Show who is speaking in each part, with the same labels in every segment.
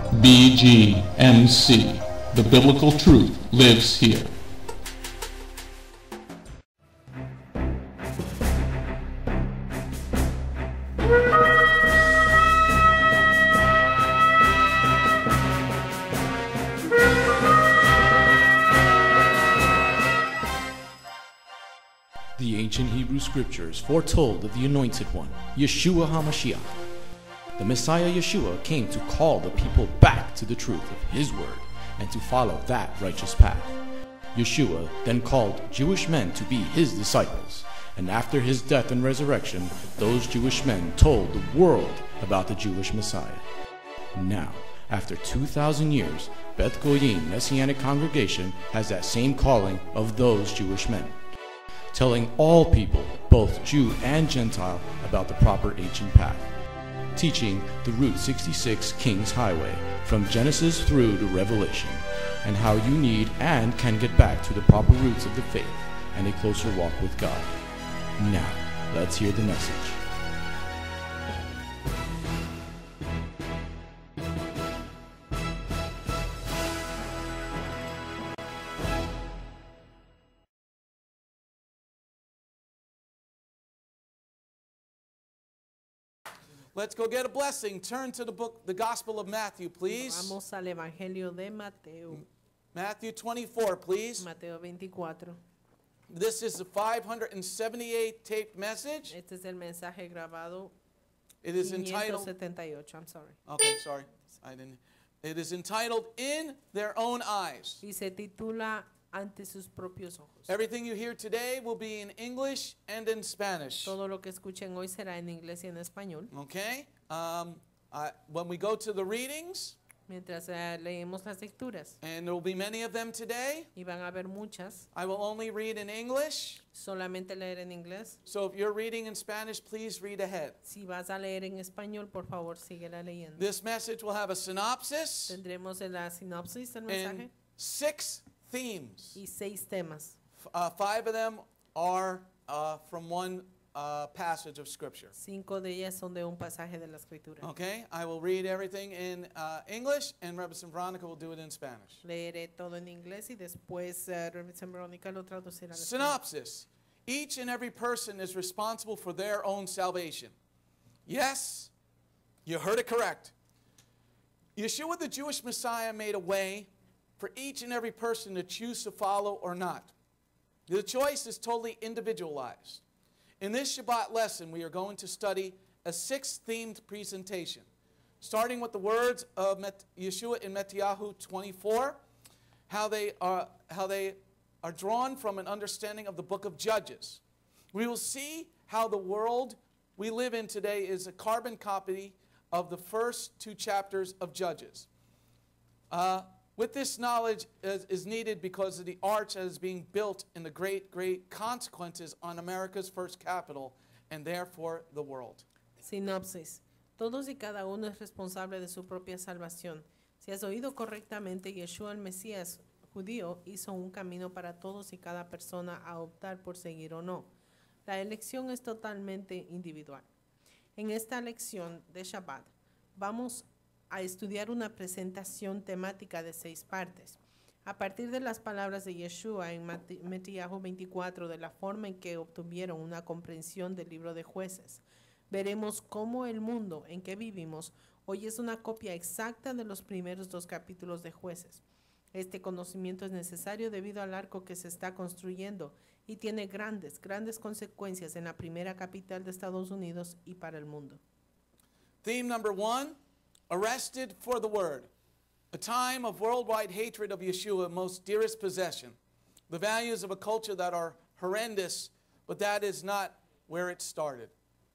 Speaker 1: BGMC. The biblical truth lives here.
Speaker 2: The ancient Hebrew scriptures foretold of the Anointed One, Yeshua HaMashiach. The Messiah Yeshua came to call the people back to the truth of His word and to follow that righteous path. Yeshua then called Jewish men to be His disciples, and after His death and resurrection, those Jewish men told the world about the Jewish Messiah. Now, after 2,000 years, Beth Goyim Messianic congregation has that same calling of those Jewish men, telling all people, both Jew and Gentile, about the proper ancient path, teaching the Route 66 King's Highway from Genesis through to Revelation, and how you need and can get back to the proper roots of the faith and a closer walk with God. Now, let's hear the message.
Speaker 3: Let's go get a blessing. Turn to the book, the Gospel of Matthew, please.
Speaker 4: Vamos al Evangelio de Mateo.
Speaker 3: Matthew 24, please.
Speaker 4: Mateo 24.
Speaker 3: This is the 578 taped message.
Speaker 4: Este es el mensaje grabado.
Speaker 3: It is entitled.
Speaker 4: 578. I'm sorry.
Speaker 3: Okay, sorry. I didn't. It is entitled "In Their Own Eyes."
Speaker 4: Y se titula Ante sus propios ojos.
Speaker 3: Everything you hear today will be in English and in Spanish.
Speaker 4: Todo lo que escuchen hoy será en inglés y en español.
Speaker 3: Okay. When we go to the readings,
Speaker 4: Mientras leemos las lecturas,
Speaker 3: and there will be many of them today,
Speaker 4: y van a haber muchas,
Speaker 3: I will only read in English.
Speaker 4: solamente leer en inglés.
Speaker 3: So if you're reading in Spanish, please read ahead.
Speaker 4: Si vas a leer en español, por favor, síguela leyendo.
Speaker 3: This message will have a synopsis
Speaker 4: Tendremos la sinopsis del
Speaker 3: and
Speaker 4: mensaje
Speaker 3: 6 themes.
Speaker 4: y 6 temas.
Speaker 3: 5 of them are from one passage of Scripture.
Speaker 4: 5 de ellas son de un pasaje de la Escritura.
Speaker 3: Okay, I will read everything in English, and Reverend Veronica will do it in Spanish.
Speaker 4: Leeré todo en inglés y después Reverend Verónica lo traducirá al español.
Speaker 3: Synopsis. Each and every person is responsible for their own salvation. Yes, you heard it correct. Yeshua, the Jewish Messiah, made a way for each and every person to choose to follow or not. The choice is totally individualized. In this Shabbat lesson, we are going to study a 6-themed presentation, starting with the words of Yeshua in Matthew 24, how they are drawn from an understanding of the book of Judges. We will see how the world we live in today is a carbon copy of the first 2 chapters of Judges. With this knowledge is needed because of the arch that is being built and the great, great consequences on America's first capital and therefore the world.
Speaker 4: Sinopsis. Todos y cada uno es responsable de su propia salvación. Si has oído correctamente, Yeshua el Mesías judío hizo un camino para todos y cada persona a optar por seguir o no. La elección es totalmente individual. En esta lección de Shabbat vamos a estudiar una presentación temática de 6 partes. A partir de las palabras de Yeshua en Mateo 24, de la forma en que obtuvieron una comprensión del libro de Jueces, veremos cómo el mundo en que vivimos hoy es una copia exacta de los primeros 2 capítulos de Jueces. Este conocimiento es necesario debido al arco que se está construyendo y tiene grandes consecuencias en la primera capital de Estados Unidos y para el mundo.
Speaker 3: Theme number 1. Arrested for the word. A time of worldwide hatred of Yeshua, most dearest possession. The values of a culture that are horrendous, but that is not where it started.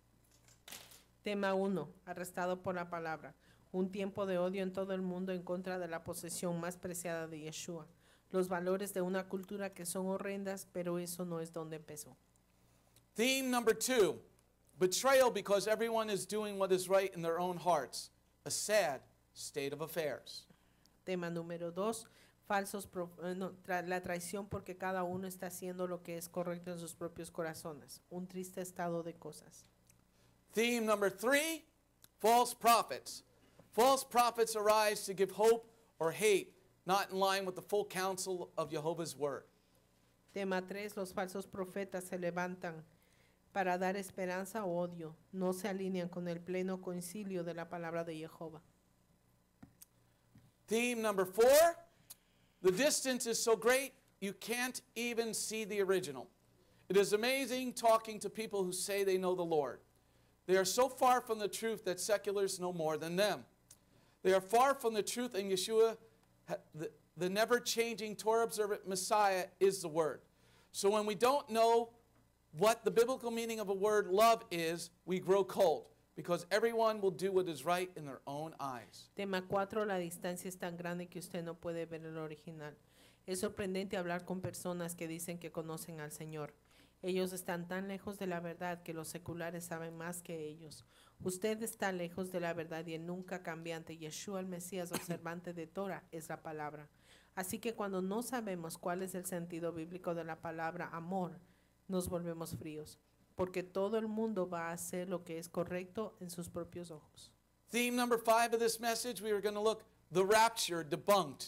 Speaker 4: Tema 1. Arrestado por la palabra. Un tiempo de odio en todo el mundo en contra de la posesión más preciada de Yeshua. Los valores de una cultura que son horrendas, pero eso no es donde empezó.
Speaker 3: Theme number 2. Betrayal because everyone is doing what is right in their own hearts. A sad state of affairs.
Speaker 4: Tema número 2, la traición porque cada uno está haciendo lo que es correcto en sus propios corazones. Un triste estado de cosas.
Speaker 3: Theme number 3, false prophets. False prophets arise to give hope or hate, not in line with the full counsel of Jehovah's word.
Speaker 4: Tema 3. Los falsos profetas se levantan para dar esperanza o odio. No se alinean con el pleno concilio de la palabra de Jehová.
Speaker 3: Theme number 4, the distance is so great you can't even see the original. It is amazing talking to people who say they know the Lord. They are so far from the truth that seculars know more than them. They are far from the truth, and Yeshua, the never-changing Torah-observant Messiah, is the Word. So when we don't know what the biblical meaning of a word love is, we grow cold, because everyone will do what is right in their own eyes.
Speaker 4: Tema 4. La distancia es tan grande que usted no puede ver el original. Es sorprendente hablar con personas que dicen que conocen al Señor. Ellos están tan lejos de la verdad que los seculares saben más que ellos. Usted está lejos de la verdad y el nunca cambiante Yeshua, el Mesías observante de Torah, es la palabra. Así que cuando no sabemos cuál es el sentido bíblico de la palabra amor, nos volvemos fríos, porque todo el mundo va a hacer lo que es correcto en sus propios ojos.
Speaker 3: Theme number 5 of this message, we are going to look the rapture debunked.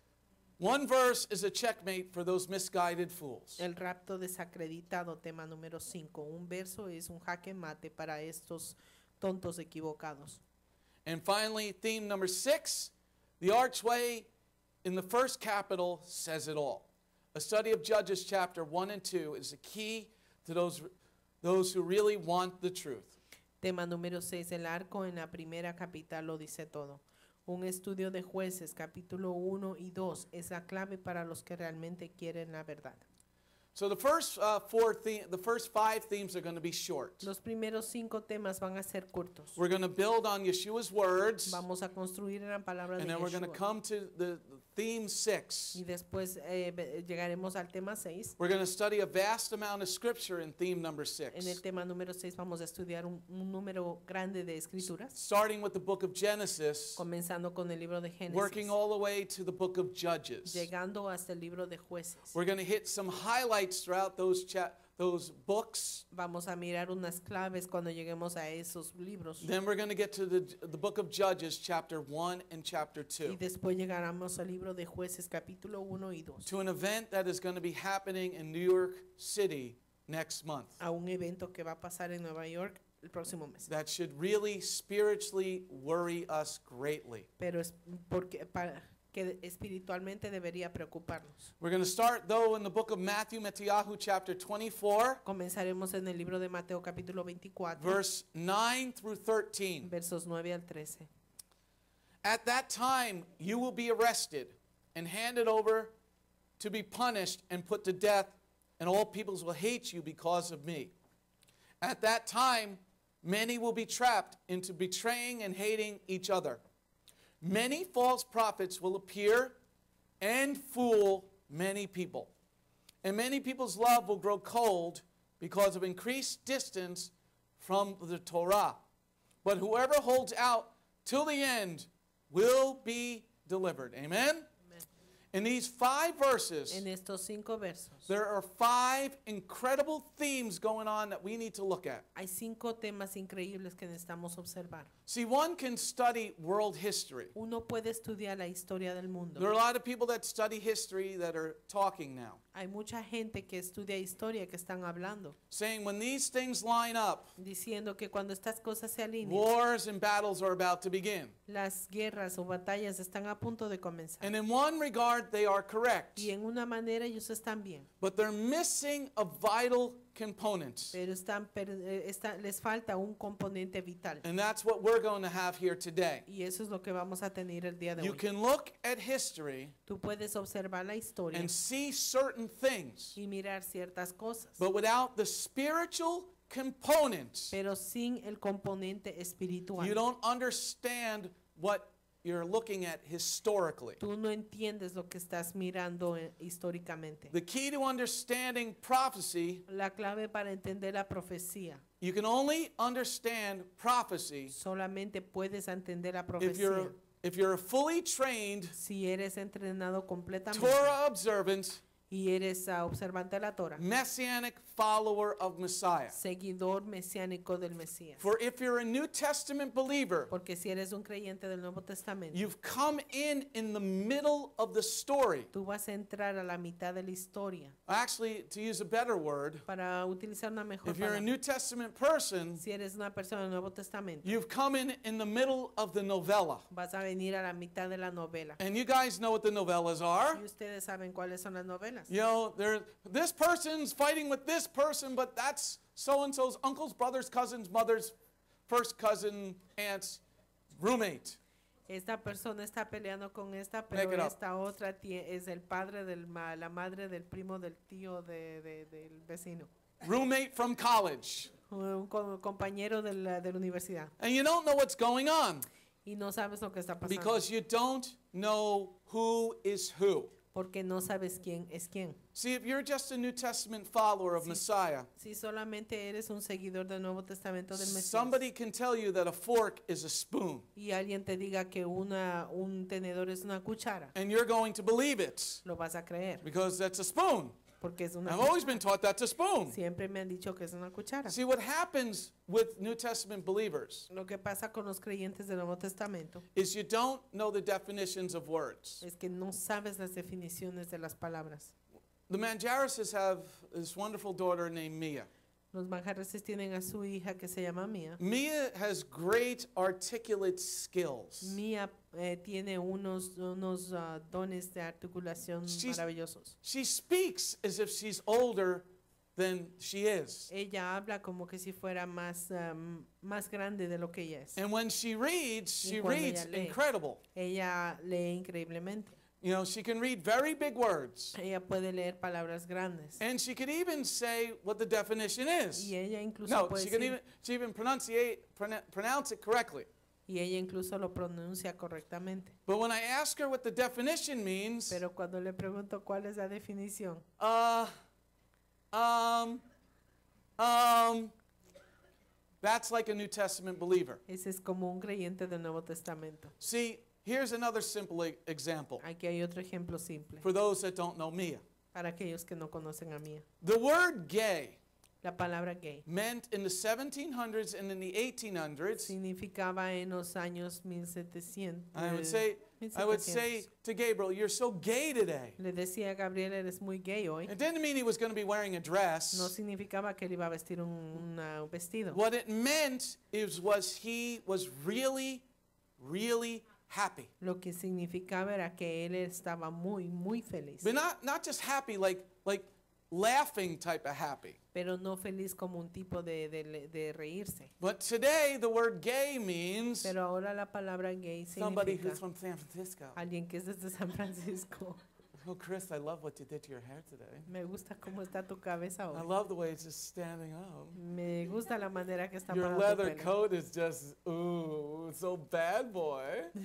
Speaker 3: One verse is a checkmate for those misguided fools.
Speaker 4: El rapto desacreditado, tema número 5. Un verso es un jaque mate para estos tontos equivocados.
Speaker 3: And finally, theme number 6, the archway in the first capital says it all. A study of Judges chapter 1 and 2 is the key to those who really want the truth.
Speaker 4: Tema número 6. El arco en la primera capital lo dice todo. Un estudio de Jueces, capítulo 1 y 2, es la clave para los que realmente quieren la verdad.
Speaker 3: So the first the first 5 themes are going to be short.
Speaker 4: Los primeros 5 temas van a ser cortos.
Speaker 3: We're going to build on Yeshua's words,
Speaker 4: Vamos a construir en la palabra de
Speaker 3: and then we're going to
Speaker 4: Yeshua.
Speaker 3: come to the theme 6.
Speaker 4: Y después llegaremos al tema 6.
Speaker 3: We're going to study a vast amount of scripture in theme number
Speaker 4: En el
Speaker 3: 6.
Speaker 4: tema número 6 vamos a estudiar un número grande de escrituras,
Speaker 3: Starting with the book of Genesis,
Speaker 4: comenzando con el libro de Génesis,
Speaker 3: working all the way to the book of Judges.
Speaker 4: llegando hasta el libro de Jueces.
Speaker 3: We're going to hit some highlights throughout those books.
Speaker 4: Vamos a mirar unas claves cuando lleguemos a esos libros.
Speaker 3: Then we're going to get to the book of Judges, chapter 1 and chapter
Speaker 4: Y
Speaker 3: 2,
Speaker 4: después llegaremos al libro de Jueces, capítulo 1 y 2.
Speaker 3: to an event that is going to be happening in New York City next month.
Speaker 4: A un evento que va a pasar en Nueva York el próximo mes.
Speaker 3: That should really spiritually worry us greatly.
Speaker 4: Pero es que espiritualmente debería preocuparnos.
Speaker 3: We're going to start, though, in the book of Matthew, chapter 24,
Speaker 4: Comenzaremos en el libro de Mateo, capítulo 24,
Speaker 3: verse 9 through 13.
Speaker 4: versos 9 al 13.
Speaker 3: At that time, you will be arrested and handed over to be punished and put to death, and all peoples will hate you because of me. At that time, many will be trapped into betraying and hating each other. Many false prophets will appear and fool many people. And many people's love will grow cold because of increased distance from the Torah. But whoever holds out till the end will be delivered. Amen? In these 5 verses,
Speaker 4: En estos 5 versos
Speaker 3: there are 5 incredible themes going on that we need to look at.
Speaker 4: hay 5 temas increíbles que necesitamos observar.
Speaker 3: See, one can study world history.
Speaker 4: Uno puede estudiar la historia del mundo.
Speaker 3: There are a lot of people that study history that are talking now,
Speaker 4: Hay mucha gente que estudia historia que están hablando,
Speaker 3: saying when these things line up,
Speaker 4: diciendo que cuando estas cosas se alinean,
Speaker 3: wars and battles are about to begin.
Speaker 4: las guerras o batallas están a punto de comenzar.
Speaker 3: And in one regard, they are correct,
Speaker 4: Y en una manera ellos están bien,
Speaker 3: but they're missing a vital component.
Speaker 4: pero les falta un componente vital.
Speaker 3: And that's what we're going to have here today.
Speaker 4: Y eso es lo que vamos a tener el día de
Speaker 3: You
Speaker 4: hoy.
Speaker 3: can look at history
Speaker 4: Tú puedes observar la historia
Speaker 3: and see certain things,
Speaker 4: y mirar ciertas cosas,
Speaker 3: but without the spiritual component,
Speaker 4: pero sin el componente espiritual.
Speaker 3: you don't understand what you're looking at historically.
Speaker 4: Tú no entiendes lo que estás mirando históricamente.
Speaker 3: The key to understanding prophecy,
Speaker 4: La clave para entender la profecía,
Speaker 3: you can only understand prophecy
Speaker 4: solamente puedes entender la
Speaker 3: if
Speaker 4: profecía
Speaker 3: you're a fully trained
Speaker 4: si eres entrenado completamente
Speaker 3: Torah observant
Speaker 4: y eres observante de la Torah,
Speaker 3: Messianic follower of Messiah.
Speaker 4: seguidor mesiánico del Mesías.
Speaker 3: For if you're a New Testament believer,
Speaker 4: Porque si eres un creyente del Nuevo Testamento,
Speaker 3: you've come in the middle of the story.
Speaker 4: tú vas a entrar a la mitad de la historia.
Speaker 3: Actually, to use a better word,
Speaker 4: Para utilizar una mejor
Speaker 3: if you're a
Speaker 4: palabra,
Speaker 3: New Testament person,
Speaker 4: si eres una persona del Nuevo Testamento,
Speaker 3: you've come in the middle of the novella.
Speaker 4: vas a venir a la mitad de la novela.
Speaker 3: And you guys know what the novellas are.
Speaker 4: Y ustedes saben cuáles son las novelas.
Speaker 3: You know, this person's fighting with this person, but that's so-and-so's uncle's, brother's, cousin's, mother's, first cousin, aunt's roommate.
Speaker 4: Esta persona está peleando con esta,
Speaker 3: Make
Speaker 4: pero
Speaker 3: it up.
Speaker 4: esta otra es el padre la madre del primo del tío del vecino.
Speaker 3: Roommate from college.
Speaker 4: Un compañero de la universidad.
Speaker 3: And you don't know what's going on
Speaker 4: Y no sabes lo que está pasando.
Speaker 3: because you don't know who is who.
Speaker 4: Porque no sabes quién es quién.
Speaker 3: See, if you're just a New Testament follower of Messiah,
Speaker 4: Si solamente eres un seguidor del Nuevo Testamento del Mesías
Speaker 3: somebody can tell you that a fork is a spoon,
Speaker 4: y alguien te diga que un tenedor es una cuchara,
Speaker 3: and you're going to believe it
Speaker 4: lo vas a creer.
Speaker 3: because that's a spoon.
Speaker 4: Porque es una
Speaker 3: I've always
Speaker 4: cuchara.
Speaker 3: been taught that's a spoon.
Speaker 4: Siempre me han dicho que es una cuchara.
Speaker 3: See, what happens with New Testament believers
Speaker 4: Lo que pasa con los creyentes del Nuevo Testamento
Speaker 3: is you don't know the definitions of words.
Speaker 4: es que no sabes las definiciones de las palabras.
Speaker 3: The Manjarises have this wonderful daughter named Mia.
Speaker 4: Los manjareses tienen a su hija que se llama Mía.
Speaker 3: Mia has great articulate skills.
Speaker 4: Mía tiene unos dones de articulación maravillosos.
Speaker 3: She speaks as if she's older than she is.
Speaker 4: Ella habla como que si fuera más grande de lo que ella es.
Speaker 3: And when she reads
Speaker 4: cuando ella lee,
Speaker 3: incredible.
Speaker 4: Ella lee increíblemente.
Speaker 3: You know, she can read very big words.
Speaker 4: Ella puede leer palabras grandes.
Speaker 3: And she could even say what the definition is.
Speaker 4: Y ella incluso
Speaker 3: No,
Speaker 4: puede
Speaker 3: she can
Speaker 4: decir,
Speaker 3: even pronounce it correctly.
Speaker 4: y ella incluso lo pronuncia correctamente.
Speaker 3: But when I ask her what the definition means,
Speaker 4: Pero cuando le pregunto cuál es la definición,
Speaker 3: that's like a New Testament believer.
Speaker 4: ese es como un creyente del Nuevo Testamento.
Speaker 3: See, here's another simple example
Speaker 4: Aquí hay otro ejemplo simple
Speaker 3: for those that don't know Mia.
Speaker 4: para aquellos que no conocen a Mía.
Speaker 3: The word gay
Speaker 4: La palabra gay
Speaker 3: meant in the 1700s and in the 1800s,
Speaker 4: significaba en los años 1700.
Speaker 3: I would say to Gabriel, you're so gay today.
Speaker 4: Le decía a Gabriel, eres muy gay hoy.
Speaker 3: It didn't mean he was going to be wearing a
Speaker 4: No
Speaker 3: dress.
Speaker 4: significaba que él iba a vestir un vestido.
Speaker 3: What it meant was he was really, really happy.
Speaker 4: Lo que significaba era que él estaba muy feliz.
Speaker 3: But not just happy, like laughing type of happy.
Speaker 4: Pero no feliz como un tipo de reírse.
Speaker 3: But today the word gay means
Speaker 4: Pero ahora la palabra gay
Speaker 3: somebody
Speaker 4: significa
Speaker 3: who's from San Francisco.
Speaker 4: alguien que es desde San Francisco.
Speaker 3: Oh, Chris, I love what you did to your hair today.
Speaker 4: Me gusta cómo está tu cabeza
Speaker 3: I
Speaker 4: hoy.
Speaker 3: love the way it's just standing up.
Speaker 4: Me gusta la manera que está
Speaker 3: Your
Speaker 4: parado
Speaker 3: leather
Speaker 4: tu pelo.
Speaker 3: coat is just, ooh, so bad boy.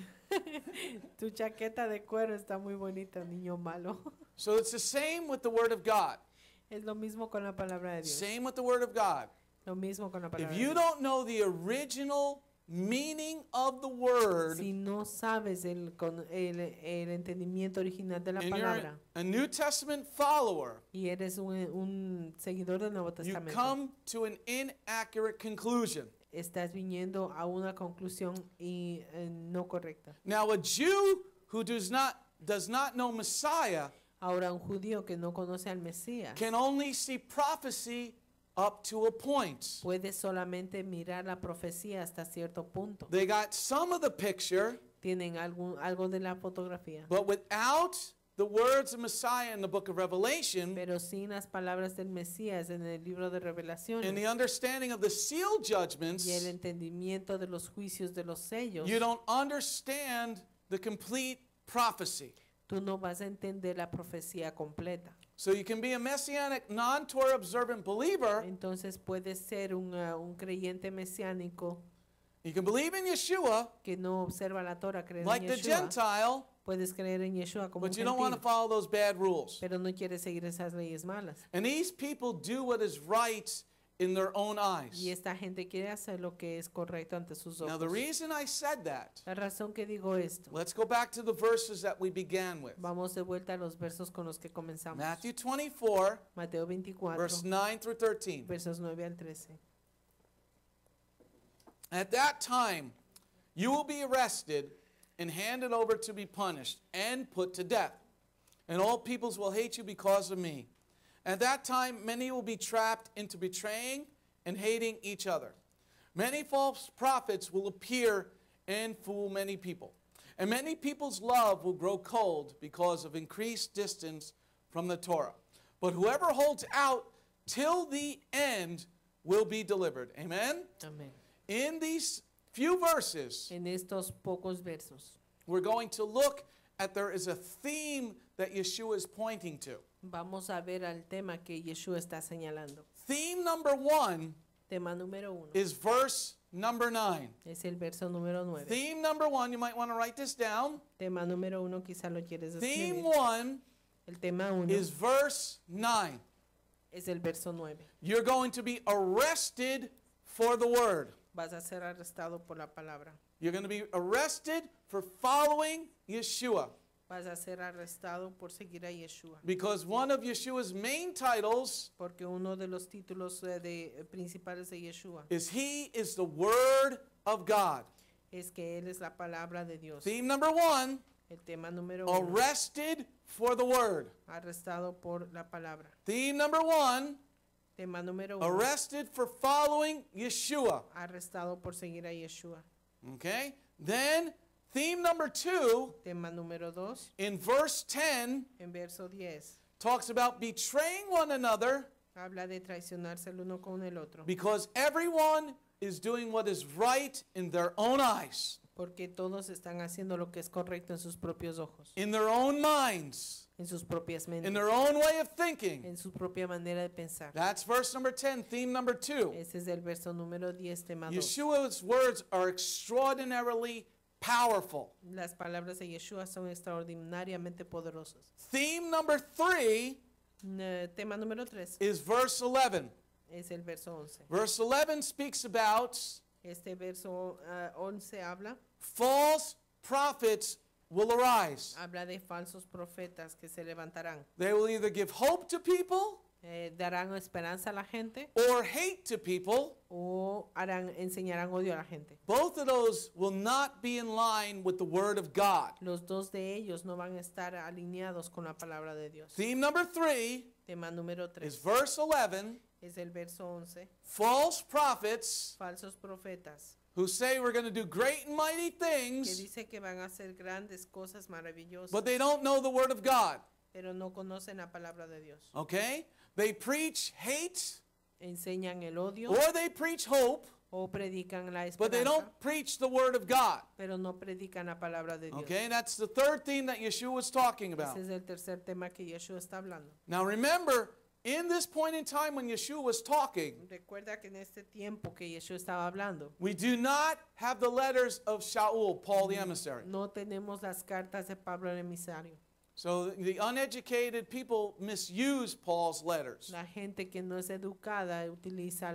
Speaker 4: Tu chaqueta de cuero está muy bonita, niño malo.
Speaker 3: So it's the same with the Word of God.
Speaker 4: Es lo mismo con la palabra de Dios.
Speaker 3: Same with the Word of God.
Speaker 4: Lo mismo con la palabra
Speaker 3: If
Speaker 4: de
Speaker 3: you
Speaker 4: Dios.
Speaker 3: don't know the original meaning of the Word,
Speaker 4: Si no sabes el entendimiento original de la
Speaker 3: and you're
Speaker 4: palabra
Speaker 3: a New Testament follower,
Speaker 4: y eres un seguidor del Nuevo
Speaker 3: you
Speaker 4: Testamento,
Speaker 3: come to an inaccurate conclusion.
Speaker 4: estás viniendo a una conclusión no correcta.
Speaker 3: Now, a Jew who does not know Messiah
Speaker 4: Ahora, un judío que no conoce al Mesías
Speaker 3: can only see prophecy up to a point.
Speaker 4: puede solamente mirar la profecía hasta cierto punto.
Speaker 3: They got some of the picture,
Speaker 4: Tienen algo de la fotografía,
Speaker 3: but without the words of Messiah in the book of Revelation
Speaker 4: pero sin las palabras del Mesías en el libro de
Speaker 3: and the
Speaker 4: Revelaciones
Speaker 3: understanding of the seal judgments,
Speaker 4: y el entendimiento de los juicios de los sellos,
Speaker 3: you don't understand the complete prophecy.
Speaker 4: tú no vas a entender la profecía completa.
Speaker 3: So you can be a Messianic non-Torah observant believer.
Speaker 4: Entonces puedes ser un creyente mesiánico
Speaker 3: You can believe in Yeshua
Speaker 4: que no observa la Torah, creer
Speaker 3: like
Speaker 4: en
Speaker 3: the
Speaker 4: Yeshua.
Speaker 3: Gentile,
Speaker 4: Puedes creer en Yeshua como un
Speaker 3: but you don't want to
Speaker 4: gentil,
Speaker 3: follow those bad rules.
Speaker 4: pero no quieres seguir esas leyes malas.
Speaker 3: And these people do what is right in their own eyes.
Speaker 4: Y esta gente quiere hacer lo que es correcto ante sus
Speaker 3: Now, the
Speaker 4: ojos.
Speaker 3: reason I said that,
Speaker 4: La razón que digo esto,
Speaker 3: let's go back to the verses that we began with.
Speaker 4: vamos de vuelta a los versos con los que comenzamos.
Speaker 3: Matthew 24,
Speaker 4: Mateo 24,
Speaker 3: verse 9 through 13.
Speaker 4: versos 9 al 13.
Speaker 3: At that time, you will be arrested and handed over to be punished and put to death. And all peoples will hate you because of me. At that time, many will be trapped into betraying and hating each other. Many false prophets will appear and fool many people. And many people's love will grow cold because of increased distance from the Torah. But whoever holds out till the end will be delivered. Amen?
Speaker 4: Amén.
Speaker 3: In these few verses,
Speaker 4: En estos pocos versos
Speaker 3: we're going to look at there is a theme that Yeshua is pointing to.
Speaker 4: vamos a ver al tema que Yeshua está señalando.
Speaker 3: Theme number 1
Speaker 4: Tema número 1
Speaker 3: is verse number 9.
Speaker 4: es el verso número 9.
Speaker 3: Theme number 1, you might want to write this down.
Speaker 4: Tema número 1 quizá lo quieres
Speaker 3: Theme
Speaker 4: escribir.
Speaker 3: 1
Speaker 4: El tema 1
Speaker 3: is verse 9.
Speaker 4: es el verso 9.
Speaker 3: You're going to be arrested for the word.
Speaker 4: Vas a ser arrestado por la palabra.
Speaker 3: You're going to be arrested for following Yeshua.
Speaker 4: Vas a ser arrestado por seguir a Yeshua.
Speaker 3: Because one of Yeshua's main titles
Speaker 4: Porque uno de los títulos principales de Yeshua
Speaker 3: is He is the Word of God.
Speaker 4: es que Él es la palabra de Dios.
Speaker 3: Theme number 1,
Speaker 4: El tema número 1,
Speaker 3: arrested for the Word.
Speaker 4: arrestado por la palabra.
Speaker 3: Theme number 1,
Speaker 4: Tema número 1,
Speaker 3: arrested for following Yeshua.
Speaker 4: arrestado por seguir a Yeshua.
Speaker 3: Okay? Then, theme number 2,
Speaker 4: Tema número 2,
Speaker 3: in verse 10,
Speaker 4: en verso 10,
Speaker 3: talks about betraying one another
Speaker 4: habla de traicionarse el uno con el otro.
Speaker 3: because everyone is doing what is right in their own eyes,
Speaker 4: Porque todos están haciendo lo que es correcto en sus propios ojos,
Speaker 3: in their own minds,
Speaker 4: en sus propias
Speaker 3: in
Speaker 4: mentes,
Speaker 3: their own way of thinking.
Speaker 4: en su propia manera de pensar.
Speaker 3: That's verse number 10, theme number 2.
Speaker 4: Ese es el verso número 10, tema 2.
Speaker 3: Yeshua's words are extraordinarily powerful.
Speaker 4: Las palabras de Yeshua son extraordinariamente poderosas.
Speaker 3: Theme number 3
Speaker 4: Tema número 3
Speaker 3: is verse 11.
Speaker 4: es el verso 11.
Speaker 3: Verse 11 speaks about
Speaker 4: Este verso 11
Speaker 3: false prophets will arise.
Speaker 4: habla de falsos profetas que se levantarán.
Speaker 3: They will either give hope to people
Speaker 4: Darán esperanza a la gente
Speaker 3: or hate to people.
Speaker 4: o enseñarán odio a la gente.
Speaker 3: Both of those will not be in line with the Word of God.
Speaker 4: Los dos de ellos no van a estar alineados con la palabra de Dios.
Speaker 3: Theme number 3
Speaker 4: Tema número 3
Speaker 3: is verse 11.
Speaker 4: es el verso 11.
Speaker 3: False prophets
Speaker 4: Falsos profetas
Speaker 3: who say we're going to do great and mighty
Speaker 4: que
Speaker 3: things,
Speaker 4: dice que van a hacer grandes cosas maravillosas,
Speaker 3: but they don't know the Word of God.
Speaker 4: pero no conocen la palabra de Dios.
Speaker 3: Okay? They preach hate
Speaker 4: Enseñan el odio
Speaker 3: or they preach hope,
Speaker 4: o predican la
Speaker 3: but they
Speaker 4: esperanza,
Speaker 3: don't preach the Word of God.
Speaker 4: pero no predican la palabra de Dios.
Speaker 3: Okay? That's the third theme that Yeshua was talking about.
Speaker 4: Ese es el tercer tema que Yeshua está hablando.
Speaker 3: Now remember, in this point in time when Yeshua was talking,
Speaker 4: Recuerda que en este tiempo que Yeshua estaba hablando,
Speaker 3: we do not have the letters of Shaul, Paul the emissary.
Speaker 4: no tenemos las cartas de Pablo el emisario.
Speaker 3: So the uneducated people misuse Paul's letters.
Speaker 4: La gente que no es educada utiliza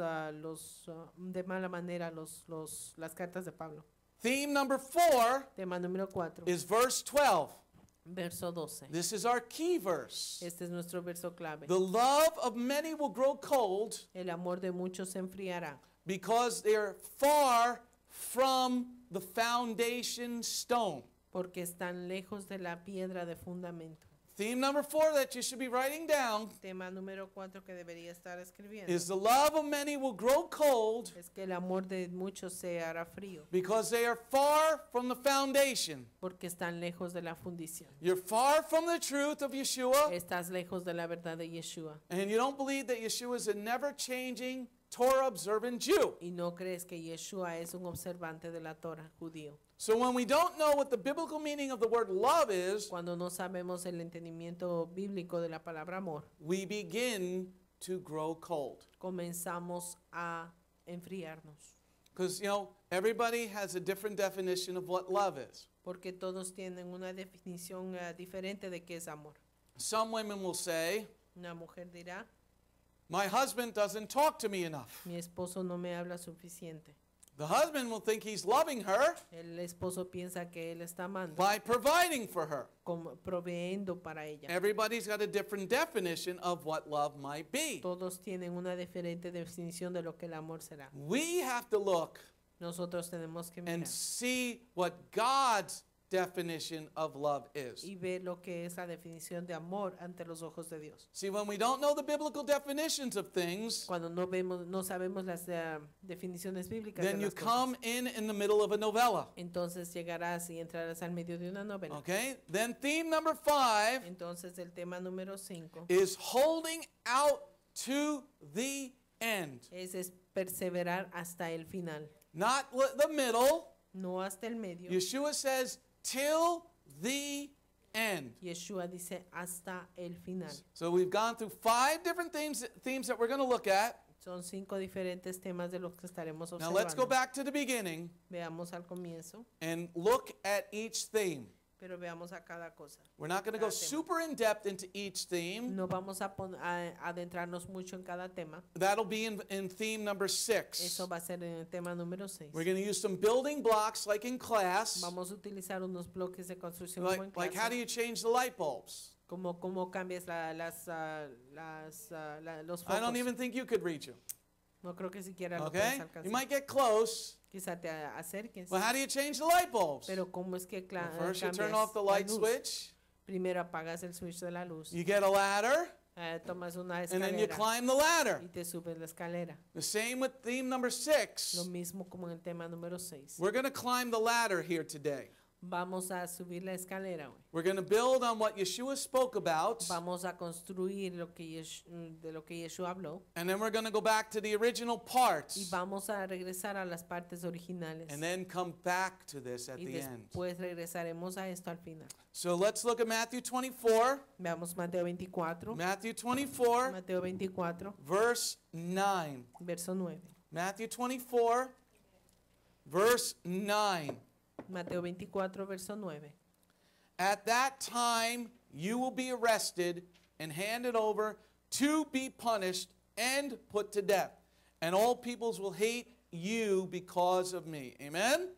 Speaker 4: de mala manera las cartas de Pablo.
Speaker 3: Theme number 4
Speaker 4: Tema número 4,
Speaker 3: is verse 12.
Speaker 4: verso 12.
Speaker 3: This is our key verse.
Speaker 4: Este es nuestro verso clave.
Speaker 3: The love of many will grow cold
Speaker 4: El amor de muchos se enfriará
Speaker 3: because they are far from the foundation stone.
Speaker 4: porque están lejos de la piedra de fundamento.
Speaker 3: Theme number 4 that you should be writing down
Speaker 4: Tema número 4 que debería estar escribiendo
Speaker 3: is the love of many will grow cold
Speaker 4: es que el amor de muchos se hará frío
Speaker 3: because they are far from the foundation.
Speaker 4: porque están lejos de la fundición.
Speaker 3: You're far from the truth of Yeshua,
Speaker 4: Estás lejos de la verdad de Yeshua
Speaker 3: and you don't believe that Yeshua is a never-changing, Torah-observant Jew.
Speaker 4: y no crees que Yeshua es un observante de la Torah judío.
Speaker 3: So when we don't know what the biblical meaning of the word love is,
Speaker 4: Cuando no sabemos el entendimiento bíblico de la palabra amor,
Speaker 3: we begin to grow cold.
Speaker 4: comenzamos a enfriarnos.
Speaker 3: Because, everybody has a different definition of what love is.
Speaker 4: Porque todos tienen una definición diferente de qué es amor.
Speaker 3: Some women will say,
Speaker 4: Una mujer dirá,
Speaker 3: My husband doesn't talk to me enough.
Speaker 4: Mi esposo no me habla suficiente.
Speaker 3: The husband will think he's loving her
Speaker 4: El esposo piensa que él está amando,
Speaker 3: by providing for her.
Speaker 4: como proveyendo para ella.
Speaker 3: Everybody's got a different definition of what love might be.
Speaker 4: Todos tienen una diferente definición de lo que el amor será.
Speaker 3: We have to look
Speaker 4: Nosotros tenemos que
Speaker 3: and
Speaker 4: mirar
Speaker 3: see what God's definition of love is.
Speaker 4: y ver lo que es la definición de amor ante los ojos de Dios.
Speaker 3: See, when we don't know the biblical definitions of things,
Speaker 4: Cuando no sabemos las definiciones bíblicas de
Speaker 3: then you
Speaker 4: las
Speaker 3: come
Speaker 4: cosas,
Speaker 3: in the middle of a novella.
Speaker 4: entonces llegarás y entrarás al medio de una novela.
Speaker 3: Okay? Then theme number 5
Speaker 4: Entonces el tema número 5
Speaker 3: is holding out to the end.
Speaker 4: es perseverar hasta el final,
Speaker 3: Not the middle.
Speaker 4: no hasta el medio.
Speaker 3: Yeshua says, till the end.
Speaker 4: Yeshua dice hasta el final.
Speaker 3: So we've gone through 5 different themes that we're going to look at.
Speaker 4: Son 5 diferentes temas de los que estaremos
Speaker 3: Now let's go
Speaker 4: observando.
Speaker 3: back to the beginning
Speaker 4: Veamos al comienzo,
Speaker 3: and look at each theme.
Speaker 4: pero veamos a cada cosa.
Speaker 3: We're not going to go
Speaker 4: Cada tema.
Speaker 3: super in depth into each theme.
Speaker 4: No vamos a adentrarnos mucho en cada tema.
Speaker 3: That'll be in theme number 6.
Speaker 4: Eso va a ser en el tema número 6.
Speaker 3: We're going to use some building blocks like in class.
Speaker 4: Vamos a utilizar unos bloques de construcción como en
Speaker 3: Like how do
Speaker 4: clase.
Speaker 3: you change the light bulbs?
Speaker 4: Cómo cambias los
Speaker 3: I don't
Speaker 4: focos.
Speaker 3: even think you could reach them.
Speaker 4: No creo que siquiera lo
Speaker 3: Okay?
Speaker 4: puedes
Speaker 3: You
Speaker 4: alcanzar.
Speaker 3: might get close.
Speaker 4: Quizá te acerques.
Speaker 3: Well, how do you change the light bulbs?
Speaker 4: Pero cómo es que
Speaker 3: Well, first you turn
Speaker 4: cambias
Speaker 3: off the
Speaker 4: la
Speaker 3: light
Speaker 4: luz.
Speaker 3: switch.
Speaker 4: Primero apagas el switch de la luz.
Speaker 3: You get a ladder.
Speaker 4: Tomas una
Speaker 3: And then you
Speaker 4: escalera
Speaker 3: climb the ladder.
Speaker 4: y te subes la escalera.
Speaker 3: The same with theme number
Speaker 4: Lo
Speaker 3: 6.
Speaker 4: mismo como en el tema número 6.
Speaker 3: We're going to climb the ladder here today.
Speaker 4: Vamos a subir la escalera hoy.
Speaker 3: We're going to build on what Yeshua spoke about.
Speaker 4: Vamos a construir de lo que Yeshua habló.
Speaker 3: And then we're going to go back to the original
Speaker 4: Y
Speaker 3: parts.
Speaker 4: vamos a regresar a las partes originales.
Speaker 3: And then come back to this at
Speaker 4: Y
Speaker 3: the end.
Speaker 4: después regresaremos a esto al final.
Speaker 3: So let's look at Matthew 24.
Speaker 4: Veamos Mateo 24.
Speaker 3: Matthew 24,
Speaker 4: Mateo 24,
Speaker 3: verse 9.
Speaker 4: verso 9.
Speaker 3: Matthew 24, verse 9.
Speaker 4: Mateo 24, verso 9.
Speaker 3: At that time you will be arrested and handed over to be punished and put to death. And all peoples will hate you because of me. Amen?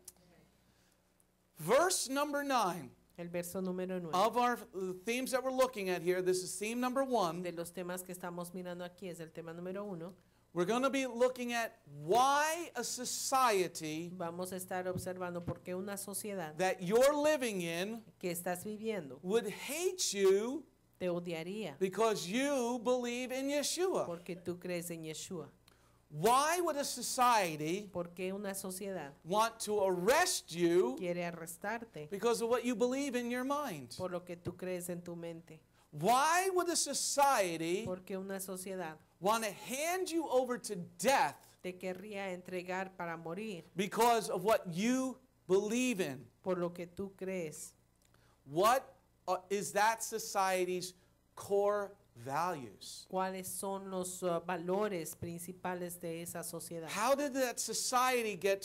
Speaker 3: Verse number 9
Speaker 4: El verso número 9.
Speaker 3: of our themes that we're looking at here, this is theme number 1.
Speaker 4: De los temas que estamos mirando aquí es el tema número 1.
Speaker 3: We're going to be looking at why a society
Speaker 4: Vamos a estar observando por qué una sociedad
Speaker 3: that you're living in
Speaker 4: que estás viviendo
Speaker 3: would hate you
Speaker 4: te odiaría
Speaker 3: because you believe in Yeshua.
Speaker 4: porque tú crees en Yeshua.
Speaker 3: Why would a society
Speaker 4: ¿Por qué una sociedad
Speaker 3: want to arrest you
Speaker 4: quiere arrestarte
Speaker 3: because of what you believe in your mind?
Speaker 4: por lo que tú crees en tu mente?
Speaker 3: Why would a society
Speaker 4: ¿Por qué una sociedad
Speaker 3: want to hand you over to death
Speaker 4: te querría entregar para morir
Speaker 3: because of what you believe in?
Speaker 4: por lo que tú crees?
Speaker 3: What is that society's core values?
Speaker 4: ¿Cuáles son los valores principales de esa sociedad?
Speaker 3: How did that society get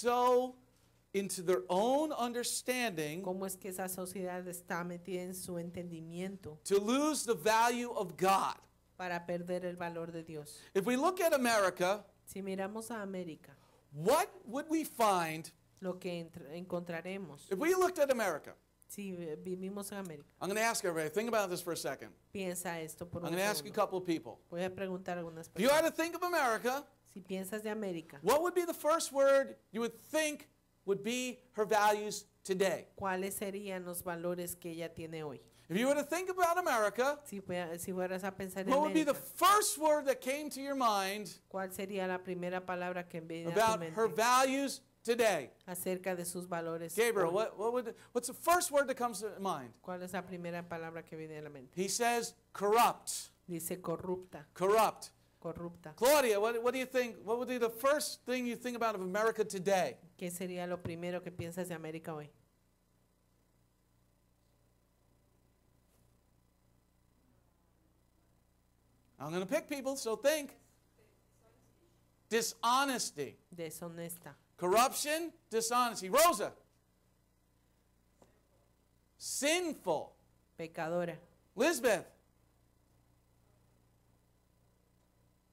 Speaker 3: so into their own understanding
Speaker 4: ¿Cómo es que esa sociedad está metida en su entendimiento
Speaker 3: to lose the value of God?
Speaker 4: para perder el valor de Dios?
Speaker 3: If we look at America,
Speaker 4: Si miramos a América,
Speaker 3: what would we find
Speaker 4: lo que encontraremos,
Speaker 3: if we looked at America?
Speaker 4: si vivimos en América,
Speaker 3: I'm going to ask everybody, think about this for a second.
Speaker 4: piensa esto por
Speaker 3: I'm
Speaker 4: un
Speaker 3: going to ask you a
Speaker 4: segundo.
Speaker 3: couple of people.
Speaker 4: Voy a preguntar a algunas
Speaker 3: If you had
Speaker 4: personas.
Speaker 3: to think of America,
Speaker 4: Si piensas de América,
Speaker 3: what would be the first word you would think would be her values today?
Speaker 4: ¿cuáles serían los valores que ella tiene hoy?
Speaker 3: If you were to think about America,
Speaker 4: Si fueras a pensar en
Speaker 3: what would be the
Speaker 4: América,
Speaker 3: first word that came to your mind
Speaker 4: ¿cuál sería la primera palabra que viene a tu
Speaker 3: about
Speaker 4: mente
Speaker 3: her values today?
Speaker 4: acerca de sus valores?
Speaker 3: Gabriel,
Speaker 4: hoy?
Speaker 3: what's the first word that comes to mind?
Speaker 4: ¿Cuál es la primera palabra que viene a la mente?
Speaker 3: He says corrupt.
Speaker 4: Dice corrupta,
Speaker 3: Corrupt.
Speaker 4: corrupta.
Speaker 3: Claudia, what do you think? What would be the first thing you think about of America today?
Speaker 4: ¿Qué sería lo primero que piensas de América hoy?
Speaker 3: I'm going to pick people, so think. Dishonesty.
Speaker 4: Deshonesta,
Speaker 3: Corruption, dishonesty. Rosa. Sinful.
Speaker 4: pecadora,
Speaker 3: Lisbeth.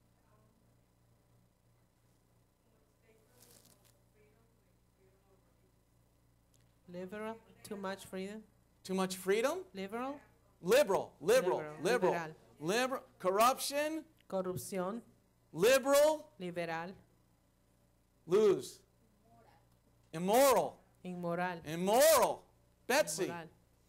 Speaker 4: Liberal. Too much freedom.
Speaker 3: Too much freedom?
Speaker 4: Liberal.
Speaker 3: Liberal.
Speaker 4: Liberal.
Speaker 3: Corruption.
Speaker 4: Corrupción.
Speaker 3: Liberal.
Speaker 4: Liberal.
Speaker 3: Lose. Immoral.
Speaker 4: Inmoral.
Speaker 3: Betsy.
Speaker 4: Immoral.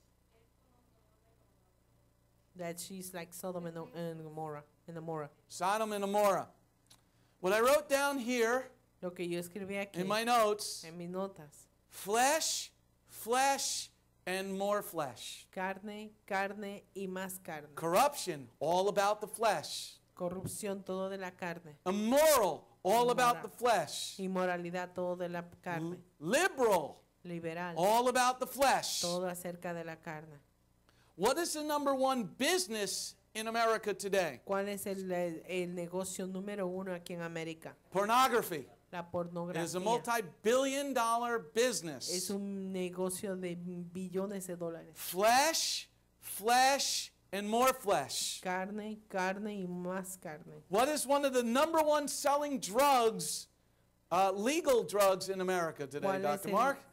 Speaker 4: That she's like Sodom and Gomorrah.
Speaker 3: Sodom and Gomorrah. What I wrote down here
Speaker 4: Lo que yo escribí aquí
Speaker 3: in my notes,
Speaker 4: en mis notas.
Speaker 3: flesh, flesh, and more flesh.
Speaker 4: Carne y más carne.
Speaker 3: Corruption, all about the flesh.
Speaker 4: Corrupción, todo de la carne.
Speaker 3: Immoral, all about the flesh.
Speaker 4: Inmoralidad, todo de la carne.
Speaker 3: Liberal,
Speaker 4: Liberal,
Speaker 3: all about the flesh.
Speaker 4: todo acerca de la carne.
Speaker 3: What is the number one business in America today?
Speaker 4: ¿Cuál es el negocio número uno aquí en América?
Speaker 3: Pornography.
Speaker 4: La
Speaker 3: It is a
Speaker 4: pornografía.
Speaker 3: multi-billion-dollar
Speaker 4: Es
Speaker 3: business.
Speaker 4: un negocio de billones de dólares.
Speaker 3: Flesh, flesh, and more flesh.
Speaker 4: Carne y más carne.
Speaker 3: What is one of the number one selling drugs, legal drugs in America today,
Speaker 4: ¿Cuál es
Speaker 3: Dr.
Speaker 4: el-
Speaker 3: Mark?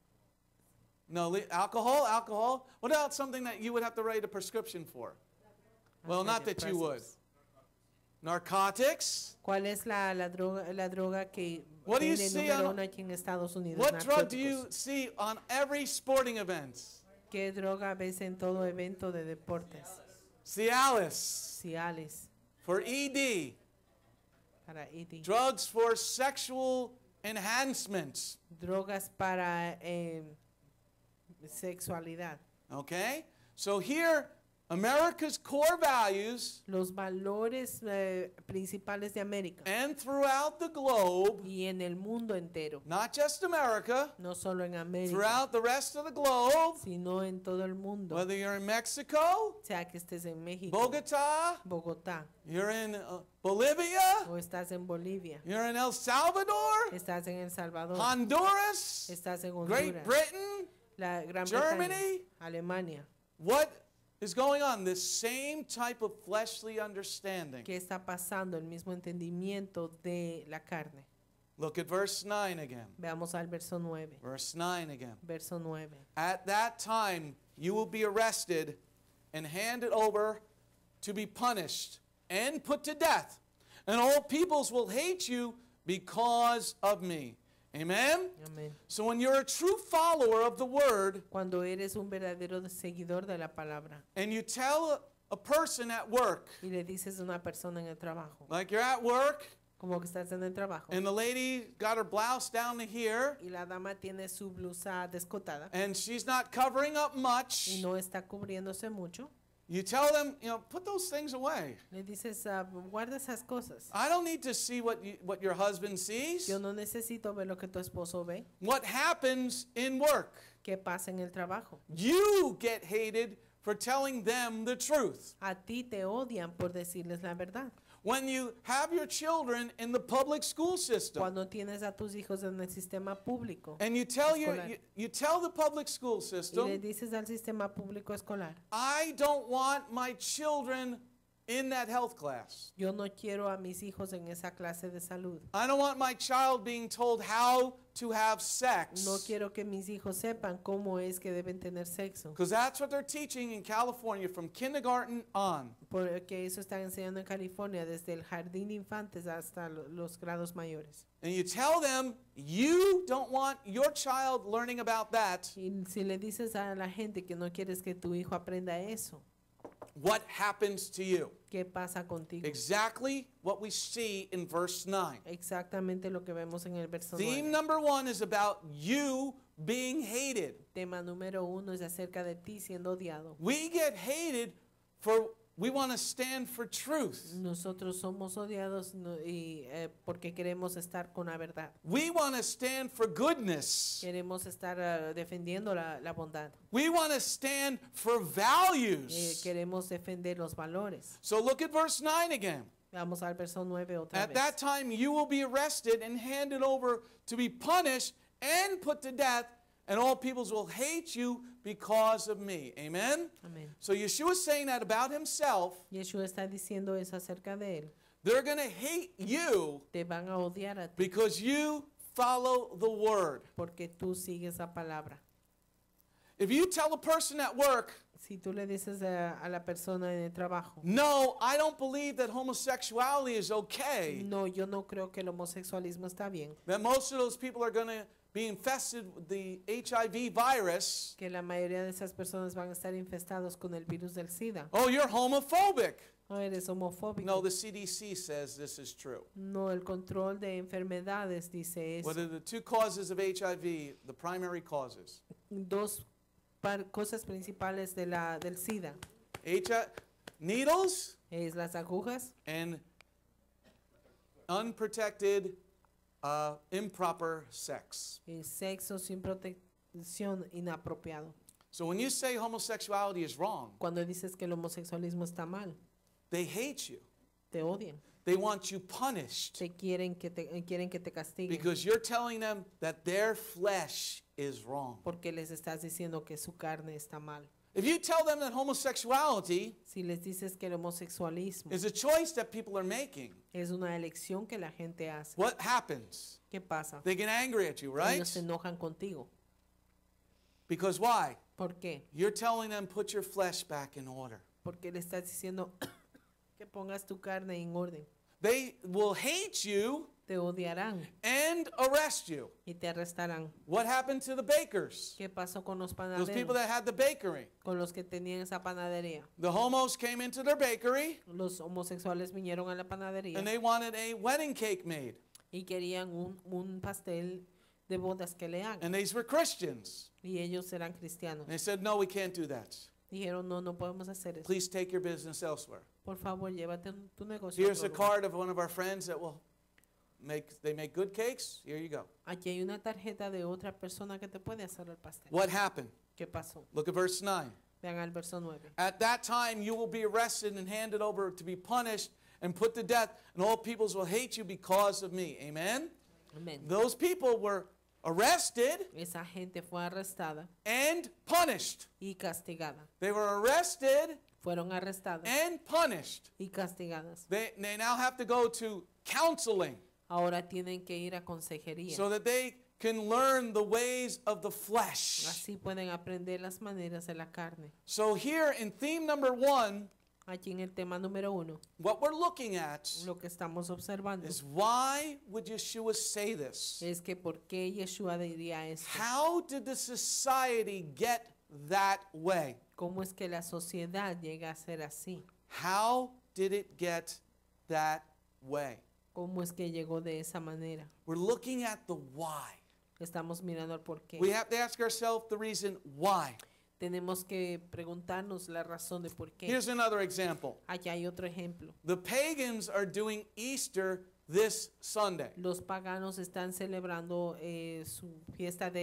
Speaker 3: No, alcohol? What about something that you would have to write a prescription for? Well, not that you would. Narcotics?
Speaker 4: ¿Cuál es la droga que
Speaker 3: What do you
Speaker 4: vende
Speaker 3: see
Speaker 4: número
Speaker 3: on-
Speaker 4: uno aquí en Estados Unidos?
Speaker 3: What drug do you
Speaker 4: Narcóticos.
Speaker 3: see on every sporting event?
Speaker 4: ¿Qué droga ves en todo evento de deportes?
Speaker 3: Cialis
Speaker 4: Cialis
Speaker 3: for ED.
Speaker 4: para ED.
Speaker 3: Drugs for sexual enhancement.
Speaker 4: Drogas para sexualidad.
Speaker 3: Okay? So here, America's core values
Speaker 4: Los valores principales de América
Speaker 3: and throughout the globe,
Speaker 4: y en el mundo entero,
Speaker 3: not just America,
Speaker 4: no solo en América,
Speaker 3: throughout the rest of the globe,
Speaker 4: sino en todo el mundo.
Speaker 3: whether you're in Mexico,
Speaker 4: Sea que estés en México,
Speaker 3: Bogota,
Speaker 4: Bogotá,
Speaker 3: you're in Bolivia,
Speaker 4: o estás en Bolivia,
Speaker 3: you're in El Salvador,
Speaker 4: estás en El Salvador,
Speaker 3: Honduras,
Speaker 4: estás en
Speaker 3: Great
Speaker 4: Honduras,
Speaker 3: Britain,
Speaker 4: la Gran
Speaker 3: Germany.
Speaker 4: Bretaña, Alemania.
Speaker 3: What is going on? This same type of fleshly understanding.
Speaker 4: ¿Qué está pasando? El mismo entendimiento de la carne.
Speaker 3: Look at verse 9 again.
Speaker 4: Veamos al verso 9.
Speaker 3: Verse 9 again.
Speaker 4: Verso 9.
Speaker 3: At that time you will be arrested and handed over to be punished and put to death, and all peoples will hate you because of me. Amen?
Speaker 4: Amén.
Speaker 3: So when you're a true follower of the word
Speaker 4: Cuando eres un verdadero seguidor de la palabra
Speaker 3: and you tell a person at work,
Speaker 4: y le dices a una persona en el trabajo,
Speaker 3: like you're at work
Speaker 4: como que estás en el trabajo,
Speaker 3: and the lady got her blouse down to here
Speaker 4: y la dama tiene su blusa descotada
Speaker 3: and she's not covering up much,
Speaker 4: y no está cubriéndose mucho,
Speaker 3: you tell them, put those things away.
Speaker 4: le dices, guarda esas cosas.
Speaker 3: I don't need to see what your husband sees.
Speaker 4: Yo no necesito ver lo que tu esposo ve.
Speaker 3: What happens in work?
Speaker 4: ¿Qué pasa en el trabajo?
Speaker 3: You get hated for telling them the truth.
Speaker 4: A ti te odian por decirles la verdad.
Speaker 3: When you have your children in the public school system
Speaker 4: Cuando tienes a tus hijos en el sistema público
Speaker 3: and you tell
Speaker 4: escolar.
Speaker 3: you tell the public school
Speaker 4: y le
Speaker 3: system,
Speaker 4: dices al sistema público escolar,
Speaker 3: I don't want my children in that health class.
Speaker 4: yo no quiero a mis hijos en esa clase de salud.
Speaker 3: I don't want my child being told how to have sex.
Speaker 4: No quiero que mis hijos sepan cómo es que deben tener sexo.
Speaker 3: Because that's what they're teaching in California from kindergarten on.
Speaker 4: Porque eso están enseñando en California desde el jardín de infantes hasta los grados mayores.
Speaker 3: And you tell them you don't want your child learning about that.
Speaker 4: Y si le dices a la gente que no quieres que tu hijo aprenda eso,
Speaker 3: What happens to you?
Speaker 4: ¿qué pasa contigo?
Speaker 3: Exactly what we see in verse 9.
Speaker 4: Exactamente lo que vemos en el verso
Speaker 3: Theme
Speaker 4: 9.
Speaker 3: number 1 is about you being hated.
Speaker 4: Tema número 1 es acerca de ti siendo odiado.
Speaker 3: We get hated for we want to stand for truth.
Speaker 4: Nosotros somos odiados porque queremos estar con la verdad.
Speaker 3: We want to stand for goodness.
Speaker 4: Queremos estar defendiendo la bondad.
Speaker 3: We want to stand for values.
Speaker 4: Queremos defender los valores.
Speaker 3: So look at verse 9 again.
Speaker 4: Vamos al verso 9 otra
Speaker 3: At
Speaker 4: vez.
Speaker 3: that time you will be arrested and handed over to be punished and put to death, and all peoples will hate you because of me. Amen?
Speaker 4: Amén.
Speaker 3: So Yeshua is saying that about himself.
Speaker 4: Yeshua está diciendo eso acerca de él.
Speaker 3: They're going to hate you
Speaker 4: Te van a odiar a ti
Speaker 3: because you follow the word.
Speaker 4: porque tú sigues la palabra.
Speaker 3: If you tell a person at work,
Speaker 4: Si tú le dices a la persona en el trabajo,
Speaker 3: no, I don't believe that homosexuality is okay,
Speaker 4: no, yo no creo que el homosexualismo está bien,
Speaker 3: that most of those people are going to be infested with the HIV virus,
Speaker 4: que la mayoría de esas personas van a estar infestados con el virus del SIDA.
Speaker 3: oh, you're homophobic.
Speaker 4: No eres homofóbico.
Speaker 3: No, the CDC says this is true.
Speaker 4: No, el control de enfermedades dice eso.
Speaker 3: What are the two causes of HIV, the primary causes?
Speaker 4: Dos cosas principales del SIDA
Speaker 3: Needles
Speaker 4: es las agujas
Speaker 3: and unprotected, improper sex.
Speaker 4: y sexo sin protección inapropiado.
Speaker 3: So when you say homosexuality is wrong,
Speaker 4: Cuando dices que el homosexualismo está mal,
Speaker 3: they hate you.
Speaker 4: te odian,
Speaker 3: They want you punished
Speaker 4: quieren que te castiguen
Speaker 3: because you're telling them that their flesh is wrong.
Speaker 4: porque les estás diciendo que su carne está mal.
Speaker 3: If you tell them that homosexuality
Speaker 4: Si les dices que el homosexualismo
Speaker 3: is a choice that people are making,
Speaker 4: es una elección que la gente hace,
Speaker 3: what happens?
Speaker 4: ¿qué pasa?
Speaker 3: They get angry at you, right?
Speaker 4: Ellos se enojan contigo.
Speaker 3: Because why?
Speaker 4: ¿Por qué?
Speaker 3: You're telling them put your flesh back in order.
Speaker 4: Porque le estás diciendo que pongas tu carne en orden.
Speaker 3: They will hate you
Speaker 4: Te odiarán
Speaker 3: and arrest you.
Speaker 4: y te arrestarán.
Speaker 3: What happened to the bakers?
Speaker 4: ¿Qué pasó con los
Speaker 3: Those people
Speaker 4: panaderos?
Speaker 3: that had the bakery.
Speaker 4: Con los que tenían esa panadería.
Speaker 3: The homos came into their bakery
Speaker 4: Los homosexuales vinieron a la panadería
Speaker 3: and they wanted a wedding cake made.
Speaker 4: y querían un pastel de bodas que le hagan.
Speaker 3: And these were Christians.
Speaker 4: Y ellos eran cristianos.
Speaker 3: And they said, no, we can't do that.
Speaker 4: Dijeron, no, no podemos hacer eso.
Speaker 3: Please take your business elsewhere.
Speaker 4: Por favor, llévate tu negocio. a
Speaker 3: Here's a
Speaker 4: otro lugar.
Speaker 3: card of one of our friends that will they make good cakes. Here you go.
Speaker 4: Aquí hay una tarjeta de otra persona que te puede hacer el pastel.
Speaker 3: What happened?
Speaker 4: ¿Qué pasó?
Speaker 3: Look at verse 9.
Speaker 4: Vean al verso 9.
Speaker 3: At that time you will be arrested and handed over to be punished and put to death, and all peoples will hate you because of me. Amen?
Speaker 4: Amén.
Speaker 3: Those people were arrested
Speaker 4: Esa gente fue arrestada
Speaker 3: and punished.
Speaker 4: y castigada.
Speaker 3: They were arrested
Speaker 4: Fueron arrestadas
Speaker 3: and punished.
Speaker 4: y castigadas.
Speaker 3: They now have to go to counseling
Speaker 4: Ahora tienen que ir a consejería.
Speaker 3: so that they can learn the ways of the flesh.
Speaker 4: Así pueden aprender las maneras de la carne.
Speaker 3: So here in theme number 1,
Speaker 4: Aquí en el tema número 1,
Speaker 3: what we're looking at
Speaker 4: lo que estamos observando
Speaker 3: is why would Yeshua say this?
Speaker 4: es que por qué Yeshua diría esto.
Speaker 3: How did the society get that way?
Speaker 4: ¿Cómo es que la sociedad llega a ser así?
Speaker 3: How did it get that way?
Speaker 4: ¿Cómo es que llegó de esa manera?
Speaker 3: We're looking at the why.
Speaker 4: Estamos mirando el por qué.
Speaker 3: We have to ask ourselves the reason why.
Speaker 4: Tenemos que preguntarnos la razón de por qué.
Speaker 3: Here's another example.
Speaker 4: Aquí hay otro ejemplo.
Speaker 3: The pagans are doing Easter this Sunday.
Speaker 4: Los paganos están celebrando su fiesta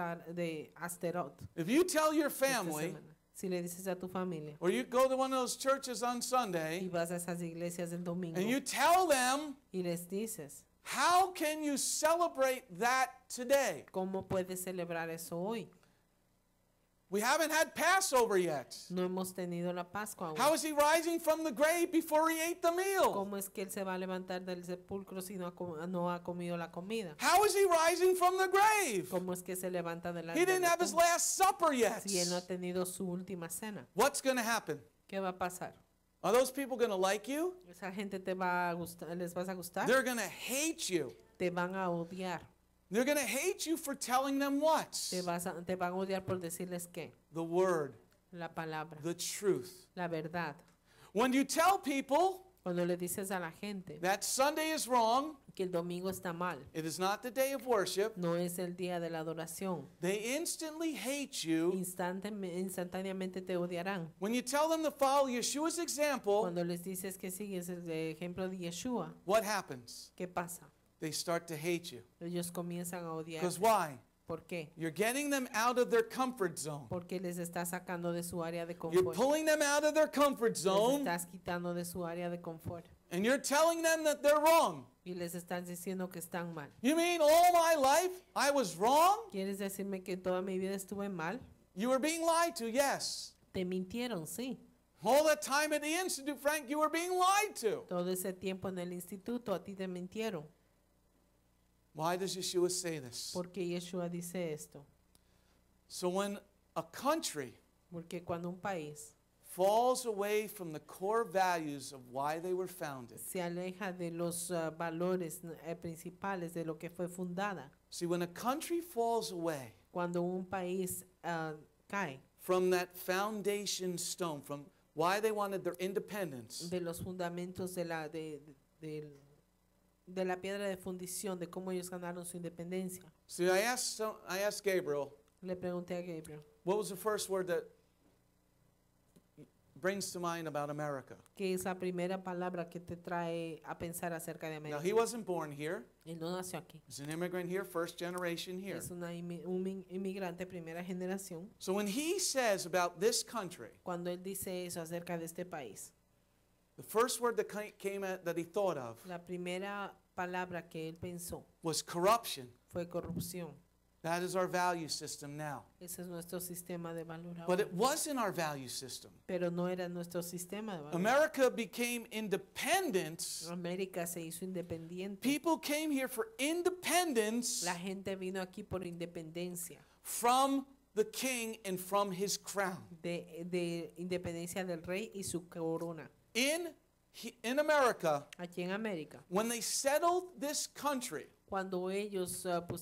Speaker 4: de Asterot.
Speaker 3: If you tell your
Speaker 4: esta
Speaker 3: family,
Speaker 4: semana. Si le dices a tu familia
Speaker 3: or you go to one of those churches on
Speaker 4: y
Speaker 3: Sunday,
Speaker 4: vas a esas iglesias el domingo
Speaker 3: and you tell them,
Speaker 4: y les dices,
Speaker 3: how can you celebrate that today?
Speaker 4: ¿cómo puedes celebrar eso hoy?
Speaker 3: We haven't had Passover yet.
Speaker 4: No hemos tenido la Pascua aún.
Speaker 3: How is he rising from the grave before he ate the meal?
Speaker 4: ¿Cómo es que él se va a levantar del sepulcro si no ha comido la comida?
Speaker 3: How is he rising from the grave?
Speaker 4: ¿Cómo es que se levanta de la
Speaker 3: He didn't have his
Speaker 4: tumba
Speaker 3: last supper yet.
Speaker 4: si él no ha tenido su última cena?
Speaker 3: What's going to happen?
Speaker 4: ¿Qué va a pasar?
Speaker 3: Are those people going to like you?
Speaker 4: ¿Esa gente te va a gustar, les vas a gustar?
Speaker 3: They're going to hate you.
Speaker 4: Te van a odiar.
Speaker 3: They're going to hate you for telling them what?
Speaker 4: Te van a odiar por decirles qué.
Speaker 3: The word,
Speaker 4: La palabra,
Speaker 3: the truth.
Speaker 4: la verdad.
Speaker 3: When you tell people
Speaker 4: Cuando le dices a la gente
Speaker 3: that Sunday is wrong,
Speaker 4: que el domingo está mal,
Speaker 3: it is not the day of worship,
Speaker 4: no es el día de la adoración,
Speaker 3: they instantly hate you.
Speaker 4: instantáneamente te odiarán.
Speaker 3: When you tell them to follow Yeshua's example,
Speaker 4: Cuando les dices que sigues el ejemplo de Yeshua,
Speaker 3: what happens?
Speaker 4: ¿qué pasa?
Speaker 3: They start to hate you.
Speaker 4: Ellos comienzan a odiar.
Speaker 3: Because why?
Speaker 4: ¿Por qué?
Speaker 3: You're getting them out of their comfort zone.
Speaker 4: Porque les estás sacando de su área de
Speaker 3: You're
Speaker 4: confort.
Speaker 3: pulling them out of their comfort
Speaker 4: Les
Speaker 3: zone,
Speaker 4: estás quitando de su área de confort.
Speaker 3: and you're telling them that they're wrong.
Speaker 4: Y les estás diciendo que están mal.
Speaker 3: You mean all my life I was wrong?
Speaker 4: ¿Quieres decirme que toda mi vida estuve mal?
Speaker 3: You were being lied to, yes.
Speaker 4: Te mintieron, sí.
Speaker 3: All that time at the institute, Frank, you were being lied to.
Speaker 4: Todo ese tiempo en el instituto a ti te mintieron.
Speaker 3: Why does Yeshua say this?
Speaker 4: Porque Yeshua dice esto.
Speaker 3: So when a country
Speaker 4: Porque cuando un país
Speaker 3: falls away from the core values of why they were founded.
Speaker 4: se aleja de los valores principales de lo que fue fundada,
Speaker 3: See, when a country falls away
Speaker 4: cuando un país cae
Speaker 3: from that foundation stone, from why they wanted their independence,
Speaker 4: de los fundamentos de la piedra de fundición, de cómo ellos ganaron su independencia.
Speaker 3: see, I asked Gabriel,
Speaker 4: Le pregunté a Gabriel,
Speaker 3: what was the first word that brings to mind about America?
Speaker 4: ¿qué es la primera palabra que te trae a pensar acerca de
Speaker 3: Now,
Speaker 4: América?
Speaker 3: he wasn't born here.
Speaker 4: Él no nació aquí.
Speaker 3: He's an immigrant here, first generation here.
Speaker 4: Es un inmigrante primera generación.
Speaker 3: So when he says about this country,
Speaker 4: Cuando él dice eso acerca de este país,
Speaker 3: the first word that that he thought of
Speaker 4: la primera palabra que él pensó
Speaker 3: was corruption.
Speaker 4: fue corrupción.
Speaker 3: That is our value system now.
Speaker 4: Ese es nuestro sistema de valor
Speaker 3: But
Speaker 4: ahora.
Speaker 3: it wasn't our value system.
Speaker 4: Pero no era nuestro sistema de valor.
Speaker 3: America became independent.
Speaker 4: América se hizo independiente.
Speaker 3: People came here for independence
Speaker 4: La gente vino aquí por independencia,
Speaker 3: from the king and from his crown.
Speaker 4: de independencia del rey y su corona.
Speaker 3: In America,
Speaker 4: Aquí en América,
Speaker 3: when they settled this country,
Speaker 4: cuando ellos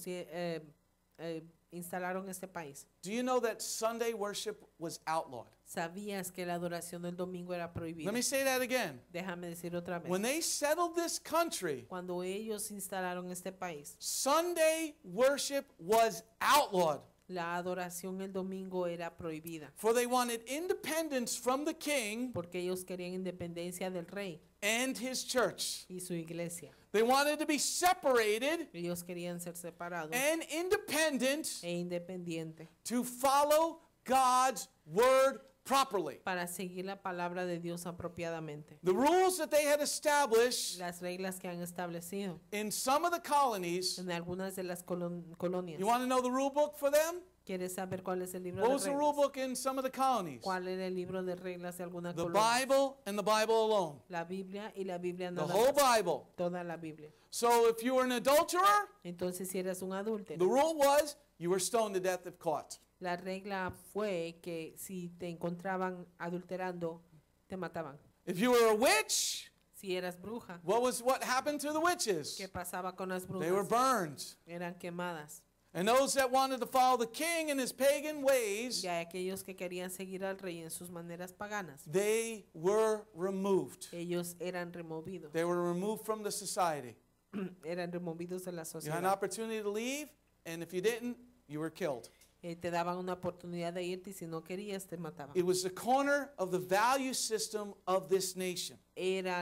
Speaker 4: instalaron este país,
Speaker 3: do you know that Sunday worship was outlawed?
Speaker 4: ¿sabías que la adoración del domingo era prohibida?
Speaker 3: Let me say that again.
Speaker 4: Déjame decir otra vez.
Speaker 3: When they settled this country,
Speaker 4: Cuando ellos instalaron este país,
Speaker 3: Sunday worship was outlawed.
Speaker 4: la adoración el domingo era prohibida,
Speaker 3: For they wanted independence from the king
Speaker 4: porque ellos querían independencia del rey
Speaker 3: and his church.
Speaker 4: y su iglesia.
Speaker 3: They wanted to be separated
Speaker 4: Ellos querían ser separados
Speaker 3: and independent
Speaker 4: e independientes
Speaker 3: to follow God's word properly.
Speaker 4: para seguir la palabra de Dios apropiadamente.
Speaker 3: The rules that they had established
Speaker 4: Las reglas que han establecido
Speaker 3: in some of the colonies,
Speaker 4: en algunas de las colonias.
Speaker 3: you want to know the rule book for them?
Speaker 4: ¿Quieres saber cuál es el libro
Speaker 3: What
Speaker 4: de
Speaker 3: was the rule
Speaker 4: reglas?
Speaker 3: book in some of the colonies?
Speaker 4: ¿Cuál era el libro de reglas de alguna
Speaker 3: The
Speaker 4: colonia?
Speaker 3: Bible and the Bible alone.
Speaker 4: La Biblia y la Biblia
Speaker 3: The
Speaker 4: nada
Speaker 3: whole
Speaker 4: más.
Speaker 3: Bible.
Speaker 4: Toda la Biblia.
Speaker 3: So if you were an adulterer,
Speaker 4: Entonces, si eras un
Speaker 3: the
Speaker 4: adúltero,
Speaker 3: rule was you were stoned to death if caught.
Speaker 4: la regla fue que si te encontraban adulterando, te mataban.
Speaker 3: If you were a witch,
Speaker 4: Si eras bruja,
Speaker 3: what happened to the witches?
Speaker 4: ¿qué pasaba con las
Speaker 3: They were
Speaker 4: brujas?
Speaker 3: burned.
Speaker 4: Eran quemadas.
Speaker 3: And those that wanted to follow the king in his pagan ways,
Speaker 4: Y a aquellos que querían seguir al rey en sus maneras paganas,
Speaker 3: they were removed.
Speaker 4: ellos eran removidos.
Speaker 3: They were removed from the society.
Speaker 4: Eran removidos de la
Speaker 3: You had an
Speaker 4: sociedad.
Speaker 3: opportunity to leave, and if you didn't, you were killed.
Speaker 4: Te daban una oportunidad de irte y si no querías, te mataban.
Speaker 3: It was the corner of the value system of this nation.
Speaker 4: Era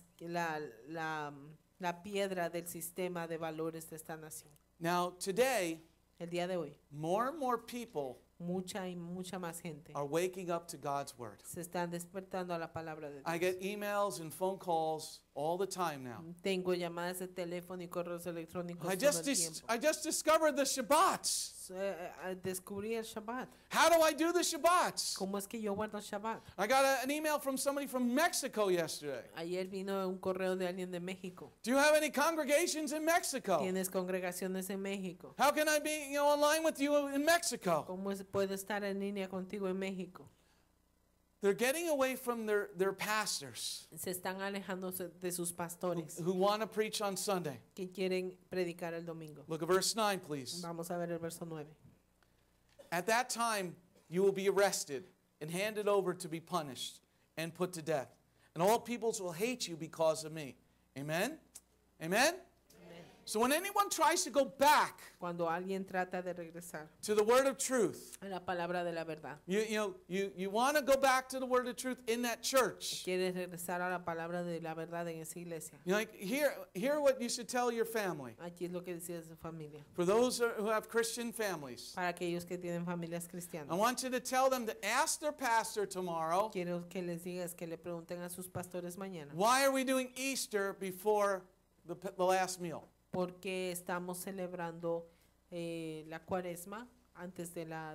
Speaker 4: la piedra del sistema de valores de esta nación.
Speaker 3: Now, today,
Speaker 4: El día de hoy,
Speaker 3: more and more people
Speaker 4: mucha y mucha más gente
Speaker 3: are waking up to God's word.
Speaker 4: se están despertando a la palabra de
Speaker 3: I
Speaker 4: Dios.
Speaker 3: get emails and phone calls all the time now.
Speaker 4: Tengo llamadas de teléfono y correos electrónicos
Speaker 3: I
Speaker 4: todo
Speaker 3: just,
Speaker 4: el tiempo.
Speaker 3: I just discovered the Shabbats.
Speaker 4: Descubrí el Shabbat.
Speaker 3: How do I do the Shabbats?
Speaker 4: ¿Cómo es que yo guardo el Shabbat?
Speaker 3: I got an email from somebody from Mexico yesterday.
Speaker 4: Ayer vino un correo de alguien de México.
Speaker 3: Do you have any congregations in Mexico?
Speaker 4: ¿Tienes congregaciones en México?
Speaker 3: How can I be online with you in Mexico?
Speaker 4: ¿Cómo puedo estar en línea contigo en México?
Speaker 3: They're getting away from their pastors
Speaker 4: Se están alejando de sus pastores
Speaker 3: who want to preach on Sunday.
Speaker 4: que quieren predicar el domingo.
Speaker 3: Look at verse 9, please.
Speaker 4: Vamos a ver el verso 9.
Speaker 3: At that time, you will be arrested and handed over to be punished and put to death. And all peoples will hate you because of me. Amen? Amen? So when anyone tries to go back
Speaker 4: Cuando alguien trata de regresar
Speaker 3: to the word of truth,
Speaker 4: a la palabra de la verdad,
Speaker 3: you want to go back to the word of truth in that church.
Speaker 4: quieres regresar a la palabra de la verdad en esa iglesia.
Speaker 3: You're like, hear what you should tell your family.
Speaker 4: Aquí es lo que decía su familia.
Speaker 3: For those who have Christian families,
Speaker 4: Para aquellos que tienen familias
Speaker 3: I
Speaker 4: cristianas.
Speaker 3: want you to tell them to ask their pastor tomorrow,
Speaker 4: Quiero que les digas que le pregunten a sus pastores mañana.
Speaker 3: why are we doing Easter before the last meal?
Speaker 4: Porque estamos celebrando la cuaresma antes de la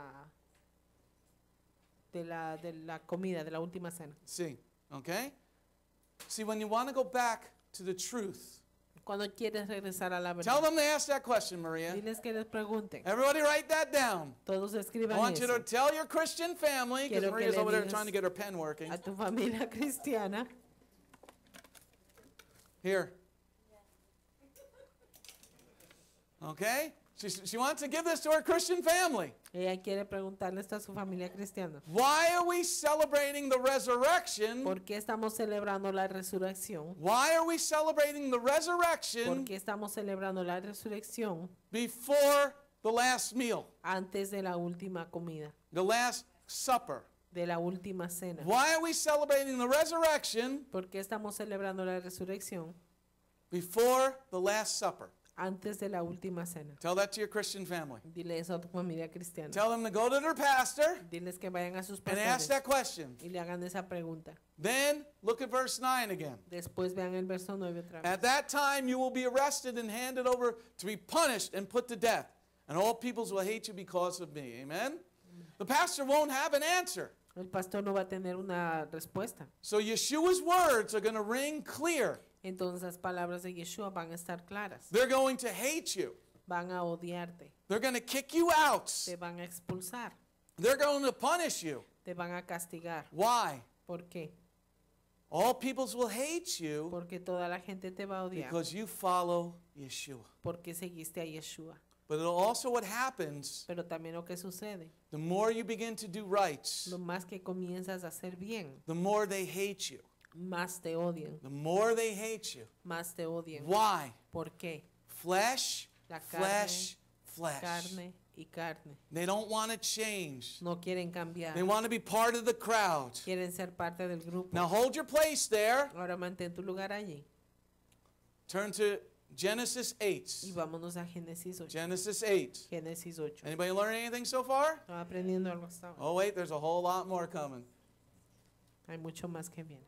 Speaker 4: comida, de la última cena.
Speaker 3: See, okay? See, when you want to go back to the truth,
Speaker 4: Cuando quieres regresar a la
Speaker 3: Tell
Speaker 4: verdad.
Speaker 3: them to ask that question, Maria.
Speaker 4: Diles que les pregunten.
Speaker 3: Everybody write that down.
Speaker 4: Todos
Speaker 3: I
Speaker 4: escriban
Speaker 3: want you to
Speaker 4: eso.
Speaker 3: tell your Christian family, because
Speaker 4: Quiero que
Speaker 3: Maria's
Speaker 4: le
Speaker 3: over there
Speaker 4: digas
Speaker 3: trying to get her pen working.
Speaker 4: A tu familia cristiana.
Speaker 3: Here. Okay? She wants to give this to her Christian family.
Speaker 4: Ella quiere preguntarle esto a su familia cristiana.
Speaker 3: Why are we celebrating the resurrection?
Speaker 4: ¿Por qué estamos celebrando la resurrección?
Speaker 3: Why are we celebrating the
Speaker 4: ¿Por
Speaker 3: resurrection
Speaker 4: qué estamos celebrando la resurrección
Speaker 3: before the last meal,
Speaker 4: antes de la última comida,
Speaker 3: the last supper?
Speaker 4: de la última cena?
Speaker 3: Why are we celebrating the resurrection
Speaker 4: ¿Por qué estamos celebrando la resurrección
Speaker 3: before the last supper?
Speaker 4: antes de la última cena?
Speaker 3: Tell that to your Christian family.
Speaker 4: Dile eso a tu familia cristiana.
Speaker 3: Tell them to go to their pastor
Speaker 4: Diles que vayan a sus
Speaker 3: and ask
Speaker 4: pastores
Speaker 3: that question.
Speaker 4: y le hagan esa pregunta.
Speaker 3: Then look at verse 9 again.
Speaker 4: Después vean el verso 9 otra vez.
Speaker 3: At that time you will be arrested and handed over to be punished and put to death. And all peoples will hate you because of me. Amen? The pastor won't have an answer.
Speaker 4: El pastor no va a tener una respuesta.
Speaker 3: So Yeshua's words are going to ring clear.
Speaker 4: Entonces las palabras de Yeshua van a estar claras.
Speaker 3: They're going to hate you.
Speaker 4: Van a odiarte.
Speaker 3: They're going to kick you out.
Speaker 4: Te van a expulsar.
Speaker 3: They're going to punish you.
Speaker 4: Te van a castigar.
Speaker 3: Why?
Speaker 4: ¿Por qué?
Speaker 3: All peoples will hate you
Speaker 4: Porque toda la gente te va a odiar.
Speaker 3: because you follow Yeshua.
Speaker 4: Porque seguiste a Yeshua.
Speaker 3: But also what happens,
Speaker 4: Pero también lo que sucede,
Speaker 3: the more you begin to do right,
Speaker 4: lo más que comienzas a hacer bien,
Speaker 3: the more they hate you.
Speaker 4: más te odian.
Speaker 3: The more they hate you.
Speaker 4: Más te odian.
Speaker 3: Why?
Speaker 4: ¿Por qué?
Speaker 3: Flesh,
Speaker 4: La carne,
Speaker 3: flesh, flesh.
Speaker 4: carne y carne.
Speaker 3: They don't want to change.
Speaker 4: No quieren cambiar.
Speaker 3: They want to be part of the crowd.
Speaker 4: Quieren ser parte del grupo.
Speaker 3: Now hold your place there.
Speaker 4: Ahora mantén tu lugar allí.
Speaker 3: Turn to Genesis
Speaker 4: Y
Speaker 3: 8.
Speaker 4: vámonos a Génesis 8.
Speaker 3: Genesis 8.
Speaker 4: Génesis 8.
Speaker 3: Anybody learn anything so far?
Speaker 4: ¿Estaba aprendiendo algo hasta ahora?
Speaker 3: Oh wait, there's a whole lot more coming.
Speaker 4: Hay mucho más que viene.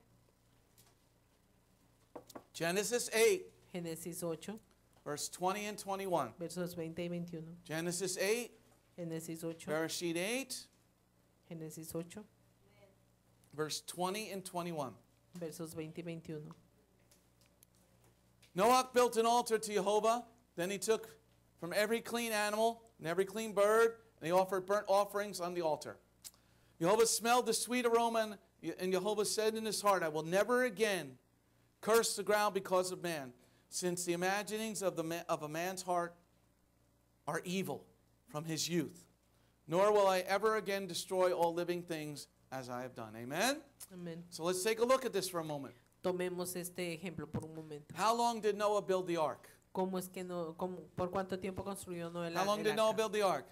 Speaker 3: Genesis 8,
Speaker 4: Génesis 8,
Speaker 3: verse 20 and 21.
Speaker 4: versos 20 y 21.
Speaker 3: Genesis 8,
Speaker 4: Génesis 8,
Speaker 3: Bereshit 8,
Speaker 4: Génesis 8,
Speaker 3: verse 20 and 21.
Speaker 4: versos 20 y 21.
Speaker 3: Noah built an altar to Jehovah. Then he took from every clean animal and every clean bird, and he offered burnt offerings on the altar. Jehovah smelled the sweet aroma, and Jehovah said in his heart, I will never again curse the ground because of man, since the imaginings of a man's heart are evil from his youth. Nor will I ever again destroy all living things as I have done. Amen?
Speaker 4: Amén.
Speaker 3: So let's take a look at this for a moment.
Speaker 4: Tomemos este ejemplo por un momento.
Speaker 3: How long did Noah build the ark?
Speaker 4: ¿Cómo es que por cuánto tiempo construyó Noé
Speaker 3: How long did Noah
Speaker 4: arca?
Speaker 3: build the ark?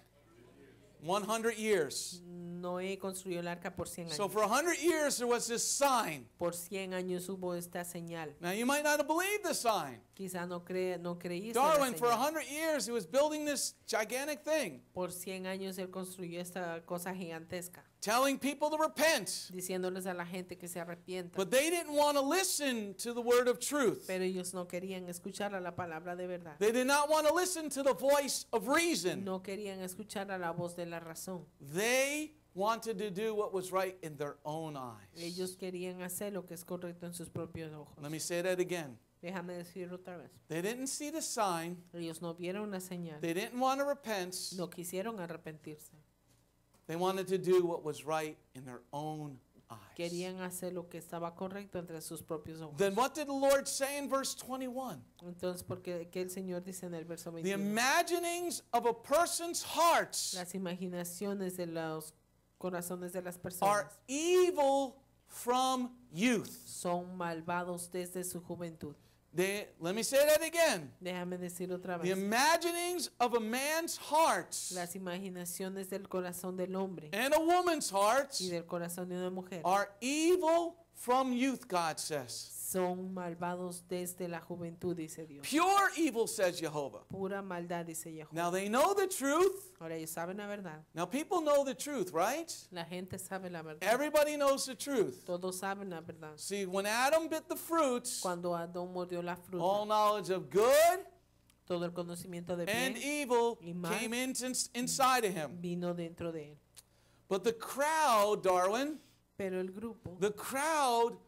Speaker 3: 100 years.
Speaker 4: Noé construyó el arca por 100
Speaker 3: So
Speaker 4: años.
Speaker 3: for 100 years there was this sign.
Speaker 4: Por 100 años hubo esta señal.
Speaker 3: Now you might not have believed the sign.
Speaker 4: Quizá no creíste la
Speaker 3: Darwin, for
Speaker 4: señal.
Speaker 3: 100 years he was building this gigantic thing,
Speaker 4: Por 100 años él construyó esta cosa gigantesca,
Speaker 3: telling people to repent.
Speaker 4: diciéndoles a la gente que se arrepienta.
Speaker 3: But they didn't want to listen to the word of truth.
Speaker 4: Pero ellos no querían escuchar a la palabra de verdad.
Speaker 3: They did not want to listen to the voice of reason.
Speaker 4: No querían escuchar a la voz de la razón.
Speaker 3: They wanted to do what was right in their own eyes.
Speaker 4: Ellos querían hacer lo que es correcto en sus propios ojos.
Speaker 3: Let me say that again.
Speaker 4: Déjame decirlo otra vez.
Speaker 3: They didn't see the sign.
Speaker 4: Ellos no vieron la señal.
Speaker 3: They didn't want to repent.
Speaker 4: No quisieron arrepentirse.
Speaker 3: They wanted to do what was right in their own eyes.
Speaker 4: Querían hacer lo que estaba correcto entre sus propios ojos.
Speaker 3: Then what did the Lord say in verse 21?
Speaker 4: Entonces, porque que el Señor dice en el verso
Speaker 3: The
Speaker 4: 21,
Speaker 3: imaginings of a person's hearts
Speaker 4: las imaginaciones de los corazones de las
Speaker 3: are
Speaker 4: personas
Speaker 3: evil from youth.
Speaker 4: son malvados desde su juventud.
Speaker 3: Let me say that again.
Speaker 4: Déjame decir otra
Speaker 3: The
Speaker 4: vez.
Speaker 3: imaginings of a man's hearts
Speaker 4: Las imaginaciones del corazón del hombre
Speaker 3: and a woman's hearts
Speaker 4: y del corazón de una mujer
Speaker 3: are evil from youth, God says.
Speaker 4: son malvados desde la juventud, dice Dios.
Speaker 3: Pure evil, says Jehovah.
Speaker 4: Pura maldad, dice Jehová.
Speaker 3: Now they know the truth.
Speaker 4: Ahora ellos saben la verdad.
Speaker 3: Now people know the truth, right?
Speaker 4: La gente sabe la verdad.
Speaker 3: Everybody knows the truth.
Speaker 4: Todos saben la verdad.
Speaker 3: See, when Adam bit the fruit,
Speaker 4: Cuando Adán mordió la fruta,
Speaker 3: all knowledge of good
Speaker 4: todo el conocimiento de
Speaker 3: and
Speaker 4: bien
Speaker 3: evil
Speaker 4: y mal
Speaker 3: came inside of him.
Speaker 4: vino dentro de él.
Speaker 3: But the crowd, Darwin,
Speaker 4: Pero el grupo
Speaker 3: the crowd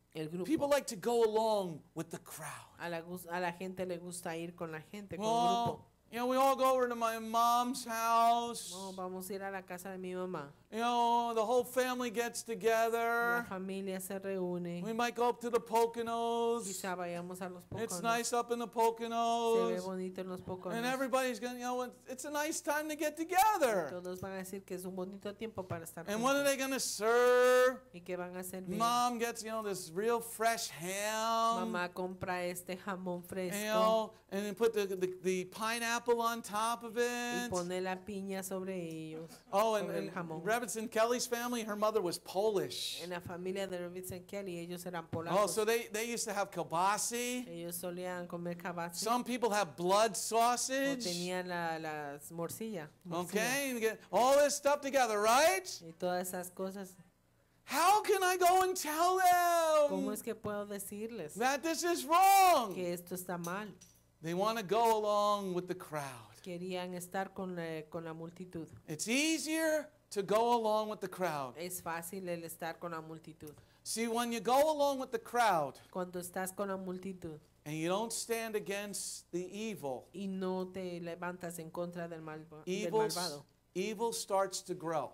Speaker 4: El grupo.
Speaker 3: People like to go along with the crowd.
Speaker 4: A la gente le gusta ir con la gente, con el
Speaker 3: Well,
Speaker 4: grupo.
Speaker 3: you know, we all go over to my mom's house.
Speaker 4: No, vamos a ir a la casa de mi mamá.
Speaker 3: You know, the whole family gets
Speaker 4: La
Speaker 3: together.
Speaker 4: familia se reúne.
Speaker 3: We might go up to the Poconos.
Speaker 4: Quizá vayamos a los
Speaker 3: It's
Speaker 4: Poconos.
Speaker 3: nice up in the
Speaker 4: Se ve
Speaker 3: Poconos.
Speaker 4: bonito en los Poconos.
Speaker 3: And everybody's going to, you know, it's a nice time to get together.
Speaker 4: Todos van a decir que es un bonito tiempo para estar
Speaker 3: And what are
Speaker 4: juntos.
Speaker 3: they going to serve?
Speaker 4: ¿Y qué van a servir?
Speaker 3: Mom gets, you know, this real fresh ham.
Speaker 4: Mamá compra este jamón
Speaker 3: You
Speaker 4: fresco
Speaker 3: know, and then put the pineapple on top of
Speaker 4: y
Speaker 3: it.
Speaker 4: pone la piña sobre ellos.
Speaker 3: Oh,
Speaker 4: sobre el
Speaker 3: and
Speaker 4: jamón.
Speaker 3: Rebitson Kelly's family, her mother was Polish.
Speaker 4: En la familia de Robinson Kelly, ellos eran
Speaker 3: Oh,
Speaker 4: polacos.
Speaker 3: so they used to have kielbasi.
Speaker 4: Ellos solían comer cabassi
Speaker 3: Some people have blood
Speaker 4: o
Speaker 3: sausage.
Speaker 4: tenían las morcillas.
Speaker 3: Okay, you get all this stuff together, right?
Speaker 4: Y todas esas cosas.
Speaker 3: How can I go and tell
Speaker 4: ¿Cómo
Speaker 3: them
Speaker 4: es que puedo decirles
Speaker 3: that this is wrong?
Speaker 4: que esto está mal?
Speaker 3: They want to go along with the crowd.
Speaker 4: Querían estar con la multitud.
Speaker 3: It's easier to go along with the crowd.
Speaker 4: Es fácil el estar con la multitud.
Speaker 3: See, when you go along with the crowd
Speaker 4: Cuando estás con la multitud
Speaker 3: and you don't stand against the evil,
Speaker 4: y no te levantas en contra del
Speaker 3: evil,
Speaker 4: malvado,
Speaker 3: evil starts to grow.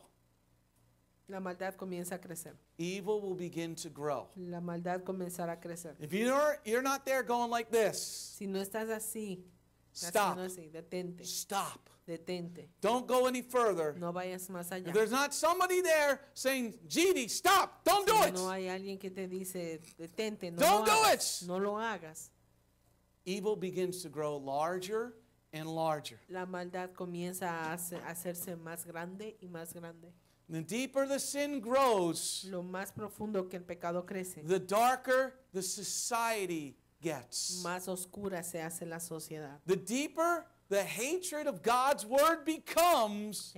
Speaker 4: la maldad comienza a crecer.
Speaker 3: Evil will begin to grow.
Speaker 4: La maldad comenzará a crecer.
Speaker 3: If you're not there going like this,
Speaker 4: Si no estás así,
Speaker 3: stop.
Speaker 4: haciendo así, detente,
Speaker 3: Stop.
Speaker 4: detente.
Speaker 3: Don't go any further.
Speaker 4: No vayas más allá.
Speaker 3: If there's not somebody there saying, GD, stop, don't do
Speaker 4: Si
Speaker 3: it.
Speaker 4: no hay alguien que te dice, detente, no
Speaker 3: Don't
Speaker 4: lo
Speaker 3: do
Speaker 4: hagas.
Speaker 3: it.
Speaker 4: No lo hagas.
Speaker 3: Evil begins to grow larger and larger.
Speaker 4: La maldad comienza a hacerse más grande y más grande.
Speaker 3: The deeper the sin grows,
Speaker 4: Lo más profundo que el pecado crece,
Speaker 3: the darker the society gets.
Speaker 4: más oscura se hace la sociedad.
Speaker 3: The deeper the hatred of God's word becomes,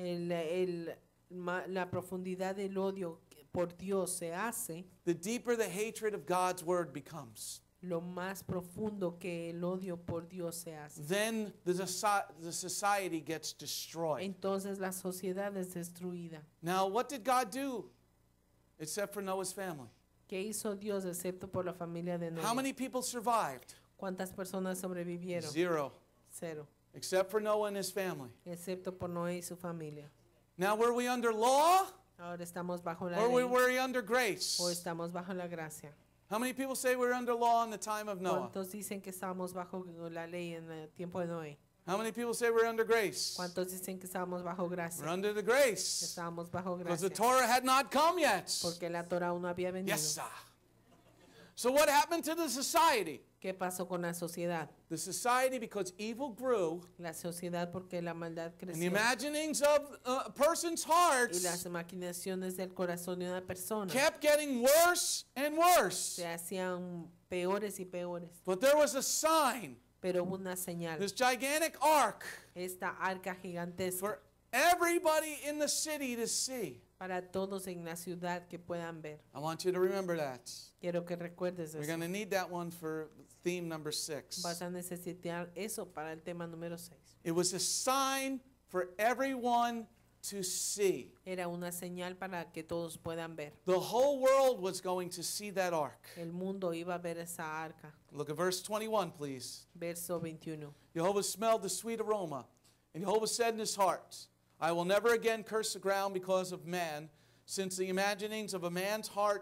Speaker 4: La profundidad del odio por Dios se hace,
Speaker 3: the deeper the hatred of God's word becomes.
Speaker 4: lo más profundo que el odio por Dios se hace.
Speaker 3: Then the society gets destroyed.
Speaker 4: Entonces la sociedad es destruida.
Speaker 3: Now, what did God do except for Noah's family?
Speaker 4: ¿Qué hizo Dios excepto por la familia de
Speaker 3: How
Speaker 4: Noé?
Speaker 3: many people survived?
Speaker 4: ¿Cuántas personas sobrevivieron?
Speaker 3: 0,
Speaker 4: Cero.
Speaker 3: except for Noah and his family.
Speaker 4: Excepto por Noé y su familia.
Speaker 3: Now, were we under law
Speaker 4: Ahora estamos bajo la
Speaker 3: or
Speaker 4: ley
Speaker 3: were we under grace?
Speaker 4: o estamos bajo la gracia.
Speaker 3: How many people say we're under law in the time of Noah?
Speaker 4: ¿Cuántos dicen que estamos bajo la ley en el tiempo de Noé?
Speaker 3: How many people say we're under grace?
Speaker 4: ¿Cuántos dicen que estamos bajo
Speaker 3: We're
Speaker 4: gracia?
Speaker 3: under the grace
Speaker 4: Estábamos bajo
Speaker 3: because the
Speaker 4: gracia.
Speaker 3: Torah had not come yet.
Speaker 4: Porque la Torah aún no había venido.
Speaker 3: Yes, sir. So what happened to the society?
Speaker 4: ¿Qué pasó con la sociedad?
Speaker 3: The society, because evil grew,
Speaker 4: La sociedad porque la maldad
Speaker 3: and the
Speaker 4: creció.
Speaker 3: imaginings of a person's
Speaker 4: Y
Speaker 3: hearts
Speaker 4: las maquinaciones del corazón de una persona
Speaker 3: kept getting worse and worse.
Speaker 4: se hacían peores y peores.
Speaker 3: But there was a sign,
Speaker 4: Pero hubo una señal.
Speaker 3: this gigantic ark
Speaker 4: Esta arca gigantesca
Speaker 3: for everybody in the city to see.
Speaker 4: para todos en la ciudad que puedan ver.
Speaker 3: I want you to remember that.
Speaker 4: Quiero que recuerdes
Speaker 3: We're
Speaker 4: eso.
Speaker 3: going to need that one for theme number 6.
Speaker 4: Vas a necesitar eso para el tema número 6.
Speaker 3: It was a sign for everyone to see.
Speaker 4: Era una señal para que todos puedan ver.
Speaker 3: The whole world was going to see that ark.
Speaker 4: El mundo iba a ver esa arca.
Speaker 3: Look at verse 21, please.
Speaker 4: Verso 21.
Speaker 3: Jehovah smelled the sweet aroma, and Jehovah said in his heart, I will never again curse the ground because of man, since the imaginings of a man's heart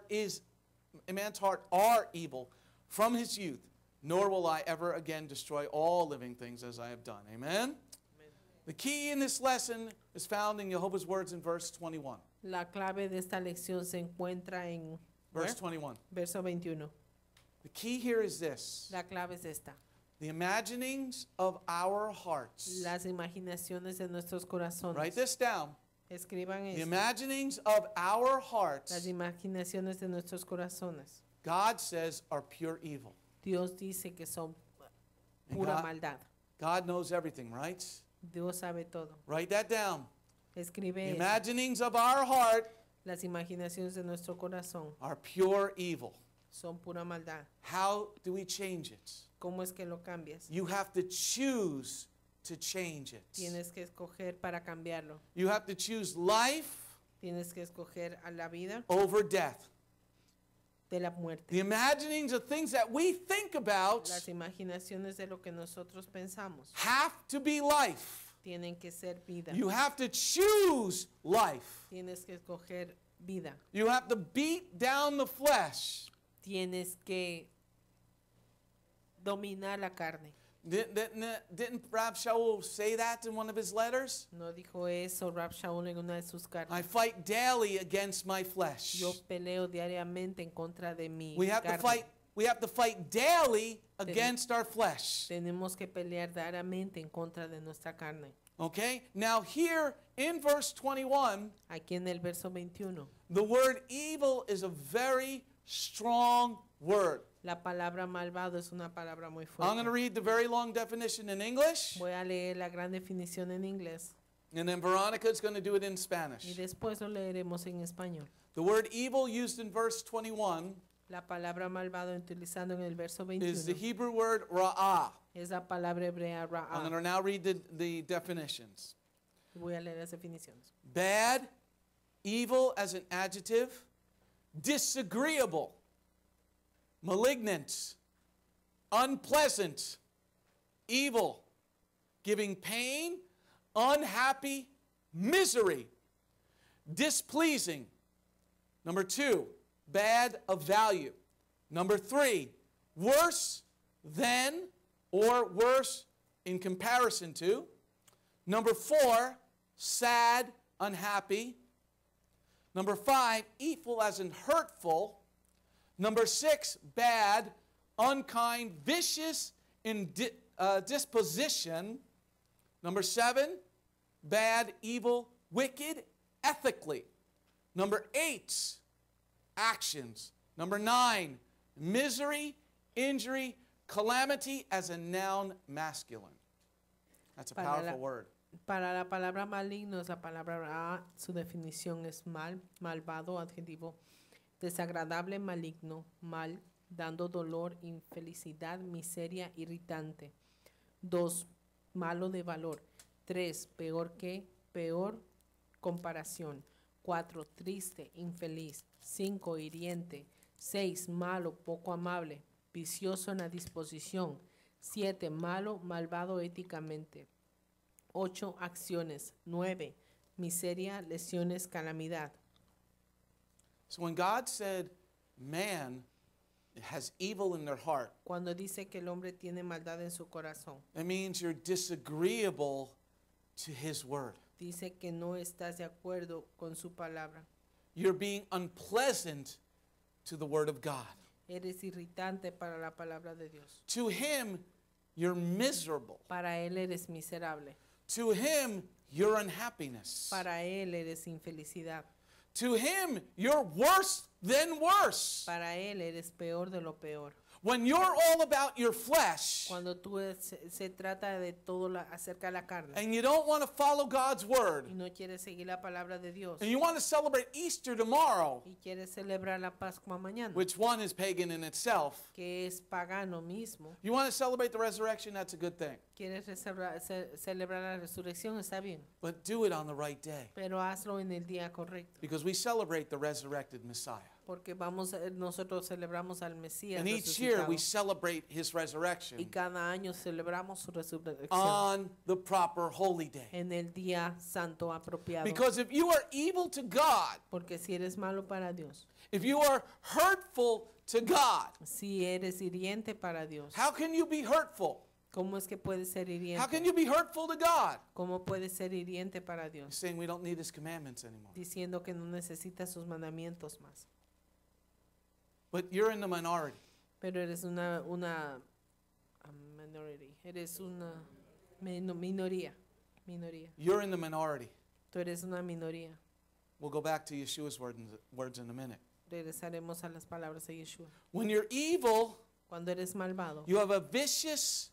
Speaker 3: are evil from his youth, nor will I ever again destroy all living things as I have done. Amen? The key in this lesson is found in Jehovah's words in verse 21.
Speaker 4: La clave de esta lección se encuentra en
Speaker 3: Verse 21.
Speaker 4: verso 21.
Speaker 3: The key here is this.
Speaker 4: La clave es esta.
Speaker 3: The imaginings of our hearts.
Speaker 4: Las imaginaciones de nuestros corazones.
Speaker 3: Write this down.
Speaker 4: Escriban
Speaker 3: The
Speaker 4: eso.
Speaker 3: imaginings of our
Speaker 4: Las
Speaker 3: hearts,
Speaker 4: imaginaciones de nuestros corazones.
Speaker 3: God says, are pure evil.
Speaker 4: Dios dice que son
Speaker 3: And
Speaker 4: pura
Speaker 3: God-
Speaker 4: maldad.
Speaker 3: God knows everything, right?
Speaker 4: Dios sabe todo.
Speaker 3: Write that down.
Speaker 4: Escribe
Speaker 3: The
Speaker 4: eso.
Speaker 3: imaginings of our heart
Speaker 4: Las imaginaciones de nuestro corazón
Speaker 3: are pure evil.
Speaker 4: son pura maldad.
Speaker 3: How do we change it?
Speaker 4: ¿Cómo es que lo cambias?
Speaker 3: You have to choose to change it.
Speaker 4: Tienes que escoger para cambiarlo.
Speaker 3: You have to choose life
Speaker 4: Tienes que escoger a la vida
Speaker 3: over death.
Speaker 4: de la muerte.
Speaker 3: The imaginings of things that we think about
Speaker 4: Las imaginaciones de lo que nosotros pensamos
Speaker 3: have to be life.
Speaker 4: tienen que ser vida.
Speaker 3: You have to choose life.
Speaker 4: Tienes que escoger vida.
Speaker 3: You have to beat down the flesh.
Speaker 4: Tienes que dominar la carne.
Speaker 3: Didn't Rab Shaul say that in one of his letters?
Speaker 4: ¿No dijo eso Rab Shaul en una de sus cartas?
Speaker 3: I fight daily against my flesh.
Speaker 4: Yo peleo diariamente en contra de mi
Speaker 3: We have to fight daily against our flesh.
Speaker 4: Tenemos que pelear diariamente en contra de nuestra carne.
Speaker 3: Okay? Now here in verse 21,
Speaker 4: Aquí en el verso 21,
Speaker 3: the word evil is a very strong word.
Speaker 4: la palabra malvado es una palabra muy
Speaker 3: I'm going to
Speaker 4: fuerte.
Speaker 3: read the very long definition in English,
Speaker 4: Voy a leer la gran definición en inglés
Speaker 3: and then Veronica is going to do it in Spanish.
Speaker 4: y después lo leeremos en español.
Speaker 3: The word evil used in verse 21
Speaker 4: La palabra malvado utilizando en el verso
Speaker 3: is the
Speaker 4: 21
Speaker 3: Hebrew word ra'ah.
Speaker 4: es la palabra hebrea
Speaker 3: I'm going
Speaker 4: ra'ah.
Speaker 3: to now read the definitions.
Speaker 4: Voy a leer las definiciones.
Speaker 3: Bad, evil as an adjective, disagreeable, malignant, unpleasant, evil, giving pain, unhappy, misery, displeasing. Number 2, bad of value. Number 3, worse than or worse in comparison to. Number 4, sad, unhappy. Number 5, evil as in hurtful. Number 6, bad, unkind, vicious in disposition. Number 7, bad, evil, wicked, ethically. Number 8, actions. Number 9, misery, injury, calamity as a noun masculine. That's a powerful word.
Speaker 4: Para la palabra maligno, esa palabra ra'ah, su definición es mal, malvado, adjetivo, desagradable, maligno, mal, dando dolor, infelicidad, miseria, irritante. 2, malo de valor. 3, peor que, peor, comparación. 4, triste, infeliz. 5, hiriente. 6, malo, poco amable, vicioso en la disposición. 7, malo, malvado éticamente. 8, acciones. 9, miseria, lesiones, calamidad.
Speaker 3: So when God said man has evil in their heart,
Speaker 4: Cuando dice que el hombre tiene maldad en su corazón,
Speaker 3: it means you're disagreeable to his word.
Speaker 4: dice que no estás de acuerdo con su palabra.
Speaker 3: You're being unpleasant to the word of God.
Speaker 4: Eres irritante para la palabra de Dios.
Speaker 3: To him, you're miserable.
Speaker 4: Para él eres miserable.
Speaker 3: To him, you're unhappiness.
Speaker 4: Para él eres infelicidad.
Speaker 3: To him, you're worse than worse.
Speaker 4: Para él eres peor de lo peor.
Speaker 3: When you're all about your flesh
Speaker 4: Cuando tú se trata de todo acerca de la carne
Speaker 3: and you don't want to follow God's word
Speaker 4: y no quieres seguir la palabra de Dios
Speaker 3: and you want to celebrate Easter tomorrow,
Speaker 4: y quieres celebrar la Pascua mañana,
Speaker 3: which one is pagan in itself,
Speaker 4: que es pagano mismo,
Speaker 3: you want to celebrate the resurrection, that's a good thing.
Speaker 4: quieres celebrar la resurrección, está bien,
Speaker 3: But do it on the right day
Speaker 4: pero hazlo en el día correcto,
Speaker 3: because we celebrate the resurrected Messiah.
Speaker 4: porque nosotros celebramos al Mesías
Speaker 3: And each year
Speaker 4: resucitado
Speaker 3: we celebrate his resurrection
Speaker 4: y cada año celebramos su resurrección
Speaker 3: on the proper holy day.
Speaker 4: en el día santo apropiado.
Speaker 3: Because if you are evil to God,
Speaker 4: Porque si eres malo para Dios,
Speaker 3: if you are hurtful to God,
Speaker 4: si eres hiriente para Dios,
Speaker 3: how can you be hurtful?
Speaker 4: ¿cómo es que puedes ser
Speaker 3: How can
Speaker 4: hiriente?
Speaker 3: you be hurtful to God?
Speaker 4: ¿Cómo puedes ser hiriente para
Speaker 3: He's
Speaker 4: Dios?
Speaker 3: saying we don't need his commandments anymore.
Speaker 4: Diciendo que no necesitas sus mandamientos más.
Speaker 3: But you're in the minority.
Speaker 4: Pero eres una minority, eres una minoría.
Speaker 3: You're in the minority.
Speaker 4: Tú eres una minoría.
Speaker 3: We'll go back to Yeshua's words in a minute.
Speaker 4: Regresaremos a las palabras de Yeshua.
Speaker 3: When you're evil,
Speaker 4: Cuando eres malvado,
Speaker 3: you have a vicious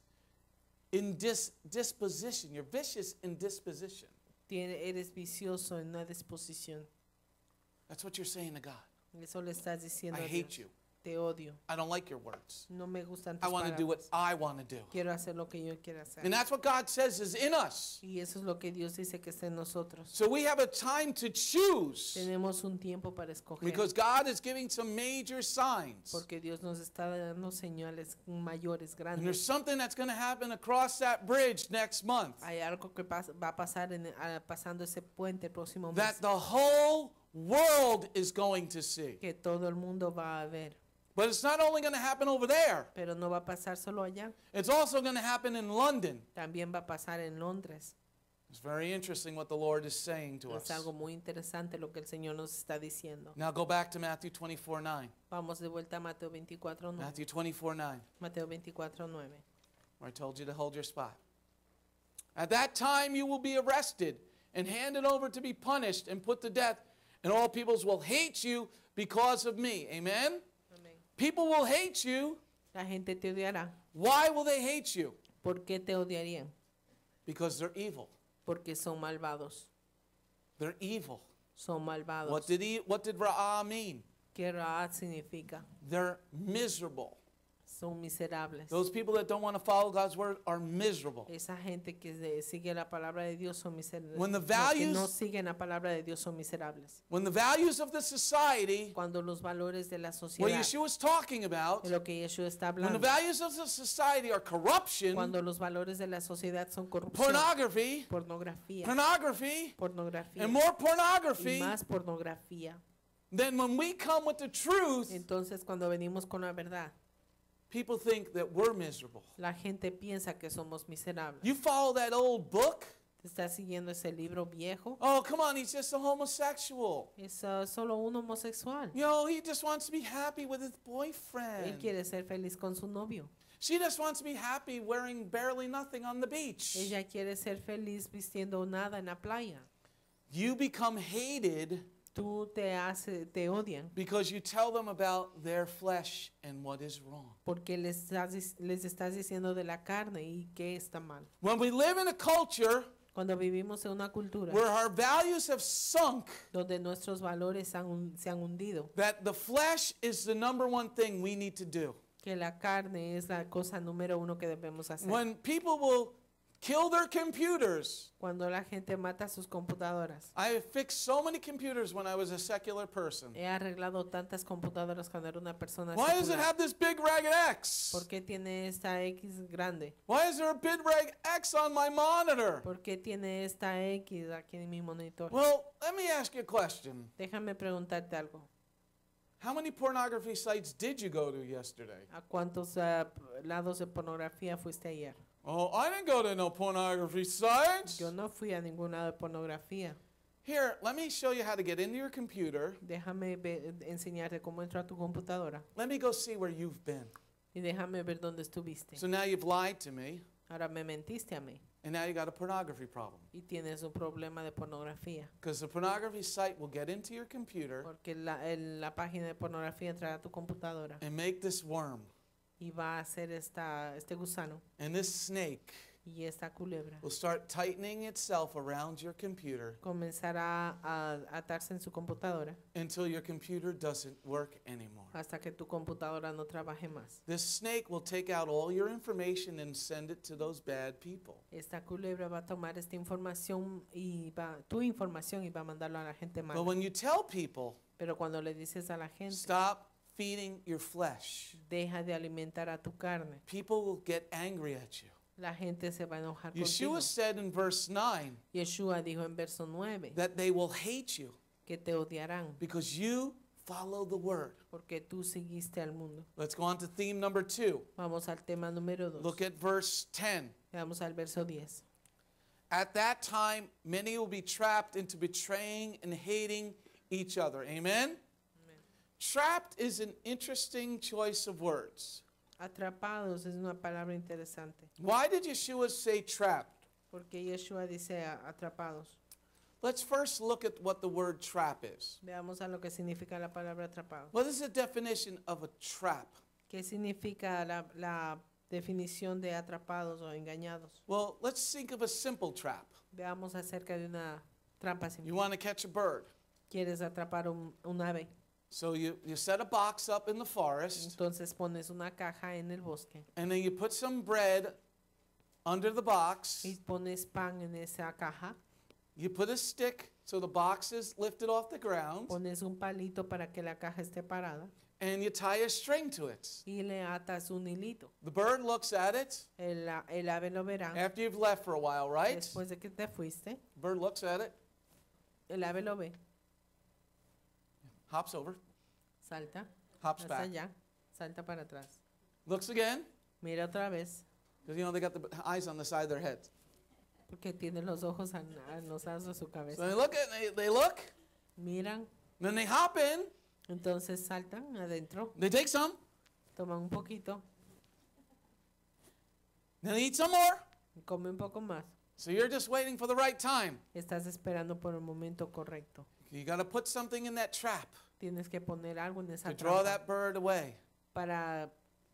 Speaker 3: disposition. You're vicious in disposition.
Speaker 4: eres vicioso en una disposición.
Speaker 3: That's what you're saying to God.
Speaker 4: Eso le estás diciendo
Speaker 3: I
Speaker 4: a
Speaker 3: hate
Speaker 4: Dios.
Speaker 3: you.
Speaker 4: Te odio.
Speaker 3: I don't like your words.
Speaker 4: No me gustan
Speaker 3: I
Speaker 4: tus
Speaker 3: want to do what
Speaker 4: palabras.
Speaker 3: I want to do.
Speaker 4: Quiero hacer lo que yo quiero hacer.
Speaker 3: And that's what God says is in us.
Speaker 4: Y eso es lo que Dios dice que está en nosotros.
Speaker 3: So we have a time to choose
Speaker 4: Tenemos un tiempo para escoger.
Speaker 3: because God is giving some major signs.
Speaker 4: Porque Dios nos está dando señales mayores,
Speaker 3: And there's
Speaker 4: grandes.
Speaker 3: something that's going to happen across that bridge next month.
Speaker 4: Hay algo que va a pasar pasando ese puente el próximo mes.
Speaker 3: That the whole world is going to see.
Speaker 4: Que todo el mundo va a ver.
Speaker 3: But it's not only going to happen over there.
Speaker 4: Pero no va a pasar solo allá.
Speaker 3: It's also going to happen in London.
Speaker 4: También va a pasar en Londres.
Speaker 3: It's very interesting what the Lord is saying to us.
Speaker 4: Es algo muy interesante lo que el Señor nos está diciendo.
Speaker 3: Now go back to Matthew 24:9.
Speaker 4: Vamos de vuelta a Mateo 24:9.
Speaker 3: Matthew 24:9,
Speaker 4: Mateo 24:9.
Speaker 3: where I told you to hold your spot. At that time you will be arrested and handed over to be punished and put to death, and all peoples will hate you because of me. Amen?
Speaker 4: Amén.
Speaker 3: People will hate you.
Speaker 4: La gente te odiará.
Speaker 3: Why will they hate you?
Speaker 4: ¿Por qué te odiarían?
Speaker 3: Because they're evil.
Speaker 4: Porque son malvados.
Speaker 3: They're evil.
Speaker 4: Son malvados.
Speaker 3: What did Ra'ah mean?
Speaker 4: ¿Qué Ra'ad significa?
Speaker 3: They're miserable.
Speaker 4: Son miserables.
Speaker 3: Those people that don't want to follow God's word are miserable.
Speaker 4: Esa gente que sigue la palabra de Dios son miserables.
Speaker 3: When the
Speaker 4: Los
Speaker 3: values-
Speaker 4: que no siguen la palabra de Dios son miserables.
Speaker 3: When the values of the society,
Speaker 4: Cuando los valores de la
Speaker 3: what
Speaker 4: sociedad,
Speaker 3: Yeshua is talking about,
Speaker 4: de lo que Yeshua está
Speaker 3: when the
Speaker 4: hablando,
Speaker 3: values of the society are corruption,
Speaker 4: cuando los valores de la sociedad son corrupción,
Speaker 3: pornography,
Speaker 4: pornografía,
Speaker 3: pornography, and
Speaker 4: pornografía
Speaker 3: more
Speaker 4: y
Speaker 3: pornography,
Speaker 4: más pornografía,
Speaker 3: then when we come with the truth,
Speaker 4: entonces cuando venimos con la verdad,
Speaker 3: people think that we're miserable.
Speaker 4: la gente piensa que somos miserables.
Speaker 3: You follow that old book?
Speaker 4: ¿Te estás siguiendo ese libro viejo?
Speaker 3: Oh, come on, he's just a homosexual.
Speaker 4: Es solo un homosexual.
Speaker 3: You know, he just wants to be happy with his
Speaker 4: Él
Speaker 3: boyfriend.
Speaker 4: quiere ser feliz con su novio.
Speaker 3: She just wants to be happy wearing barely nothing on the beach.
Speaker 4: Ella quiere ser feliz vistiendo nada en la playa.
Speaker 3: You become hated
Speaker 4: Tú te odian
Speaker 3: because you tell them about their flesh and what is wrong.
Speaker 4: porque les estás diciendo de la carne y qué está mal.
Speaker 3: When we live in a culture
Speaker 4: Cuando vivimos en una cultura
Speaker 3: where our values have sunk,
Speaker 4: donde nuestros valores se han hundido,
Speaker 3: that the flesh is the number one thing we need to do.
Speaker 4: que la carne es la cosa número uno que debemos hacer.
Speaker 3: When people will kill their computers.
Speaker 4: Cuando la gente mata sus computadoras.
Speaker 3: I have fixed so many computers when I was a secular person.
Speaker 4: He arreglado tantas computadoras cuando era una persona
Speaker 3: Why does it
Speaker 4: secular.
Speaker 3: have this big ragged X?
Speaker 4: ¿Por qué tiene esta X grande?
Speaker 3: Why is there a big ragged X on my monitor?
Speaker 4: ¿Por qué tiene esta X aquí en mi monitor?
Speaker 3: Well, let me ask you a question.
Speaker 4: Déjame preguntarte algo.
Speaker 3: How many pornography sites did you go to yesterday?
Speaker 4: ¿A cuántos lados de pornografía fuiste ayer?
Speaker 3: Oh, I didn't go to no pornography sites.
Speaker 4: Yo no fui a ningún lado de pornografía.
Speaker 3: Here, let me show you how to get into your computer.
Speaker 4: Déjame enseñarte cómo entrar a tu computadora.
Speaker 3: Let me go see where you've been.
Speaker 4: Y déjame ver dónde estuviste.
Speaker 3: So now you've lied to me,
Speaker 4: Ahora me mentiste a mí.
Speaker 3: and now you got a pornography problem.
Speaker 4: Y tienes un problema de pornografía.
Speaker 3: Because the pornography site will get into your computer
Speaker 4: Porque la página de pornografía entrará a tu computadora.
Speaker 3: and make this worm.
Speaker 4: Y va a hacer este gusano.
Speaker 3: And this snake
Speaker 4: Y esta culebra.
Speaker 3: will start tightening itself around your computer
Speaker 4: Comenzará a atarse en su computadora.
Speaker 3: until your computer doesn't work anymore.
Speaker 4: Hasta que tu computadora no trabaje más.
Speaker 3: This snake will take out all your information and send it to those bad people.
Speaker 4: Esta culebra va a tomar esta información tu información y va a mandarlo a la gente
Speaker 3: But
Speaker 4: mala.
Speaker 3: when you tell people,
Speaker 4: Pero cuando le dices a la gente,
Speaker 3: stop feeding your flesh,
Speaker 4: deja de alimentar a tu carne,
Speaker 3: people will get angry at you.
Speaker 4: la gente se va a enojar contigo.
Speaker 3: Yeshua said in verse 9
Speaker 4: Yeshua dijo en verso 9
Speaker 3: that they will hate you
Speaker 4: que te odiarán
Speaker 3: because you follow the word.
Speaker 4: porque tú seguiste al mundo.
Speaker 3: Let's go on to theme number 2.
Speaker 4: Vamos al tema número 2.
Speaker 3: Look at verse 10.
Speaker 4: Vamos al verso 10.
Speaker 3: At that time, many will be trapped into betraying and hating each other. Amen? Trapped is an interesting choice of words.
Speaker 4: Atrapados es una palabra interesante.
Speaker 3: Why did Yeshua say trapped?
Speaker 4: Porque Yeshua dice atrapados.
Speaker 3: Let's first look at what the word trap is.
Speaker 4: Veamos a lo que significa la palabra atrapado.
Speaker 3: What is the definition of a trap?
Speaker 4: ¿Qué significa la definición de atrapados o engañados?
Speaker 3: Well, let's think of a simple trap.
Speaker 4: Veamos acerca de una trampa
Speaker 3: You
Speaker 4: simple.
Speaker 3: want to catch a bird.
Speaker 4: ¿Quieres atrapar un ave?
Speaker 3: So you set a box up in the forest,
Speaker 4: Entonces pones una caja en el bosque
Speaker 3: and then you put some bread under the box.
Speaker 4: y pones pan en esa caja.
Speaker 3: You put a stick so the box is lifted off the ground,
Speaker 4: Pones un palito para que la caja esté parada
Speaker 3: and you tie a string to it.
Speaker 4: y le atas un hilito.
Speaker 3: The bird looks at it
Speaker 4: El ave lo verá
Speaker 3: after you've left for a while, right?
Speaker 4: después de que te fuiste.
Speaker 3: Bird looks at it,
Speaker 4: El ave lo ve,
Speaker 3: hops over,
Speaker 4: salta
Speaker 3: hops
Speaker 4: hasta
Speaker 3: back,
Speaker 4: allá, salta para atrás.
Speaker 3: looks again,
Speaker 4: Mira otra vez,
Speaker 3: because they got the eyes on the side of their head.
Speaker 4: porque tiene los ojos a los lados de su
Speaker 3: So
Speaker 4: cabeza.
Speaker 3: they look they look,
Speaker 4: Miran,
Speaker 3: then they hop in,
Speaker 4: entonces saltan adentro,
Speaker 3: they take some,
Speaker 4: toman un poquito,
Speaker 3: then they eat some more.
Speaker 4: y comen un poco más.
Speaker 3: So you're just waiting for the right time.
Speaker 4: Estás esperando por el momento correcto.
Speaker 3: You got to put something in that trap
Speaker 4: Tienes que poner algo en
Speaker 3: to
Speaker 4: esa
Speaker 3: draw
Speaker 4: trampa
Speaker 3: that bird away.
Speaker 4: para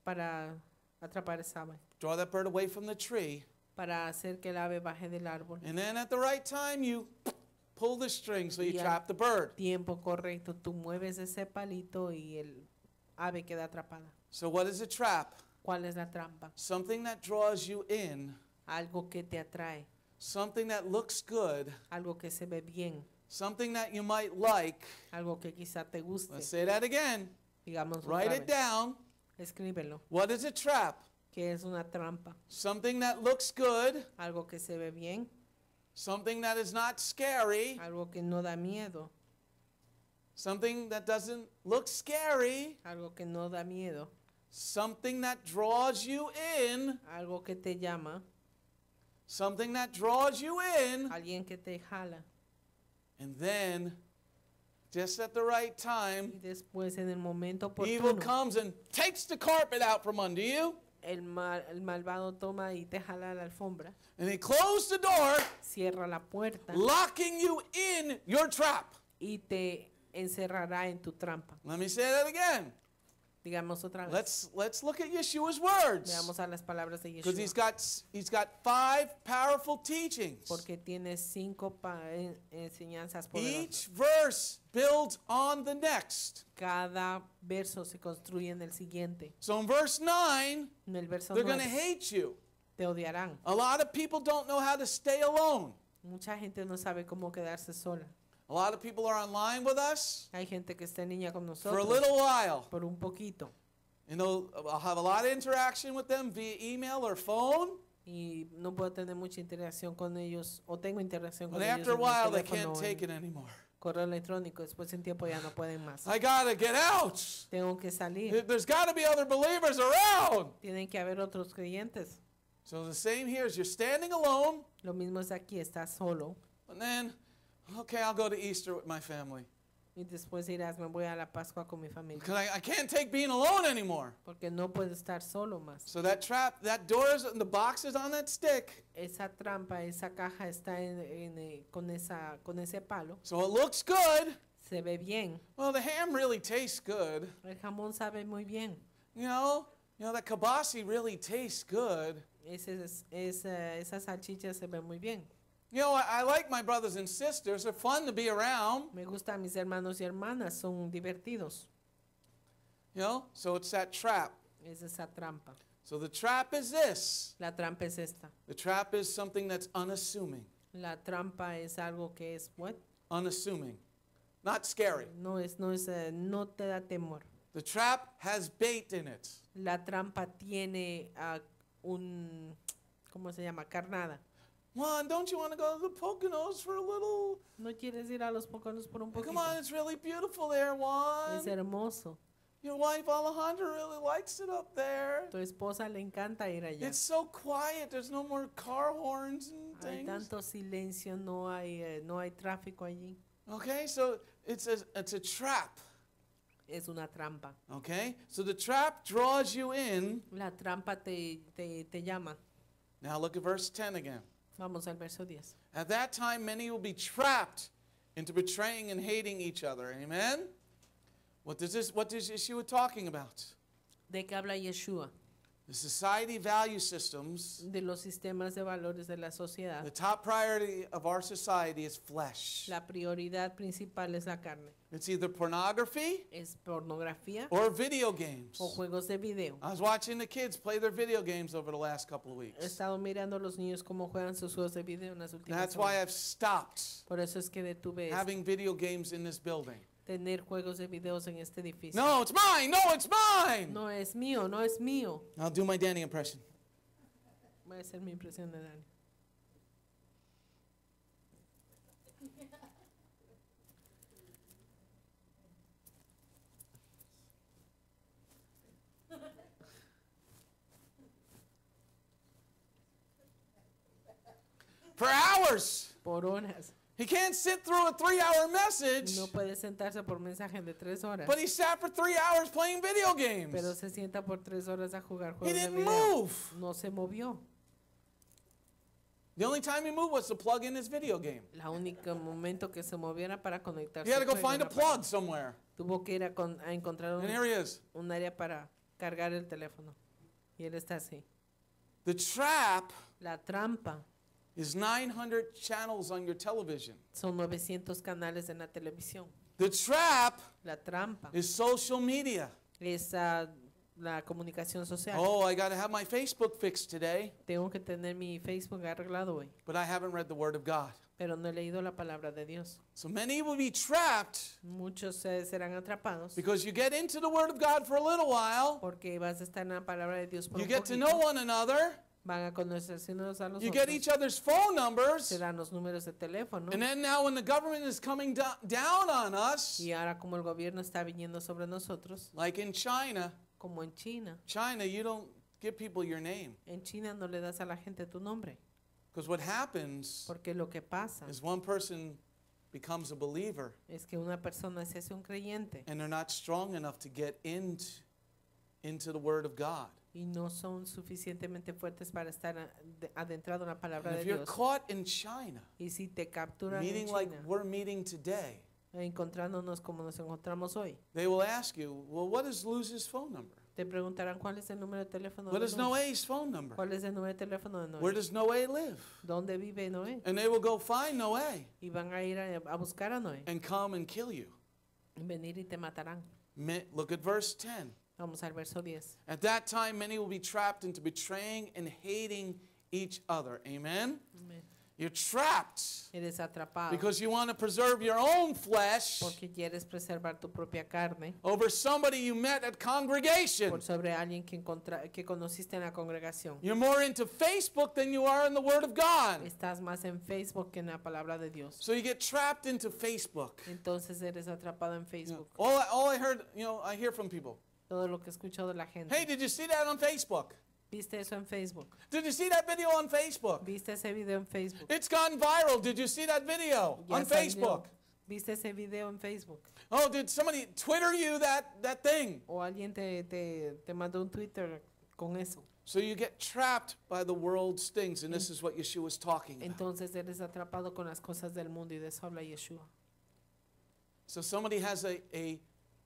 Speaker 4: atrapar esa ave,
Speaker 3: Draw that bird away from the tree.
Speaker 4: para hacer que el ave baje del árbol.
Speaker 3: And then at the right time, you pull the string so you
Speaker 4: Yeah.
Speaker 3: trap the bird.
Speaker 4: Tiempo correcto, tú mueves ese palito y el ave queda atrapada.
Speaker 3: So what is a trap?
Speaker 4: ¿Cuál es la trampa?
Speaker 3: Something that draws you in,
Speaker 4: Algo que te atrae,
Speaker 3: something that looks good,
Speaker 4: algo que se ve bien,
Speaker 3: something that you might like.
Speaker 4: algo que quizá te guste.
Speaker 3: Let's say that again.
Speaker 4: Digamos otra
Speaker 3: Write it
Speaker 4: vez.
Speaker 3: down.
Speaker 4: Escríbelo.
Speaker 3: What is a trap?
Speaker 4: ¿Qué es una trampa?
Speaker 3: Something that looks good,
Speaker 4: Algo que se ve bien,
Speaker 3: something that is not scary,
Speaker 4: algo que no da miedo,
Speaker 3: something that doesn't look scary,
Speaker 4: algo que no da miedo,
Speaker 3: something that draws you in,
Speaker 4: algo que te llama,
Speaker 3: something that draws you in,
Speaker 4: alguien que te jala.
Speaker 3: and then just at the right
Speaker 4: Y
Speaker 3: time,
Speaker 4: después en el momento
Speaker 3: evil
Speaker 4: oportuno,
Speaker 3: comes and takes the carpet out from under you,
Speaker 4: el malvado toma y te jala la alfombra,
Speaker 3: and he closes the door,
Speaker 4: cierra la puerta
Speaker 3: locking you in your trap.
Speaker 4: y te encerrará en tu trampa.
Speaker 3: Let me say that again.
Speaker 4: Digamos otra vez.
Speaker 3: Let's look at Yeshua's words,
Speaker 4: Veamos a las palabras de
Speaker 3: because
Speaker 4: Yeshua.
Speaker 3: he's got 5 powerful teachings.
Speaker 4: Porque tiene 5 enseñanzas
Speaker 3: Each
Speaker 4: poderosas.
Speaker 3: verse builds on the next.
Speaker 4: Cada verso se construye en el siguiente.
Speaker 3: So in verse 9,
Speaker 4: En el verso
Speaker 3: they're going to
Speaker 4: 9
Speaker 3: hate you.
Speaker 4: te odiarán.
Speaker 3: A lot of people don't know how to stay alone.
Speaker 4: Mucha gente no sabe cómo quedarse sola.
Speaker 3: A lot of people are online with us
Speaker 4: Hay gente que está en línea con
Speaker 3: for a
Speaker 4: nosotros
Speaker 3: little while.
Speaker 4: por un poquito.
Speaker 3: And I'll have a lot of interaction with them via email or phone.
Speaker 4: Y no puedo tener mucha interacción con ellos, o tengo interacción
Speaker 3: But
Speaker 4: con ellos
Speaker 3: after a
Speaker 4: en el
Speaker 3: while, they
Speaker 4: teléfono,
Speaker 3: can't take
Speaker 4: en
Speaker 3: it anymore.
Speaker 4: correo electrónico. Después en tiempo ya no pueden más.
Speaker 3: I got to get out.
Speaker 4: Tengo que salir.
Speaker 3: There's got to be other believers around.
Speaker 4: Tienen que haber otros creyentes.
Speaker 3: So the same here is you're standing alone.
Speaker 4: Lo mismo es aquí, estás solo.
Speaker 3: And then, okay, I'll go to Easter with my family.
Speaker 4: Y después dirás, me voy a la Pascua con mi familia.
Speaker 3: Because I can't take being alone anymore.
Speaker 4: Porque no puedo estar solo más.
Speaker 3: So that trap, that doors and the boxes on that stick.
Speaker 4: Esa trampa, esa caja está con ese palo.
Speaker 3: So it looks good.
Speaker 4: Se ve bien.
Speaker 3: Well, the ham really tastes good.
Speaker 4: El jamón sabe muy bien.
Speaker 3: You know that kibasi really tastes good.
Speaker 4: Esa salchicha se ve muy bien.
Speaker 3: You know, I like my brothers and sisters. They're fun to be around.
Speaker 4: Me gustan mis hermanos y hermanas, son divertidos.
Speaker 3: You know, so it's that trap.
Speaker 4: Es esa trampa.
Speaker 3: So the trap is this.
Speaker 4: La trampa es esta.
Speaker 3: The trap is something that's unassuming.
Speaker 4: La trampa es algo que es what?
Speaker 3: Unassuming. Not scary.
Speaker 4: No te da temor.
Speaker 3: The trap has bait in it.
Speaker 4: La trampa tiene ¿cómo se llama? Carnada.
Speaker 3: Juan, don't you want to go to the Poconos for a little?
Speaker 4: No quieres ir a los Poconos por un poquito.
Speaker 3: Come on, it's really beautiful there, Juan.
Speaker 4: Es hermoso.
Speaker 3: Your wife Alejandra really likes it up there.
Speaker 4: Tu esposa le encanta ir allá.
Speaker 3: It's so quiet. There's no more car horns and
Speaker 4: Hay
Speaker 3: things.
Speaker 4: tanto silencio, no hay tráfico allí.
Speaker 3: Okay, so it's a trap.
Speaker 4: Es una trampa.
Speaker 3: Okay, so the trap draws you in.
Speaker 4: La trampa te llama.
Speaker 3: Now look at verse 10 again.
Speaker 4: Vamos al verso 10.
Speaker 3: At that time, many will be trapped into betraying and hating each other. Amen? What is Yeshua talking about?
Speaker 4: ¿De qué habla Yeshua?
Speaker 3: The society value systems,
Speaker 4: de los sistemas de valores de la sociedad,
Speaker 3: the top priority of our society is flesh.
Speaker 4: la prioridad principal es la carne.
Speaker 3: It's either pornography
Speaker 4: Es pornografía
Speaker 3: or video games.
Speaker 4: o juegos de video.
Speaker 3: I was watching the kids play their video games over the last couple of
Speaker 4: He
Speaker 3: weeks.
Speaker 4: estado mirando a los niños cómo juegan sus juegos de video en las últimas
Speaker 3: That's why
Speaker 4: horas.
Speaker 3: I've stopped
Speaker 4: Por eso es que detuve
Speaker 3: having video games in this building.
Speaker 4: tener juegos de videos en este edificio.
Speaker 3: No, it's mine. No, it's mine.
Speaker 4: No es mío, no es mío.
Speaker 3: I'll do my Danny impression.
Speaker 4: Voy a hacer mi impresión de Dani.
Speaker 3: For hours.
Speaker 4: Por horas.
Speaker 3: He can't sit through a 3-hour message,
Speaker 4: No puede sentarse por mensaje de 3 horas.
Speaker 3: but he sat for 3 hours playing video games.
Speaker 4: Pero se sienta por 3 horas a jugar
Speaker 3: He
Speaker 4: juegos de
Speaker 3: didn't
Speaker 4: video.
Speaker 3: move.
Speaker 4: No se movió.
Speaker 3: The only time he moved was to plug in his video game.
Speaker 4: La única momento que se moviera para conectarse.
Speaker 3: He had to go
Speaker 4: al juego
Speaker 3: find a
Speaker 4: era
Speaker 3: plug somewhere.
Speaker 4: Tuvo que ir a encontrar
Speaker 3: And here he is.
Speaker 4: un área para cargar el teléfono. Y él está así.
Speaker 3: The trap
Speaker 4: La trampa
Speaker 3: is 900 channels on your television.
Speaker 4: son 900 canales en la televisión.
Speaker 3: The trap
Speaker 4: La trampa
Speaker 3: is social media.
Speaker 4: es la comunicación social.
Speaker 3: Oh, I got to have my Facebook fixed today,
Speaker 4: Tengo que tener mi Facebook arreglado hoy,
Speaker 3: but I haven't read the Word of God.
Speaker 4: pero no he leído la palabra de Dios.
Speaker 3: So many will be trapped
Speaker 4: Muchos serán atrapados
Speaker 3: because you get into the Word of God for a little while,
Speaker 4: porque vas a estar en la palabra de Dios por
Speaker 3: you
Speaker 4: un
Speaker 3: get to
Speaker 4: poquito.
Speaker 3: know one another,
Speaker 4: Van a conocerse unos a los
Speaker 3: you get
Speaker 4: otros.
Speaker 3: each other's phone numbers,
Speaker 4: Se dan los números de teléfono.
Speaker 3: and then now when the government is coming down on us,
Speaker 4: Y ahora como el gobierno está viniendo sobre nosotros,
Speaker 3: like in China,
Speaker 4: como en China.
Speaker 3: you don't give people your name.
Speaker 4: En China no le das a la gente tu nombre,
Speaker 3: Because what happens
Speaker 4: porque lo que pasa
Speaker 3: is one person becomes a believer
Speaker 4: es que una persona se hace un creyente
Speaker 3: and they're not strong enough to get into the Word of God.
Speaker 4: y no son suficientemente fuertes para estar adentrado en la palabra
Speaker 3: And
Speaker 4: de
Speaker 3: if you're
Speaker 4: Dios.
Speaker 3: caught in China,
Speaker 4: Y si te capturan en
Speaker 3: meeting like
Speaker 4: China,
Speaker 3: we're meeting today,
Speaker 4: encontrándonos como nos encontramos hoy,
Speaker 3: they will ask you, well, what is Luz's phone number?
Speaker 4: te preguntarán cuál es el número de teléfono
Speaker 3: What
Speaker 4: de
Speaker 3: is
Speaker 4: Noé.
Speaker 3: Noé's phone number?
Speaker 4: ¿Cuál es el número de teléfono de
Speaker 3: Where
Speaker 4: Noé?
Speaker 3: does Noé live?
Speaker 4: ¿Dónde vive Noé?
Speaker 3: And they will go find Noé
Speaker 4: Y van a ir a buscar a Noé
Speaker 3: and come and kill you.
Speaker 4: y venir y te matarán.
Speaker 3: Look at verse 10.
Speaker 4: Vamos al verso 10.
Speaker 3: At that time, many will be trapped into betraying and hating each other. Amen?
Speaker 4: Amén.
Speaker 3: You're trapped
Speaker 4: Eres atrapado
Speaker 3: because you want to preserve your own flesh
Speaker 4: porque quieres preservar tu propia carne
Speaker 3: over somebody you met at congregation.
Speaker 4: por sobre alguien que conociste en la congregación.
Speaker 3: You're more into Facebook than you are in the Word of God.
Speaker 4: Estás más en Facebook que en la palabra de Dios.
Speaker 3: So you get trapped into Facebook.
Speaker 4: Entonces eres atrapado en
Speaker 3: You know,
Speaker 4: Facebook.
Speaker 3: all I heard, I hear from people.
Speaker 4: Todo lo que he escuchado de la gente.
Speaker 3: Hey, did you see that on Facebook?
Speaker 4: ¿Viste eso en Facebook?
Speaker 3: Did you see that video on Facebook?
Speaker 4: ¿Viste ese video en Facebook?
Speaker 3: It's gone viral. Did you see that video
Speaker 4: Ya
Speaker 3: on
Speaker 4: salió.
Speaker 3: Facebook?
Speaker 4: ¿Viste ese video en Facebook?
Speaker 3: Oh, did somebody Twitter you that thing?
Speaker 4: ¿O alguien te mandó un Twitter con eso?
Speaker 3: So you get trapped by the world's things, and this is what Yeshua is talking about.
Speaker 4: Entonces eres atrapado con las cosas del mundo y de eso habla Yeshua.
Speaker 3: So somebody has a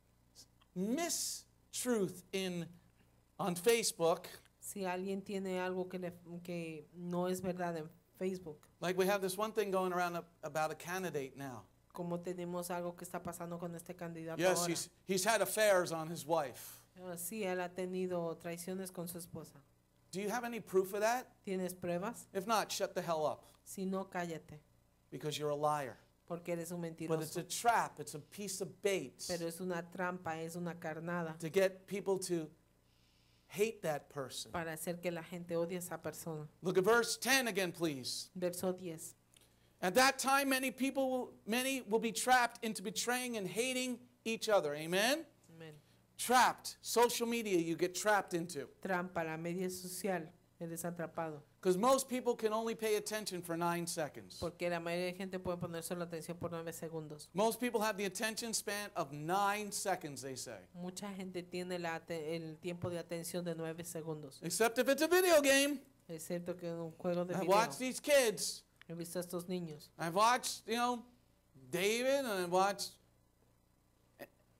Speaker 3: mistruth on Facebook,
Speaker 4: Si alguien tiene algo que no es verdad en Facebook,
Speaker 3: like we have this one thing going around about a candidate now.
Speaker 4: como tenemos algo que está pasando con este candidato
Speaker 3: Yes,
Speaker 4: ahora.
Speaker 3: he's had affairs on his wife.
Speaker 4: Sí, él ha tenido traiciones con su esposa.
Speaker 3: Do you have any proof of that?
Speaker 4: ¿Tienes pruebas?
Speaker 3: If not, shut the hell up,
Speaker 4: Si no, cállate,
Speaker 3: because you're a liar.
Speaker 4: porque eres un
Speaker 3: But it's
Speaker 4: mentiroso.
Speaker 3: a trap, it's a piece of bait
Speaker 4: Pero es una trampa, es una carnada
Speaker 3: to get people to hate that person.
Speaker 4: para hacer que la gente odie a esa persona.
Speaker 3: Look at verse 10 again, please.
Speaker 4: Verso 10.
Speaker 3: At that time, many will be trapped into betraying and hating each other. Amen?
Speaker 4: Amén.
Speaker 3: Trapped. Social media you get trapped into.
Speaker 4: Trampa, la media social, eres atrapado.
Speaker 3: Because most people can only pay attention for 9 seconds.
Speaker 4: Porque la mayoría de gente puede poner solo atención por 9 segundos.
Speaker 3: Most people have the attention span of 9 seconds, they say.
Speaker 4: Mucha gente tiene el tiempo de atención de 9 segundos.
Speaker 3: Except if it's a video game.
Speaker 4: Es cierto que en un juego de
Speaker 3: I've
Speaker 4: video
Speaker 3: watched these kids.
Speaker 4: he visto a estos niños.
Speaker 3: I've watched, David, and I've watched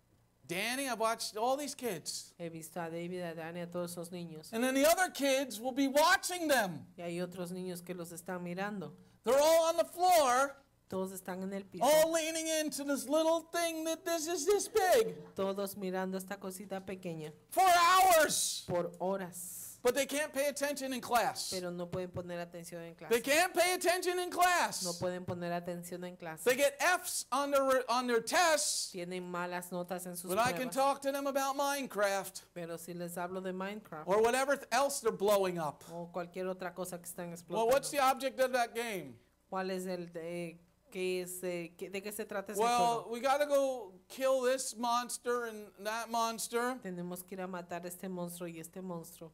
Speaker 3: Danny, I've watched all these kids.
Speaker 4: He visto a David, a Dani, a todos esos niños.
Speaker 3: And then the other kids will be watching them.
Speaker 4: Y hay otros niños que los están mirando.
Speaker 3: They're all on the floor,
Speaker 4: Todos están en el piso.
Speaker 3: all leaning into this little thing that this is this big
Speaker 4: Todos mirando esta cosita pequeña
Speaker 3: for hours.
Speaker 4: por horas.
Speaker 3: But they can't pay attention in class.
Speaker 4: Pero no pueden poner atención en
Speaker 3: They
Speaker 4: clase.
Speaker 3: can't pay attention in
Speaker 4: No
Speaker 3: class.
Speaker 4: pueden poner atención en clase.
Speaker 3: They get F's on their tests.
Speaker 4: Tienen malas notas en sus
Speaker 3: But I can
Speaker 4: pruebas.
Speaker 3: talk to them about Minecraft
Speaker 4: Pero si les hablo de Minecraft
Speaker 3: or whatever else they're blowing up.
Speaker 4: o cualquier otra cosa que están
Speaker 3: Well, what's the
Speaker 4: explotando.
Speaker 3: object of that game?
Speaker 4: ¿Cuál es el de qué es de qué se trata ese
Speaker 3: Well,
Speaker 4: juego?
Speaker 3: we got to go kill this monster and that monster.
Speaker 4: Tenemos que ir a matar este monstruo y este monstruo.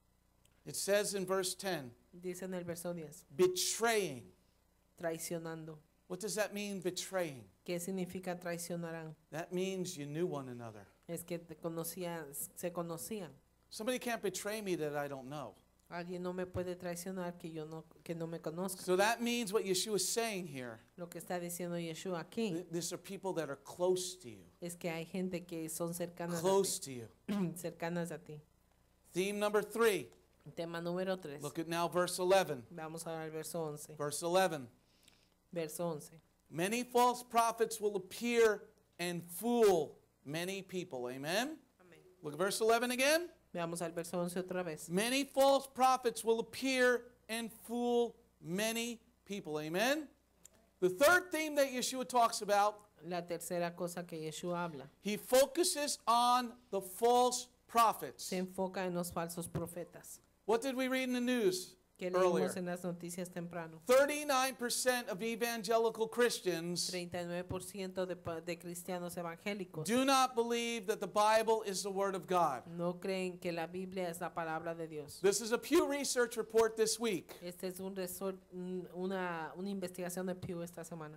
Speaker 3: It says in verse 10,
Speaker 4: Dice en el verso 10,
Speaker 3: betraying.
Speaker 4: traicionando.
Speaker 3: What does that mean, betraying?
Speaker 4: ¿Qué significa traicionarán?
Speaker 3: That means you knew one another.
Speaker 4: Es que se conocían.
Speaker 3: Somebody can't betray me that I don't know.
Speaker 4: Alguien no me puede traicionar que no me conozca.
Speaker 3: So that means what Yeshua is saying here.
Speaker 4: Lo que está diciendo Yeshua aquí
Speaker 3: These are people that are close to you.
Speaker 4: es que hay gente que son cercanas
Speaker 3: Close to you.
Speaker 4: a ti. Cercanas a ti.
Speaker 3: Theme number 3.
Speaker 4: Tema número 3.
Speaker 3: Look at now verse 11.
Speaker 4: Vamos a ver el verso 11.
Speaker 3: Verse 11.
Speaker 4: Verso 11.
Speaker 3: Many false prophets will appear and fool many people. Amen? Look at verse 11 again.
Speaker 4: Veamos al verso 11 otra vez.
Speaker 3: Many false prophets will appear and fool many people. Amen? The third theme that Yeshua talks about,
Speaker 4: La tercera cosa que Yeshua habla.
Speaker 3: he focuses on the false prophets.
Speaker 4: Se enfoca en los falsos profetas.
Speaker 3: What did we read in the news
Speaker 4: Que
Speaker 3: earlier?
Speaker 4: leímos en las noticias temprano.
Speaker 3: 39% of evangelical Christians
Speaker 4: 39% de cristianos evangélicos
Speaker 3: do not believe that the Bible is the Word of God.
Speaker 4: no creen que la Biblia es la palabra de Dios.
Speaker 3: This is a Pew Research report this week.
Speaker 4: Este es una investigación de Pew esta semana.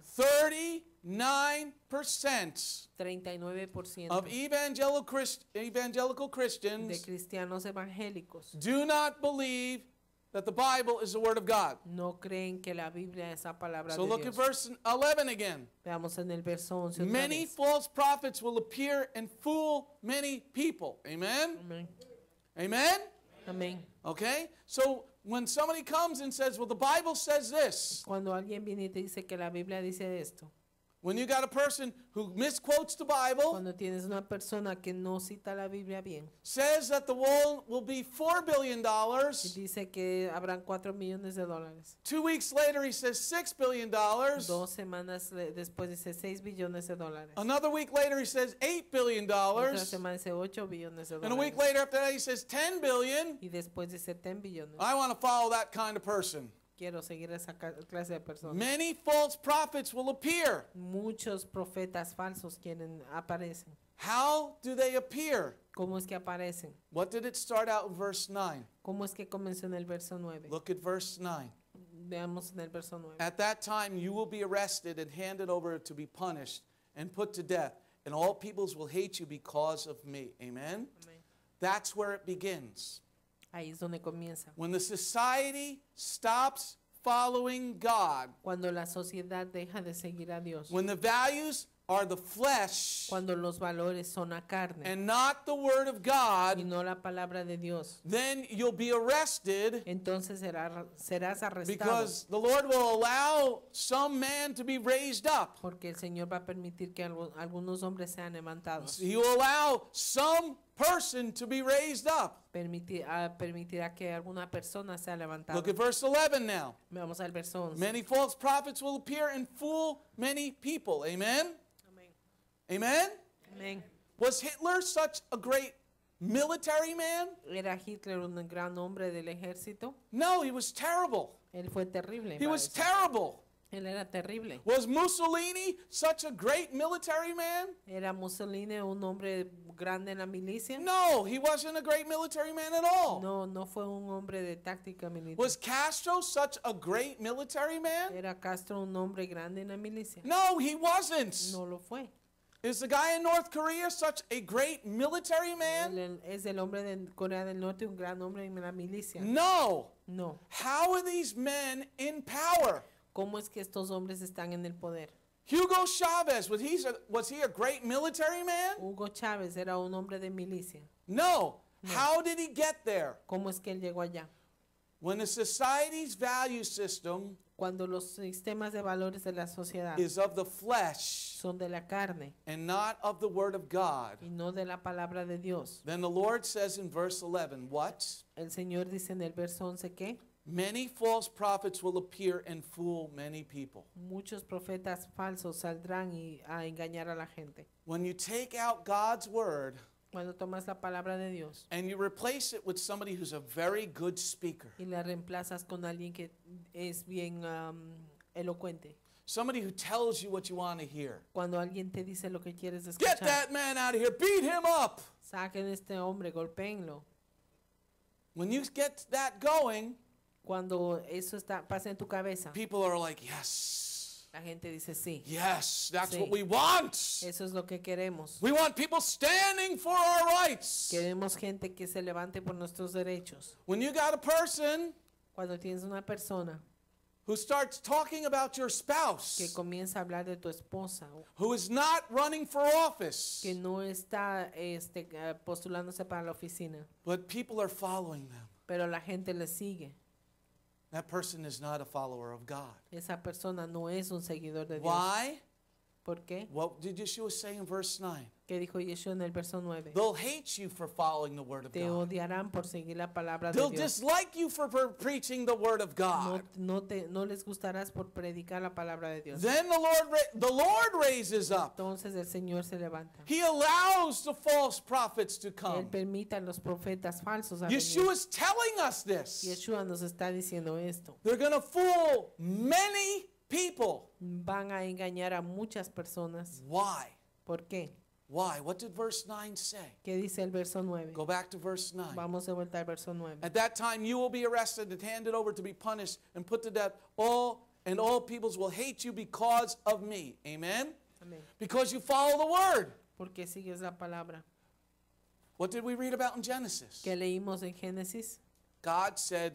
Speaker 3: 39%
Speaker 4: 39%
Speaker 3: of evangelical
Speaker 4: de
Speaker 3: Christians
Speaker 4: cristianos evangélicos
Speaker 3: do not believe that the Bible is the Word of God.
Speaker 4: no creen que la Biblia es la palabra
Speaker 3: So
Speaker 4: de
Speaker 3: look at
Speaker 4: Dios.
Speaker 3: verse 11 again.
Speaker 4: Veamos en el verso 11 otra
Speaker 3: Many
Speaker 4: vez.
Speaker 3: false prophets will appear and fool many people. Amen?
Speaker 4: Amén.
Speaker 3: Amen?
Speaker 4: Amén.
Speaker 3: Okay? So when somebody comes and says, well, the Bible says this,
Speaker 4: Cuando alguien viene y te dice que la Biblia dice esto,
Speaker 3: when you got a person who misquotes the Bible,
Speaker 4: cuando tienes una persona que no cita la Biblia bien
Speaker 3: says that the world will be $4 billion,
Speaker 4: y dice que habrán 4 millones de dólares.
Speaker 3: 2 weeks later he says $6 billion,
Speaker 4: 2 semanas después dice 6 billones de dólares.
Speaker 3: another week later he says $8 billion,
Speaker 4: Otra semana dice 8 billones de
Speaker 3: and a week
Speaker 4: dólares.
Speaker 3: later after that he says $10 billion.
Speaker 4: Y después dice 10 billones.
Speaker 3: I want to follow that kind of person.
Speaker 4: Quiero seguir esa clase de personas.
Speaker 3: Many false prophets will appear.
Speaker 4: Muchos profetas falsos aparecen.
Speaker 3: How do they appear?
Speaker 4: ¿Cómo es que aparecen?
Speaker 3: What did it start out in verse 9?
Speaker 4: ¿Cómo es que comenzó en el verso 9?
Speaker 3: Look at verse 9.
Speaker 4: Veamos en el verso 9.
Speaker 3: At that time you will be arrested and handed over to be punished and put to death, and all peoples will hate you because of me. Amen?
Speaker 4: Amén.
Speaker 3: That's where it begins.
Speaker 4: Ahí es donde comienza.
Speaker 3: When the society stops following God,
Speaker 4: Cuando la sociedad deja de seguir a Dios.
Speaker 3: when the values are the flesh
Speaker 4: Cuando los valores son a carne
Speaker 3: and not the Word of
Speaker 4: y
Speaker 3: God,
Speaker 4: no la palabra de Dios,
Speaker 3: then you'll be arrested
Speaker 4: entonces serás arrestado.
Speaker 3: because the Lord will allow some man to be raised up.
Speaker 4: Porque el Señor va a permitir que algunos hombres sean levantados.
Speaker 3: He will allow some person to be raised up.
Speaker 4: Permitirá que alguna persona sea levantada.
Speaker 3: Look at verse 11 now.
Speaker 4: Vamos al verso 11.
Speaker 3: Many false prophets will appear and fool many people. Amen?
Speaker 4: Amén.
Speaker 3: Amen?
Speaker 4: Amén.
Speaker 3: Was Hitler such a great military man?
Speaker 4: ¿Era Hitler un gran hombre del ejército?
Speaker 3: No, he was terrible.
Speaker 4: Él fue terrible.
Speaker 3: He was
Speaker 4: parece.
Speaker 3: terrible.
Speaker 4: Él era terrible.
Speaker 3: Was Mussolini such a great military man?
Speaker 4: ¿Era Mussolini un hombre grande en la milicia?
Speaker 3: No, he wasn't a great military man at all.
Speaker 4: No, no fue un hombre de táctica militar.
Speaker 3: Was Castro such a great military man?
Speaker 4: ¿Era Castro un hombre grande en la milicia?
Speaker 3: No, he wasn't.
Speaker 4: No lo fue.
Speaker 3: Is the guy in North Korea such a great military man?
Speaker 4: ¿Es el hombre de Corea del Norte un gran hombre en la milicia?
Speaker 3: No.
Speaker 4: No.
Speaker 3: How are these men in power?
Speaker 4: ¿Cómo es que estos hombres están en el poder?
Speaker 3: Hugo Chavez, was he a great military man?
Speaker 4: Hugo Chávez era un hombre de milicia.
Speaker 3: No. How did he get there?
Speaker 4: ¿Cómo es que él llegó allá?
Speaker 3: When the society's value system
Speaker 4: Cuando los sistemas de valores de la sociedad
Speaker 3: is of the flesh
Speaker 4: son de la carne
Speaker 3: and not of the word of God,
Speaker 4: y no de la palabra de Dios.
Speaker 3: then the Lord says in verse 11, what?
Speaker 4: El Señor dice en el verso 11 que
Speaker 3: Many false prophets will appear and fool many people.
Speaker 4: muchos profetas falsos saldrán a engañar a la gente.
Speaker 3: When you take out God's word
Speaker 4: Cuando tomas la palabra de Dios
Speaker 3: and you replace it with somebody who's a very good speaker,
Speaker 4: y la reemplazas con alguien que es bien elocuente,
Speaker 3: somebody who tells you what you want to hear.
Speaker 4: cuando alguien te dice lo que quieres
Speaker 3: Get
Speaker 4: escuchar,
Speaker 3: that man out of here. Beat him up.
Speaker 4: saquen a este hombre, golpéenlo.
Speaker 3: When you get that going,
Speaker 4: Cuando eso pasa en tu cabeza,
Speaker 3: people are like, yes,
Speaker 4: la gente dice sí,
Speaker 3: yes, that's
Speaker 4: Sí.
Speaker 3: what we want.
Speaker 4: eso es lo que queremos.
Speaker 3: We want people standing for our rights.
Speaker 4: Queremos gente que se levante por nuestros derechos.
Speaker 3: When you got a person
Speaker 4: Cuando tienes una persona
Speaker 3: who starts talking about your
Speaker 4: que
Speaker 3: spouse,
Speaker 4: comienza a hablar de tu esposa,
Speaker 3: who is not running for office,
Speaker 4: que no está postulándose para la oficina,
Speaker 3: but people are following them,
Speaker 4: pero la gente le sigue,
Speaker 3: that person is not a follower of God.
Speaker 4: esa persona no es un seguidor de Dios.
Speaker 3: Why?
Speaker 4: ¿Por qué?
Speaker 3: What did Yeshua say in verse 9?
Speaker 4: ¿Qué dijo Yeshua en el verso 9?
Speaker 3: They'll hate you for following the word of
Speaker 4: Te
Speaker 3: God.
Speaker 4: odiarán por seguir la palabra de
Speaker 3: They'll
Speaker 4: Dios.
Speaker 3: dislike you for preaching the word of God.
Speaker 4: No les gustarás por predicar la palabra de Dios.
Speaker 3: Then the Lord raises up.
Speaker 4: Entonces el Señor se levanta.
Speaker 3: He allows the false prophets to
Speaker 4: Él
Speaker 3: come.
Speaker 4: permite a los profetas falsos a venir.
Speaker 3: Yeshua's telling us this.
Speaker 4: Yeshua nos está diciendo esto.
Speaker 3: They're going to fool many people.
Speaker 4: Van a engañar a muchas personas.
Speaker 3: Why?
Speaker 4: ¿Por qué?
Speaker 3: Why? What did verse 9 say?
Speaker 4: ¿Qué dice el verso 9?
Speaker 3: Go back to verse 9.
Speaker 4: Vamos de vuelta al verso 9.
Speaker 3: At that time you will be arrested and handed over to be punished and put to death. All peoples will hate you because of me. Amen?
Speaker 4: Amén.
Speaker 3: Because you follow the word.
Speaker 4: Porque sigues la palabra.
Speaker 3: What did we read about in Genesis?
Speaker 4: ¿Qué leímos en Génesis?
Speaker 3: God said,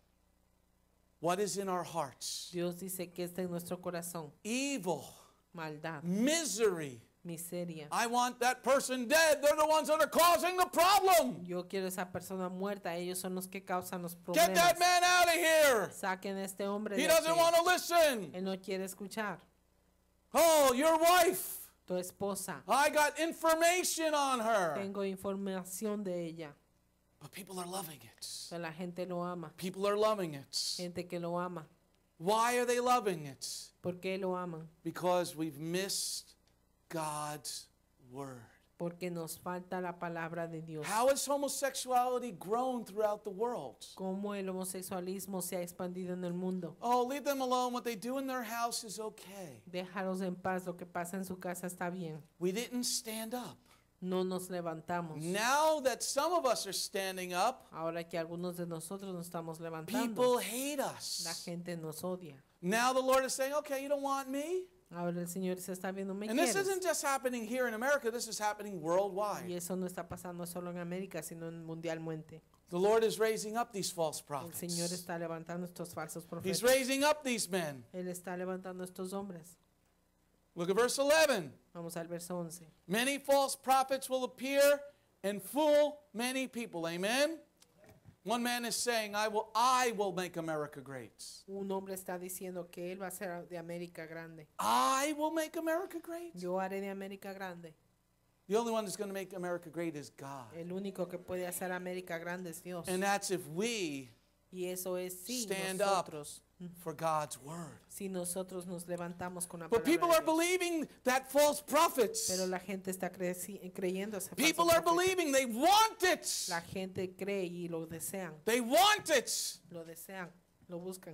Speaker 3: what is in our hearts?
Speaker 4: Dios dice que está en nuestro corazón.
Speaker 3: Evil,
Speaker 4: Maldad,
Speaker 3: misery.
Speaker 4: miseria.
Speaker 3: I want that person dead. They're the ones that are causing the problem.
Speaker 4: Yo quiero esa persona muerta. Ellos son los que causan los
Speaker 3: Get that
Speaker 4: problemas.
Speaker 3: man out of here.
Speaker 4: Saquen a este hombre
Speaker 3: He
Speaker 4: de
Speaker 3: doesn't
Speaker 4: aquí.
Speaker 3: want to listen.
Speaker 4: Él no quiere escuchar.
Speaker 3: Oh, your wife.
Speaker 4: Tu esposa.
Speaker 3: I got information on her.
Speaker 4: Tengo información de ella.
Speaker 3: But people are loving it.
Speaker 4: Pero la gente lo ama.
Speaker 3: People are loving it.
Speaker 4: Gente que lo ama.
Speaker 3: Why are they loving it?
Speaker 4: ¿Por qué lo aman?
Speaker 3: Because we've missed God's word.
Speaker 4: Porque nos falta la palabra de Dios.
Speaker 3: How has homosexuality grown throughout the world?
Speaker 4: Cómo el homosexualismo se ha expandido en el mundo.
Speaker 3: Oh, leave them alone. What they do in their house is okay.
Speaker 4: Déjalos en paz. Lo que pasa en su casa está bien.
Speaker 3: We didn't stand up.
Speaker 4: No nos levantamos.
Speaker 3: Now that some of us are standing up,
Speaker 4: Ahora que algunos de nosotros nos estamos levantando,
Speaker 3: people hate
Speaker 4: la
Speaker 3: us.
Speaker 4: gente nos odia.
Speaker 3: Now the Lord is saying, okay, you don't want me?
Speaker 4: Ahora el Señor se está viendo, me
Speaker 3: And this
Speaker 4: quieres.
Speaker 3: isn't just happening here in America, this is happening
Speaker 4: Y
Speaker 3: worldwide.
Speaker 4: eso no está pasando solo en América, sino en mundialmente.
Speaker 3: The Lord is raising up these false
Speaker 4: El Señor
Speaker 3: prophets.
Speaker 4: está levantando estos falsos
Speaker 3: He's
Speaker 4: profetas.
Speaker 3: raising up these men.
Speaker 4: Él está levantando estos hombres.
Speaker 3: Look at verse 11.
Speaker 4: Vamos al verso 11.
Speaker 3: Many false prophets will appear and fool many people. Amen? One man is saying, I will make America great.
Speaker 4: Un hombre está diciendo que él va a ser de América grande.
Speaker 3: I will make America great.
Speaker 4: Yo haré de América grande.
Speaker 3: The only one that's going to make America great is God.
Speaker 4: El único que puede hacer América grande es Dios.
Speaker 3: And that's if we
Speaker 4: Y eso es si
Speaker 3: stand up
Speaker 4: nosotros,
Speaker 3: for God's word.
Speaker 4: si nosotros nos levantamos con la
Speaker 3: But
Speaker 4: palabra
Speaker 3: people
Speaker 4: de
Speaker 3: are
Speaker 4: Dios.
Speaker 3: believing that false prophets.
Speaker 4: Pero la gente está creyendo ese falso
Speaker 3: People are
Speaker 4: profeta.
Speaker 3: believing they want it.
Speaker 4: La gente cree y lo desean,
Speaker 3: They want it.
Speaker 4: lo buscan.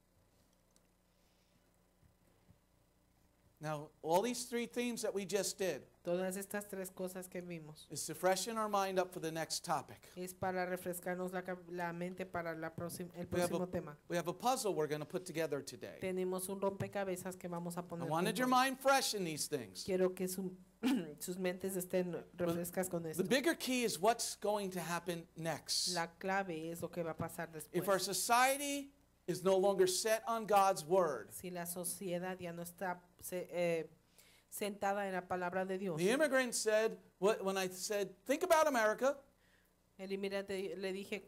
Speaker 3: Now, all these three themes that we just did
Speaker 4: Todas estas tres cosas que vimos
Speaker 3: is to freshen our mind up for the next topic.
Speaker 4: es para refrescarnos la mente para el
Speaker 3: We have
Speaker 4: próximo tema.
Speaker 3: We have a puzzle we're going to put together today.
Speaker 4: Tenemos un rompecabezas que vamos a
Speaker 3: I
Speaker 4: poner.
Speaker 3: wanted your
Speaker 4: juntos.
Speaker 3: mind fresh in these things.
Speaker 4: Quiero que sus mentes estén refrescas con
Speaker 3: The
Speaker 4: esto.
Speaker 3: bigger key is what's going to happen next.
Speaker 4: La clave es lo que va a pasar
Speaker 3: If our
Speaker 4: después.
Speaker 3: society is no longer set on God's word,
Speaker 4: Si la sociedad ya no está sentada en la palabra de Dios.
Speaker 3: The immigrant said, when I said, think about America,
Speaker 4: El inmigrante le dije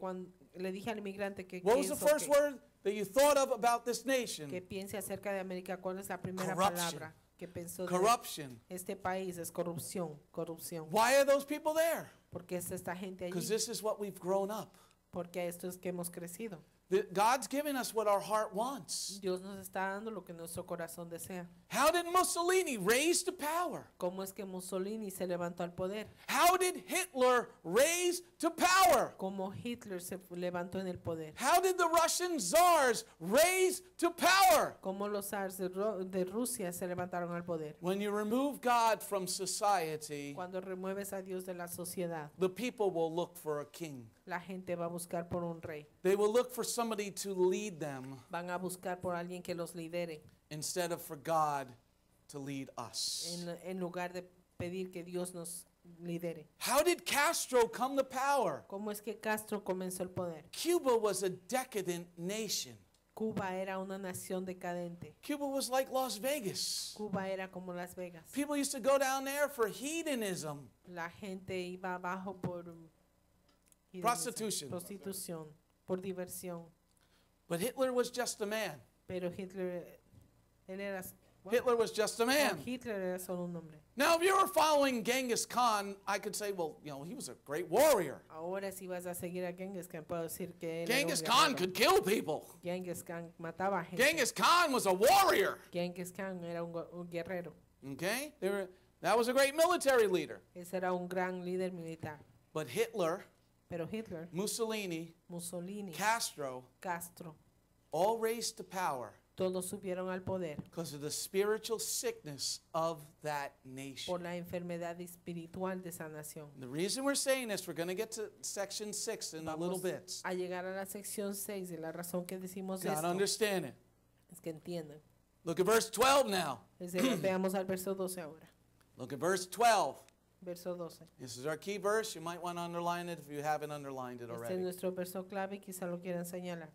Speaker 4: al inmigrante que
Speaker 3: what was the first word that you thought of about this nation?
Speaker 4: que piense acerca de América, ¿cuál es la primera
Speaker 3: Corruption.
Speaker 4: palabra que pensó de
Speaker 3: Corruption.
Speaker 4: este país? Es corrupción, corrupción.
Speaker 3: Why are those people there?
Speaker 4: Porque es esta gente
Speaker 3: Because
Speaker 4: allí,
Speaker 3: this is what we've grown up.
Speaker 4: porque esto es que hemos crecido.
Speaker 3: God's giving us what our heart wants.
Speaker 4: Dios nos está dando lo que nuestro corazón desea.
Speaker 3: How did Mussolini raise to power?
Speaker 4: ¿Cómo es que Mussolini se levantó al poder?
Speaker 3: How did Hitler raise to power?
Speaker 4: ¿Cómo Hitler se levantó en el poder?
Speaker 3: How did the Russian czars raise to power?
Speaker 4: ¿Cómo los zars de Rusia se levantaron al poder?
Speaker 3: When you remove God from society,
Speaker 4: Cuando remueves a Dios de la sociedad,
Speaker 3: the people will look for a king.
Speaker 4: la gente va a buscar por un rey.
Speaker 3: They will look for somebody to lead them
Speaker 4: Van a buscar por alguien que los lidere
Speaker 3: instead of for God to lead us.
Speaker 4: en lugar de pedir que Dios nos lidere.
Speaker 3: How did Castro come to power?
Speaker 4: ¿Cómo es que Castro comenzó el poder?
Speaker 3: Cuba was a decadent nation.
Speaker 4: Cuba era una nación decadente.
Speaker 3: Cuba was like Las Vegas.
Speaker 4: Cuba era como Las Vegas.
Speaker 3: People used to go down there for hedonism.
Speaker 4: La gente iba abajo por
Speaker 3: Prostitution.
Speaker 4: prostitución, por diversión.
Speaker 3: But Hitler was just a man.
Speaker 4: Pero Hitler, él era,
Speaker 3: Hitler was just a man.
Speaker 4: Hitler era solo un hombre.
Speaker 3: Now, if you were following Genghis Khan, I could say, well, you know, he was a great warrior.
Speaker 4: Ahora si vas a seguir a Genghis Khan, puedo decir que él era un
Speaker 3: Genghis Khan
Speaker 4: guerrero.
Speaker 3: could kill people.
Speaker 4: Genghis Khan mataba gente.
Speaker 3: Genghis Khan was a warrior.
Speaker 4: Genghis Khan era un guerrero.
Speaker 3: Okay? That was a great military leader.
Speaker 4: Ese era un gran líder militar.
Speaker 3: But Hitler,
Speaker 4: Pero Hitler,
Speaker 3: Mussolini,
Speaker 4: Mussolini,
Speaker 3: Castro,
Speaker 4: Castro,
Speaker 3: all raised to power
Speaker 4: todos subieron al poder
Speaker 3: because of the spiritual sickness of that nation.
Speaker 4: por la enfermedad espiritual de esa nación.
Speaker 3: The reason we're saying this, we're going to get to section 6 in a little
Speaker 4: Vamos
Speaker 3: bit.
Speaker 4: a llegar a la sección 6 y la razón que decimos
Speaker 3: Got to
Speaker 4: esto
Speaker 3: understand it.
Speaker 4: es que entiendan.
Speaker 3: Look at verse 12 now.
Speaker 4: Veamos al verso 12 ahora.
Speaker 3: Look at verse 12.
Speaker 4: Verso 12.
Speaker 3: This is our key verse. You might want to underline it if you haven't underlined it
Speaker 4: Este es
Speaker 3: already.
Speaker 4: nuestro verso clave y quizá lo quieran señalar.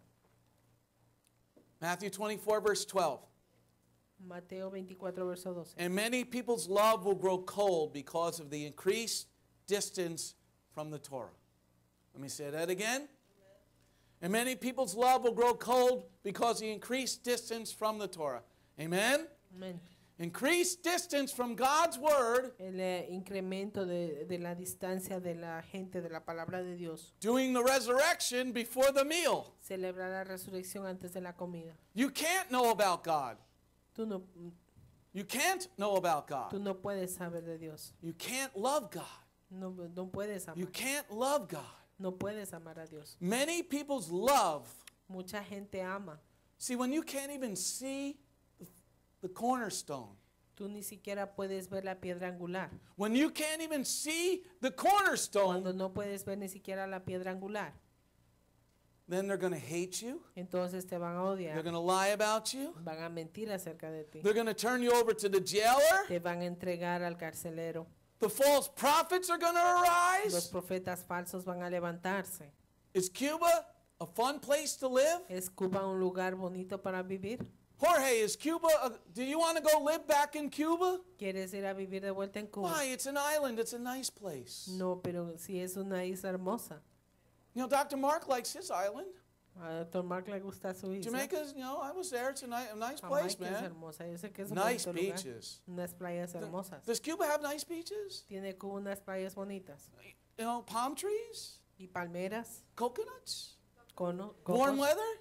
Speaker 3: Matthew 24, verse 12.
Speaker 4: Mateo 24, verso 12.
Speaker 3: And many people's love will grow cold because of the increased distance from the Torah. Let me say that again. And many people's love will grow cold because of the increased distance from the Torah. Amen?
Speaker 4: Amén.
Speaker 3: Increased distance from God's word,
Speaker 4: El incremento de la distancia de la gente de la palabra de Dios.
Speaker 3: doing the resurrection before the meal.
Speaker 4: Celebrar la resurrección antes de la comida.
Speaker 3: You can't know about God.
Speaker 4: Tú no,
Speaker 3: You can't know about
Speaker 4: tú
Speaker 3: God.
Speaker 4: no puedes saber de Dios.
Speaker 3: You can't love God.
Speaker 4: No, no puedes
Speaker 3: You
Speaker 4: amar.
Speaker 3: can't love God.
Speaker 4: No puedes amar a Dios.
Speaker 3: Many people's love.
Speaker 4: Mucha gente ama.
Speaker 3: See, when you can't even see the cornerstone,
Speaker 4: Tú ni siquiera puedes ver la piedra angular.
Speaker 3: when you can't even see the
Speaker 4: Cuando
Speaker 3: cornerstone,
Speaker 4: no puedes ver ni siquiera la piedra angular,
Speaker 3: then they're going to hate you.
Speaker 4: entonces te van a
Speaker 3: They're
Speaker 4: odiar.
Speaker 3: going to lie about you.
Speaker 4: Van a mentir acerca de ti.
Speaker 3: They're going to turn you over to the jailer.
Speaker 4: Te van a entregar al carcelero.
Speaker 3: The false prophets are going to
Speaker 4: Los
Speaker 3: arise.
Speaker 4: profetas falsos van a levantarse.
Speaker 3: Is Cuba a fun place to live?
Speaker 4: ¿Es Cuba un lugar bonito para vivir?
Speaker 3: Jorge, is Cuba, do you want to go live back in Cuba?
Speaker 4: ¿Quieres ir a vivir de vuelta en Cuba?
Speaker 3: Why? It's an island. It's a nice place.
Speaker 4: No, pero si es una isla hermosa.
Speaker 3: You know, Dr. Mark likes his island.
Speaker 4: A Dr. Mark le gusta su isla.
Speaker 3: Jamaica's, you know, I was there. It's a nice place,
Speaker 4: Jamaica es
Speaker 3: man.
Speaker 4: hermosa. Yo sé que es un
Speaker 3: Nice
Speaker 4: bonito lugar.
Speaker 3: beaches.
Speaker 4: Unas playas hermosas.
Speaker 3: Does Cuba have nice beaches?
Speaker 4: Tiene Cuba unas playas bonitas.
Speaker 3: You know, palm trees?
Speaker 4: Y palmeras,
Speaker 3: Coconuts?
Speaker 4: cocos,
Speaker 3: Warm weather?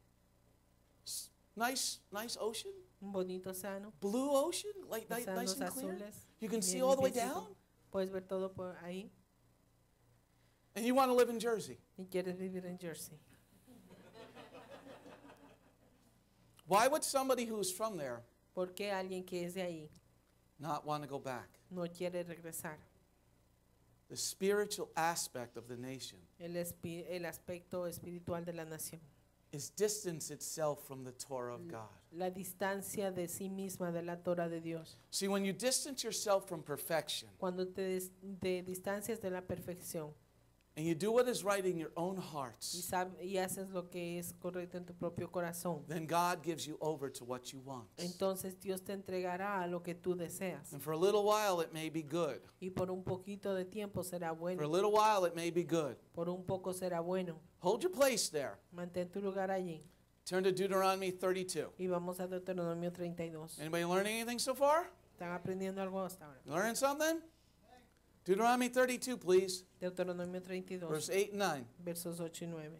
Speaker 3: Nice ocean?
Speaker 4: un bonito océano,
Speaker 3: Blue ocean? Like nice
Speaker 4: océanos
Speaker 3: and clear?
Speaker 4: azules.
Speaker 3: You can see
Speaker 4: bien
Speaker 3: all the way
Speaker 4: limpiecito.
Speaker 3: down?
Speaker 4: Puedes ver todo por ahí.
Speaker 3: And you want to live in Jersey?
Speaker 4: Y quieres vivir en Jersey.
Speaker 3: Why would somebody who's from there
Speaker 4: ¿Por qué alguien que es de ahí
Speaker 3: not want to go back?
Speaker 4: no quiere regresar?
Speaker 3: The spiritual aspect of the nation
Speaker 4: El aspecto espiritual de la nación.
Speaker 3: is distance itself from the Torah of God.
Speaker 4: La distancia de sí misma de la Torah de Dios.
Speaker 3: See, when you distance yourself from perfection
Speaker 4: Cuando te distancias de la perfección
Speaker 3: and you do what is right in your own
Speaker 4: y,
Speaker 3: hearts,
Speaker 4: y haces lo que es correcto en tu propio corazón,
Speaker 3: then God gives you over to what you want.
Speaker 4: entonces Dios te entregará a lo que tú deseas.
Speaker 3: And for a little while it may be good.
Speaker 4: Y por un poquito de tiempo será
Speaker 3: For a
Speaker 4: bueno,
Speaker 3: little while it may be good.
Speaker 4: por un poco será bueno.
Speaker 3: Hold your place there.
Speaker 4: Mantén tu lugar allí.
Speaker 3: Turn to Deuteronomy 32.
Speaker 4: Y vamos a Deuteronomio 32.
Speaker 3: Anybody learning anything so far?
Speaker 4: ¿Están aprendiendo algo hasta ahora?
Speaker 3: Learning something? Deuteronomy 32, please.
Speaker 4: Deuteronomio 32,
Speaker 3: Verse 8 and 9.
Speaker 4: versos 8 y 9.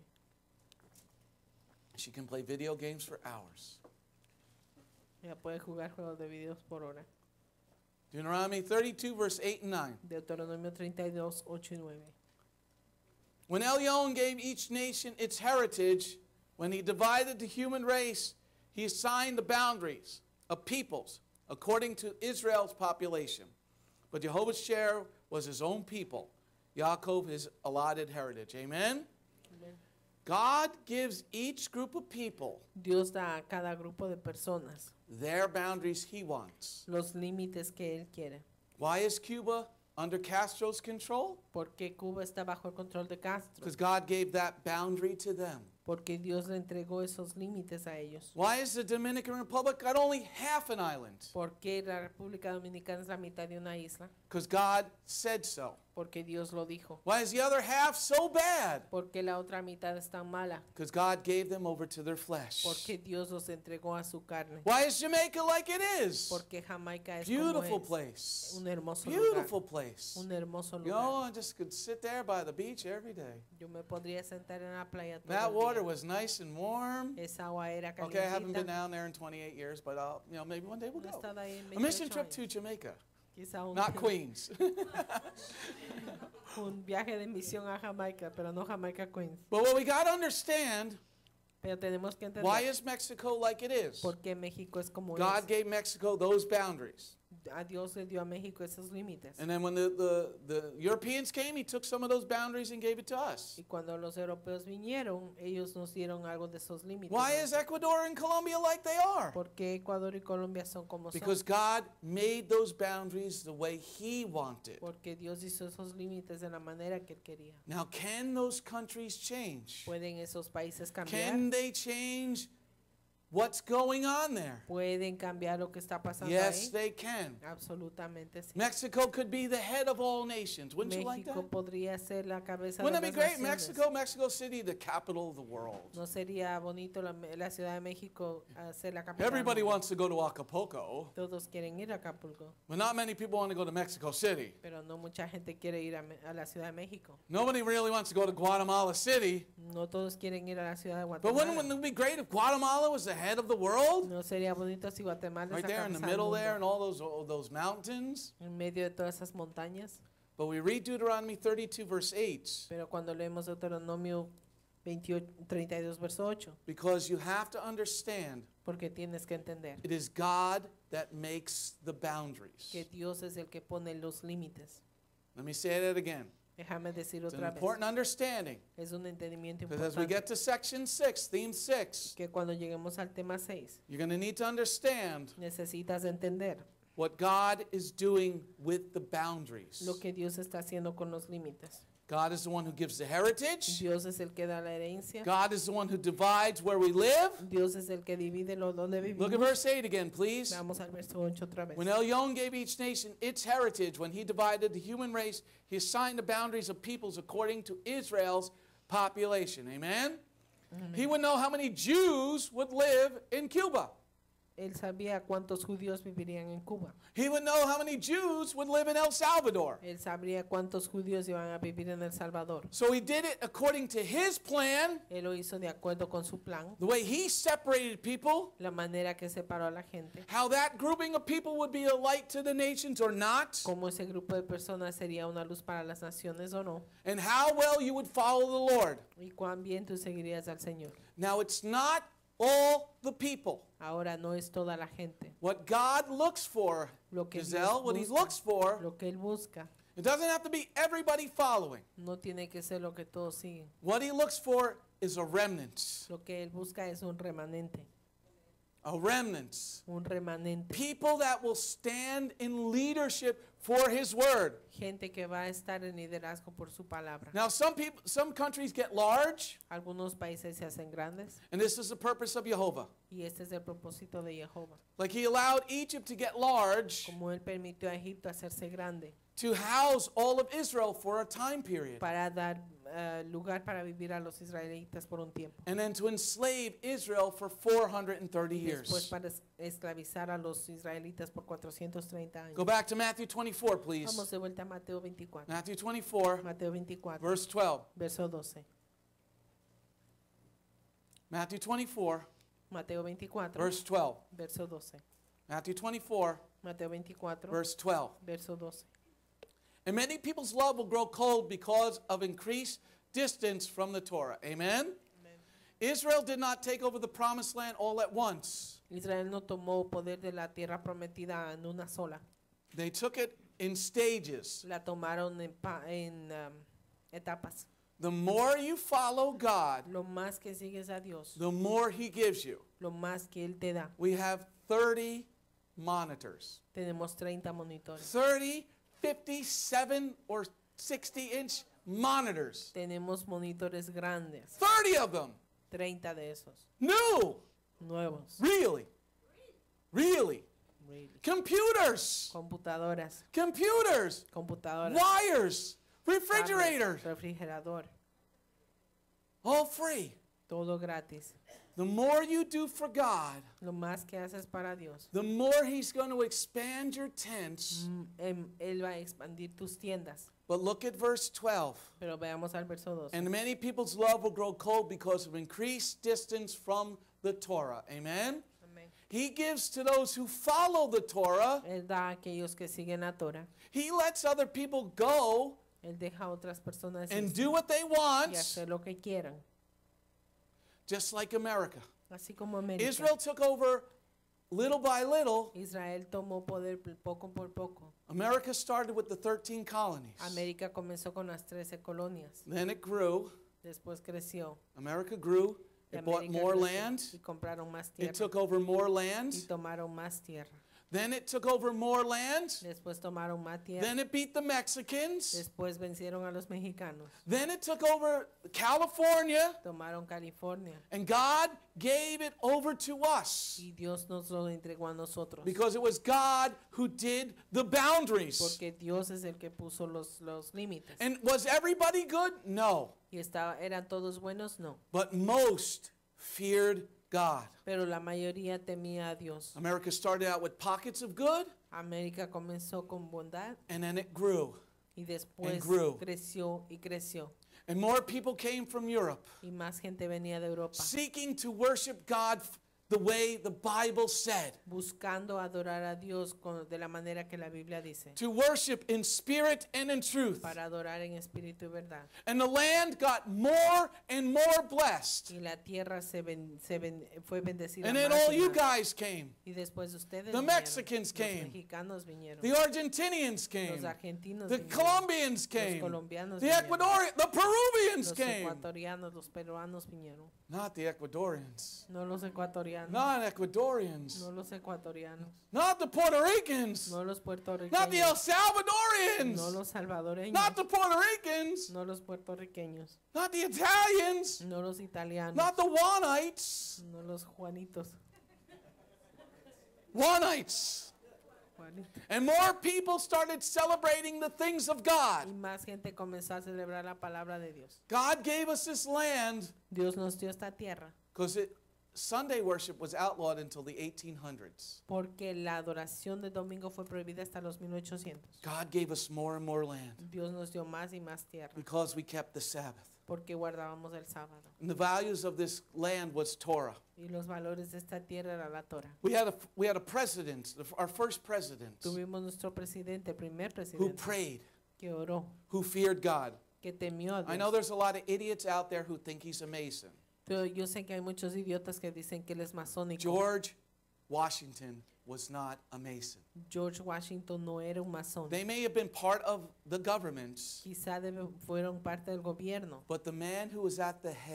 Speaker 3: She can play video games for hours.
Speaker 4: Ya puede jugar juegos de videos por hora.
Speaker 3: Deuteronomy 32, verse 8 and 9.
Speaker 4: Deuteronomio 32, 8 y 9.
Speaker 3: When Elyon gave each nation its heritage, when he divided the human race, he assigned the boundaries of peoples according to Israel's population. But Jehovah's share was his own people, Yaakov his allotted heritage. Amen?
Speaker 4: Amen.
Speaker 3: God gives each group of people
Speaker 4: Dios da a cada grupo de personas
Speaker 3: their boundaries he wants.
Speaker 4: los límites que Él quiere.
Speaker 3: Why is Cuba under Castro's control?
Speaker 4: Porque Cuba está bajo el control de Castro.
Speaker 3: Because God gave that boundary to them.
Speaker 4: Porque Dios le entregó esos límites a ellos.
Speaker 3: Why is the Dominican Republic got only half an island?
Speaker 4: Porque la República Dominicana es la mitad de una isla.
Speaker 3: Because God said so.
Speaker 4: Porque Dios lo dijo.
Speaker 3: Why is the other half so bad?
Speaker 4: Porque la otra mitad es tan mala.
Speaker 3: Because God gave them over to their flesh.
Speaker 4: Porque Dios los entregó a su carne.
Speaker 3: Why is Jamaica like it is?
Speaker 4: Porque Jamaica es
Speaker 3: Beautiful
Speaker 4: como es.
Speaker 3: place.
Speaker 4: Un hermoso
Speaker 3: Beautiful
Speaker 4: lugar.
Speaker 3: place.
Speaker 4: Un hermoso
Speaker 3: You know,
Speaker 4: lugar.
Speaker 3: I just could sit there by the beach every day.
Speaker 4: Yo me podría sentar en la playa todo
Speaker 3: That
Speaker 4: el
Speaker 3: water
Speaker 4: día.
Speaker 3: was nice and warm.
Speaker 4: Esa agua era
Speaker 3: Okay, I haven't been
Speaker 4: calientita.
Speaker 3: down there in 28 years, but I'll, maybe one day we'll
Speaker 4: No he
Speaker 3: go.
Speaker 4: estado ahí en
Speaker 3: A mission
Speaker 4: 28
Speaker 3: trip to
Speaker 4: años.
Speaker 3: Jamaica,
Speaker 4: Quizá un,
Speaker 3: not Queens.
Speaker 4: un viaje de misión a Jamaica, pero no Jamaica Queens.
Speaker 3: But what we got to understand,
Speaker 4: Pero tenemos que entender
Speaker 3: why is Mexico like it is?
Speaker 4: por qué México es como
Speaker 3: God
Speaker 4: es.
Speaker 3: gave Mexico those boundaries.
Speaker 4: A Dios le dio a México esos límites.
Speaker 3: And then when the Europeans came, he took some of those boundaries and gave it to us.
Speaker 4: Y cuando los europeos vinieron, ellos nos dieron algo de esos límites.
Speaker 3: Why is Ecuador and Colombia like they are?
Speaker 4: ¿Por qué Ecuador y Colombia son como
Speaker 3: Because
Speaker 4: son?
Speaker 3: God made those boundaries the way he wanted.
Speaker 4: Porque Dios hizo esos límites de la manera que Él quería.
Speaker 3: Now, can those countries change?
Speaker 4: ¿Pueden esos países cambiar?
Speaker 3: Can they change what's going on there?
Speaker 4: ¿Pueden cambiar lo que está pasando
Speaker 3: Yes,
Speaker 4: ahí?
Speaker 3: they can.
Speaker 4: Absolutamente sí.
Speaker 3: Mexico could be the head of all nations. Wouldn't you like
Speaker 4: México
Speaker 3: that?
Speaker 4: podría ser la cabeza
Speaker 3: Wouldn't
Speaker 4: de
Speaker 3: that be
Speaker 4: las
Speaker 3: great?
Speaker 4: naciones.
Speaker 3: Mexico City, the capital of the world.
Speaker 4: ¿No sería bonito la Ciudad de México ser la capital?
Speaker 3: Everybody wants to go to Acapulco,
Speaker 4: Todos quieren ir a Acapulco,
Speaker 3: but not many people want to go to Mexico City.
Speaker 4: pero no mucha gente quiere ir a la Ciudad de México.
Speaker 3: Nobody really wants to go to Guatemala City.
Speaker 4: No todos quieren ir a la Ciudad de
Speaker 3: But wouldn't
Speaker 4: Guatemala.
Speaker 3: it be great if Guatemala was the head of the world?
Speaker 4: ¿No sería bonito si Guatemala
Speaker 3: Right
Speaker 4: es la
Speaker 3: there in the
Speaker 4: cabeza del
Speaker 3: middle there and
Speaker 4: mundo?
Speaker 3: all those mountains.
Speaker 4: En medio de todas esas montañas?
Speaker 3: But we read Deuteronomy 32 verse 8
Speaker 4: Pero cuando leemos Deuteronomio 28, 32, verso 8,
Speaker 3: because you have to understand
Speaker 4: porque tienes que entender
Speaker 3: it is God that makes the boundaries.
Speaker 4: que Dios es el que pone los límites.
Speaker 3: Let me say that again.
Speaker 4: Déjame decir
Speaker 3: It's an
Speaker 4: otra vez.
Speaker 3: important understanding
Speaker 4: Es un entendimiento
Speaker 3: because as we get
Speaker 4: importante
Speaker 3: to section 6, theme 6,
Speaker 4: que cuando lleguemos al tema 6,
Speaker 3: you're going to need to understand
Speaker 4: necesitas entender
Speaker 3: what God is doing with the boundaries.
Speaker 4: lo que Dios está haciendo con los límites.
Speaker 3: God is the one who gives the heritage.
Speaker 4: Dios es el que da la herencia.
Speaker 3: God is the one who divides where we live.
Speaker 4: Dios es el que divide lo donde
Speaker 3: Look at
Speaker 4: vivimos.
Speaker 3: verse 8 again, please.
Speaker 4: Vamos al verso 8 otra vez.
Speaker 3: When Elyon gave each nation its heritage, when he divided the human race, he assigned the boundaries of peoples according to Israel's population. Amen? He would know how many Jews would live in Cuba.
Speaker 4: Él sabía cuántos judíos vivirían en Cuba.
Speaker 3: He would know how many Jews would live in El Salvador.
Speaker 4: Él sabría cuántos judíos iban a vivir en El Salvador.
Speaker 3: So he did it according to his plan,
Speaker 4: Él lo hizo de acuerdo con su plan,
Speaker 3: the way he separated people,
Speaker 4: la manera que separó a la gente,
Speaker 3: how that grouping of people would be a light to the nations or not,
Speaker 4: cómo ese grupo de personas sería una luz para las naciones o no,
Speaker 3: and how well you would follow the Lord.
Speaker 4: y cuán bien tú seguirías al Señor.
Speaker 3: Now, it's not all the people.
Speaker 4: Ahora no es toda la gente.
Speaker 3: What God looks for,
Speaker 4: Lo que Dios
Speaker 3: Giselle, what he
Speaker 4: busca,
Speaker 3: looks for,
Speaker 4: lo que Él busca,
Speaker 3: it doesn't have to be everybody following.
Speaker 4: no tiene que ser lo que todos siguen.
Speaker 3: What he looks for is a remnant.
Speaker 4: Lo que Él busca es un remanente.
Speaker 3: A remnant.
Speaker 4: un remanente,
Speaker 3: People that will stand in leadership for his word.
Speaker 4: gente que va a estar en liderazgo por su palabra.
Speaker 3: Now some countries get large,
Speaker 4: Algunos países se hacen grandes
Speaker 3: and this is the purpose of Jehovah.
Speaker 4: y este es el propósito de Jehová.
Speaker 3: Like he allowed Egypt to get large
Speaker 4: Como él permitió a Egipto hacerse grande
Speaker 3: to house all of Israel for a time period,
Speaker 4: para dar lugar para vivir a los israelitas por un tiempo.
Speaker 3: and then to enslave Israel for 430
Speaker 4: Después
Speaker 3: years.
Speaker 4: para esclavizar a los israelitas por 430 años.
Speaker 3: Go back to Matthew 24, please.
Speaker 4: Vamos de vuelta a Mateo 24.
Speaker 3: Matthew 24,
Speaker 4: Mateo 24,
Speaker 3: verse 12.
Speaker 4: verso 12.
Speaker 3: Matthew 24,
Speaker 4: Mateo 24,
Speaker 3: verse 12.
Speaker 4: verso 12.
Speaker 3: Matthew 24,
Speaker 4: Mateo 24,
Speaker 3: verse 12.
Speaker 4: verso 12.
Speaker 3: And many people's love will grow cold because of increased distance from the Torah. Amen? Israel did not take over the promised land all at once.
Speaker 4: Israel no tomó poder de la tierra prometida en una sola.
Speaker 3: They took it in stages.
Speaker 4: La tomaron en etapas.
Speaker 3: The more you follow God,
Speaker 4: Lo más que sigues a Dios,
Speaker 3: the more he gives you.
Speaker 4: lo más que Él te da.
Speaker 3: We have 30 monitors.
Speaker 4: Tenemos 30 monitores.
Speaker 3: 30, 57 or 60-inch monitors.
Speaker 4: Tenemos monitores grandes.
Speaker 3: 30 of them.
Speaker 4: 30 de esos.
Speaker 3: New.
Speaker 4: Nuevos.
Speaker 3: Really. Really.
Speaker 4: Really.
Speaker 3: Computers.
Speaker 4: Computadoras.
Speaker 3: Computers.
Speaker 4: Computadoras.
Speaker 3: Wires. Refrigerators.
Speaker 4: Tablets, refrigerador.
Speaker 3: All free.
Speaker 4: Todo gratis.
Speaker 3: The more you do for God,
Speaker 4: Lo más que haces para Dios,
Speaker 3: the more he's going to expand your tents.
Speaker 4: Él va a expandir tus tiendas.
Speaker 3: But look at verse 12.
Speaker 4: Pero veamos al verso 12.
Speaker 3: And many people's love will grow cold because of increased distance from the Torah. Amen?
Speaker 4: Amén.
Speaker 3: He gives to those who follow the Torah.
Speaker 4: Él da a aquellos que siguen la Torah.
Speaker 3: He lets other people go
Speaker 4: Él deja a otras personas
Speaker 3: and
Speaker 4: irse
Speaker 3: do what they
Speaker 4: y
Speaker 3: want,
Speaker 4: hacer lo que quieran.
Speaker 3: just like America.
Speaker 4: Así como América.
Speaker 3: Israel took over little by little.
Speaker 4: Israel tomó poder poco por poco.
Speaker 3: America started with the 13 colonies.
Speaker 4: América comenzó con las 13 colonias.
Speaker 3: Then it grew.
Speaker 4: Después creció.
Speaker 3: America grew.
Speaker 4: Y
Speaker 3: It bought
Speaker 4: América
Speaker 3: more
Speaker 4: creció
Speaker 3: land.
Speaker 4: y compraron más
Speaker 3: It
Speaker 4: tierra.
Speaker 3: took over more land.
Speaker 4: Y tomaron más tierra.
Speaker 3: Then it took over more land.
Speaker 4: Después tomaron más tierra.
Speaker 3: Then it beat the Mexicans.
Speaker 4: Después vencieron a los mexicanos.
Speaker 3: Then it took over California.
Speaker 4: Tomaron California.
Speaker 3: And God gave it over to us.
Speaker 4: Y Dios nos lo entregó a nosotros.
Speaker 3: Because it was God who did the boundaries.
Speaker 4: Porque Dios es el que puso los límites.
Speaker 3: And was everybody good? No.
Speaker 4: Y eran todos buenos, no.
Speaker 3: But most feared God.
Speaker 4: Pero la mayoría temía a Dios.
Speaker 3: America started out with pockets of good,
Speaker 4: América comenzó con bondad
Speaker 3: and then it grew.
Speaker 4: y después
Speaker 3: grew.
Speaker 4: creció y creció.
Speaker 3: And more people came from Europe,
Speaker 4: Y más gente venía de Europa
Speaker 3: seeking to worship God the way the Bible said.
Speaker 4: buscando adorar a Dios de la manera que la Biblia dice.
Speaker 3: To worship in spirit and in truth.
Speaker 4: Para adorar en espíritu y verdad.
Speaker 3: And the land got more and more blessed.
Speaker 4: Y la tierra fue bendecida
Speaker 3: And then
Speaker 4: más
Speaker 3: all
Speaker 4: y
Speaker 3: you
Speaker 4: más.
Speaker 3: guys came.
Speaker 4: Y después ustedes
Speaker 3: The
Speaker 4: vinieron.
Speaker 3: Mexicans came.
Speaker 4: Los mexicanos vinieron.
Speaker 3: The Argentinians
Speaker 4: Los
Speaker 3: came.
Speaker 4: argentinos
Speaker 3: The
Speaker 4: vinieron.
Speaker 3: Colombians came.
Speaker 4: colombianos
Speaker 3: The
Speaker 4: vinieron.
Speaker 3: Ecuadorians, the Peruvians
Speaker 4: Los
Speaker 3: came.
Speaker 4: ecuatorianos, los peruanos vinieron.
Speaker 3: Not the Ecuadorians.
Speaker 4: No los ecuatorianos.
Speaker 3: Not Ecuadorians.
Speaker 4: No los ecuatorianos.
Speaker 3: Not the Puerto Ricans.
Speaker 4: No los puertorriqueños.
Speaker 3: Not the El Salvadorians.
Speaker 4: No los salvadoreños.
Speaker 3: Not the Puerto Ricans.
Speaker 4: No los puertorriqueños.
Speaker 3: Not the Italians.
Speaker 4: No los italianos.
Speaker 3: Not the Juanites.
Speaker 4: No los juanitos.
Speaker 3: Juanites.
Speaker 4: Juanitos.
Speaker 3: And more people started celebrating the things of God.
Speaker 4: Y más gente comenzó a celebrar la palabra de Dios.
Speaker 3: God gave us this land
Speaker 4: Dios nos dio esta tierra
Speaker 3: because Sunday worship was outlawed until the 1800s.
Speaker 4: porque la adoración de domingo fue prohibida hasta los 1800.
Speaker 3: God gave us more and more land
Speaker 4: Dios nos dio más y más tierra
Speaker 3: because we kept the Sabbath.
Speaker 4: porque guardábamos el sábado.
Speaker 3: And the values of this land was Torah.
Speaker 4: Y los valores de esta tierra era la Torah.
Speaker 3: We had a president, our first president,
Speaker 4: Tuvimos nuestro presidente, el primer
Speaker 3: who
Speaker 4: presidente,
Speaker 3: prayed,
Speaker 4: que oró,
Speaker 3: who feared God.
Speaker 4: que temió a
Speaker 3: I know
Speaker 4: Dios.
Speaker 3: there's a lot of idiots out there who think he's a Mason.
Speaker 4: Pero yo sé que hay muchos idiotas que dicen que él es masónico.
Speaker 3: George Washington was not a Mason.
Speaker 4: George Washington no era un masón.
Speaker 3: They may have been part of the governments,
Speaker 4: Quizá fueron parte del gobierno,
Speaker 3: but the man who was at the head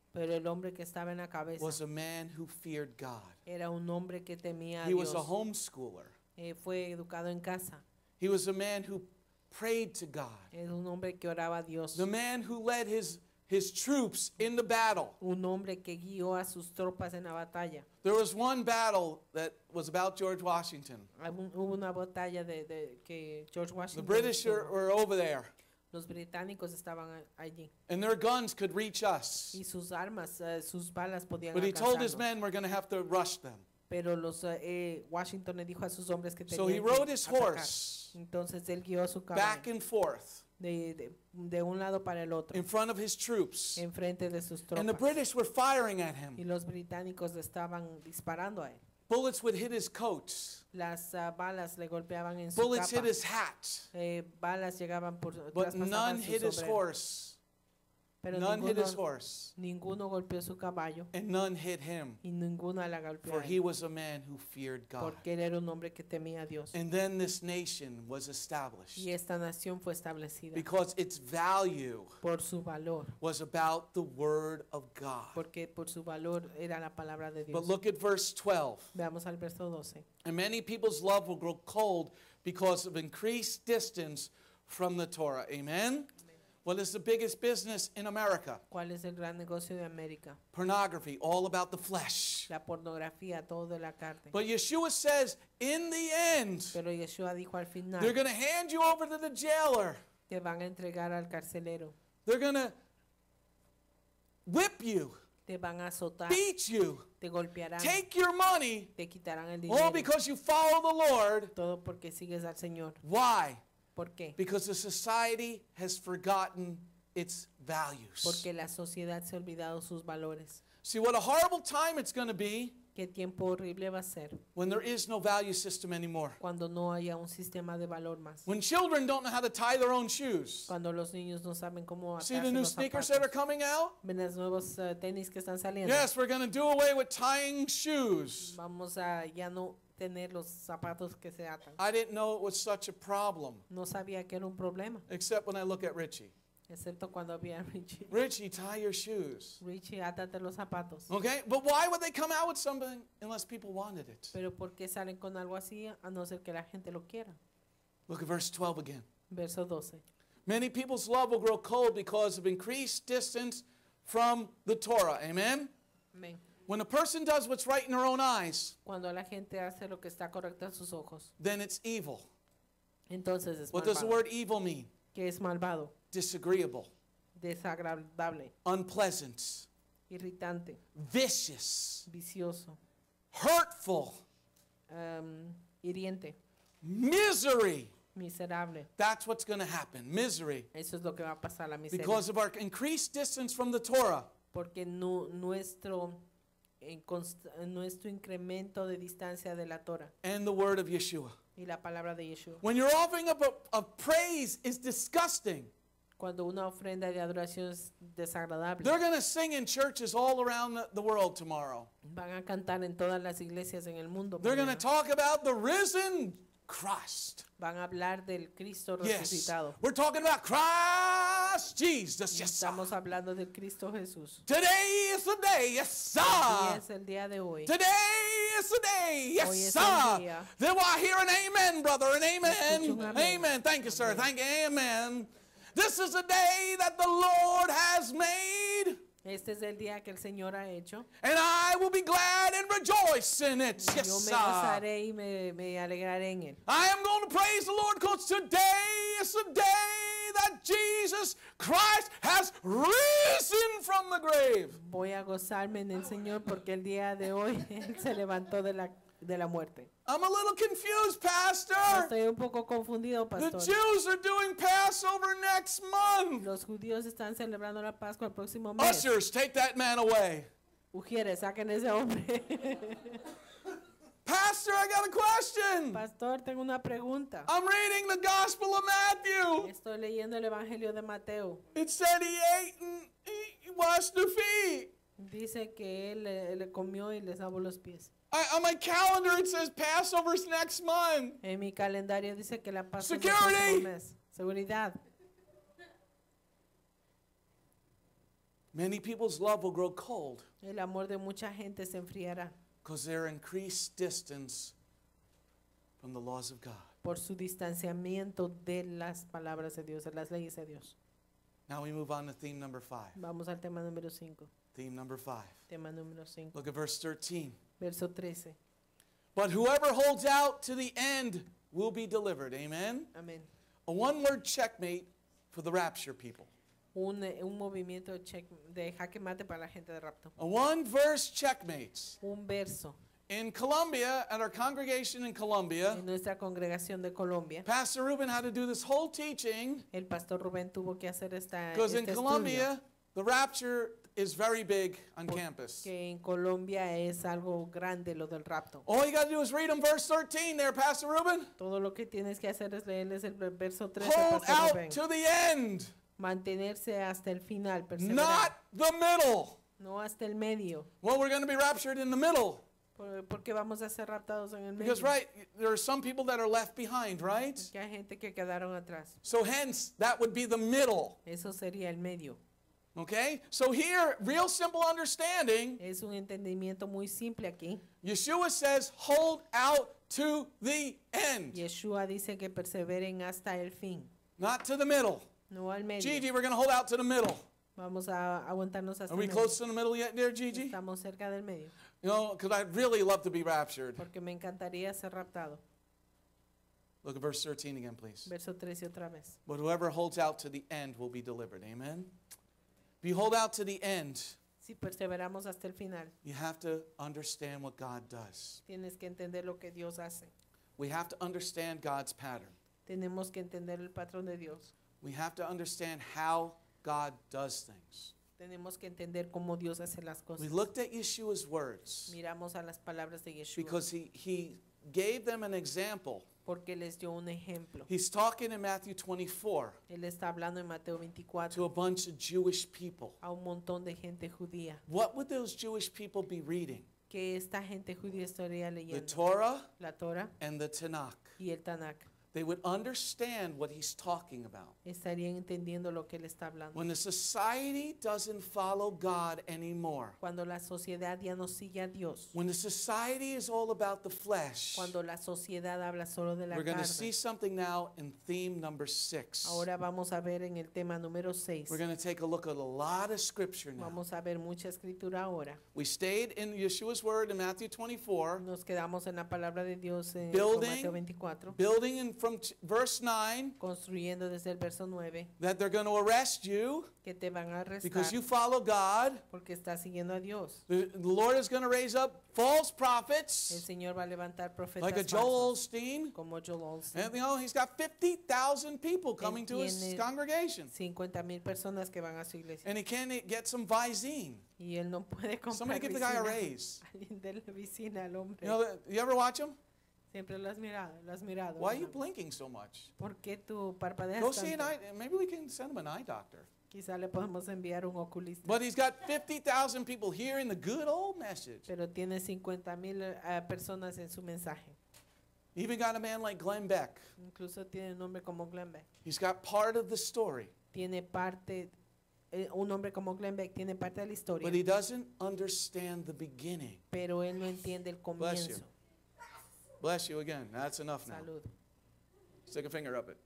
Speaker 4: Pero el hombre que estaba en la cabeza
Speaker 3: was a man who feared God.
Speaker 4: era un hombre que temía a
Speaker 3: He was
Speaker 4: Dios.
Speaker 3: a homeschooler.
Speaker 4: Fue educado en casa.
Speaker 3: He was a man who prayed to God.
Speaker 4: Es un hombre que oraba a Dios.
Speaker 3: The man who led his troops into battle.
Speaker 4: Un hombre que guió a sus tropas en la batalla.
Speaker 3: There was one battle that was about George Washington.
Speaker 4: Hubo una batalla de que George
Speaker 3: The
Speaker 4: Washington
Speaker 3: British
Speaker 4: estuvo.
Speaker 3: were over there,
Speaker 4: Los británicos estaban allí
Speaker 3: and their guns could reach us.
Speaker 4: y sus armas, sus balas podían
Speaker 3: But he told his
Speaker 4: alcanzarnos.
Speaker 3: men, we're going to have to rush them.
Speaker 4: Pero Washington le dijo a sus hombres que
Speaker 3: So he
Speaker 4: tenían
Speaker 3: rode
Speaker 4: que
Speaker 3: his
Speaker 4: atacar.
Speaker 3: horse
Speaker 4: Entonces él guió su
Speaker 3: back
Speaker 4: caballo
Speaker 3: and forth
Speaker 4: de un lado para el otro,
Speaker 3: in front of his troops.
Speaker 4: enfrente de sus
Speaker 3: And the
Speaker 4: tropas.
Speaker 3: British were firing at
Speaker 4: Y
Speaker 3: him.
Speaker 4: los británicos le estaban disparando a él.
Speaker 3: Bullets would hit his coat.
Speaker 4: Las balas le golpeaban en su
Speaker 3: Bullets hit
Speaker 4: capa.
Speaker 3: his hat.
Speaker 4: Balas llegaban por
Speaker 3: But
Speaker 4: traspasaban
Speaker 3: none
Speaker 4: su
Speaker 3: hit his
Speaker 4: sombrero.
Speaker 3: horse.
Speaker 4: Pero
Speaker 3: None hit his
Speaker 4: ninguno,
Speaker 3: horse.
Speaker 4: ninguno golpeó su caballo
Speaker 3: And none hit him.
Speaker 4: y ninguna la golpeó
Speaker 3: For
Speaker 4: a
Speaker 3: he
Speaker 4: él,
Speaker 3: was a man who feared God.
Speaker 4: porque él era un hombre que temía a Dios.
Speaker 3: And then this nation was established
Speaker 4: Y esta nación fue establecida
Speaker 3: because its value
Speaker 4: por su valor,
Speaker 3: was about the word of God.
Speaker 4: porque por su valor era la palabra de
Speaker 3: But
Speaker 4: Dios.
Speaker 3: look at verse 12.
Speaker 4: Veamos al verso 12.
Speaker 3: And many people's love will grow cold because of increased distance from the Torah. Amen? What is the biggest business in America?
Speaker 4: ¿Cuál es el gran negocio de América?
Speaker 3: Pornography, all about the flesh.
Speaker 4: La pornografía, todo de la carne.
Speaker 3: But Yeshua says, in the end,
Speaker 4: Pero Yeshua dijo al final,
Speaker 3: they're going to hand you over to the jailer.
Speaker 4: te van a entregar al carcelero,
Speaker 3: They're going to whip you,
Speaker 4: te van a azotar,
Speaker 3: beat you,
Speaker 4: te golpearán,
Speaker 3: take your money,
Speaker 4: te quitarán el
Speaker 3: all
Speaker 4: dinero.
Speaker 3: because you follow the Lord.
Speaker 4: Todo porque sigues al Señor.
Speaker 3: Why?
Speaker 4: ¿Por qué?
Speaker 3: Because the society has forgotten its values.
Speaker 4: Porque la sociedad se ha olvidado sus valores.
Speaker 3: See what a horrible time it's going to be
Speaker 4: Qué tiempo horrible va a ser
Speaker 3: when there is no value system anymore.
Speaker 4: cuando no haya un sistema de valor más.
Speaker 3: When children don't know how to tie their own shoes.
Speaker 4: Cuando los niños no saben cómo
Speaker 3: See the
Speaker 4: atarse
Speaker 3: new
Speaker 4: los
Speaker 3: sneakers that are
Speaker 4: zapatos.
Speaker 3: coming out?
Speaker 4: Ven los nuevos tenis que están saliendo.
Speaker 3: Yes, we're going to do away with tying shoes.
Speaker 4: Vamos a ya no tener los zapatos que se atan.
Speaker 3: I didn't know it was such a problem,
Speaker 4: No sabía que era un problema,
Speaker 3: except when I look at Richie.
Speaker 4: excepto cuando había Richie.
Speaker 3: Richie, tie your shoes.
Speaker 4: Richie, átate los zapatos.
Speaker 3: Okay? But why would they come out with something unless people wanted it?
Speaker 4: Pero ¿por qué salen con algo así a no ser que la gente lo quiera?
Speaker 3: Look at verse 12 again.
Speaker 4: Verso 12.
Speaker 3: Many people's love will grow cold because of increased distance from the Torah. Amen?
Speaker 4: Amén.
Speaker 3: When a person does what's right in their own eyes,
Speaker 4: Cuando la gente hace lo que está correcto en sus ojos,
Speaker 3: then it's evil.
Speaker 4: entonces es
Speaker 3: What does the
Speaker 4: malvado.
Speaker 3: word evil mean?
Speaker 4: ¿Qué es malvado?
Speaker 3: Disagreeable,
Speaker 4: Desagradable,
Speaker 3: unpleasant,
Speaker 4: irritante,
Speaker 3: vicious,
Speaker 4: vicioso,
Speaker 3: hurtful,
Speaker 4: hiriente,
Speaker 3: misery.
Speaker 4: miserable.
Speaker 3: That's what's going to happen. Misery.
Speaker 4: Eso es lo que va a pasar, la miseria.
Speaker 3: Because of our increased distance from the Torah.
Speaker 4: Porque nuestro incremento de distancia de la Torah
Speaker 3: And the word of Yeshua.
Speaker 4: y la palabra de Yeshua.
Speaker 3: When you're offering up a praise is disgusting.
Speaker 4: Cuando una ofrenda de adoración es desagradable,
Speaker 3: They're going to sing in churches all around the world tomorrow.
Speaker 4: van a cantar en todas las iglesias en el mundo.
Speaker 3: They're going to
Speaker 4: mañana.
Speaker 3: talk about the risen Christ.
Speaker 4: Van a hablar del Cristo
Speaker 3: Yes.
Speaker 4: resucitado.
Speaker 3: We're talking about Christ Jesus. Yes, sir.
Speaker 4: Estamos hablando del Cristo Jesús.
Speaker 3: Today is the day. Yes,
Speaker 4: Hoy
Speaker 3: sir.
Speaker 4: es el día de hoy.
Speaker 3: Today is the day.
Speaker 4: Hoy
Speaker 3: Yes,
Speaker 4: es el
Speaker 3: sir.
Speaker 4: día.
Speaker 3: Then I hear an amen, brother, an amen.
Speaker 4: Escucho un amén.
Speaker 3: Amen. Thank you, sir.
Speaker 4: Amén.
Speaker 3: Thank you. Amen. This is a day that the Lord has made,
Speaker 4: Este es el día que el Señor ha hecho.
Speaker 3: and I will be glad and rejoice in it.
Speaker 4: Yo
Speaker 3: Yes,
Speaker 4: me
Speaker 3: sir.
Speaker 4: gozaré y me alegraré en él.
Speaker 3: I am going to praise the Lord because today is the day that Jesus Christ has risen from the grave.
Speaker 4: Voy a gozarme en el Señor porque el día de hoy Él se levantó de la muerte.
Speaker 3: I'm a little confused, Pastor.
Speaker 4: Estoy un poco confundido,
Speaker 3: The
Speaker 4: pastor.
Speaker 3: Jews are doing Passover next month.
Speaker 4: Los judíos están celebrando la Pascua el próximo mes.
Speaker 3: Ushers, take that man away.
Speaker 4: Ujieres, saquen ese hombre.
Speaker 3: Pastor, I got a question.
Speaker 4: Pastor, tengo una pregunta.
Speaker 3: I'm reading the Gospel of Matthew.
Speaker 4: Estoy leyendo el Evangelio de Mateo.
Speaker 3: It said he ate and he washed their feet.
Speaker 4: Dice que él le comió y les lavó los pies.
Speaker 3: On my calendar it says Passover's next month.
Speaker 4: En mi calendario dice que la Pascua es el
Speaker 3: Security.
Speaker 4: próximo mes. Seguridad.
Speaker 3: Many people's love will grow cold
Speaker 4: El amor de mucha gente se enfriará
Speaker 3: because they're increased distance from the laws of God.
Speaker 4: por su distanciamiento de las palabras de Dios, de las leyes de Dios.
Speaker 3: Now we move on to theme number 5.
Speaker 4: Vamos al tema número 5.
Speaker 3: Theme number 5.
Speaker 4: Tema número 5.
Speaker 3: Look at verse 13.
Speaker 4: Verso 13.
Speaker 3: But whoever holds out to the end will be delivered. Amen?
Speaker 4: Amén.
Speaker 3: A one-word checkmate for the rapture people.
Speaker 4: Un movimiento de jaque mate para la gente de rapto.
Speaker 3: A one-verse checkmate.
Speaker 4: Un verso.
Speaker 3: In Colombia, at our congregation in Colombia,
Speaker 4: En nuestra congregación de Colombia,
Speaker 3: Pastor Ruben had to do this whole teaching
Speaker 4: el pastor Rubén tuvo que hacer
Speaker 3: because in
Speaker 4: este
Speaker 3: Colombia, the rapture is very big on campus.
Speaker 4: que en Colombia es algo grande lo del rapto.
Speaker 3: All you got to do is read them verse 13 there, Pastor Ruben.
Speaker 4: Todo lo que tienes que hacer es leerles el verso 13,
Speaker 3: Hold
Speaker 4: pastor
Speaker 3: out
Speaker 4: Rubén.
Speaker 3: to the end,
Speaker 4: Mantenerse hasta el final, perseverar.
Speaker 3: not the middle.
Speaker 4: No hasta el medio.
Speaker 3: Well, we're going to be raptured in the middle.
Speaker 4: Porque vamos a ser raptados en el medio.
Speaker 3: Because, right, there are some people that are left behind, right?
Speaker 4: Porque hay gente que quedaron atrás.
Speaker 3: So hence, that would be the middle.
Speaker 4: Eso sería el medio.
Speaker 3: Okay? So here, real simple understanding,
Speaker 4: Es un entendimiento muy simple aquí.
Speaker 3: Yeshua says, hold out to the end,
Speaker 4: Yeshua dice que perseveren hasta el fin,
Speaker 3: not to the middle.
Speaker 4: no al medio.
Speaker 3: Gigi, we're going to hold out to the middle.
Speaker 4: Vamos a aguantarnos hasta
Speaker 3: Are we
Speaker 4: el medio.
Speaker 3: close to the middle yet there, Gigi?
Speaker 4: Estamos cerca del medio.
Speaker 3: You know, because I'd really love to be raptured.
Speaker 4: Porque me encantaría ser raptado.
Speaker 3: Look at verse 13 again, please.
Speaker 4: Verso 13 otra vez.
Speaker 3: But whoever holds out to the end will be delivered. Amen? If you hold out to the end,
Speaker 4: Si perseveramos hasta el final,
Speaker 3: you have to understand what God does.
Speaker 4: tienes que entender lo que Dios hace.
Speaker 3: We have to understand God's pattern.
Speaker 4: Tenemos que entender el patrón de Dios.
Speaker 3: We have to understand how God does things.
Speaker 4: Tenemos que entender cómo Dios hace las
Speaker 3: We
Speaker 4: cosas.
Speaker 3: looked at Yeshua's words
Speaker 4: Miramos a las palabras de Yeshua
Speaker 3: because he gave them an example.
Speaker 4: porque les dio un ejemplo.
Speaker 3: He's talking in Matthew 24
Speaker 4: Él está hablando en Mateo
Speaker 3: to
Speaker 4: 24
Speaker 3: a bunch of Jewish people.
Speaker 4: a un montón de gente judía.
Speaker 3: What would those Jewish people be reading?
Speaker 4: Que esta gente judía estaría
Speaker 3: The
Speaker 4: leyendo
Speaker 3: Torah
Speaker 4: la Torah
Speaker 3: and the Tanakh.
Speaker 4: y el Tanakh.
Speaker 3: They would understand what he's talking about.
Speaker 4: Estarían entendiendo lo que él está hablando.
Speaker 3: When the society doesn't follow God anymore,
Speaker 4: Cuando la sociedad ya no sigue a Dios,
Speaker 3: when the society is all about the flesh,
Speaker 4: cuando la sociedad habla solo de la
Speaker 3: we're going to see
Speaker 4: carne.
Speaker 3: something now in theme number 6.
Speaker 4: Ahora vamos a ver en el tema número 6.
Speaker 3: We're going to take a look at a lot of scripture now.
Speaker 4: Vamos a ver mucha escritura ahora.
Speaker 3: We stayed in Yeshua's word in Matthew 24,
Speaker 4: Nos quedamos en la palabra de Dios en
Speaker 3: Building.
Speaker 4: Mateo 24,
Speaker 3: building in from verse 9
Speaker 4: construyendo desde el verso 9
Speaker 3: that they're going to arrest you
Speaker 4: que te van a
Speaker 3: because
Speaker 4: arrestar
Speaker 3: you follow God.
Speaker 4: porque estás siguiendo a Dios.
Speaker 3: The Lord is going to raise up false
Speaker 4: El
Speaker 3: prophets
Speaker 4: Señor va a levantar profetas
Speaker 3: like a Joel
Speaker 4: falsos,
Speaker 3: Osteen.
Speaker 4: como Joel Osteen.
Speaker 3: And you know, he's got 50,000 people coming to his
Speaker 4: tiene
Speaker 3: congregation.
Speaker 4: 50,000 personas que van a su iglesia.
Speaker 3: And he can't get some Visine.
Speaker 4: Y él no puede
Speaker 3: Somebody
Speaker 4: comprar
Speaker 3: give the guy a
Speaker 4: visina.
Speaker 3: raise.
Speaker 4: Alguien de la visina al hombre.
Speaker 3: You know, you ever watch him?
Speaker 4: Siempre lo has mirado.
Speaker 3: Why are you
Speaker 4: ¿verdad?
Speaker 3: blinking so much?
Speaker 4: ¿Por qué tú parpadeas
Speaker 3: Go see an
Speaker 4: tanto?
Speaker 3: eye. Maybe we can send him an eye doctor.
Speaker 4: Quizá le podemos enviar un oculista.
Speaker 3: But he's got 50,000 people hearing the good old message.
Speaker 4: Pero tiene 50,000 personas en su mensaje.
Speaker 3: Even got a man like Glenn Beck.
Speaker 4: Incluso tiene un nombre como Glenn Beck.
Speaker 3: He's got part of the story,
Speaker 4: Tiene parte, un hombre como Glenn Beck tiene parte de la historia.
Speaker 3: but he doesn't understand the beginning.
Speaker 4: Pero él no entiende el
Speaker 3: Bless you.
Speaker 4: comienzo.
Speaker 3: Bless you again. That's enough now.
Speaker 4: Salud.
Speaker 3: Stick a finger up it.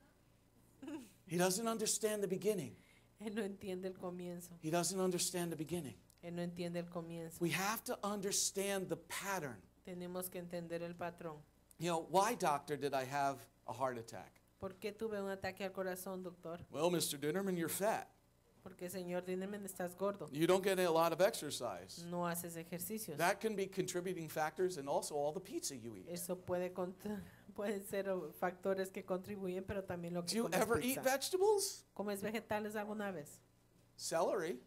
Speaker 3: He doesn't understand the beginning.
Speaker 4: Él no entiende el comienzo.
Speaker 3: He doesn't understand the beginning.
Speaker 4: Él no entiende el comienzo.
Speaker 3: We have to understand the pattern.
Speaker 4: Tenemos que entender el patrón.
Speaker 3: You know, why, doctor, did I have a heart attack?
Speaker 4: ¿Por qué tuve un ataque al corazón, doctor?
Speaker 3: Well, Mr. Dinnerman, you're fat.
Speaker 4: Porque, señor Dinerman, estás gordo.
Speaker 3: You don't get a lot of exercise.
Speaker 4: No haces ejercicios.
Speaker 3: That can be contributing factors and also all the pizza you eat.
Speaker 4: Eso pueden ser factores que contribuyen, pero también lo
Speaker 3: Do
Speaker 4: que
Speaker 3: you
Speaker 4: comes
Speaker 3: ever
Speaker 4: pizza.
Speaker 3: eat vegetables?
Speaker 4: ¿Comes vegetales alguna vez?
Speaker 3: Celery,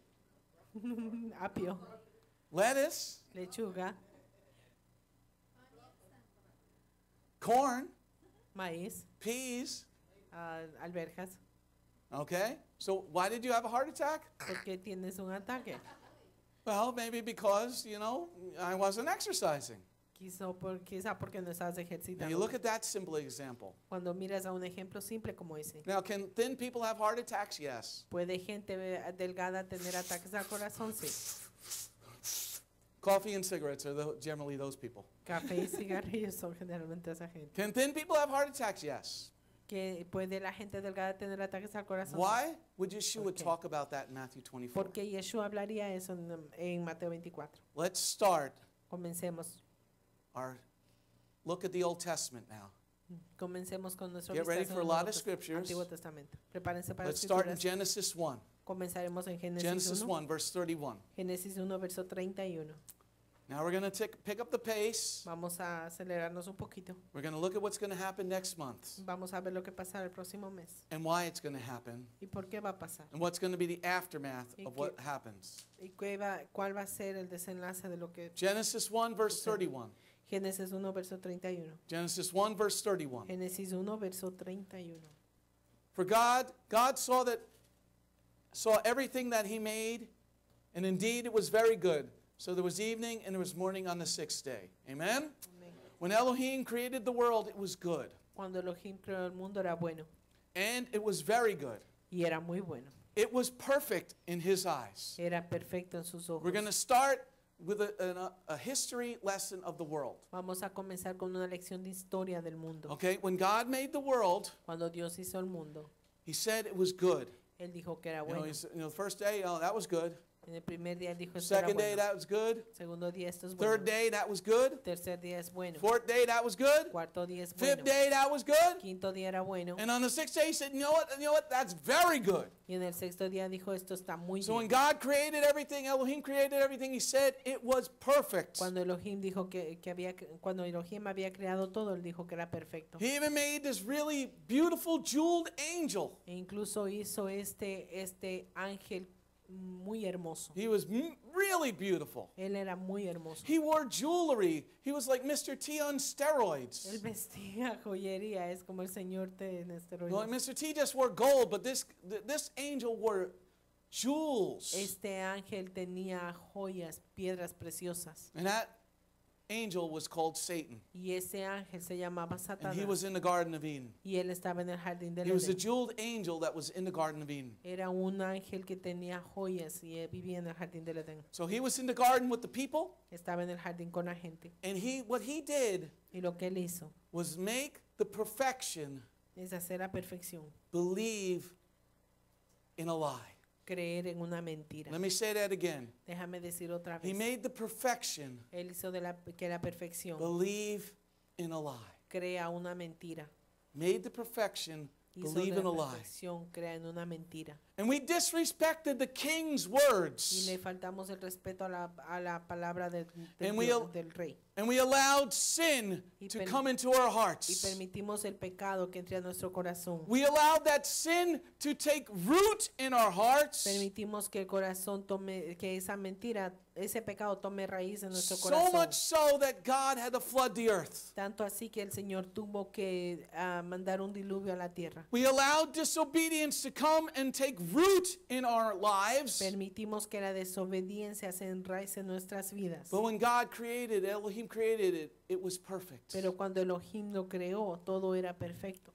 Speaker 4: Apio,
Speaker 3: lettuce,
Speaker 4: lechuga,
Speaker 3: corn,
Speaker 4: maíz,
Speaker 3: peas.
Speaker 4: alberjas.
Speaker 3: Okay? So why did you have a heart attack?
Speaker 4: ¿Por qué tienes un ataque?
Speaker 3: Well, maybe because, you know, I wasn't exercising.
Speaker 4: Quizá porque no estás
Speaker 3: Now
Speaker 4: ejercitando.
Speaker 3: you look at that simple example.
Speaker 4: Cuando miras a un ejemplo simple como ese,
Speaker 3: Now, can thin people have heart attacks? Yes.
Speaker 4: ¿puede gente delgada tener ataques al corazón? Sí.
Speaker 3: Coffee and cigarettes are generally those people.
Speaker 4: Café y cigarrillos son generalmente esa gente.
Speaker 3: Can thin people have heart attacks? Yes.
Speaker 4: ¿Que puede la gente delgada tener ataques al corazón?
Speaker 3: Why would Yeshua
Speaker 4: ¿Por qué?
Speaker 3: talk about that in Matthew 24?
Speaker 4: Porque Yeshua hablaría eso en Mateo 24.
Speaker 3: Let's start
Speaker 4: Comencemos.
Speaker 3: our look at the Old Testament now.
Speaker 4: Comencemos con nuestro
Speaker 3: Get ready
Speaker 4: vistazo
Speaker 3: for a
Speaker 4: al
Speaker 3: lot
Speaker 4: Nuevo
Speaker 3: of scriptures.
Speaker 4: Antiguo Testamento. Prepárense para
Speaker 3: Let's start in
Speaker 4: escrituras.
Speaker 3: Genesis 1.
Speaker 4: Comenzaremos en
Speaker 3: Genesis 1, verse 31.
Speaker 4: Génesis 1, verso 31.
Speaker 3: Now we're going to pick up the pace.
Speaker 4: Vamos a acelerarnos un poquito.
Speaker 3: We're going to look at what's going to happen next month
Speaker 4: Vamos a ver lo que pasará el próximo mes.
Speaker 3: and why it's going to happen
Speaker 4: ¿Y por qué va a pasar?
Speaker 3: and what's going to be the aftermath
Speaker 4: Y
Speaker 3: of
Speaker 4: qué-
Speaker 3: what happens.
Speaker 4: ¿Y cuál va a ser el desenlace de lo que...
Speaker 3: Genesis 1, verse 31.
Speaker 4: Génesis 1, verso 31.
Speaker 3: Genesis 1, verse 31.
Speaker 4: Génesis 1, verso 31.
Speaker 3: For God saw everything that he made, and indeed it was very good. So there was evening and there was morning on the sixth day. Amen?
Speaker 4: Amén.
Speaker 3: When Elohim created the world, it was good.
Speaker 4: Cuando Elohim creó el mundo era bueno
Speaker 3: And it was very good.
Speaker 4: y era muy bueno.
Speaker 3: It was perfect in his eyes.
Speaker 4: Era perfecto en sus ojos.
Speaker 3: We're going to start with a history lesson of the world.
Speaker 4: Vamos a comenzar con una lección de historia del mundo.
Speaker 3: Okay? When God made the world,
Speaker 4: Cuando Dios hizo el mundo,
Speaker 3: he said it was good.
Speaker 4: Él dijo que era
Speaker 3: You know,
Speaker 4: bueno.
Speaker 3: the first day, oh, that was good.
Speaker 4: En el primer día Él dijo esto era
Speaker 3: Second day,
Speaker 4: bueno.
Speaker 3: that was good.
Speaker 4: Segundo día esto es
Speaker 3: Third
Speaker 4: bueno.
Speaker 3: day, that was good.
Speaker 4: Tercer día es bueno.
Speaker 3: Fourth day, that was good.
Speaker 4: Cuarto día es
Speaker 3: Fifth
Speaker 4: bueno.
Speaker 3: day, that was good.
Speaker 4: Quinto día era bueno.
Speaker 3: And on the sixth day, he said, you know what, that's very good.
Speaker 4: Y en el sexto día dijo esto está muy
Speaker 3: So when
Speaker 4: bien.
Speaker 3: God created everything, Elohim created everything, he said it was perfect.
Speaker 4: Cuando Elohim dijo cuando Elohim había creado todo, Él dijo que era perfecto.
Speaker 3: He even made this really beautiful jeweled angel.
Speaker 4: E incluso hizo este ángel muy hermoso.
Speaker 3: He was really beautiful.
Speaker 4: Él era muy hermoso.
Speaker 3: He wore jewelry. He was like Mr. T on steroids.
Speaker 4: Él vestía joyería, es como el señor T en
Speaker 3: No,
Speaker 4: esteroides.
Speaker 3: Mr. T just wore gold, but this angel wore jewels.
Speaker 4: Este ángel tenía joyas, piedras preciosas.
Speaker 3: And that angel was called Satan.
Speaker 4: Y ese ángel se llamaba
Speaker 3: And
Speaker 4: Satanás.
Speaker 3: he was in the Garden of Eden.
Speaker 4: Y él estaba en el jardín del
Speaker 3: He was a
Speaker 4: Edén.
Speaker 3: jeweled angel that was in the Garden of Eden.
Speaker 4: Era un ángel que tenía joyas y él vivía en el jardín del Edén.
Speaker 3: So he was in the garden with the people,
Speaker 4: Estaba en el jardín con la gente.
Speaker 3: and what he did
Speaker 4: Y lo que él hizo
Speaker 3: was make the perfection
Speaker 4: es hacer a perfección,
Speaker 3: believe in a lie.
Speaker 4: creer en una mentira.
Speaker 3: Let me say that again.
Speaker 4: Déjame decir otra
Speaker 3: He
Speaker 4: vez.
Speaker 3: made the perfection
Speaker 4: Él hizo que la perfección
Speaker 3: believe in a lie.
Speaker 4: crea una mentira.
Speaker 3: Made the perfection
Speaker 4: Hizo
Speaker 3: believe
Speaker 4: de
Speaker 3: in a
Speaker 4: la
Speaker 3: lie.
Speaker 4: perfección crea en una mentira.
Speaker 3: And we disrespected the king's
Speaker 4: Y
Speaker 3: words.
Speaker 4: le faltamos el respeto a la palabra
Speaker 3: And
Speaker 4: del rey.
Speaker 3: And we allowed sin
Speaker 4: Y
Speaker 3: to
Speaker 4: per-
Speaker 3: come into our
Speaker 4: Y
Speaker 3: hearts.
Speaker 4: permitimos el pecado que entre a nuestro corazón.
Speaker 3: We allowed that sin to take root in our hearts.
Speaker 4: Permitimos que el corazón que esa mentira, ese pecado tome raíz en nuestro
Speaker 3: So
Speaker 4: corazón.
Speaker 3: much so that God had to flood the earth.
Speaker 4: Tanto así que el Señor tuvo que mandar un diluvio a la tierra.
Speaker 3: We allowed disobedience to come and take root in our lives.
Speaker 4: Permitimos que la desobediencia se enraice en nuestras vidas.
Speaker 3: But when God created, Elohim created it, it was perfect.
Speaker 4: Pero cuando Elohim lo creó, todo era perfecto.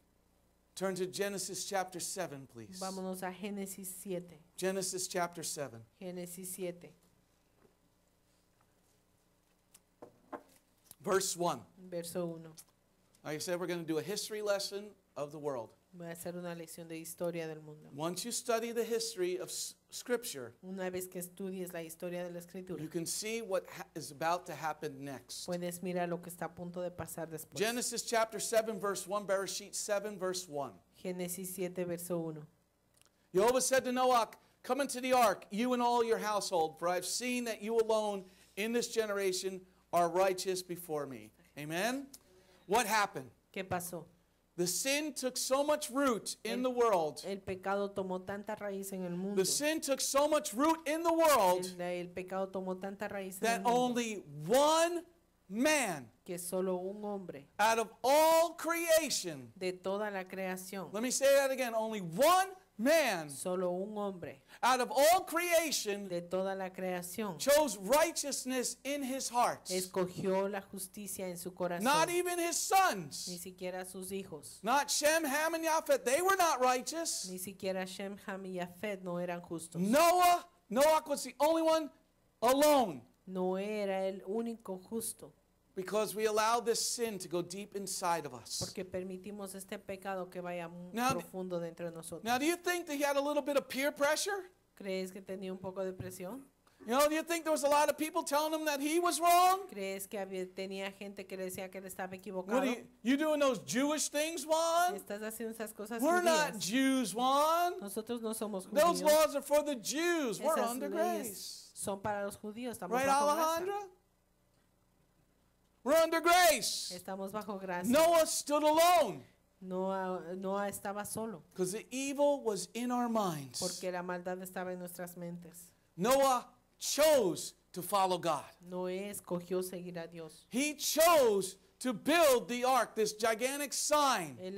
Speaker 3: Turn to Genesis chapter 7, please.
Speaker 4: Vámonos a Génesis 7.
Speaker 3: Genesis chapter 7.
Speaker 4: Génesis 7,
Speaker 3: Verse 1.
Speaker 4: verso 1.
Speaker 3: Like I said, we're going to do a history lesson of the world.
Speaker 4: Voy a hacer una lección de historia del mundo.
Speaker 3: Once you study the history of Scripture,
Speaker 4: Una vez que estudies la historia de la escritura,
Speaker 3: you can see what is about to happen next.
Speaker 4: puedes mirar lo que está a punto de pasar después.
Speaker 3: Genesis chapter 7, verse 1, Bereshit 7, verse 1.
Speaker 4: Génesis 7, verso 1.
Speaker 3: Jehovah said to Noah, come into the ark, you and all your household, for I've seen that you alone in this generation are righteous before me. Amen? What happened?
Speaker 4: ¿Qué pasó?
Speaker 3: The sin took so much root in the world.
Speaker 4: El pecado tomó tanta raíz en el mundo.
Speaker 3: The sin took so much root in the world
Speaker 4: El pecado tomó tanta raíz en el
Speaker 3: that
Speaker 4: mundo
Speaker 3: only one man
Speaker 4: que solo un hombre
Speaker 3: out of all creation,
Speaker 4: de toda la creación,
Speaker 3: let me say that again, only one man
Speaker 4: Solo un hombre
Speaker 3: out of all creation
Speaker 4: de toda la creación
Speaker 3: chose righteousness in his heart.
Speaker 4: escogió la justicia en su corazón.
Speaker 3: Not even his
Speaker 4: Ni
Speaker 3: sons.
Speaker 4: siquiera sus hijos.
Speaker 3: Not Shem, Ham, and Japheth. They were not righteous.
Speaker 4: Ni siquiera Shem, Ham y Yafet no eran justos.
Speaker 3: Noah was the only one alone
Speaker 4: No era el único justo.
Speaker 3: because we allowed this sin to go deep inside of us.
Speaker 4: Porque permitimos este pecado que vaya muy
Speaker 3: Now-
Speaker 4: profundo dentro de nosotros.
Speaker 3: Now, do you think that he had a little bit of peer pressure?
Speaker 4: ¿Crees que tenía un poco de presión?
Speaker 3: Do you think there was a lot of people telling him that he was wrong?
Speaker 4: ¿Crees que tenía gente que le decía que él estaba
Speaker 3: What
Speaker 4: equivocado?
Speaker 3: are you doing those Jewish things, Juan?
Speaker 4: ¿Estás haciendo esas cosas
Speaker 3: We're not
Speaker 4: judías?
Speaker 3: Jews, Juan.
Speaker 4: Nosotros no somos
Speaker 3: Those
Speaker 4: judíos.
Speaker 3: laws are for the Jews. We're
Speaker 4: Esas
Speaker 3: under
Speaker 4: leyes
Speaker 3: grace.
Speaker 4: son para los judíos. Estamos
Speaker 3: Right,
Speaker 4: bajo gracia.
Speaker 3: Alejandra? We're under grace.
Speaker 4: Estamos bajo gracia.
Speaker 3: Noah stood alone
Speaker 4: Noah estaba solo
Speaker 3: because the evil was in our minds.
Speaker 4: porque la maldad estaba en nuestras mentes.
Speaker 3: Noah chose to follow God.
Speaker 4: Noé escogió seguir a Dios.
Speaker 3: He chose to build the ark, this gigantic sign.
Speaker 4: Él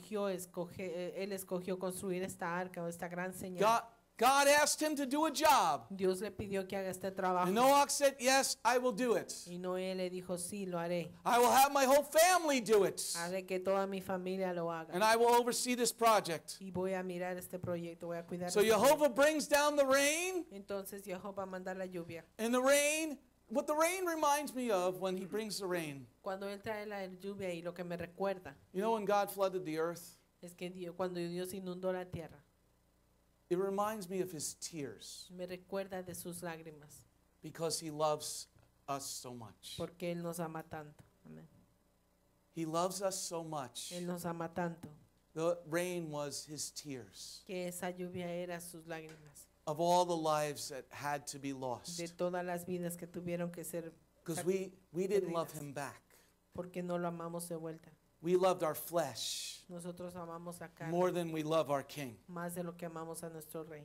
Speaker 4: escogió construir esta arca o esta gran señal.
Speaker 3: God asked him to do a job.
Speaker 4: Dios le pidió que haga este trabajo.
Speaker 3: And Noah said, yes, I will do it.
Speaker 4: Y Noé le dijo, sí, lo haré.
Speaker 3: I will have my whole family do it.
Speaker 4: Haré que toda mi familia lo haga.
Speaker 3: And I will oversee this project.
Speaker 4: Y voy a mirar este proyecto, voy a cuidar.
Speaker 3: So
Speaker 4: este proyecto.
Speaker 3: Jehovah brings down the rain.
Speaker 4: Entonces Jehová manda la lluvia.
Speaker 3: And the rain, what the rain reminds me of when he brings the rain.
Speaker 4: Cuando él trae la lluvia y lo que me recuerda
Speaker 3: You know when God flooded the earth?
Speaker 4: es que cuando Dios inundó la tierra,
Speaker 3: It reminds me of his tears
Speaker 4: me recuerda de sus lágrimas,
Speaker 3: because he loves us so much.
Speaker 4: porque Él nos ama tanto. Amén.
Speaker 3: He loves us so much.
Speaker 4: Él nos ama tanto
Speaker 3: The rain was his tears
Speaker 4: que esa lluvia era sus lágrimas,
Speaker 3: of all the lives that had to be lost.
Speaker 4: de todas las vidas que tuvieron que ser,
Speaker 3: Because we didn't love him back.
Speaker 4: porque no lo amamos de vuelta.
Speaker 3: We loved our flesh
Speaker 4: Nosotros amamos a carne
Speaker 3: more than we love our king.
Speaker 4: más de lo que amamos a nuestro rey.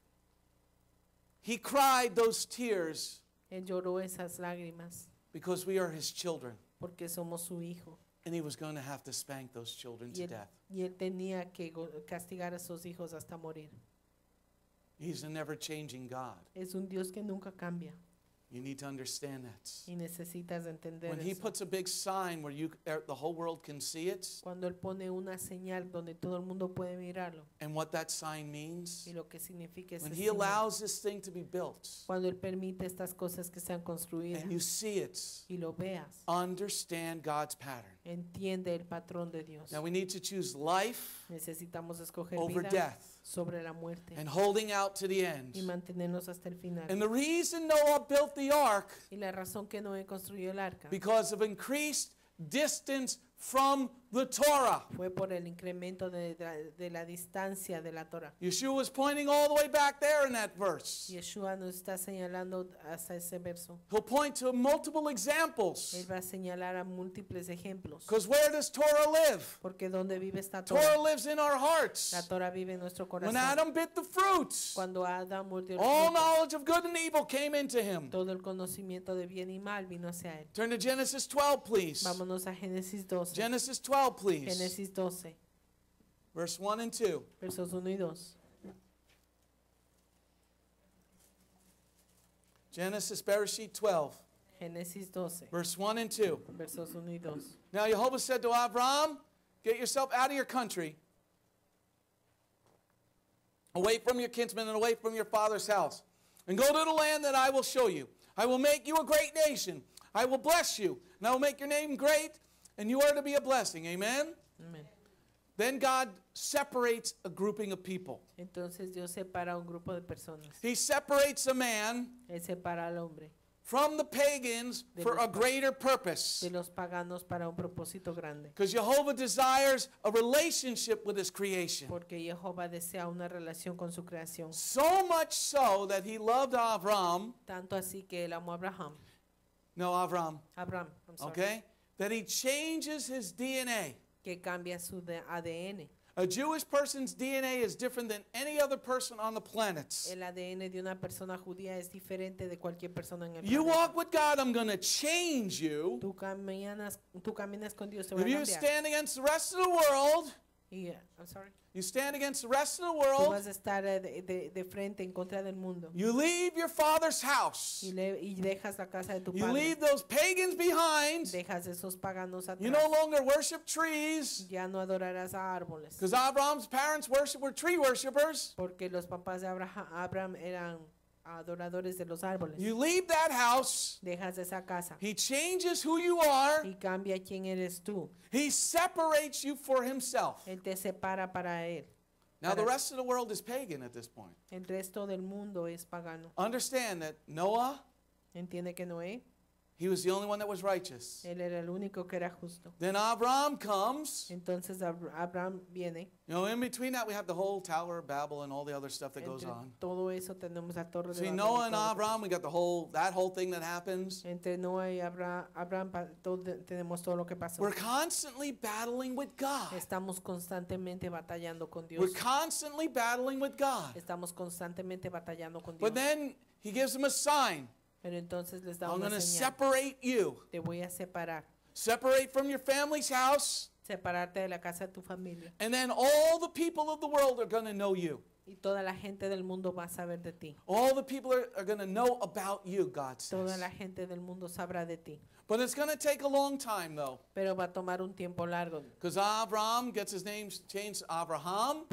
Speaker 3: He cried those tears
Speaker 4: Él lloró esas lágrimas
Speaker 3: because we are his children.
Speaker 4: porque somos su hijo.
Speaker 3: And he was going to have to spank those children to death.
Speaker 4: Y él tenía que castigar a sus hijos hasta morir.
Speaker 3: He's a never-changing God.
Speaker 4: Es un Dios que nunca cambia
Speaker 3: You need to understand that.
Speaker 4: y necesitas entender
Speaker 3: When he
Speaker 4: eso.
Speaker 3: puts a big sign where the whole world can see it,
Speaker 4: Cuando Él pone una señal donde todo el mundo puede mirarlo
Speaker 3: and what that sign means,
Speaker 4: y lo que significa ese
Speaker 3: when he
Speaker 4: señal.
Speaker 3: allows this thing to be built,
Speaker 4: Cuando Él permite estas cosas que sean construidas
Speaker 3: and you see it,
Speaker 4: y lo veas,
Speaker 3: understand God's pattern.
Speaker 4: entiende el patrón de Dios.
Speaker 3: Now we need to choose life
Speaker 4: Necesitamos escoger
Speaker 3: over
Speaker 4: vida
Speaker 3: death
Speaker 4: sobre la muerte
Speaker 3: and holding out to the end.
Speaker 4: y mantenernos hasta el final.
Speaker 3: And the reason Noah built the ark,
Speaker 4: Y la razón que Noé construyó el arca
Speaker 3: because of increased distance from the Torah.
Speaker 4: fue por el incremento de la distancia de la Torah.
Speaker 3: Yeshua was pointing all the way back there in that verse.
Speaker 4: Yeshua nos está señalando hasta ese verso.
Speaker 3: He'll point to multiple examples.
Speaker 4: Él va a señalar a múltiples ejemplos.
Speaker 3: Because where does Torah live?
Speaker 4: Porque donde vive esta
Speaker 3: Torah
Speaker 4: Torah,
Speaker 3: lives in our hearts.
Speaker 4: la Torah vive en nuestro
Speaker 3: When
Speaker 4: corazón.
Speaker 3: Adam bit the fruit,
Speaker 4: Cuando Adán mordió el
Speaker 3: all
Speaker 4: fruto,
Speaker 3: knowledge of good and evil came into him.
Speaker 4: todo el conocimiento de bien y mal vino hacia él.
Speaker 3: Turn to Genesis 12, please.
Speaker 4: Vámonos a Génesis 12.
Speaker 3: Genesis 12, please.
Speaker 4: Génesis 12,
Speaker 3: Verse 1 and 2.
Speaker 4: versos 1 y 2.
Speaker 3: Genesis, Bereshit 12,
Speaker 4: Génesis 12,
Speaker 3: verse 1 and 2.
Speaker 4: versos 1 y 2.
Speaker 3: Now Jehovah said to Abraham, get yourself out of your country, away from your kinsmen and away from your father's house, and go to the land that I will show you. I will make you a great nation. I will bless you, and I will make your name great, and you are to be a blessing. Amen?
Speaker 4: Amén.
Speaker 3: Then God separates a grouping of people.
Speaker 4: Entonces Dios separa a un grupo de personas.
Speaker 3: He separates a man
Speaker 4: Él separa al hombre
Speaker 3: from the pagans for a greater purpose.
Speaker 4: de los paganos para un propósito grande.
Speaker 3: Because Jehovah desires a relationship with his creation.
Speaker 4: Porque Jehová desea una relación con su creación.
Speaker 3: So much so that he loved Avram.
Speaker 4: Tanto así que él amó a Abraham.
Speaker 3: No, Avram.
Speaker 4: Abraham, I'm sorry.
Speaker 3: Okay? That he changes his DNA.
Speaker 4: Que cambia su ADN.
Speaker 3: A Jewish person's DNA is different than any other person on the planet.
Speaker 4: El ADN de una persona judía es diferente de cualquier persona en el
Speaker 3: You
Speaker 4: planeta.
Speaker 3: walk with God, I'm going to change you.
Speaker 4: Tú caminas con Dios, te voy
Speaker 3: If
Speaker 4: a
Speaker 3: you
Speaker 4: cambiar.
Speaker 3: stand against the rest of the world,
Speaker 4: I'm sorry.
Speaker 3: You stand against the rest of the
Speaker 4: Tú
Speaker 3: world.
Speaker 4: vas a estar de frente en contra del mundo.
Speaker 3: You leave your father's house.
Speaker 4: Y dejas la casa de tu
Speaker 3: You
Speaker 4: padre.
Speaker 3: leave those pagans behind.
Speaker 4: Dejas esos paganos atrás.
Speaker 3: You no longer worship trees.
Speaker 4: Ya no adorarás a árboles.
Speaker 3: Because Abraham's parents were tree worshipers.
Speaker 4: Porque los papás de Abraham eran adoradores de los árboles.
Speaker 3: You leave that house.
Speaker 4: Dejas esa casa.
Speaker 3: He changes who you are.
Speaker 4: Y cambia quién eres tú.
Speaker 3: He separates you for himself.
Speaker 4: Él te separa para él.
Speaker 3: Now the rest of the world is pagan at this point.
Speaker 4: El resto del mundo es pagano.
Speaker 3: Understand that Noah,
Speaker 4: Entiende que Noé,
Speaker 3: he was the only one that was righteous.
Speaker 4: él era el único que era justo.
Speaker 3: Then Abraham comes.
Speaker 4: Entonces Abraham viene.
Speaker 3: You know, in between that we have the whole Tower of Babel and all the other stuff that goes
Speaker 4: Entre
Speaker 3: on.
Speaker 4: todo eso tenemos la torre de
Speaker 3: See,
Speaker 4: Babel y
Speaker 3: Noah and
Speaker 4: todo.
Speaker 3: Abraham, we got that whole thing that happens.
Speaker 4: Entre Noé y Abraham tenemos todo lo que pasó.
Speaker 3: We're constantly battling with God.
Speaker 4: Estamos constantemente batallando con Dios.
Speaker 3: We're constantly battling with God.
Speaker 4: Estamos constantemente batallando con Dios.
Speaker 3: But then he gives them a sign.
Speaker 4: Pero entonces les da
Speaker 3: I'm
Speaker 4: una
Speaker 3: going to
Speaker 4: señal.
Speaker 3: separate you.
Speaker 4: Te voy a separar.
Speaker 3: Separate from your family's house.
Speaker 4: Separarte de la casa de tu familia.
Speaker 3: And then all the people of the world are going to know you.
Speaker 4: Y toda la gente del mundo va a saber de ti.
Speaker 3: All the people are going to know about you, God
Speaker 4: Toda
Speaker 3: says.
Speaker 4: la gente del mundo sabrá de ti.
Speaker 3: But it's going to take a long time, though.
Speaker 4: Pero va a tomar un tiempo largo.
Speaker 3: Because Abraham gets his name changed to Abraham.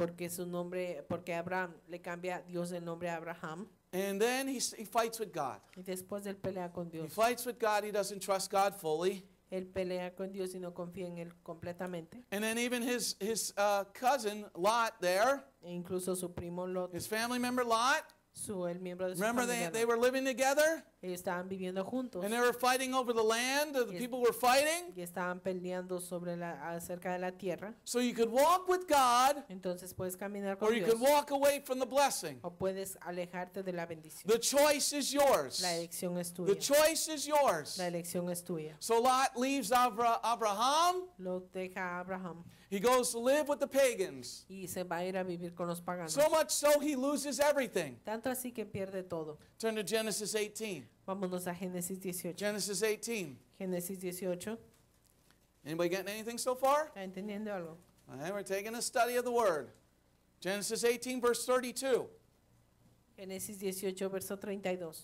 Speaker 4: Porque Abraham le cambia Dios el nombre a Abraham.
Speaker 3: And then he fights with God.
Speaker 4: Y después él pelea con
Speaker 3: He
Speaker 4: Dios.
Speaker 3: fights with God. He doesn't trust God fully.
Speaker 4: Él pelea con Dios y no confía en él completamente.
Speaker 3: And then even his cousin, Lot, there,
Speaker 4: E incluso su primo Lot,
Speaker 3: his family member, Lot,
Speaker 4: el miembro de su
Speaker 3: remember
Speaker 4: familia.
Speaker 3: they were living together?
Speaker 4: Ellos estaban viviendo juntos.
Speaker 3: And they were fighting over the land. The
Speaker 4: Yes.
Speaker 3: people were fighting.
Speaker 4: Y estaban peleando acerca de la tierra.
Speaker 3: So you could walk with God,
Speaker 4: Entonces puedes caminar
Speaker 3: or
Speaker 4: con
Speaker 3: you
Speaker 4: Dios.
Speaker 3: could walk away from the blessing.
Speaker 4: O puedes alejarte de la bendición.
Speaker 3: The choice is yours.
Speaker 4: La elección es
Speaker 3: The
Speaker 4: tuya.
Speaker 3: choice is yours.
Speaker 4: La elección es tuya.
Speaker 3: So Lot leaves Abraham.
Speaker 4: Lot deja a Abraham
Speaker 3: He goes to live with the pagans.
Speaker 4: y se va a ir a vivir con los paganos.
Speaker 3: So much so he loses everything.
Speaker 4: Tanto así que pierde todo.
Speaker 3: Turn to Genesis 18.
Speaker 4: Vámonos a Génesis 18.
Speaker 3: Genesis 18.
Speaker 4: Génesis 18.
Speaker 3: Anybody getting anything so far?
Speaker 4: ¿Está entendiendo algo?
Speaker 3: All right, we're taking a study of the word. Genesis 18, verse 32.
Speaker 4: Génesis 18, verso 32.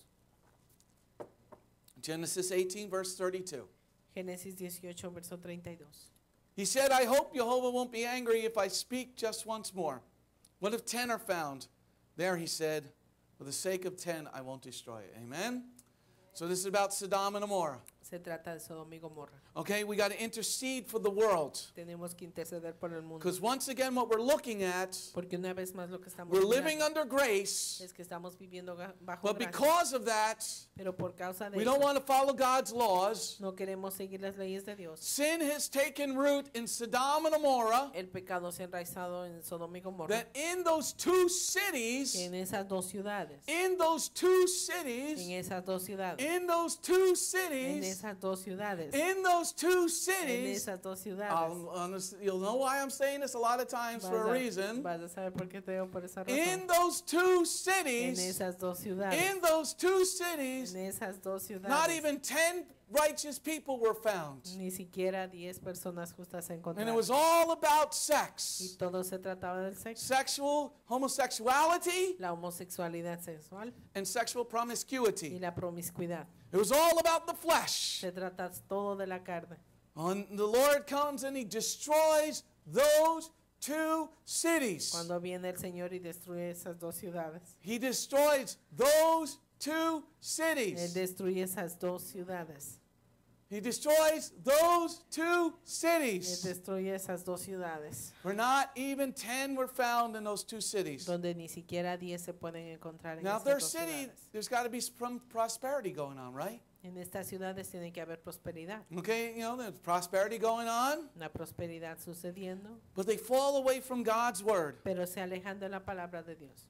Speaker 3: Genesis 18, verse 32.
Speaker 4: Génesis 18, verso 32.
Speaker 3: He said, I hope Jehovah won't be angry if I speak just once more. What if 10 are found? There, he said, for the sake of 10, I won't destroy it. Amen? So this is about Sodom and Gomorrah.
Speaker 4: Se trata de Sodoma y Gomorra.
Speaker 3: Okay, we got to intercede for the world.
Speaker 4: Tenemos que interceder por el mundo.
Speaker 3: Because once again, what we're looking at,
Speaker 4: Porque una vez más lo que estamos
Speaker 3: we're living
Speaker 4: mirando
Speaker 3: under grace,
Speaker 4: es que estamos viviendo bajo
Speaker 3: but
Speaker 4: gracia.
Speaker 3: because of that,
Speaker 4: Pero por causa de
Speaker 3: we
Speaker 4: eso,
Speaker 3: don't want to follow God's laws.
Speaker 4: no queremos seguir las leyes de Dios.
Speaker 3: Sin has taken root in Sodom and Gomorrah,
Speaker 4: El pecado se ha enraizado en Sodoma y Gomorra.
Speaker 3: that in those two
Speaker 4: Que
Speaker 3: cities,
Speaker 4: en esas dos ciudades,
Speaker 3: in those two
Speaker 4: en
Speaker 3: cities,
Speaker 4: esas dos ciudades,
Speaker 3: in those two
Speaker 4: en
Speaker 3: cities,
Speaker 4: esas dos ciudades,
Speaker 3: in those two
Speaker 4: en
Speaker 3: cities,
Speaker 4: esas dos ciudades.
Speaker 3: you'll know why I'm saying this a lot of times for a reason.
Speaker 4: Vas a saber por qué te digo por esa razón.
Speaker 3: In those two
Speaker 4: En
Speaker 3: cities,
Speaker 4: esas dos ciudades,
Speaker 3: in those two cities,
Speaker 4: en esas dos ciudades,
Speaker 3: not even 10 righteous people were found.
Speaker 4: ni siquiera 10 personas justas se
Speaker 3: And it
Speaker 4: encontraron.
Speaker 3: was all about
Speaker 4: Y
Speaker 3: sex.
Speaker 4: todo se trataba del sexo,
Speaker 3: Sexual homosexuality
Speaker 4: la homosexualidad sexual
Speaker 3: and sexual
Speaker 4: y
Speaker 3: promiscuity.
Speaker 4: la promiscuidad.
Speaker 3: It was all about the flesh.
Speaker 4: Se trata todo de la carne.
Speaker 3: And the Lord comes and he destroys those two cities.
Speaker 4: Cuando viene el Señor y destruye esas dos ciudades.
Speaker 3: He destroys those two
Speaker 4: Él
Speaker 3: cities.
Speaker 4: destruye esas dos ciudades.
Speaker 3: He destroys those two
Speaker 4: Él
Speaker 3: cities.
Speaker 4: destruye esas dos ciudades.
Speaker 3: Where not even 10 were found in those two cities.
Speaker 4: Donde ni siquiera 10 se pueden encontrar en
Speaker 3: Now,
Speaker 4: esas
Speaker 3: if there's
Speaker 4: dos
Speaker 3: city,
Speaker 4: ciudades.
Speaker 3: there's got to be some prosperity going on, right?
Speaker 4: En estas ciudades tiene que haber prosperidad.
Speaker 3: Okay, you know, there's prosperity going on,
Speaker 4: Una prosperidad sucediendo.
Speaker 3: but they fall away from God's word,
Speaker 4: Pero se alejan de la palabra de Dios.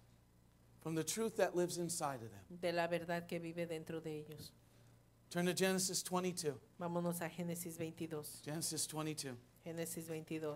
Speaker 3: from the truth that lives inside of them.
Speaker 4: De la verdad que vive dentro de ellos.
Speaker 3: Turn to Genesis 22.
Speaker 4: Vámonos a Génesis 22.
Speaker 3: Genesis 22.
Speaker 4: Génesis 22.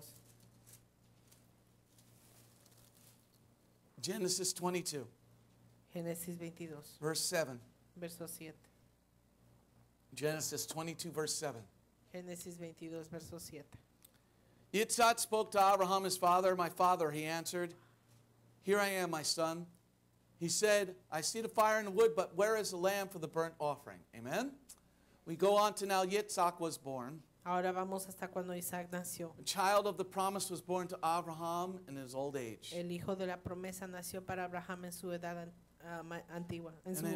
Speaker 3: Genesis 22,
Speaker 4: Génesis 22,
Speaker 3: verse 7.
Speaker 4: verso 7.
Speaker 3: Genesis 22, verse 7.
Speaker 4: Génesis 22, verso 7.
Speaker 3: Yitzhak spoke to Abraham, his father. My father, he answered, here I am, my son. He said, I see the fire and the wood, but where is the lamb for the burnt offering? Amen? We go on to now Yitzhak was born.
Speaker 4: Ahora vamos hasta cuando Isaac nació.
Speaker 3: The child of the promise was born to Abraham in his old age.
Speaker 4: El hijo de la promesa nació para Abraham en su edad antigua, en su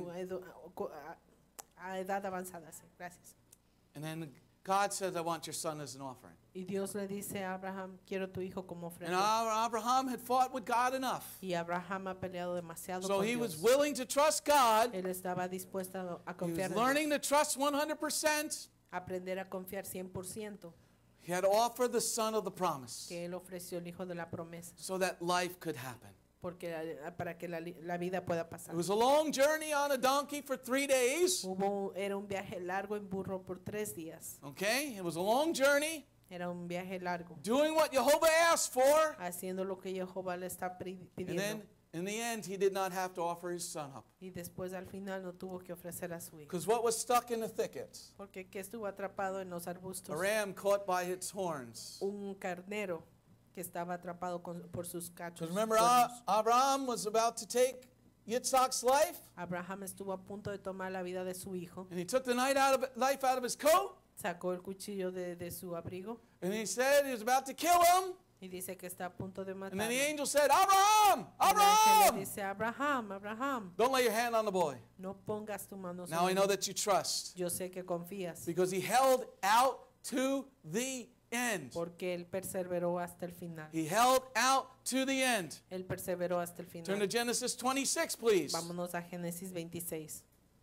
Speaker 4: edad avanzada. Sí, gracias.
Speaker 3: And then God says, I want your son as an offering.
Speaker 4: Y Dios le dice a Abraham, quiero tu hijo como
Speaker 3: And
Speaker 4: ofrenda.
Speaker 3: Abraham had fought with God enough.
Speaker 4: Y Abraham ha peleado demasiado
Speaker 3: So
Speaker 4: con
Speaker 3: he was
Speaker 4: Dios.
Speaker 3: willing to trust God.
Speaker 4: Él estaba dispuesto a
Speaker 3: He
Speaker 4: confiar
Speaker 3: was
Speaker 4: en
Speaker 3: learning
Speaker 4: Dios,
Speaker 3: to trust 100%.
Speaker 4: aprender a confiar 100%,
Speaker 3: He had offered the son of the promise
Speaker 4: que él ofreció el hijo de la promesa,
Speaker 3: so that life could happen.
Speaker 4: porque para que la vida pueda pasar.
Speaker 3: It was a long journey on a donkey for 3 days.
Speaker 4: Era un viaje largo en burro por 3 días.
Speaker 3: Okay? It was a long journey.
Speaker 4: Era un viaje largo,
Speaker 3: Doing what Jehovah asked for.
Speaker 4: haciendo lo que Jehová le está
Speaker 3: And
Speaker 4: pidiendo.
Speaker 3: then, in the end, he did not have to offer his son up.
Speaker 4: Y después al final no tuvo que ofrecer a su hijo.
Speaker 3: Because what was stuck in the thickets?
Speaker 4: Porque que estuvo atrapado en los arbustos.
Speaker 3: A ram caught by its horns.
Speaker 4: Un carnero que estaba atrapado por sus cachos.
Speaker 3: Because remember,
Speaker 4: cuernos.
Speaker 3: Abraham was about to take Yitzhak's life.
Speaker 4: Abraham estuvo a punto de tomar la vida de su hijo.
Speaker 3: And he took the knife out of his coat.
Speaker 4: Sacó el cuchillo de su abrigo
Speaker 3: And he said he was about to kill him.
Speaker 4: y dice que está a punto de
Speaker 3: And then
Speaker 4: matarlo.
Speaker 3: the angel said, Abraham!
Speaker 4: El ángel le
Speaker 3: Abraham!
Speaker 4: dice, Abraham, Abraham,
Speaker 3: Don't lay your hand on the boy.
Speaker 4: no pongas tu mano
Speaker 3: Now I
Speaker 4: sobre
Speaker 3: know
Speaker 4: él.
Speaker 3: that you trust.
Speaker 4: Yo sé que confías,
Speaker 3: Because he held out to the end.
Speaker 4: porque él perseveró hasta el final.
Speaker 3: He held out to the end.
Speaker 4: Él perseveró hasta el
Speaker 3: Turn to
Speaker 4: final.
Speaker 3: Genesis 26, please.
Speaker 4: Vámonos a Génesis 26.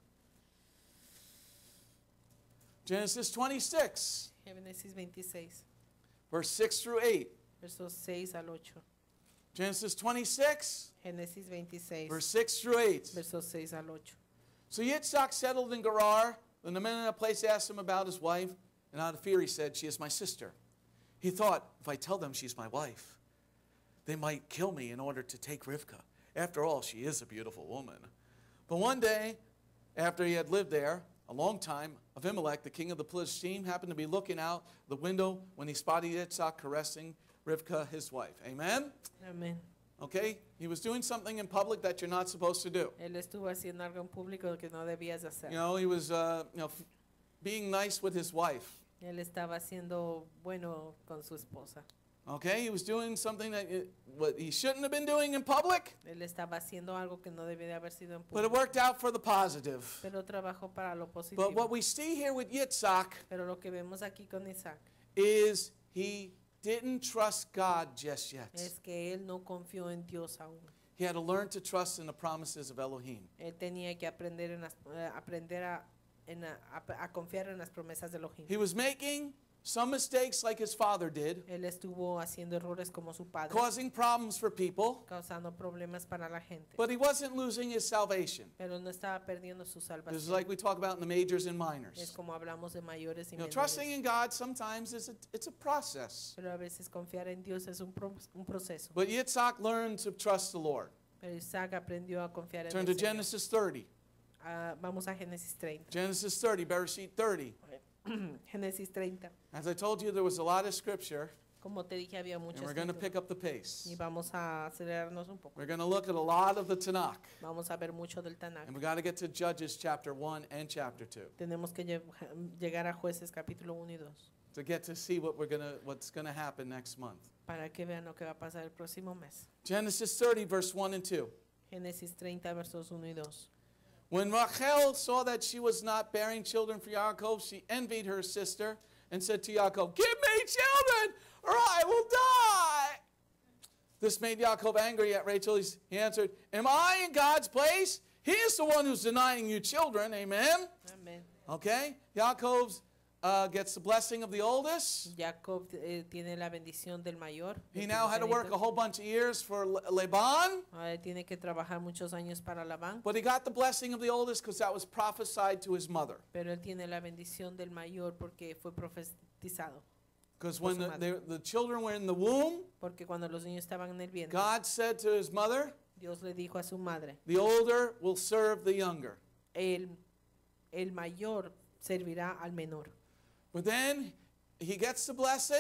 Speaker 3: Genesis 26,
Speaker 4: Génesis 26,
Speaker 3: verse 6 through 8.
Speaker 4: versos 6 al 8.
Speaker 3: Genesis 26,
Speaker 4: Génesis 26,
Speaker 3: verse 6 through 8.
Speaker 4: versos 6 al 8.
Speaker 3: So Yitzhak settled in Gerar. When the men in that place asked him about his wife, and out of fear he said, she is my sister. He thought, if I tell them she's my wife, they might kill me in order to take Rivkah. After all, she is a beautiful woman. But one day, after he had lived there a long time, Abimelech, the king of the Philistines, happened to be looking out the window when he spotted Yitzhak caressing Rivkah, his wife. Amen?
Speaker 4: Amén.
Speaker 3: Okay? He was doing something in public that you're not supposed to do.
Speaker 4: Él estuvo haciendo algo en público que no debías hacer.
Speaker 3: You know, he was being nice with his wife.
Speaker 4: Él estaba siendo bueno con su esposa.
Speaker 3: Okay? He was doing something that what he shouldn't have been doing in public,
Speaker 4: Él estaba haciendo algo que no debía de haber sido en
Speaker 3: but it
Speaker 4: público.
Speaker 3: worked out for the positive.
Speaker 4: Pero trabajó para lo
Speaker 3: But
Speaker 4: positivo.
Speaker 3: what we see here with Yitzhak
Speaker 4: Pero lo que vemos aquí con Isaac
Speaker 3: is he didn't trust God just yet.
Speaker 4: es que él no confió en Dios aún.
Speaker 3: He had to learn to trust in the promises of Elohim.
Speaker 4: Él tenía que aprender a confiar en las promesas de Elohim.
Speaker 3: He was making some mistakes like his father did,
Speaker 4: Él estuvo haciendo errores como su padre,
Speaker 3: causing problems for people,
Speaker 4: causando problemas para la gente.
Speaker 3: but he wasn't losing his salvation.
Speaker 4: Pero no estaba perdiendo su
Speaker 3: This is
Speaker 4: salvación.
Speaker 3: like we talk about in the majors and
Speaker 4: Es
Speaker 3: minors.
Speaker 4: como hablamos de mayores y
Speaker 3: You know,
Speaker 4: menores.
Speaker 3: trusting in God sometimes it's a process.
Speaker 4: Pero a veces confiar en Dios es un proceso.
Speaker 3: But Yitzhak learned to trust the Lord.
Speaker 4: Pero Isaac aprendió a confiar en
Speaker 3: Turn
Speaker 4: el
Speaker 3: to
Speaker 4: Señor.
Speaker 3: Genesis 30.
Speaker 4: Vamos a Génesis 30.
Speaker 3: Genesis 30, Bereshit 30.
Speaker 4: Génesis 30.
Speaker 3: As I told you, there was a lot of scripture,
Speaker 4: Como te dije, había
Speaker 3: and
Speaker 4: muchas
Speaker 3: we're going to
Speaker 4: escrituras.
Speaker 3: pick up the pace.
Speaker 4: Y vamos a acelerarnos un poco.
Speaker 3: We're going to look at a lot of the Tanakh,
Speaker 4: Vamos a ver mucho del Tanakh.
Speaker 3: and we got to get to Judges chapter 1 and chapter 2
Speaker 4: Tenemos que llegar a Jueces capítulo 1 y 2
Speaker 3: to get to see what's going to happen next month.
Speaker 4: para que vean lo que va a pasar el próximo mes.
Speaker 3: Genesis 30, verse 1 and 2.
Speaker 4: Génesis 30, versos 1 y 2.
Speaker 3: When Rachel saw that she was not bearing children for Yaakov, she envied her sister and said to Yaakov, "Give me children, or I will die." This made Yaakov angry at Rachel. He answered, "Am I in God's place? He is the one who's denying you children." Amen?
Speaker 4: Amén.
Speaker 3: Okay? Yaakov gets the blessing of the oldest.
Speaker 4: Jacob tiene la bendición del mayor.
Speaker 3: He now had to work a whole bunch of years for Laban,
Speaker 4: Ahora tiene que trabajar muchos años para Labán,
Speaker 3: but he got the blessing of the oldest because that was prophesied to his mother.
Speaker 4: pero él tiene la bendición del mayor porque fue profetizado.
Speaker 3: Because
Speaker 4: Por
Speaker 3: when
Speaker 4: su madre.
Speaker 3: the children were in the womb,
Speaker 4: Porque cuando los niños estaban en el vientre,
Speaker 3: God said to his mother,
Speaker 4: Dios le dijo a su madre,
Speaker 3: "The older will serve the younger."
Speaker 4: el mayor servirá al menor.
Speaker 3: But then he gets the blessing,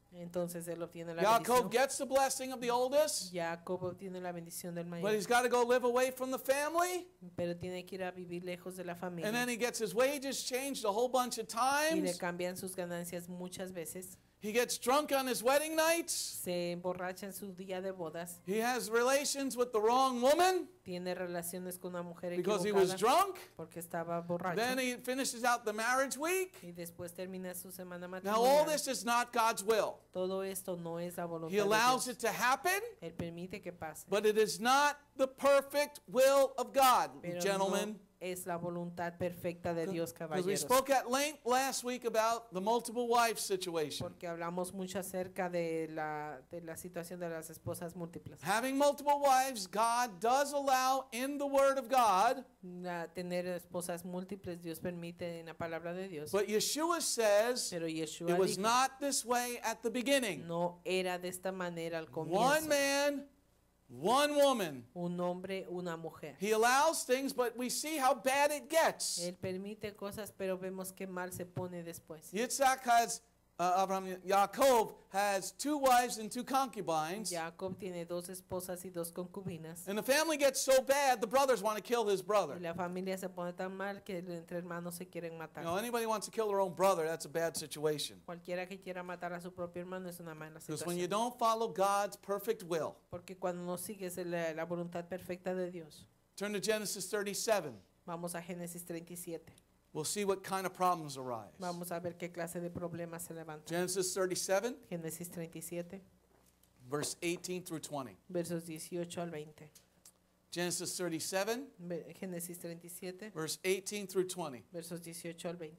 Speaker 4: Entonces él obtiene la
Speaker 3: Yaakov
Speaker 4: bendición.
Speaker 3: gets the blessing of the oldest,
Speaker 4: Jacob obtiene la bendición del
Speaker 3: but
Speaker 4: mayor,
Speaker 3: he's got to go live away from the family.
Speaker 4: pero tiene que ir a vivir lejos de la
Speaker 3: And
Speaker 4: familia.
Speaker 3: then he gets his wages changed a whole bunch of
Speaker 4: Y le
Speaker 3: times.
Speaker 4: cambian sus ganancias muchas veces.
Speaker 3: He gets drunk on his wedding nights.
Speaker 4: Se emborracha en su día de bodas.
Speaker 3: He has relations with the wrong woman
Speaker 4: Tiene relaciones con una mujer
Speaker 3: because he was
Speaker 4: equivocada
Speaker 3: drunk.
Speaker 4: porque estaba borracho.
Speaker 3: Then he finishes out the marriage week.
Speaker 4: Y después termina su semana
Speaker 3: Now all
Speaker 4: matrimonial.
Speaker 3: this is not God's will.
Speaker 4: Todo esto no es la voluntad
Speaker 3: He
Speaker 4: de
Speaker 3: allows
Speaker 4: Dios.
Speaker 3: it to happen,
Speaker 4: Él permite que pase.
Speaker 3: but it is not the perfect will of God,
Speaker 4: Pero
Speaker 3: gentlemen.
Speaker 4: no es la voluntad perfecta de Dios,
Speaker 3: Because we
Speaker 4: caballeros.
Speaker 3: spoke at length last week about the multiple wives situation.
Speaker 4: Porque hablamos mucho acerca de la situación de las esposas múltiples.
Speaker 3: Having multiple wives, God does allow in the Word of God,
Speaker 4: Tener esposas múltiples, Dios permite en la palabra de Dios.
Speaker 3: but Yeshua says
Speaker 4: Pero Yeshua
Speaker 3: it was
Speaker 4: dijo,
Speaker 3: not this way at the beginning.
Speaker 4: no era de esta manera al
Speaker 3: One
Speaker 4: comienzo.
Speaker 3: man, one woman.
Speaker 4: Un hombre, una mujer.
Speaker 3: He allows things, but we see how bad it gets.
Speaker 4: Él permite cosas, pero vemos qué mal se pone después.
Speaker 3: Yitzhak has, Yaakov has 2 wives and 2 concubines.
Speaker 4: Jacob tiene 2 esposas y 2 concubinas.
Speaker 3: And the family gets so bad, the brothers want to kill his brother.
Speaker 4: Y la familia se pone tan mal que entre hermanos se quieren matar.
Speaker 3: You know, anybody wants to kill their own brother, that's a bad situation.
Speaker 4: Cualquiera que quiera matar a su propio hermano es una mala
Speaker 3: Because when you
Speaker 4: situación.
Speaker 3: don't follow God's perfect will,
Speaker 4: Porque cuando no sigues la voluntad perfecta de Dios.
Speaker 3: turn to Genesis 37.
Speaker 4: Vamos a Génesis 37.
Speaker 3: We'll see what kind of problems arise.
Speaker 4: Vamos a ver qué clase de problemas se levantan.
Speaker 3: Genesis 37,
Speaker 4: Génesis 37,
Speaker 3: verse 18 through 20.
Speaker 4: versos 18 al 20.
Speaker 3: Genesis 37,
Speaker 4: Génesis 37,
Speaker 3: verse 18 through 20.
Speaker 4: versos 18 al 20.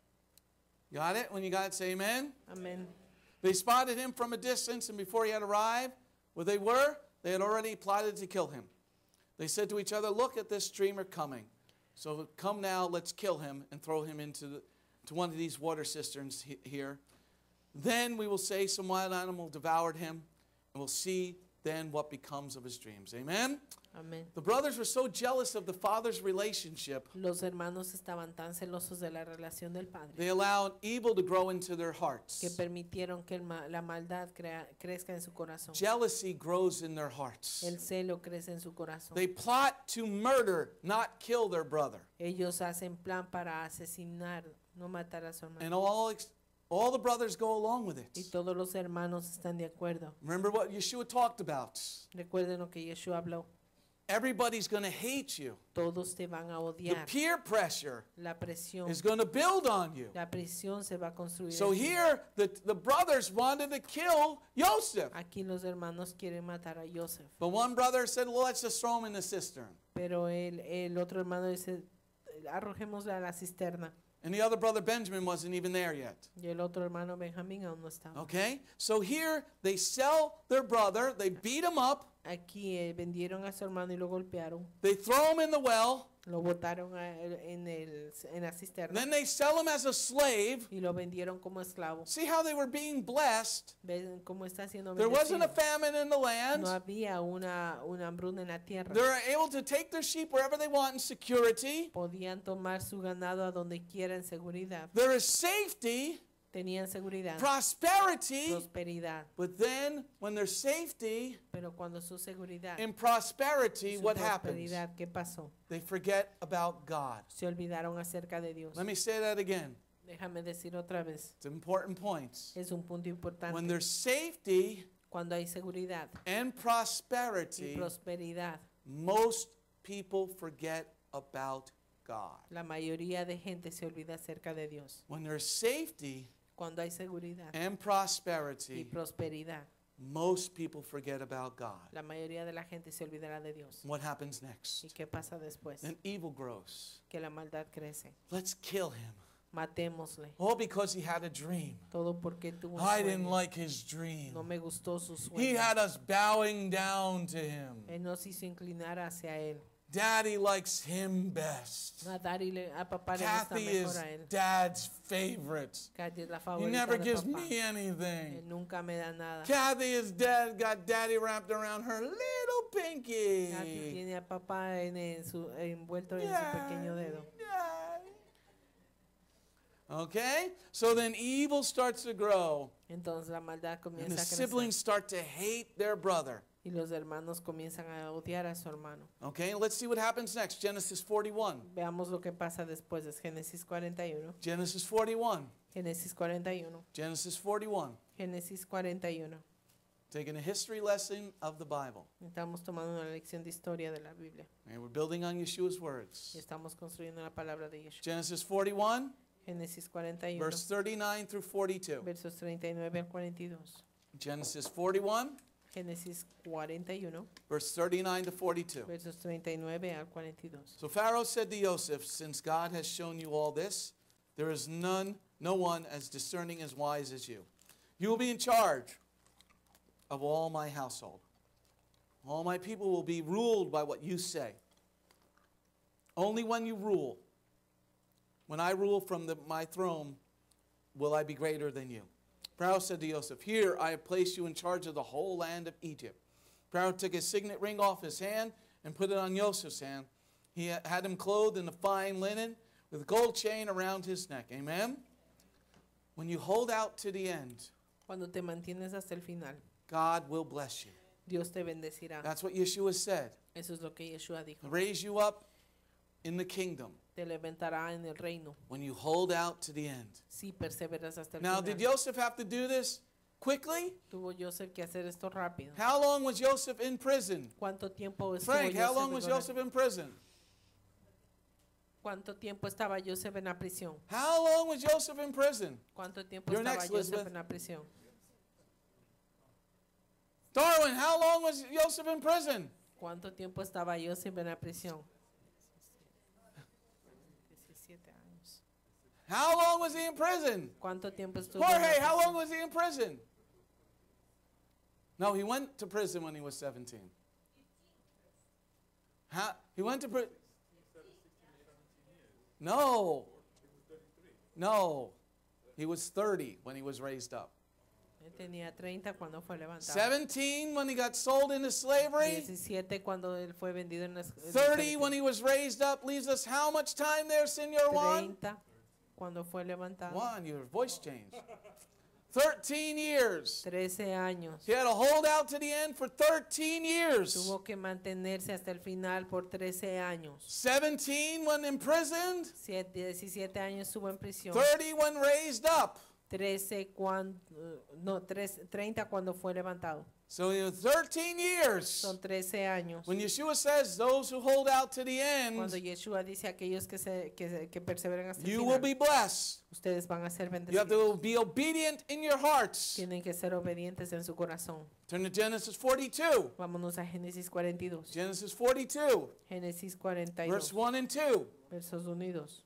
Speaker 3: Got it? When you got it, say amen.
Speaker 4: Amén.
Speaker 3: They spotted him from a distance, and before he had arrived where they were, they had already plotted to kill him. They said to each other, "Look at this dreamer coming. So come now, let's kill him and throw him into to one of these water cisterns here. Then we will say some wild animal devoured him, and we'll see then what becomes of his dreams." Amen?
Speaker 4: Amén.
Speaker 3: The brothers were so jealous of the father's relationship,
Speaker 4: Los hermanos estaban tan celosos de la relación del padre
Speaker 3: they allowed evil to grow into their
Speaker 4: que
Speaker 3: hearts.
Speaker 4: permitieron que la maldad crezca en su corazón.
Speaker 3: Jealousy grows in their hearts.
Speaker 4: El celo crece en su corazón.
Speaker 3: They plot to murder, not kill their brother.
Speaker 4: Ellos hacen plan para asesinar, no matar a su hermano.
Speaker 3: And all the brothers go along with
Speaker 4: Y
Speaker 3: it.
Speaker 4: todos los hermanos están de acuerdo.
Speaker 3: Remember what Yeshua talked about.
Speaker 4: Recuerden lo que Yeshua habló.
Speaker 3: Everybody's going to hate you.
Speaker 4: Todos te van a
Speaker 3: The
Speaker 4: odiar.
Speaker 3: peer pressure
Speaker 4: La presión,
Speaker 3: is going to build on you.
Speaker 4: la presión se va a construir.
Speaker 3: So
Speaker 4: en ti.
Speaker 3: here, the brothers wanted to kill Joseph.
Speaker 4: Aquí los hermanos quieren matar a Joseph.
Speaker 3: But one brother said, well, let's just throw him in the cistern.
Speaker 4: Pero el otro hermano dice, arrojémosle a la cisterna.
Speaker 3: And the other brother, Benjamin, wasn't even there yet.
Speaker 4: Y el otro hermano Benjamín aún no estaba.
Speaker 3: Okay? So here, they sell their brother, they beat him up,
Speaker 4: Aquí vendieron a su hermano y lo golpearon.
Speaker 3: they throw him in the well,
Speaker 4: Lo botaron en la cisterna.
Speaker 3: then they sell him as a slave.
Speaker 4: Y lo vendieron como esclavo.
Speaker 3: See how they were being blessed?
Speaker 4: ¿Ven cómo está siendo
Speaker 3: There wasn't a
Speaker 4: bendecido?
Speaker 3: famine in the land.
Speaker 4: No había una hambruna en la tierra.
Speaker 3: They're able to take their sheep wherever they want in security.
Speaker 4: Podían tomar su ganado a donde quiera en seguridad.
Speaker 3: There is safety,
Speaker 4: Tenían seguridad,
Speaker 3: prosperity.
Speaker 4: prosperidad.
Speaker 3: But then, when there's safety
Speaker 4: Pero cuando su seguridad,
Speaker 3: and prosperity,
Speaker 4: su
Speaker 3: what happens?
Speaker 4: prosperidad, ¿qué pasó?
Speaker 3: They forget about God.
Speaker 4: Se olvidaron acerca de Dios.
Speaker 3: Let me say that again.
Speaker 4: Déjame decir otra vez.
Speaker 3: It's an important point.
Speaker 4: Es un punto
Speaker 3: When
Speaker 4: importante.
Speaker 3: there's safety
Speaker 4: Cuando hay seguridad
Speaker 3: and
Speaker 4: y
Speaker 3: prosperity,
Speaker 4: prosperidad,
Speaker 3: most people forget about God.
Speaker 4: la mayoría de gente se olvida acerca de Dios.
Speaker 3: When there's safety
Speaker 4: Cuando hay seguridad
Speaker 3: and
Speaker 4: y
Speaker 3: prosperity,
Speaker 4: prosperidad,
Speaker 3: most people forget about God.
Speaker 4: la mayoría de la gente se olvidará de Dios.
Speaker 3: What happens
Speaker 4: ¿Y
Speaker 3: next?
Speaker 4: qué pasa después?
Speaker 3: Then evil grows.
Speaker 4: Que la maldad crece.
Speaker 3: Let's kill him.
Speaker 4: Matémosle.
Speaker 3: All because he had a dream.
Speaker 4: Todo porque tuvo un
Speaker 3: I didn't
Speaker 4: sueño.
Speaker 3: like his dream.
Speaker 4: No me gustó su
Speaker 3: He
Speaker 4: sueño.
Speaker 3: had us bowing down to him.
Speaker 4: Él nos hizo inclinar hacia él.
Speaker 3: Daddy likes him best.
Speaker 4: A papá le gusta
Speaker 3: Kathy
Speaker 4: mejor
Speaker 3: is
Speaker 4: a él.
Speaker 3: Dad's favorite.
Speaker 4: Kathy es la
Speaker 3: He
Speaker 4: favorita
Speaker 3: never
Speaker 4: de
Speaker 3: gives
Speaker 4: papá.
Speaker 3: me
Speaker 4: Él
Speaker 3: anything.
Speaker 4: nunca me da nada.
Speaker 3: Kathy is got daddy wrapped around her little pinky.
Speaker 4: Kathy tiene a papá envuelto en su
Speaker 3: Yeah,
Speaker 4: pequeño dedo.
Speaker 3: yeah. Okay? So then evil starts to grow.
Speaker 4: Entonces la maldad
Speaker 3: And
Speaker 4: comienza
Speaker 3: the
Speaker 4: a crecer.
Speaker 3: siblings start to hate their brother.
Speaker 4: Y los hermanos comienzan a odiar a su hermano.
Speaker 3: Okay? Let's see what happens next. Genesis 41.
Speaker 4: Veamos lo que pasa después. Es Génesis 41.
Speaker 3: Genesis 41.
Speaker 4: Génesis 41.
Speaker 3: Genesis 41.
Speaker 4: Génesis 41.
Speaker 3: Taking a history lesson of the Bible.
Speaker 4: Estamos tomando una lección de historia de la Biblia.
Speaker 3: And we're building on Yeshua's
Speaker 4: Y
Speaker 3: words.
Speaker 4: estamos construyendo la palabra de Yeshua.
Speaker 3: Genesis 41,
Speaker 4: Génesis 41.
Speaker 3: verse 39 through 42.
Speaker 4: Versos 39 al 42.
Speaker 3: Genesis 41,
Speaker 4: Génesis 41.
Speaker 3: verse 39 to 42.
Speaker 4: Versos 39 al 42.
Speaker 3: So Pharaoh said to Joseph, since God has shown you all this, there is no one as discerning as wise as you. You will be in charge of all my household. All my people will be ruled by what you say. Only when you rule, when I rule from my throne, will I be greater than you. Pharaoh said to Joseph, here I have placed you in charge of the whole land of Egypt. Pharaoh took his signet ring off his hand and put it on Joseph's hand. He had him clothed in a fine linen with a gold chain around his neck. Amen? When you hold out to the end,
Speaker 4: Cuando te mantienes hasta el final,
Speaker 3: God will bless you.
Speaker 4: Dios te bendecirá.
Speaker 3: That's what Yeshua said.
Speaker 4: Eso es lo que Yeshua dijo.
Speaker 3: Raise you up in the kingdom
Speaker 4: Te levantará en el reino
Speaker 3: when you hold out to the end.
Speaker 4: si perseveras hasta el
Speaker 3: Now,
Speaker 4: final.
Speaker 3: did Joseph have to do this quickly?
Speaker 4: Tuvo Joseph que hacer esto rápido.
Speaker 3: How long was Joseph in prison?
Speaker 4: ¿Cuánto tiempo estuvo
Speaker 3: Frank, how long
Speaker 4: Joseph
Speaker 3: was
Speaker 4: en la-
Speaker 3: Joseph in prison?
Speaker 4: ¿Cuánto tiempo estaba Joseph en la prisión?
Speaker 3: How long was Joseph in prison?
Speaker 4: ¿Cuánto tiempo
Speaker 3: You're
Speaker 4: estaba
Speaker 3: next,
Speaker 4: Joseph
Speaker 3: Elizabeth.
Speaker 4: en la prisión?
Speaker 3: Darwin, how long was Joseph in prison?
Speaker 4: ¿Cuánto tiempo estaba Joseph en la prisión? 17 años.
Speaker 3: How long was he in prison?
Speaker 4: ¿Cuánto tiempo estuvo en la
Speaker 3: Jorge, how
Speaker 4: prisión?
Speaker 3: long was he in prison? No, he went to prison when he was 17. He went to prison. No. No. He was 30 when he was raised up.
Speaker 4: Él tenía 30 cuando fue levantado.
Speaker 3: 17 when he got sold into slavery.
Speaker 4: 17 cuando él fue vendido en la
Speaker 3: 30 when he was raised up leaves us how much time there, Senor Juan?
Speaker 4: 30 cuando fue levantado.
Speaker 3: Juan, your voice changed. 13 years.
Speaker 4: 13 años.
Speaker 3: He had to hold out to the end for 13 years.
Speaker 4: Tuvo que mantenerse hasta el final por 13 años.
Speaker 3: 17 when imprisoned.
Speaker 4: 17 años estuvo en prisión.
Speaker 3: 30 when raised up.
Speaker 4: 30 cuando fue levantado.
Speaker 3: So he was 13 years.
Speaker 4: Son 13 años.
Speaker 3: When Yeshua says those who hold out to the
Speaker 4: Cuando
Speaker 3: end,
Speaker 4: Yeshua dice a aquellos que perseveran hasta el
Speaker 3: you will
Speaker 4: final,
Speaker 3: be blessed.
Speaker 4: ustedes van a ser
Speaker 3: You have
Speaker 4: bendecidos.
Speaker 3: to be obedient in your hearts.
Speaker 4: Tienen que ser obedientes en su corazón.
Speaker 3: Turn to Genesis 42.
Speaker 4: Vámonos a Génesis 42.
Speaker 3: Genesis 42,
Speaker 4: Génesis
Speaker 3: verse
Speaker 4: 42.
Speaker 3: 1 and 2.
Speaker 4: Versos unidos.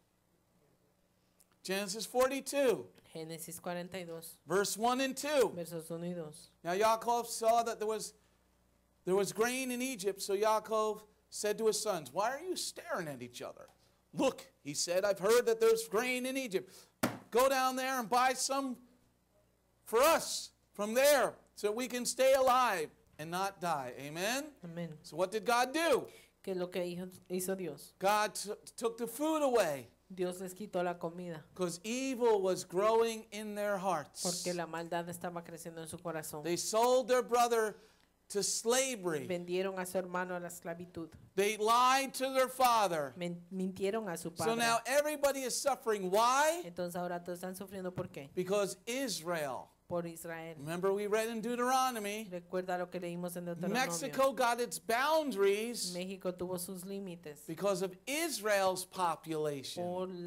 Speaker 3: Genesis 42,
Speaker 4: Génesis 42.
Speaker 3: verse 1 and 2.
Speaker 4: Versos unidos.
Speaker 3: Now Yaakov saw that there was grain in Egypt, so Yaakov said to his sons, why are you staring at each other? Look, he said, I've heard that there's grain in Egypt. Go down there and buy some for us from there so we can stay alive and not die. Amen?
Speaker 4: Amén.
Speaker 3: So what did God do?
Speaker 4: ¿Qué es lo que hizo Dios?
Speaker 3: God took the food away
Speaker 4: Dios les quitó la comida
Speaker 3: because evil was growing in their hearts.
Speaker 4: porque la maldad estaba creciendo en su corazón.
Speaker 3: They sold their brother to slavery.
Speaker 4: Vendieron a su hermano a la esclavitud.
Speaker 3: They lied to their father.
Speaker 4: Mintieron a su
Speaker 3: So
Speaker 4: padre.
Speaker 3: now everybody is suffering. Why?
Speaker 4: Entonces ahora todos están sufriendo. ¿Por qué?
Speaker 3: Because Israel.
Speaker 4: Por Israel.
Speaker 3: Remember we read in Deuteronomy,
Speaker 4: Recuerda lo que leímos en Deuteronomio.
Speaker 3: Mexico got its boundaries
Speaker 4: México tuvo sus límites
Speaker 3: because of Israel's population.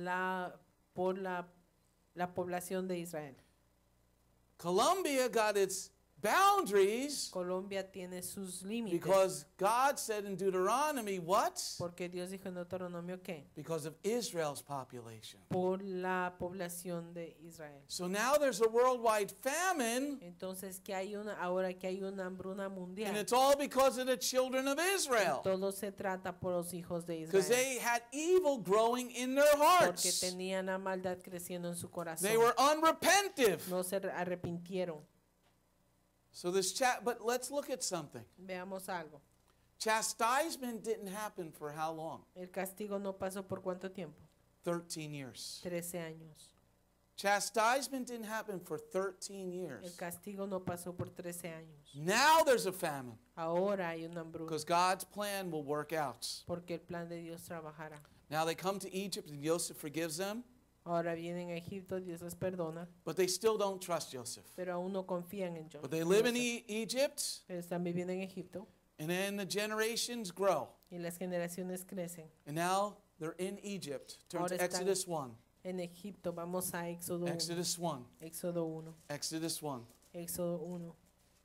Speaker 4: por la población de Israel.
Speaker 3: Colombia got its boundaries
Speaker 4: Colombia tiene sus límites.
Speaker 3: because God said in Deuteronomy, what?
Speaker 4: Porque Dios dijo en Deuteronomio que
Speaker 3: Because of Israel's population.
Speaker 4: por la población de Israel.
Speaker 3: So now there's a worldwide famine,
Speaker 4: Entonces ahora que hay una hambruna
Speaker 3: and
Speaker 4: mundial.
Speaker 3: it's all because of the children of Israel.
Speaker 4: Todo se trata por los hijos de
Speaker 3: Because
Speaker 4: Israel.
Speaker 3: they had evil growing in their
Speaker 4: Porque
Speaker 3: hearts.
Speaker 4: tenían la maldad creciendo en su corazón.
Speaker 3: They were unrepentive.
Speaker 4: No se arrepintieron.
Speaker 3: So but let's look at something.
Speaker 4: Veamos algo.
Speaker 3: Chastisement didn't happen for how long?
Speaker 4: El castigo no pasó por cuánto tiempo.
Speaker 3: 13 years.
Speaker 4: 13 años.
Speaker 3: Chastisement didn't happen for 13
Speaker 4: El
Speaker 3: years.
Speaker 4: castigo no pasó por 13 años.
Speaker 3: Now there's a famine
Speaker 4: Ahora hay una hambruna
Speaker 3: because God's plan will work out.
Speaker 4: porque el plan de Dios trabajará.
Speaker 3: Now they come to Egypt and Joseph forgives them,
Speaker 4: Ahora vienen a Egipto, Dios les perdona,
Speaker 3: but they still don't trust Joseph.
Speaker 4: pero aún no confían en
Speaker 3: But they live in
Speaker 4: Joseph.
Speaker 3: Egypt,
Speaker 4: Pero están viviendo en Egipto
Speaker 3: and then the generations grow.
Speaker 4: y las generaciones crecen.
Speaker 3: And now they're in Egypt. Turn
Speaker 4: Ahora
Speaker 3: to
Speaker 4: están
Speaker 3: Exodus 1.
Speaker 4: En Egipto vamos a Éxodo 1.
Speaker 3: Exodus 1.
Speaker 4: Éxodo 1.
Speaker 3: Exodus 1.
Speaker 4: Éxodo 1.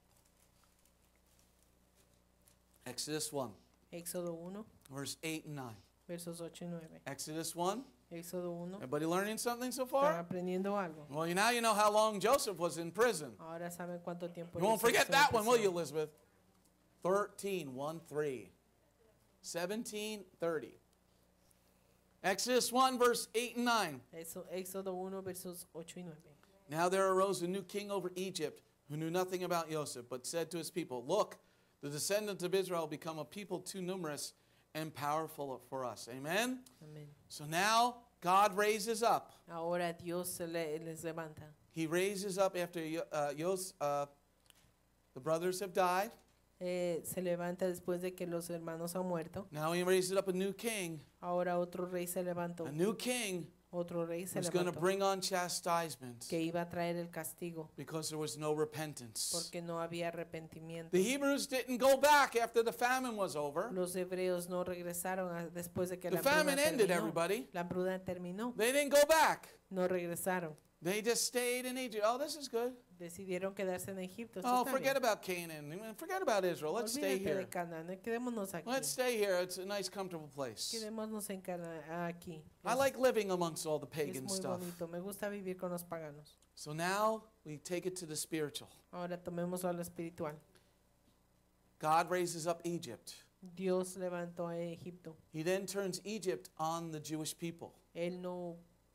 Speaker 3: Exodus 1.
Speaker 4: Éxodo 1,
Speaker 3: Verse 8 and 9.
Speaker 4: versos 8 y 9.
Speaker 3: Exodus 1.
Speaker 4: Éxodo 1.
Speaker 3: Everybody learning something so
Speaker 4: ¿Están
Speaker 3: far?
Speaker 4: aprendiendo algo?
Speaker 3: Well, now you know how long Joseph was in prison.
Speaker 4: Ahora saben cuánto tiempo
Speaker 3: You won't
Speaker 4: Joseph
Speaker 3: forget
Speaker 4: estuvo en
Speaker 3: that one, will you,
Speaker 4: prisión.
Speaker 3: Elizabeth? 13, 1, 3. 17, 30. Exodus 1, verse 8 and 9.
Speaker 4: Éxodo 1, versos 8 y 9.
Speaker 3: Now there arose a new king over Egypt who knew nothing about Joseph, but said to his people, Look, the descendants of Israel become a people too numerous and powerful for us. Amen?
Speaker 4: Amén.
Speaker 3: So now God raises up.
Speaker 4: Ahora Dios les levanta.
Speaker 3: He raises up after the brothers have died.
Speaker 4: Se levanta después de que los hermanos han muerto.
Speaker 3: Now he raises up a new king.
Speaker 4: Ahora otro rey se levantó.
Speaker 3: A new king
Speaker 4: Otro rey se
Speaker 3: who's going to
Speaker 4: levantó
Speaker 3: bring on chastisement
Speaker 4: que iba a traer el castigo
Speaker 3: because there was no repentance.
Speaker 4: porque no había arrepentimiento.
Speaker 3: The Hebrews didn't go back after the famine was over.
Speaker 4: Los hebreos no regresaron después de que
Speaker 3: The
Speaker 4: la hambruna
Speaker 3: famine ended,
Speaker 4: terminó.
Speaker 3: everybody.
Speaker 4: La hambruna terminó.
Speaker 3: They didn't go back.
Speaker 4: No regresaron.
Speaker 3: They just stayed in Egypt. Oh, this is good.
Speaker 4: Decidieron quedarse en Egipto. Esto
Speaker 3: Oh,
Speaker 4: está
Speaker 3: forget
Speaker 4: bien.
Speaker 3: about Canaan. Forget about Israel. Let's stay
Speaker 4: Olvídate
Speaker 3: here.
Speaker 4: de Canaán. Quedémonos aquí.
Speaker 3: Let's stay here. It's a nice, comfortable place.
Speaker 4: Quedémonos en aquí.
Speaker 3: I like living amongst all the
Speaker 4: Es
Speaker 3: pagan
Speaker 4: muy
Speaker 3: stuff.
Speaker 4: bonito. Me gusta vivir con los paganos.
Speaker 3: So now we take it to the spiritual.
Speaker 4: Ahora tomemos a lo espiritual.
Speaker 3: God raises up Egypt.
Speaker 4: Dios levantó a Egipto.
Speaker 3: He then turns Egypt on the Jewish people.
Speaker 4: Él no.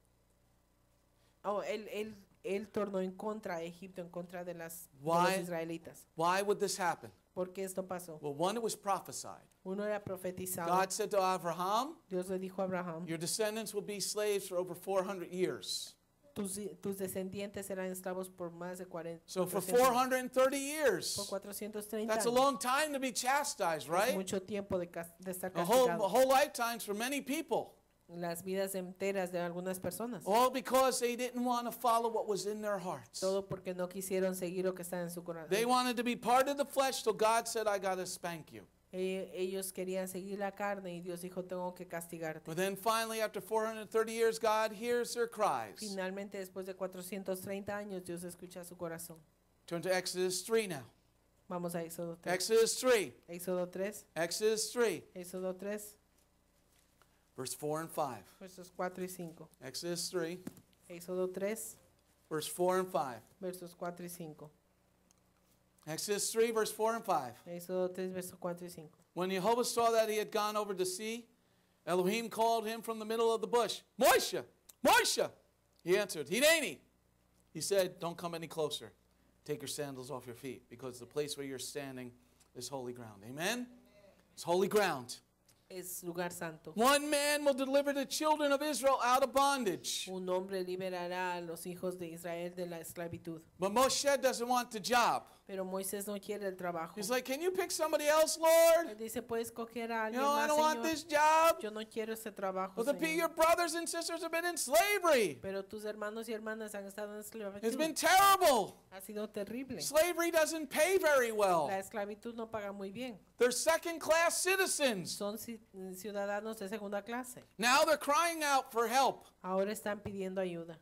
Speaker 4: Él tornó en contra a Egipto, en contra de los
Speaker 3: Why?
Speaker 4: israelitas.
Speaker 3: Why would this happen?
Speaker 4: ¿Por qué esto pasó?
Speaker 3: Well, one, it was prophesied.
Speaker 4: Uno era profetizado.
Speaker 3: God said to Abraham,
Speaker 4: Dios le dijo a Abraham,
Speaker 3: your descendants will be slaves for over 400 years.
Speaker 4: tus descendientes serán esclavos por más de 40.
Speaker 3: So for
Speaker 4: 400
Speaker 3: 430
Speaker 4: por
Speaker 3: years,
Speaker 4: 430
Speaker 3: that's a
Speaker 4: años.
Speaker 3: long time to be chastised,
Speaker 4: Es
Speaker 3: right?
Speaker 4: mucho tiempo de estar
Speaker 3: A
Speaker 4: castigado.
Speaker 3: whole lifetimes for many people.
Speaker 4: Las vidas enteras de algunas personas.
Speaker 3: All because they didn't want to follow what was in their hearts.
Speaker 4: Todo porque no quisieron seguir lo que está en su corazón.
Speaker 3: They wanted to be part of the flesh, so God said, I got to spank you.
Speaker 4: Ellos querían seguir la carne y Dios dijo, tengo que castigarte.
Speaker 3: But then finally, after 430 years, God hears their cries.
Speaker 4: Finalmente, después de 430 años, Dios escucha su corazón.
Speaker 3: Turn to Exodus 3 now.
Speaker 4: Vamos a Éxodo 3.
Speaker 3: Exodus 3.
Speaker 4: Éxodo 3.
Speaker 3: Exodus 3,
Speaker 4: Éxodo 3,
Speaker 3: verse 4 and 5.
Speaker 4: versos 4 y 5.
Speaker 3: Exodus 3,
Speaker 4: Éxodo 3,
Speaker 3: verse 4 and 5.
Speaker 4: versos 4 y 5.
Speaker 3: Exodus 3, verse 4 and 5.
Speaker 4: Éxodo 3, versos 4 y 5.
Speaker 3: When Jehovah saw that he had gone over the sea, Elohim called him from the middle of the bush, Moshe, Moshe. He answered, Hineni. He said, don't come any closer. Take your sandals off your feet, because the place where you're standing is holy ground. Amen? It's holy ground.
Speaker 4: Es lugar santo.
Speaker 3: One man will deliver the children of Israel out of bondage.
Speaker 4: Un hombre liberará a los hijos de Israel de la esclavitud.
Speaker 3: But Moshe doesn't want the job.
Speaker 4: Pero Moisés no quiere el trabajo.
Speaker 3: He's like, can you pick somebody else, Lord?
Speaker 4: Él dice, puedes coger a
Speaker 3: You
Speaker 4: alguien
Speaker 3: know, I
Speaker 4: más,
Speaker 3: don't want
Speaker 4: Señor.
Speaker 3: this job.
Speaker 4: Yo no quiero ese trabajo,
Speaker 3: Well,
Speaker 4: Señor.
Speaker 3: your brothers and sisters have been in slavery.
Speaker 4: Pero tus hermanos y hermanas han estado en esclavitud.
Speaker 3: It's been terrible.
Speaker 4: Ha sido terrible.
Speaker 3: Slavery doesn't pay very well.
Speaker 4: La esclavitud no paga muy bien.
Speaker 3: They're second-class citizens.
Speaker 4: Son ciudadanos de segunda clase.
Speaker 3: Now they're crying out for help.
Speaker 4: Ahora están pidiendo ayuda.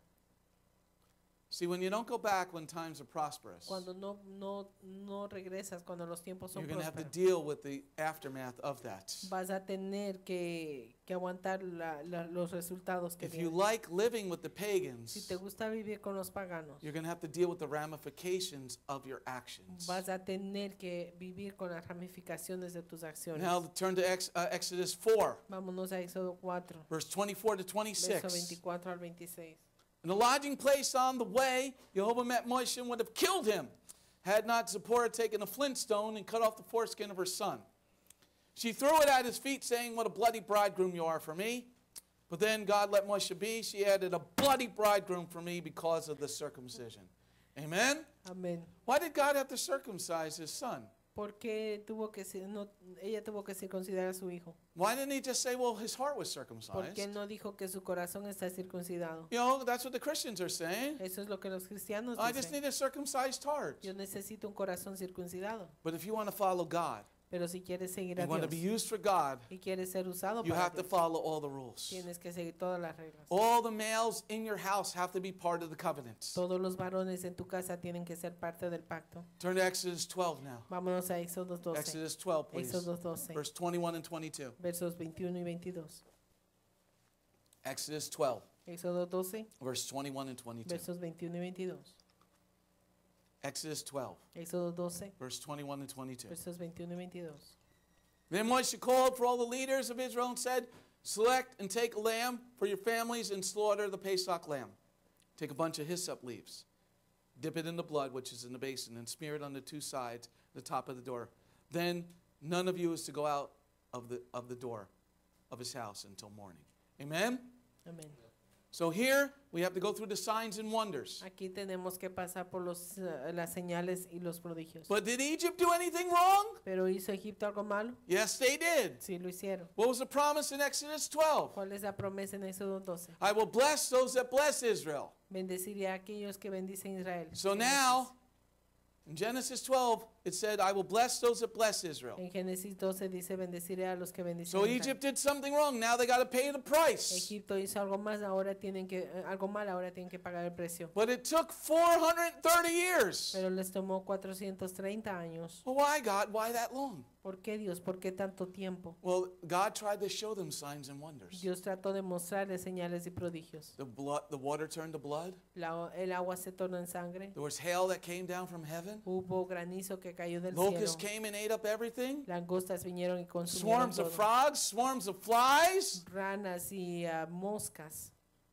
Speaker 3: See, when you don't go back when times are prosperous,
Speaker 4: Cuando no regresas, cuando los tiempos son
Speaker 3: you're going to have to
Speaker 4: prósperos,
Speaker 3: deal with the aftermath of that.
Speaker 4: vas a tener que aguantar los resultados que
Speaker 3: If you
Speaker 4: vienen.
Speaker 3: like living with the
Speaker 4: Si
Speaker 3: pagans,
Speaker 4: te gusta vivir con los paganos,
Speaker 3: you're going to have to deal with the ramifications of your actions.
Speaker 4: vas a tener que vivir con las ramificaciones de tus acciones.
Speaker 3: Now turn to Exodus 4,
Speaker 4: Vámonos a Éxodo 4,
Speaker 3: verse 24 to
Speaker 4: verso
Speaker 3: 26.
Speaker 4: 24 al 26.
Speaker 3: In the lodging place on the way, Jehovah met Moshe and would have killed him, had not Zipporah taken a flint stone and cut off the foreskin of her son. She threw it at his feet, saying, what a bloody bridegroom you are for me. But then God let Moshe be. She added a bloody bridegroom for me because of the circumcision. Amen?
Speaker 4: Amén.
Speaker 3: Why did God have to circumcise his son?
Speaker 4: Porque ella tuvo que circuncidar a su hijo.
Speaker 3: Why didn't he just say, well, his heart was circumcised?
Speaker 4: Porque él no dijo que su corazón está circuncidado.
Speaker 3: You know, that's what the Christians are saying.
Speaker 4: Eso es lo que los cristianos
Speaker 3: I just
Speaker 4: dicen.
Speaker 3: need a circumcised heart.
Speaker 4: Yo necesito un corazón circuncidado.
Speaker 3: But if you want to follow God,
Speaker 4: Pero si quieres seguir a
Speaker 3: you want to be
Speaker 4: Dios
Speaker 3: used for God,
Speaker 4: y quieres ser usado
Speaker 3: you
Speaker 4: para
Speaker 3: have to
Speaker 4: Dios,
Speaker 3: follow all the rules.
Speaker 4: tienes que seguir todas las reglas.
Speaker 3: All the males in your house have to be part of the covenant.
Speaker 4: Todos los varones en tu casa tienen que ser parte del pacto.
Speaker 3: Turn to Exodus 12 now.
Speaker 4: Vámonos a Éxodo 12.
Speaker 3: Exodus 12, please.
Speaker 4: Éxodo 12,
Speaker 3: Verse 21 and 22.
Speaker 4: versos 21 y 22.
Speaker 3: Exodus 12,
Speaker 4: Éxodo 12,
Speaker 3: verse 21 and 22.
Speaker 4: versos 21 y 22.
Speaker 3: Exodus 12,
Speaker 4: Éxodo 12,
Speaker 3: verse 21 and 22.
Speaker 4: versos 21 y 22.
Speaker 3: Then Moshe called for all the leaders of Israel and said, select and take a lamb for your families and slaughter the Pesach lamb. Take a bunch of hyssop leaves, dip it in the blood, which is in the basin, and smear it on the two sides, the top of the door. Then none of you is to go out of the door of his house until morning. Amen?
Speaker 4: Amén.
Speaker 3: So here we have to go through the signs and wonders.
Speaker 4: Aquí tenemos que pasar por las señales y los prodigios.
Speaker 3: But did Egypt do anything wrong?
Speaker 4: ¿Pero hizo Egipto algo malo?
Speaker 3: Yes, they did.
Speaker 4: Sí, lo hicieron.
Speaker 3: What was the promise in Exodus 12?
Speaker 4: ¿Cuál es la promesa en Éxodo 12?
Speaker 3: I will bless those that bless Israel.
Speaker 4: Bendeciré a aquellos que bendicen a Israel.
Speaker 3: So now, in Genesis 12, it said, I will bless those that bless Israel.
Speaker 4: En Génesis 12 dice bendeciré a los que bendicen
Speaker 3: So
Speaker 4: a Israel.
Speaker 3: Egypt did something wrong. Now they got to pay the price.
Speaker 4: Egipto hizo algo más, ahora tienen que algo mal, ahora tienen que pagar el precio.
Speaker 3: But it took 430 years.
Speaker 4: Pero les tomó 430 años.
Speaker 3: Well, why, God? Why that long?
Speaker 4: ¿Por qué Dios? ¿Por qué tanto tiempo?
Speaker 3: Well, God tried to show them signs and wonders.
Speaker 4: Dios trató de mostrarles señales y prodigios.
Speaker 3: The water turned to blood.
Speaker 4: El agua se tornó en sangre.
Speaker 3: There was hail that came down from heaven.
Speaker 4: Hubo granizo que cayó del
Speaker 3: Locusts
Speaker 4: cielo.
Speaker 3: came and ate up everything.
Speaker 4: Langostas vinieron y consumieron
Speaker 3: Swarms
Speaker 4: todo.
Speaker 3: of frogs, swarms of flies.
Speaker 4: Ranas y moscas.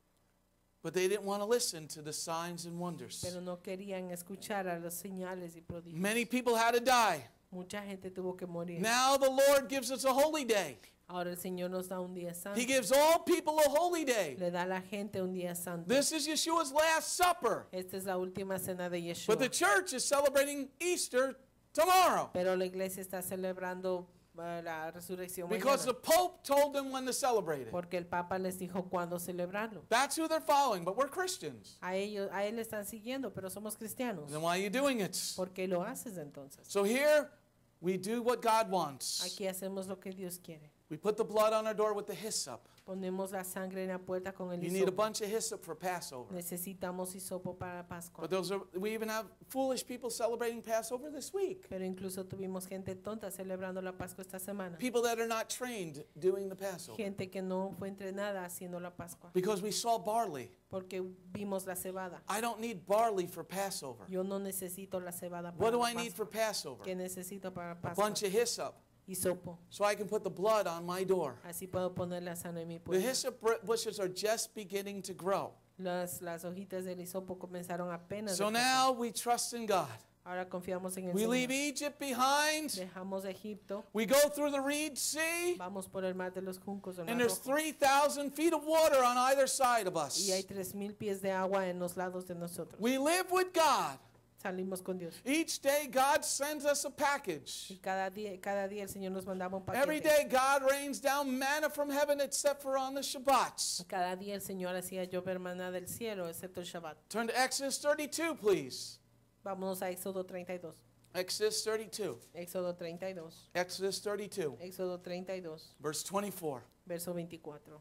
Speaker 3: But they didn't want to listen to the signs and wonders.
Speaker 4: Pero no querían escuchar a las señales y prodigios.
Speaker 3: Many people had to die.
Speaker 4: Mucha gente tuvo que morir.
Speaker 3: Now the Lord gives us a holy day.
Speaker 4: Ahora el Señor nos da un día santo.
Speaker 3: He gives all people a holy day.
Speaker 4: Le da a la gente un día santo.
Speaker 3: This is Yeshua's Last Supper.
Speaker 4: Esta es la última cena de Yeshua.
Speaker 3: But the church is celebrating Easter tomorrow.
Speaker 4: Pero la iglesia está celebrando la resurrección
Speaker 3: Because the
Speaker 4: mañana.
Speaker 3: Pope told them when to celebrate it.
Speaker 4: Porque el Papa les dijo cuándo celebrarlo.
Speaker 3: That's who they're following, but we're Christians.
Speaker 4: A él le están siguiendo, pero somos cristianos.
Speaker 3: Then why are you doing it?
Speaker 4: ¿Por qué lo haces entonces?
Speaker 3: So here we do what God wants.
Speaker 4: Aquí hacemos lo que Dios quiere.
Speaker 3: We put the blood on our door with the hyssop.
Speaker 4: Ponemos la sangre en la puerta con el
Speaker 3: You need a
Speaker 4: hisopo.
Speaker 3: bunch of hyssop for Passover.
Speaker 4: Necesitamos hisopo para Pascua.
Speaker 3: But we even have foolish people celebrating Passover this week.
Speaker 4: Pero incluso tuvimos gente tonta celebrando la Pascua esta semana.
Speaker 3: People that are not trained doing the Passover.
Speaker 4: Gente que no fue entrenada haciendo la Pascua.
Speaker 3: Because we saw barley.
Speaker 4: Porque vimos la cebada.
Speaker 3: I don't need barley for Passover.
Speaker 4: Yo no necesito la cebada
Speaker 3: What
Speaker 4: para
Speaker 3: do
Speaker 4: la
Speaker 3: I need for
Speaker 4: Pascua.
Speaker 3: Passover?
Speaker 4: ¿Qué necesito para
Speaker 3: A
Speaker 4: Pascua?
Speaker 3: bunch of hyssop.
Speaker 4: Hisopo.
Speaker 3: So I can put the blood on my door.
Speaker 4: Así puedo poner la sangre en mi
Speaker 3: The
Speaker 4: puerta.
Speaker 3: hyssop bushes are just beginning to grow.
Speaker 4: Las hojitas del hisopo comenzaron apenas.
Speaker 3: So
Speaker 4: de
Speaker 3: now we trust in God.
Speaker 4: crecer. Ahora confiamos en el
Speaker 3: We leave
Speaker 4: Señor.
Speaker 3: Egypt behind.
Speaker 4: Dejamos Egipto.
Speaker 3: We go through the Reed Sea.
Speaker 4: Vamos por el mar de los juncos. El
Speaker 3: And
Speaker 4: mar
Speaker 3: there's
Speaker 4: Rojo.
Speaker 3: 3,000 feet of water on either side of us.
Speaker 4: Y hay 3,000 pies de agua en los lados de nosotros.
Speaker 3: We live with God.
Speaker 4: Salimos con Dios.
Speaker 3: Each day God sends us a package.
Speaker 4: Y cada día el Señor nos mandaba un
Speaker 3: Every
Speaker 4: paquete.
Speaker 3: day God rains down manna from heaven except for on the Shabbats.
Speaker 4: Cada día el Señor hacía llover maná del cielo, excepto el Shabbat.
Speaker 3: Turn to Exodus 32, please.
Speaker 4: Vámonos a Éxodo 32.
Speaker 3: Exodus 32.
Speaker 4: Éxodo 32.
Speaker 3: Exodus 32,
Speaker 4: Éxodo 32,
Speaker 3: verse 24.
Speaker 4: verso 24.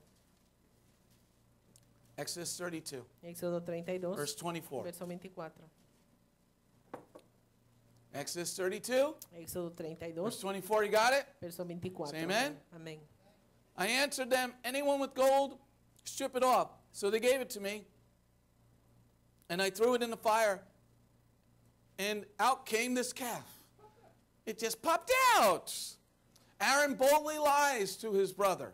Speaker 3: Exodus 32,
Speaker 4: Éxodo 32,
Speaker 3: verse 24.
Speaker 4: verso 24.
Speaker 3: Exodus 32,
Speaker 4: Éxodo
Speaker 3: verse
Speaker 4: 32,
Speaker 3: 24. You got it?
Speaker 4: verso 24.
Speaker 3: Say amen.
Speaker 4: Amén.
Speaker 3: I answered them, anyone with gold, strip it off. So they gave it to me. And I threw it in the fire. And out came this calf. It just popped out. Aaron boldly lies to his brother.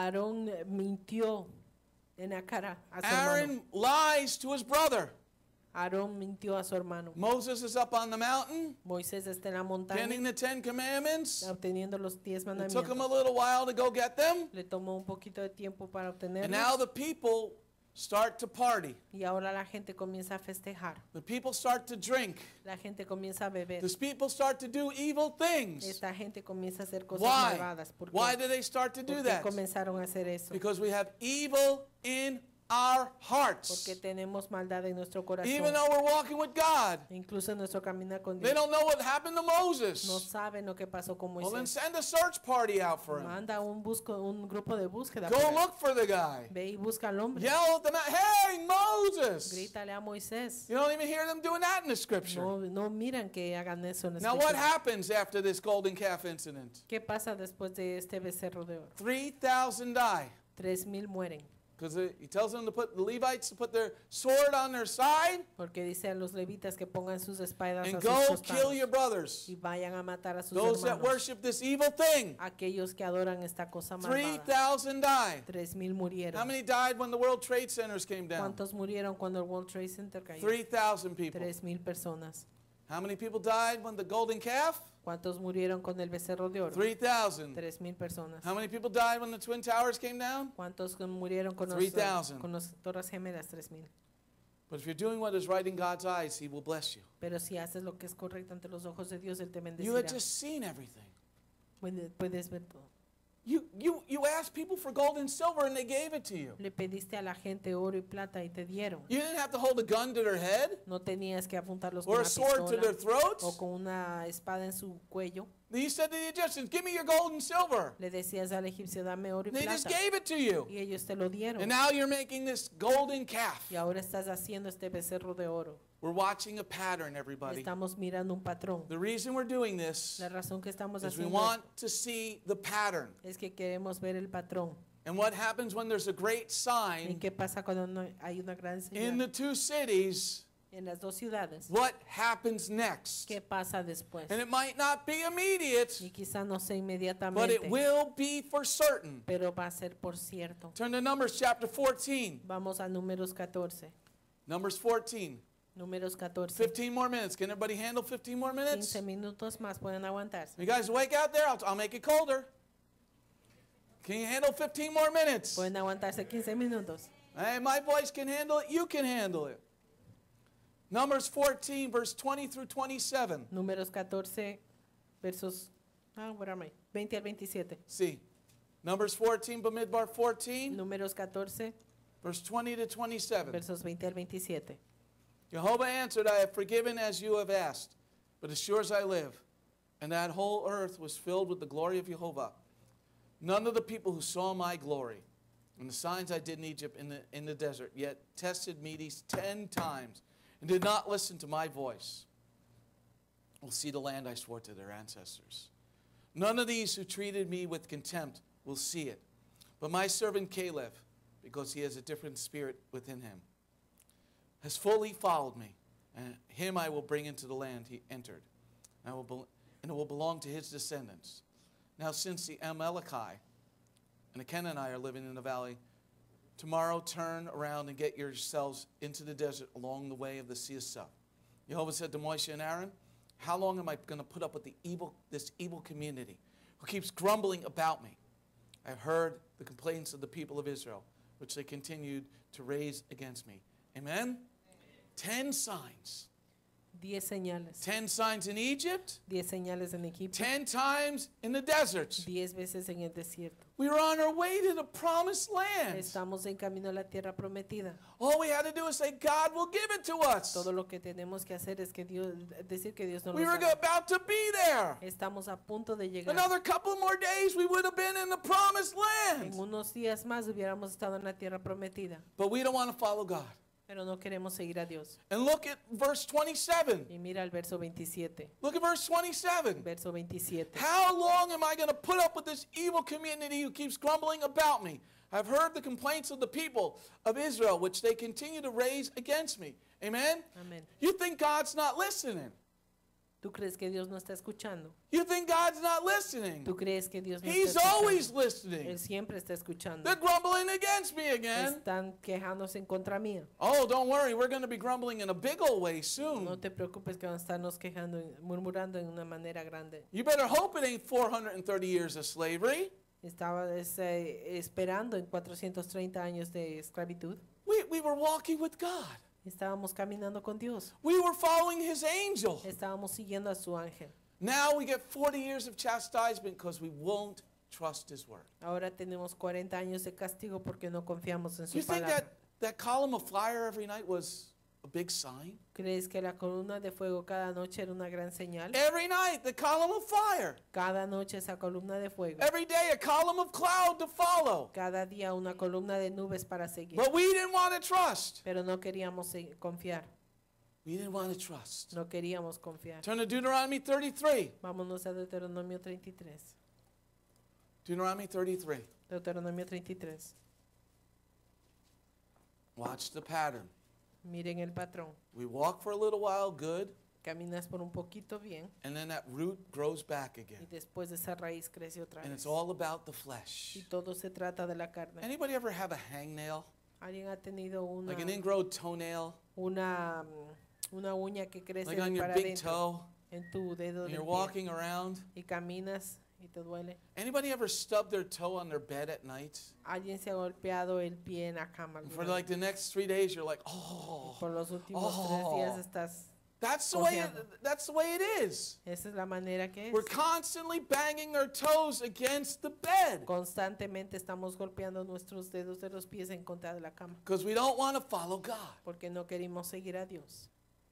Speaker 4: Aarón mintió en la cara a su hermano.
Speaker 3: Aaron lies to his brother.
Speaker 4: Aarón mintió a su hermano.
Speaker 3: Moses is up on the mountain,
Speaker 4: Moisés está en la
Speaker 3: getting
Speaker 4: montaña
Speaker 3: the 10 Commandments.
Speaker 4: obteniendo los 10
Speaker 3: It took him a
Speaker 4: mandamientos.
Speaker 3: little while to go get them.
Speaker 4: Le tomó un poquito de tiempo para
Speaker 3: And now
Speaker 4: obtenerlos.
Speaker 3: the people start to party.
Speaker 4: Y ahora la gente comienza a festejar.
Speaker 3: The people start to drink.
Speaker 4: La gente comienza a beber.
Speaker 3: The people start to do evil things.
Speaker 4: Esta gente comienza a hacer cosas
Speaker 3: Why?
Speaker 4: malvadas. ¿Por
Speaker 3: Why
Speaker 4: qué?
Speaker 3: did they start to do
Speaker 4: ¿Por qué
Speaker 3: that?
Speaker 4: comenzaron a hacer eso?
Speaker 3: Because we have evil in our hearts.
Speaker 4: Porque tenemos maldad en nuestro
Speaker 3: Even
Speaker 4: corazón.
Speaker 3: though we're walking with God,
Speaker 4: Incluso en nuestro caminar con
Speaker 3: they
Speaker 4: Dios.
Speaker 3: don't know what happened to
Speaker 4: No
Speaker 3: Moses.
Speaker 4: saben lo que pasó con
Speaker 3: Well, then
Speaker 4: Moisés.
Speaker 3: send a search party out for him.
Speaker 4: Manda un grupo de búsqueda.
Speaker 3: Go
Speaker 4: por él.
Speaker 3: look for the guy.
Speaker 4: Ve y busca al hombre.
Speaker 3: Yell at them out, hey, Moses!
Speaker 4: Grítale a Moisés.
Speaker 3: You don't even hear them doing that in the scripture.
Speaker 4: No miran que hagan eso en la
Speaker 3: Now, what
Speaker 4: escritura.
Speaker 3: happens after this golden calf incident?
Speaker 4: ¿Qué pasa después de este becerro de oro?
Speaker 3: 3,000 die.
Speaker 4: 3,000 mueren.
Speaker 3: Because he tells them to put the Levites to put their sword on their side
Speaker 4: Porque dice a los levitas que pongan sus espadas
Speaker 3: and
Speaker 4: a
Speaker 3: go
Speaker 4: sus
Speaker 3: kill
Speaker 4: costados
Speaker 3: your brothers.
Speaker 4: y vayan a matar a sus
Speaker 3: Those that
Speaker 4: hermanos.
Speaker 3: worship this evil thing.
Speaker 4: Aquellos que adoran esta cosa malvada.
Speaker 3: 3,000 died.
Speaker 4: 3,000
Speaker 3: How
Speaker 4: murieron.
Speaker 3: many died when the World Trade Centers came down?
Speaker 4: ¿Cuántos murieron cuando el World Trade Center cayó?
Speaker 3: 3,000 people.
Speaker 4: 3,000 personas.
Speaker 3: How many people died when the golden calf?
Speaker 4: ¿Cuántos murieron con el becerro de oro?
Speaker 3: 3,000.
Speaker 4: 3,000 personas.
Speaker 3: How many people died when the Twin Towers came down?
Speaker 4: ¿Cuántos murieron con
Speaker 3: 3,000.
Speaker 4: las torres gemelas? 3,000.
Speaker 3: But if you're doing what is right in God's eyes, He will bless you.
Speaker 4: Pero si haces lo que es correcto ante los ojos de Dios, Él te
Speaker 3: You had
Speaker 4: bendecirá.
Speaker 3: just seen everything.
Speaker 4: Puedes ver todo.
Speaker 3: You asked people for gold and silver and they gave it to you.
Speaker 4: Le pediste a la gente oro y plata y te dieron.
Speaker 3: You didn't have to hold a gun to their head
Speaker 4: No tenías que apuntarlos con
Speaker 3: or a
Speaker 4: una
Speaker 3: sword to their
Speaker 4: pistola o
Speaker 3: throats.
Speaker 4: con una espada en su cuello.
Speaker 3: You said to the Egyptians, give me your gold and silver.
Speaker 4: Le decías al egipcio, dame oro y
Speaker 3: They just
Speaker 4: plata.
Speaker 3: gave it to you.
Speaker 4: Y ellos te lo dieron.
Speaker 3: And now you're making this golden calf.
Speaker 4: Y ahora estás haciendo este becerro de oro.
Speaker 3: We're watching a pattern, everybody.
Speaker 4: Estamos mirando un patrón.
Speaker 3: The reason we're doing this
Speaker 4: La razón que estamos
Speaker 3: is we
Speaker 4: haciendo
Speaker 3: want to see the pattern.
Speaker 4: es que queremos ver el patrón.
Speaker 3: And what happens when there's a great
Speaker 4: ¿Y
Speaker 3: sign
Speaker 4: qué pasa cuando hay una gran
Speaker 3: in the
Speaker 4: señal
Speaker 3: two cities?
Speaker 4: en las dos ciudades?
Speaker 3: What happens next?
Speaker 4: ¿Qué pasa después?
Speaker 3: And it might not be immediate,
Speaker 4: Y quizá no sea
Speaker 3: but
Speaker 4: inmediatamente,
Speaker 3: it will be for certain.
Speaker 4: pero va a ser por cierto.
Speaker 3: Turn to Numbers chapter 14.
Speaker 4: Vamos a Números 14.
Speaker 3: Numbers 14.
Speaker 4: Números 14.
Speaker 3: 15 more minutes. Can everybody handle 15 more minutes?
Speaker 4: 15 minutos más pueden aguantarse.
Speaker 3: You guys awake out there? I'll make it colder. Can you handle 15 more minutes?
Speaker 4: Pueden aguantarse 15 minutos.
Speaker 3: Hey, my voice can handle it. You can handle it. Numbers 14, verse 20 through 27.
Speaker 4: Números 14, versos, where am I? 20 al 27.
Speaker 3: See, Numbers 14, Bamidbar 14,
Speaker 4: Números 14,
Speaker 3: verse 20 to 27.
Speaker 4: versos 20 al 27.
Speaker 3: Jehovah answered, I have forgiven as you have asked, but as sure as I live, and that whole earth was filled with the glory of Jehovah. None of the people who saw my glory and the signs I did in Egypt in the desert yet tested me these 10 times and did not listen to my voice will see the land I swore to their ancestors. None of these who treated me with contempt will see it, but my servant Caleb, because he has a different spirit within him, has fully followed me, and him I will bring into the land he entered, and it will belong to his descendants. Now since the Amalekite and the Canaanite are living in the valley, tomorrow turn around and get yourselves into the desert along the way of the sea of Suf. Jehovah said to Moshe and Aaron, how long am I going to put up with this evil community who keeps grumbling about me? I've heard the complaints of the people of Israel, which they continued to raise against me. Amen? 10 signs.
Speaker 4: 10 señales.
Speaker 3: 10 signs in Egypt,
Speaker 4: 10 señales en Egipto.
Speaker 3: 10 times in the deserts.
Speaker 4: 10 veces en el desierto.
Speaker 3: We were on our way to the promised land.
Speaker 4: Estamos en camino a la tierra prometida.
Speaker 3: All we had to do is say, God will give it to us.
Speaker 4: Todo lo que tenemos que hacer es que decir que Dios nos
Speaker 3: We
Speaker 4: lo
Speaker 3: were
Speaker 4: dará.
Speaker 3: about to be there.
Speaker 4: Estamos a punto de llegar.
Speaker 3: Another couple more days, we would have been in the promised
Speaker 4: En
Speaker 3: land.
Speaker 4: unos días más hubiéramos estado en la tierra prometida,
Speaker 3: But we don't want to follow God.
Speaker 4: pero no queremos seguir a Dios.
Speaker 3: And look at verse 27.
Speaker 4: Y mira el verso 27.
Speaker 3: Look at verse 27.
Speaker 4: Verso 27.
Speaker 3: How long am I going to put up with this evil community who keeps grumbling about me? I've heard the complaints of the people of Israel, which they continue to raise against me. Amen?
Speaker 4: Amén.
Speaker 3: You think God's not listening?
Speaker 4: ¿Tú crees que Dios no está escuchando?
Speaker 3: You think God's not listening?
Speaker 4: ¿Tú crees que Dios no
Speaker 3: He's
Speaker 4: está escuchando?
Speaker 3: always listening.
Speaker 4: Él siempre está escuchando.
Speaker 3: They're grumbling against me again.
Speaker 4: Están quejándose en contra mía.
Speaker 3: Oh, don't worry, we're going to be grumbling in a big old way
Speaker 4: No
Speaker 3: soon.
Speaker 4: te preocupes que van a estarnos quejando, murmurando en una manera grande.
Speaker 3: You better hope it ain't 430 years of slavery.
Speaker 4: Estaba esperando en 430 años de esclavitud.
Speaker 3: We were walking with God.
Speaker 4: Estábamos caminando con Dios.
Speaker 3: We were following his angel.
Speaker 4: Estábamos siguiendo a su ángel.
Speaker 3: Now we get 40 years of chastisement because we won't trust his word.
Speaker 4: Ahora tenemos 40 años de castigo porque no confiamos en su
Speaker 3: You think
Speaker 4: palabra.
Speaker 3: that column of fire every night was a big sign?
Speaker 4: ¿Crees que la columna de fuego cada noche era una gran señal?
Speaker 3: Every night, the column of fire.
Speaker 4: Cada noche esa columna de fuego.
Speaker 3: Every day, a column of cloud to follow.
Speaker 4: Cada día una columna de nubes para seguir.
Speaker 3: But we didn't want to trust.
Speaker 4: Pero no queríamos confiar.
Speaker 3: We didn't want to trust.
Speaker 4: No queríamos confiar.
Speaker 3: Turn to Deuteronomy 33.
Speaker 4: Vámonos a Deuteronomio 33.
Speaker 3: Deuteronomy 33.
Speaker 4: Deuteronomio 33.
Speaker 3: Watch the pattern.
Speaker 4: Miren el patrón.
Speaker 3: We walk for a little while, good,
Speaker 4: Caminas por un poquito bien
Speaker 3: and then that root grows back
Speaker 4: y
Speaker 3: again.
Speaker 4: después esa raíz crece otra
Speaker 3: And it's
Speaker 4: vez.
Speaker 3: all about the flesh.
Speaker 4: Y todo se trata de la carne.
Speaker 3: Anybody ever have a hangnail?
Speaker 4: ¿Alguien ha tenido una,
Speaker 3: Like an ingrown toenail?
Speaker 4: una, una uña que crece
Speaker 3: Like on your
Speaker 4: para
Speaker 3: big
Speaker 4: adentro
Speaker 3: toe?
Speaker 4: en tu dedo
Speaker 3: And
Speaker 4: del
Speaker 3: you're
Speaker 4: pie?
Speaker 3: walking around?
Speaker 4: Y caminas y te duele?
Speaker 3: Anybody ever stubbed their toe on their bed at night?
Speaker 4: ¿Alguien se ha golpeado el pie en la cama?
Speaker 3: And
Speaker 4: alguna
Speaker 3: for
Speaker 4: vez?
Speaker 3: like the next 3 days, you're like, oh.
Speaker 4: Por los últimos 3 días
Speaker 3: Oh.
Speaker 4: estás...
Speaker 3: That's the way it is.
Speaker 4: Esa es la manera que es.
Speaker 3: We're constantly banging our toes against the bed
Speaker 4: Constantemente estamos golpeando nuestros dedos de los pies en contra de la cama
Speaker 3: because we don't want to follow God.
Speaker 4: porque no queremos seguir a Dios.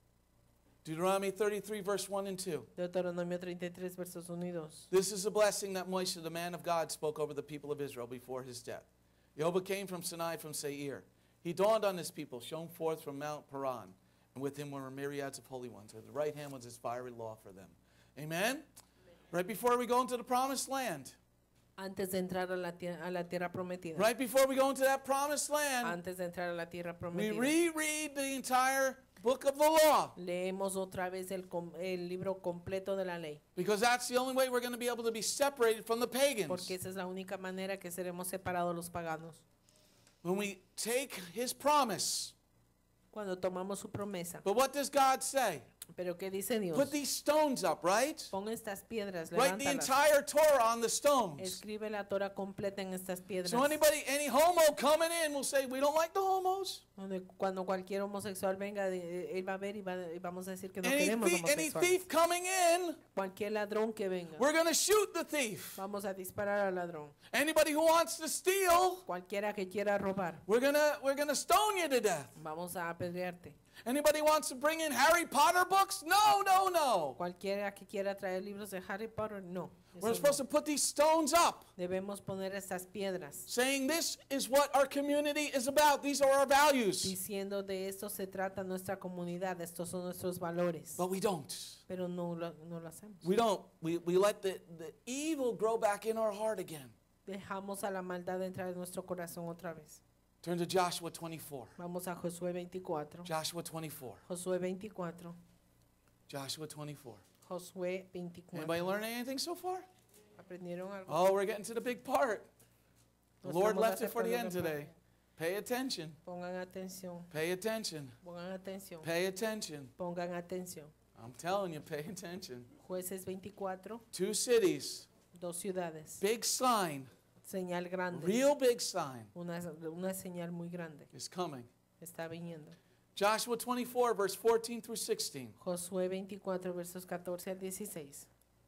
Speaker 3: Deuteronomy 33, verse 1 and 2.
Speaker 4: Deuteronomio 33, versos 1 y 2.
Speaker 3: This is a blessing that Moshe, the man of God, spoke over the people of Israel before his death. Jehovah came from Sinai, from Seir. He dawned on his people, shone forth from Mount Paran, and with him were myriads of holy ones. At the right hand was his fiery law for them. Amen? Right before we go into the promised land,
Speaker 4: Antes de entrar a la tierra prometida.
Speaker 3: right before we go into that promised land,
Speaker 4: Antes de entrar a la tierra
Speaker 3: we
Speaker 4: prometida.
Speaker 3: reread the entire book of the law
Speaker 4: Leemos otra vez el libro completo de la ley.
Speaker 3: because that's the only way we're going to be able to be separated from the pagans.
Speaker 4: Porque esa es la única manera que seremos separados los paganos.
Speaker 3: When we take his promise.
Speaker 4: Cuando tomamos su promesa.
Speaker 3: But what does God say?
Speaker 4: Pero ¿qué dice Dios?
Speaker 3: Put these stones up, right?
Speaker 4: Pon estas piedras,
Speaker 3: Write the
Speaker 4: levántalas.
Speaker 3: entire Torah on the stones.
Speaker 4: Escribe la Torah completa en estas piedras.
Speaker 3: So any homo coming in will say, we don't like the homos.
Speaker 4: Cuando cualquier homosexual venga, él va a ver y vamos a decir que no
Speaker 3: Any
Speaker 4: queremos
Speaker 3: thief
Speaker 4: homosexuales.
Speaker 3: coming in,
Speaker 4: Cualquier ladrón que venga,
Speaker 3: we're going to shoot the thief.
Speaker 4: vamos a disparar al ladrón.
Speaker 3: Anybody who wants to steal,
Speaker 4: Cualquiera que quiera robar,
Speaker 3: we're gonna stone you to death.
Speaker 4: vamos a apedrearte.
Speaker 3: Anybody wants to bring in Harry Potter books? No.
Speaker 4: Cualquiera que quiera traer libros de Harry Potter, no. Eso
Speaker 3: We're supposed
Speaker 4: no.
Speaker 3: to put these stones up,
Speaker 4: Debemos poner estas piedras,
Speaker 3: saying this is what our community is about. These are our values.
Speaker 4: diciendo de esto se trata nuestra comunidad, estos son nuestros valores.
Speaker 3: But we don't.
Speaker 4: Pero no lo hacemos.
Speaker 3: We don't. We let the evil grow back in our heart again.
Speaker 4: Dejamos a la maldad entrar en nuestro corazón otra vez.
Speaker 3: Turn to Joshua 24.
Speaker 4: Vamos a Josué 24.
Speaker 3: Joshua 24.
Speaker 4: Josué 24.
Speaker 3: Joshua 24.
Speaker 4: Josué 24.
Speaker 3: Anybody learn anything so far?
Speaker 4: ¿Aprendieron algo?
Speaker 3: Oh, we're getting to the big part. The
Speaker 4: Nos
Speaker 3: Lord
Speaker 4: vamos
Speaker 3: left it for the
Speaker 4: acercando
Speaker 3: end
Speaker 4: a la
Speaker 3: today. Pay attention.
Speaker 4: Pongan atención.
Speaker 3: Pay attention.
Speaker 4: Pongan atención.
Speaker 3: Pay attention.
Speaker 4: Pongan atención.
Speaker 3: I'm telling you, pay attention.
Speaker 4: Jueces 24.
Speaker 3: 2 cities.
Speaker 4: 2 ciudades.
Speaker 3: Big sign.
Speaker 4: Señal grande.
Speaker 3: Real big sign
Speaker 4: Una señal muy grande.
Speaker 3: is coming.
Speaker 4: Está viniendo.
Speaker 3: Joshua 24, verse 14 through 16.
Speaker 4: Josué 24, versos 14 al 16.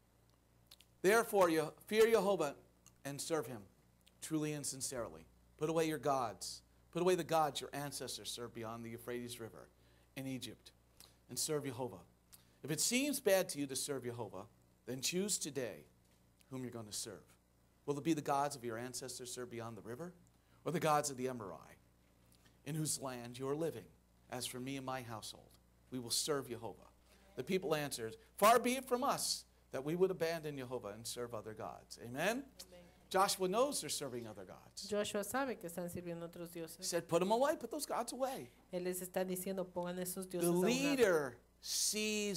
Speaker 3: Therefore, you fear Jehovah and serve him truly and sincerely. Put away your gods. Put away the gods your ancestors served beyond the Euphrates River in Egypt, and serve Jehovah. If it seems bad to you to serve Jehovah, then choose today whom you're going to serve. Will it be the gods of your ancestors served beyond the river, or the gods of the Amorite, in whose land you are living? As for me and my household, we will serve Jehovah. The people answered, far be it from us that we would abandon Jehovah and serve other gods. Amen? Joshua knows they're serving other gods.
Speaker 4: Joshua sabe que están sirviendo otros
Speaker 3: He
Speaker 4: dioses.
Speaker 3: said, put them away, put those gods away.
Speaker 4: Él les está diciendo, pongan esos
Speaker 3: The
Speaker 4: dioses a un lado.
Speaker 3: leader sees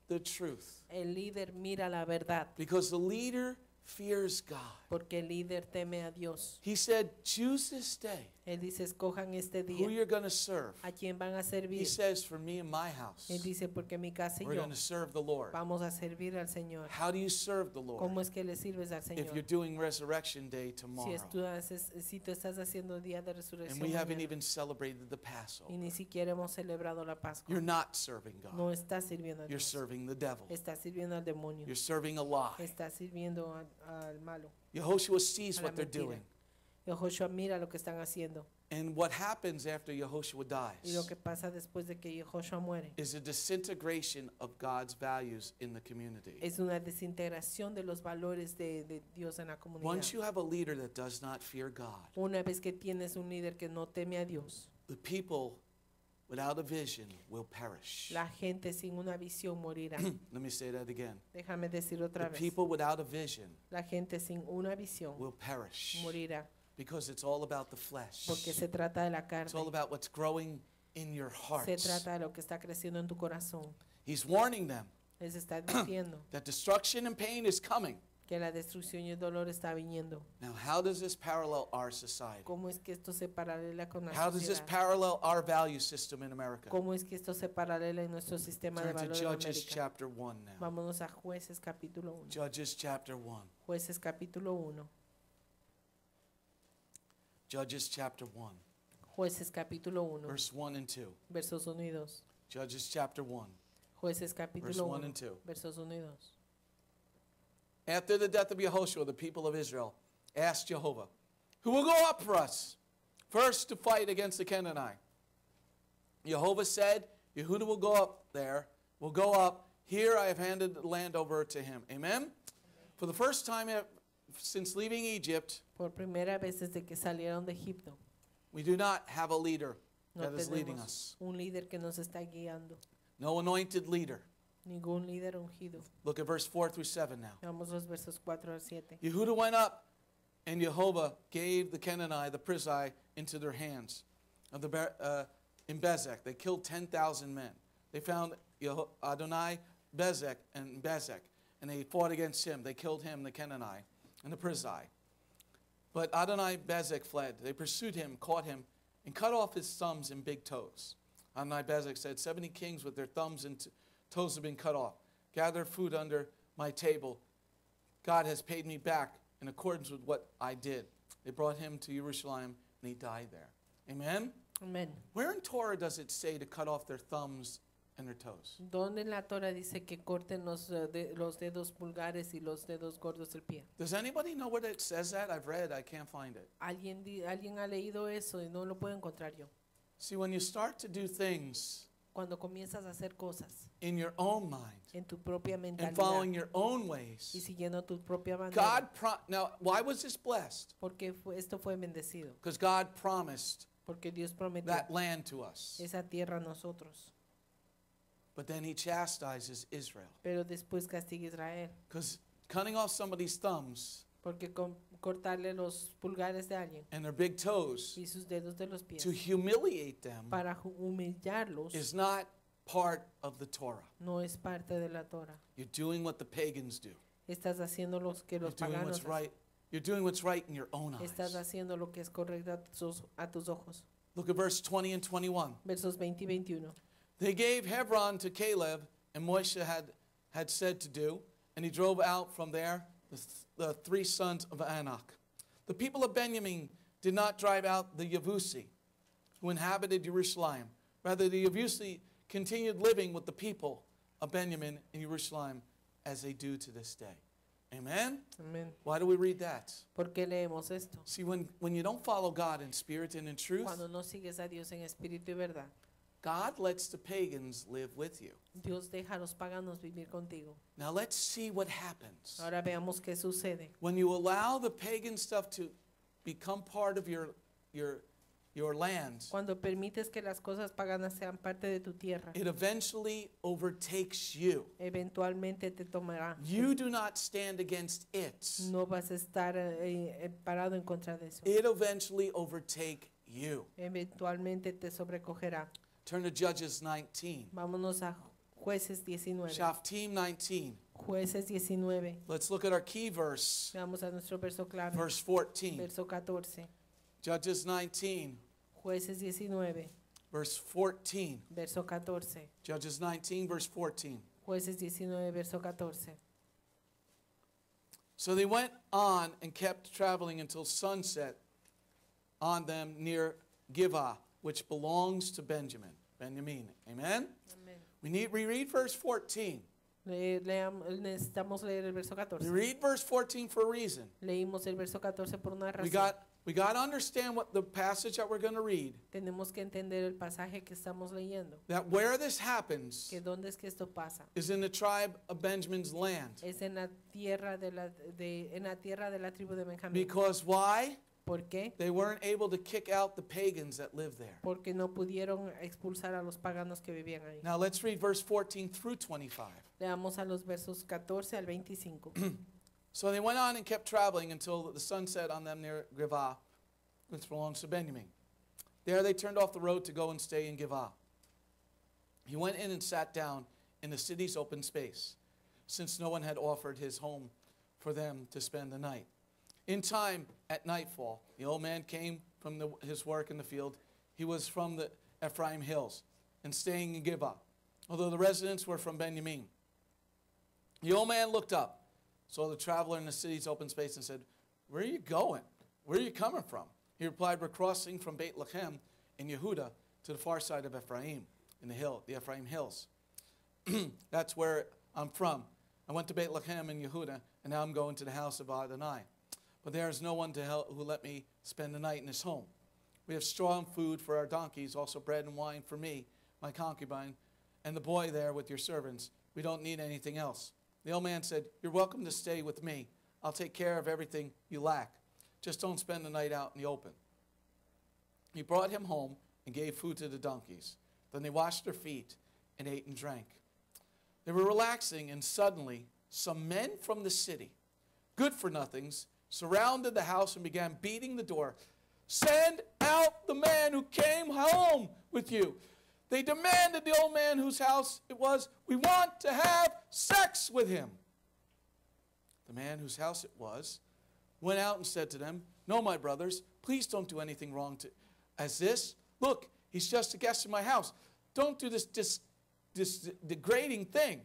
Speaker 3: the truth.
Speaker 4: El líder mira la verdad.
Speaker 3: Because the leader fears God.
Speaker 4: Porque el líder teme a Dios.
Speaker 3: He said, choose this day
Speaker 4: Él dice, escojan este
Speaker 3: who
Speaker 4: día
Speaker 3: you're going to serve.
Speaker 4: a quién van a
Speaker 3: He
Speaker 4: servir.
Speaker 3: says, for me and my house,
Speaker 4: Él dice, porque mi casa y
Speaker 3: we're
Speaker 4: yo
Speaker 3: going to serve the Lord.
Speaker 4: vamos a servir al Señor.
Speaker 3: How do you serve the Lord?
Speaker 4: ¿Cómo es que le sirves al
Speaker 3: If you're
Speaker 4: Señor?
Speaker 3: doing Resurrection Day tomorrow,
Speaker 4: Si tú estás haciendo día de
Speaker 3: and
Speaker 4: resurrección
Speaker 3: we haven't
Speaker 4: mañana,
Speaker 3: even celebrated the Passover,
Speaker 4: y ni siquiera hemos celebrado la Pascua,
Speaker 3: you're not serving
Speaker 4: no
Speaker 3: God.
Speaker 4: estás sirviendo a
Speaker 3: You're
Speaker 4: Dios.
Speaker 3: serving the devil.
Speaker 4: Estás sirviendo al demonio.
Speaker 3: You're serving a lie.
Speaker 4: Estás sirviendo al malo.
Speaker 3: Yehoshua sees
Speaker 4: A la
Speaker 3: what they're
Speaker 4: mentira.
Speaker 3: doing.
Speaker 4: Yehoshua mira lo que están haciendo.
Speaker 3: And what happens after Yehoshua
Speaker 4: Y lo
Speaker 3: dies
Speaker 4: que pasa después de que Yehoshua muere
Speaker 3: is a disintegration of God's values in the community.
Speaker 4: es una desintegración de los valores de Dios en la comunidad.
Speaker 3: Once you have a leader that does not fear God,
Speaker 4: Una vez que tienes un líder que no teme a Dios,
Speaker 3: the people without a vision will perish.
Speaker 4: la gente sin una visión morirá.
Speaker 3: Let me say that again.
Speaker 4: Déjame decir
Speaker 3: The
Speaker 4: otra vez.
Speaker 3: people without a vision
Speaker 4: La gente sin una visión
Speaker 3: will perish
Speaker 4: morirá
Speaker 3: because it's all about the flesh.
Speaker 4: porque se trata de la
Speaker 3: It's all
Speaker 4: carne.
Speaker 3: about what's growing in your
Speaker 4: Se
Speaker 3: hearts.
Speaker 4: trata de lo que está creciendo en tu corazón.
Speaker 3: He's warning them
Speaker 4: Les está diciendo
Speaker 3: that destruction and pain is coming.
Speaker 4: que la destrucción y el dolor está viniendo.
Speaker 3: Now, how does this parallel our society?
Speaker 4: ¿Cómo es que esto se paralela con la
Speaker 3: How does this
Speaker 4: sociedad?
Speaker 3: parallel our value system in America?
Speaker 4: ¿Cómo es que esto se paralela en nuestro sistema de
Speaker 3: Turn to
Speaker 4: valores en
Speaker 3: Judges
Speaker 4: América?
Speaker 3: chapter 1 now.
Speaker 4: Vámonos a Jueces capítulo 1.
Speaker 3: Judges chapter 1.
Speaker 4: Jueces capítulo 1.
Speaker 3: Judges chapter 1.
Speaker 4: Jueces capítulo 1.
Speaker 3: Verse 1 and 2.
Speaker 4: Versos 1 y 2.
Speaker 3: Judges chapter 1.
Speaker 4: Jueces
Speaker 3: Verse
Speaker 4: capítulo
Speaker 3: 1
Speaker 4: 1.
Speaker 3: and 2.
Speaker 4: Versos 1 y 2.
Speaker 3: After the death of Yehoshua, the people of Israel asked Jehovah, who will go up for us first to fight against the Canaanite? Jehovah said, Yehuda will go up there, will go up. Here I have handed the land over to him. Amen? For the first time since leaving Egypt,
Speaker 4: Por primera vez desde que salieron de Egipto,
Speaker 3: we do not have a leader
Speaker 4: no
Speaker 3: that is leading
Speaker 4: tenemos
Speaker 3: us.
Speaker 4: un líder que nos está guiando.
Speaker 3: No anointed leader.
Speaker 4: Ningún líder ungido.
Speaker 3: Look at verse 4 through 7 now.
Speaker 4: Vamos los versos 4 al 7.
Speaker 3: Yehuda went up, and Jehovah gave the Canaanite, the Perizzite, into their hands. In Bezek, they killed 10,000 men. They found Adonai Bezek, and they fought against him. They killed him, the Canaanite, and the Perizzite. But Adonai Bezek fled. They pursued him, caught him, and cut off his thumbs and big toes. Adonai Bezek said, 70 kings with their thumbs and toes have been cut off. Gather food under my table. God has paid me back in accordance with what I did. They brought him to Jerusalem, and he died there. Amen?
Speaker 4: Amén.
Speaker 3: Where in Torah does it say to cut off their thumbs and their toes?
Speaker 4: ¿Dónde en la Torah dice que corten los dedos pulgares y los dedos gordos del pie?
Speaker 3: Does anybody know where it says that? I've read, I can't find it.
Speaker 4: ¿Alguien ha leído eso y no lo puedo encontrar yo?
Speaker 3: See, when you start to do things
Speaker 4: Cuando comienzas a hacer cosas
Speaker 3: in your own mind
Speaker 4: en tu propia
Speaker 3: and
Speaker 4: mentalidad
Speaker 3: following your own
Speaker 4: y
Speaker 3: ways,
Speaker 4: siguiendo tu propia manera,
Speaker 3: God, now, why was this blessed?
Speaker 4: porque esto fue bendecido,
Speaker 3: Because God promised
Speaker 4: porque Dios prometió
Speaker 3: that land to us.
Speaker 4: esa tierra a nosotros,
Speaker 3: But then he chastises Israel.
Speaker 4: pero después castiga a Israel,
Speaker 3: Because cutting off somebody's thumbs
Speaker 4: porque cortarle los pulgares de alguien
Speaker 3: and their big toes
Speaker 4: y sus dedos de los pies
Speaker 3: to humiliate them
Speaker 4: para humillarlos
Speaker 3: is not part of the Torah.
Speaker 4: no es parte de la Torah.
Speaker 3: You're doing what the pagans do.
Speaker 4: Estás haciendo lo que
Speaker 3: You're
Speaker 4: los
Speaker 3: doing
Speaker 4: paganos
Speaker 3: what's
Speaker 4: hacen.
Speaker 3: right. You're doing what's right in your own
Speaker 4: Estás
Speaker 3: eyes.
Speaker 4: haciendo lo que es correcto a tus ojos.
Speaker 3: Look at verse 20 and 21.
Speaker 4: Versos 20 y 21.
Speaker 3: They gave Hebron to Caleb, and Moshe had said to do, and he drove out from there the three sons of Anak. The people of Benjamin did not drive out the Yevusi who inhabited Jerusalem. Rather, the Yevusi continued living with the people of Benjamin in Jerusalem as they do to this day. Amen?
Speaker 4: Amén.
Speaker 3: Why do we read that?
Speaker 4: ¿Por qué leemos esto?
Speaker 3: See, when you don't follow God in spirit and in truth,
Speaker 4: Cuando no sigues a Dios en espíritu y verdad,
Speaker 3: God lets the pagans live with you.
Speaker 4: Dios deja a los paganos vivir contigo.
Speaker 3: Now let's see what happens.
Speaker 4: Ahora veamos qué sucede.
Speaker 3: When you allow the pagan stuff to become part of your land,
Speaker 4: Cuando permites que las cosas paganas sean parte de tu tierra,
Speaker 3: it eventually overtakes you.
Speaker 4: eventualmente te tomará.
Speaker 3: You do not stand against it.
Speaker 4: No vas a estar parado en contra de eso.
Speaker 3: It eventually overtake you.
Speaker 4: Eventualmente te sobrecogerá.
Speaker 3: Turn to Judges 19.
Speaker 4: Vámonos a Jueces 19.
Speaker 3: Shaftim 19.
Speaker 4: Jueces 19.
Speaker 3: Let's look at our key verse,
Speaker 4: Vamos a nuestro verso clave.
Speaker 3: verse 14.
Speaker 4: Verso 14.
Speaker 3: Judges 19,
Speaker 4: Jueces 19.
Speaker 3: verse 14.
Speaker 4: Verso 14.
Speaker 3: Judges 19, verse 14.
Speaker 4: Jueces 19, verso 14.
Speaker 3: So they went on and kept traveling until sunset on them near Givah, which belongs to Benjamin. Amen?
Speaker 4: Amén.
Speaker 3: We read verse 14.
Speaker 4: Necesitamos leer el verso 14.
Speaker 3: We read verse 14 for a reason.
Speaker 4: Leímos el verso 14 por una razón.
Speaker 3: We got to understand what the passage that we're going to read.
Speaker 4: Tenemos que entender el pasaje que estamos leyendo.
Speaker 3: That where this happens
Speaker 4: Que dónde es que esto pasa.
Speaker 3: is in the tribe of Benjamin's land.
Speaker 4: Es en la tierra de la tribu de Benjamín.
Speaker 3: Because why?
Speaker 4: ¿Por qué?
Speaker 3: They weren't able to kick out the pagans that lived there.
Speaker 4: Porque no pudieron expulsar a los paganos que vivían ahí.
Speaker 3: Now let's read verse 14 through 25.
Speaker 4: Leamos a los versos 14 al 25.
Speaker 3: So they went on and kept traveling until the sun set on them near Givah, which belongs to Benjamin. There they turned off the road to go and stay in Givah. He went in and sat down in the city's open space, since no one had offered his home for them to spend the night. In time, at nightfall, the old man came from his work in the field. He was from the Ephraim hills and staying in Givah, although the residents were from Benjamin. The old man looked up, saw the traveler in the city's open space, and said, "Where are you going? Where are you coming from?" He replied, "We're crossing from Bethlehem in Yehuda to the far side of Ephraim, in the Ephraim hills. That's where I'm from. I went to Bethlehem in Yehuda, and now I'm going to the house of Adonai. But there is no one who let me spend the night in his home. We have straw and food for our donkeys, also bread and wine for me, my concubine, and the boy there with your servants. We don't need anything else." The old man said, "You're welcome to stay with me. I'll take care of everything you lack. Just don't spend the night out in the open." He brought him home and gave food to the donkeys. Then they washed their feet and ate and drank. They were relaxing, and suddenly some men from the city, good-for-nothings, surrounded the house and began beating the door. "Send out the man who came home with you." They demanded the old man whose house it was. "We want to have sex with him." The man whose house it was went out and said to them, "No, my brothers, please don't do anything wrong as this. Look, he's just a guest in my house. Don't do this degrading thing.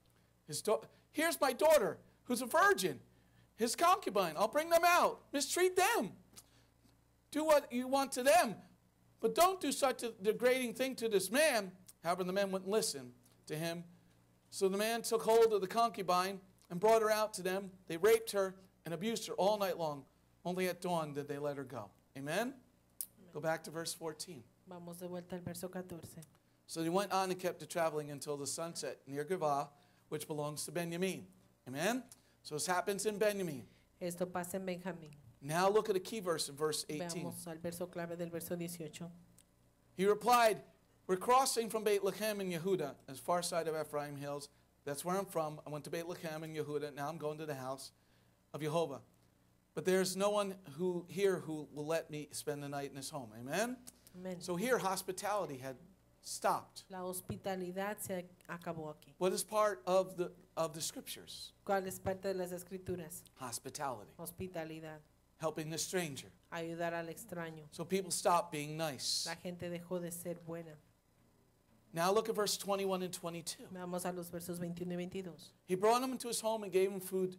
Speaker 3: Here's my daughter, who's a virgin, his concubine. I'll bring them out. Mistreat them. Do what you want to them. But don't do such a degrading thing to this man." However, the men wouldn't listen to him. So the man took hold of the concubine and brought her out to them. They raped her and abused her all night long. Only at dawn did they let her go. Amen? Go back to verse 14.
Speaker 4: Vamos de vuelta al verso 14.
Speaker 3: So they went on and kept traveling until the sunset near Givah, which belongs to Benjamin. Amen? So this happens in Benjamin.
Speaker 4: Esto pasa en Benjamín.
Speaker 3: Now look at a key verse in verse 18.
Speaker 4: Veamos al verso clave del verso 18.
Speaker 3: He replied, "We're crossing from Bethlehem in Yehuda, as far side of Ephraim hills. That's where I'm from. I went to Bethlehem in Yehuda. Now I'm going to the house of Jehovah. But there's no one here who will let me spend the night in his home." Amen?
Speaker 4: Amén.
Speaker 3: So here hospitality had stopped.
Speaker 4: La hospitalidad se acabó aquí.
Speaker 3: What is part of the scriptures?
Speaker 4: ¿Cuál es parte de las escrituras?
Speaker 3: Hospitality.
Speaker 4: Hospitalidad.
Speaker 3: Helping the stranger.
Speaker 4: Ayudar al extraño.
Speaker 3: So people stopped being nice.
Speaker 4: La gente dejó de ser buena.
Speaker 3: Now look at verse 21 and 22.
Speaker 4: Vamos a los versos 21 y 22.
Speaker 3: He brought him into his home and gave him food,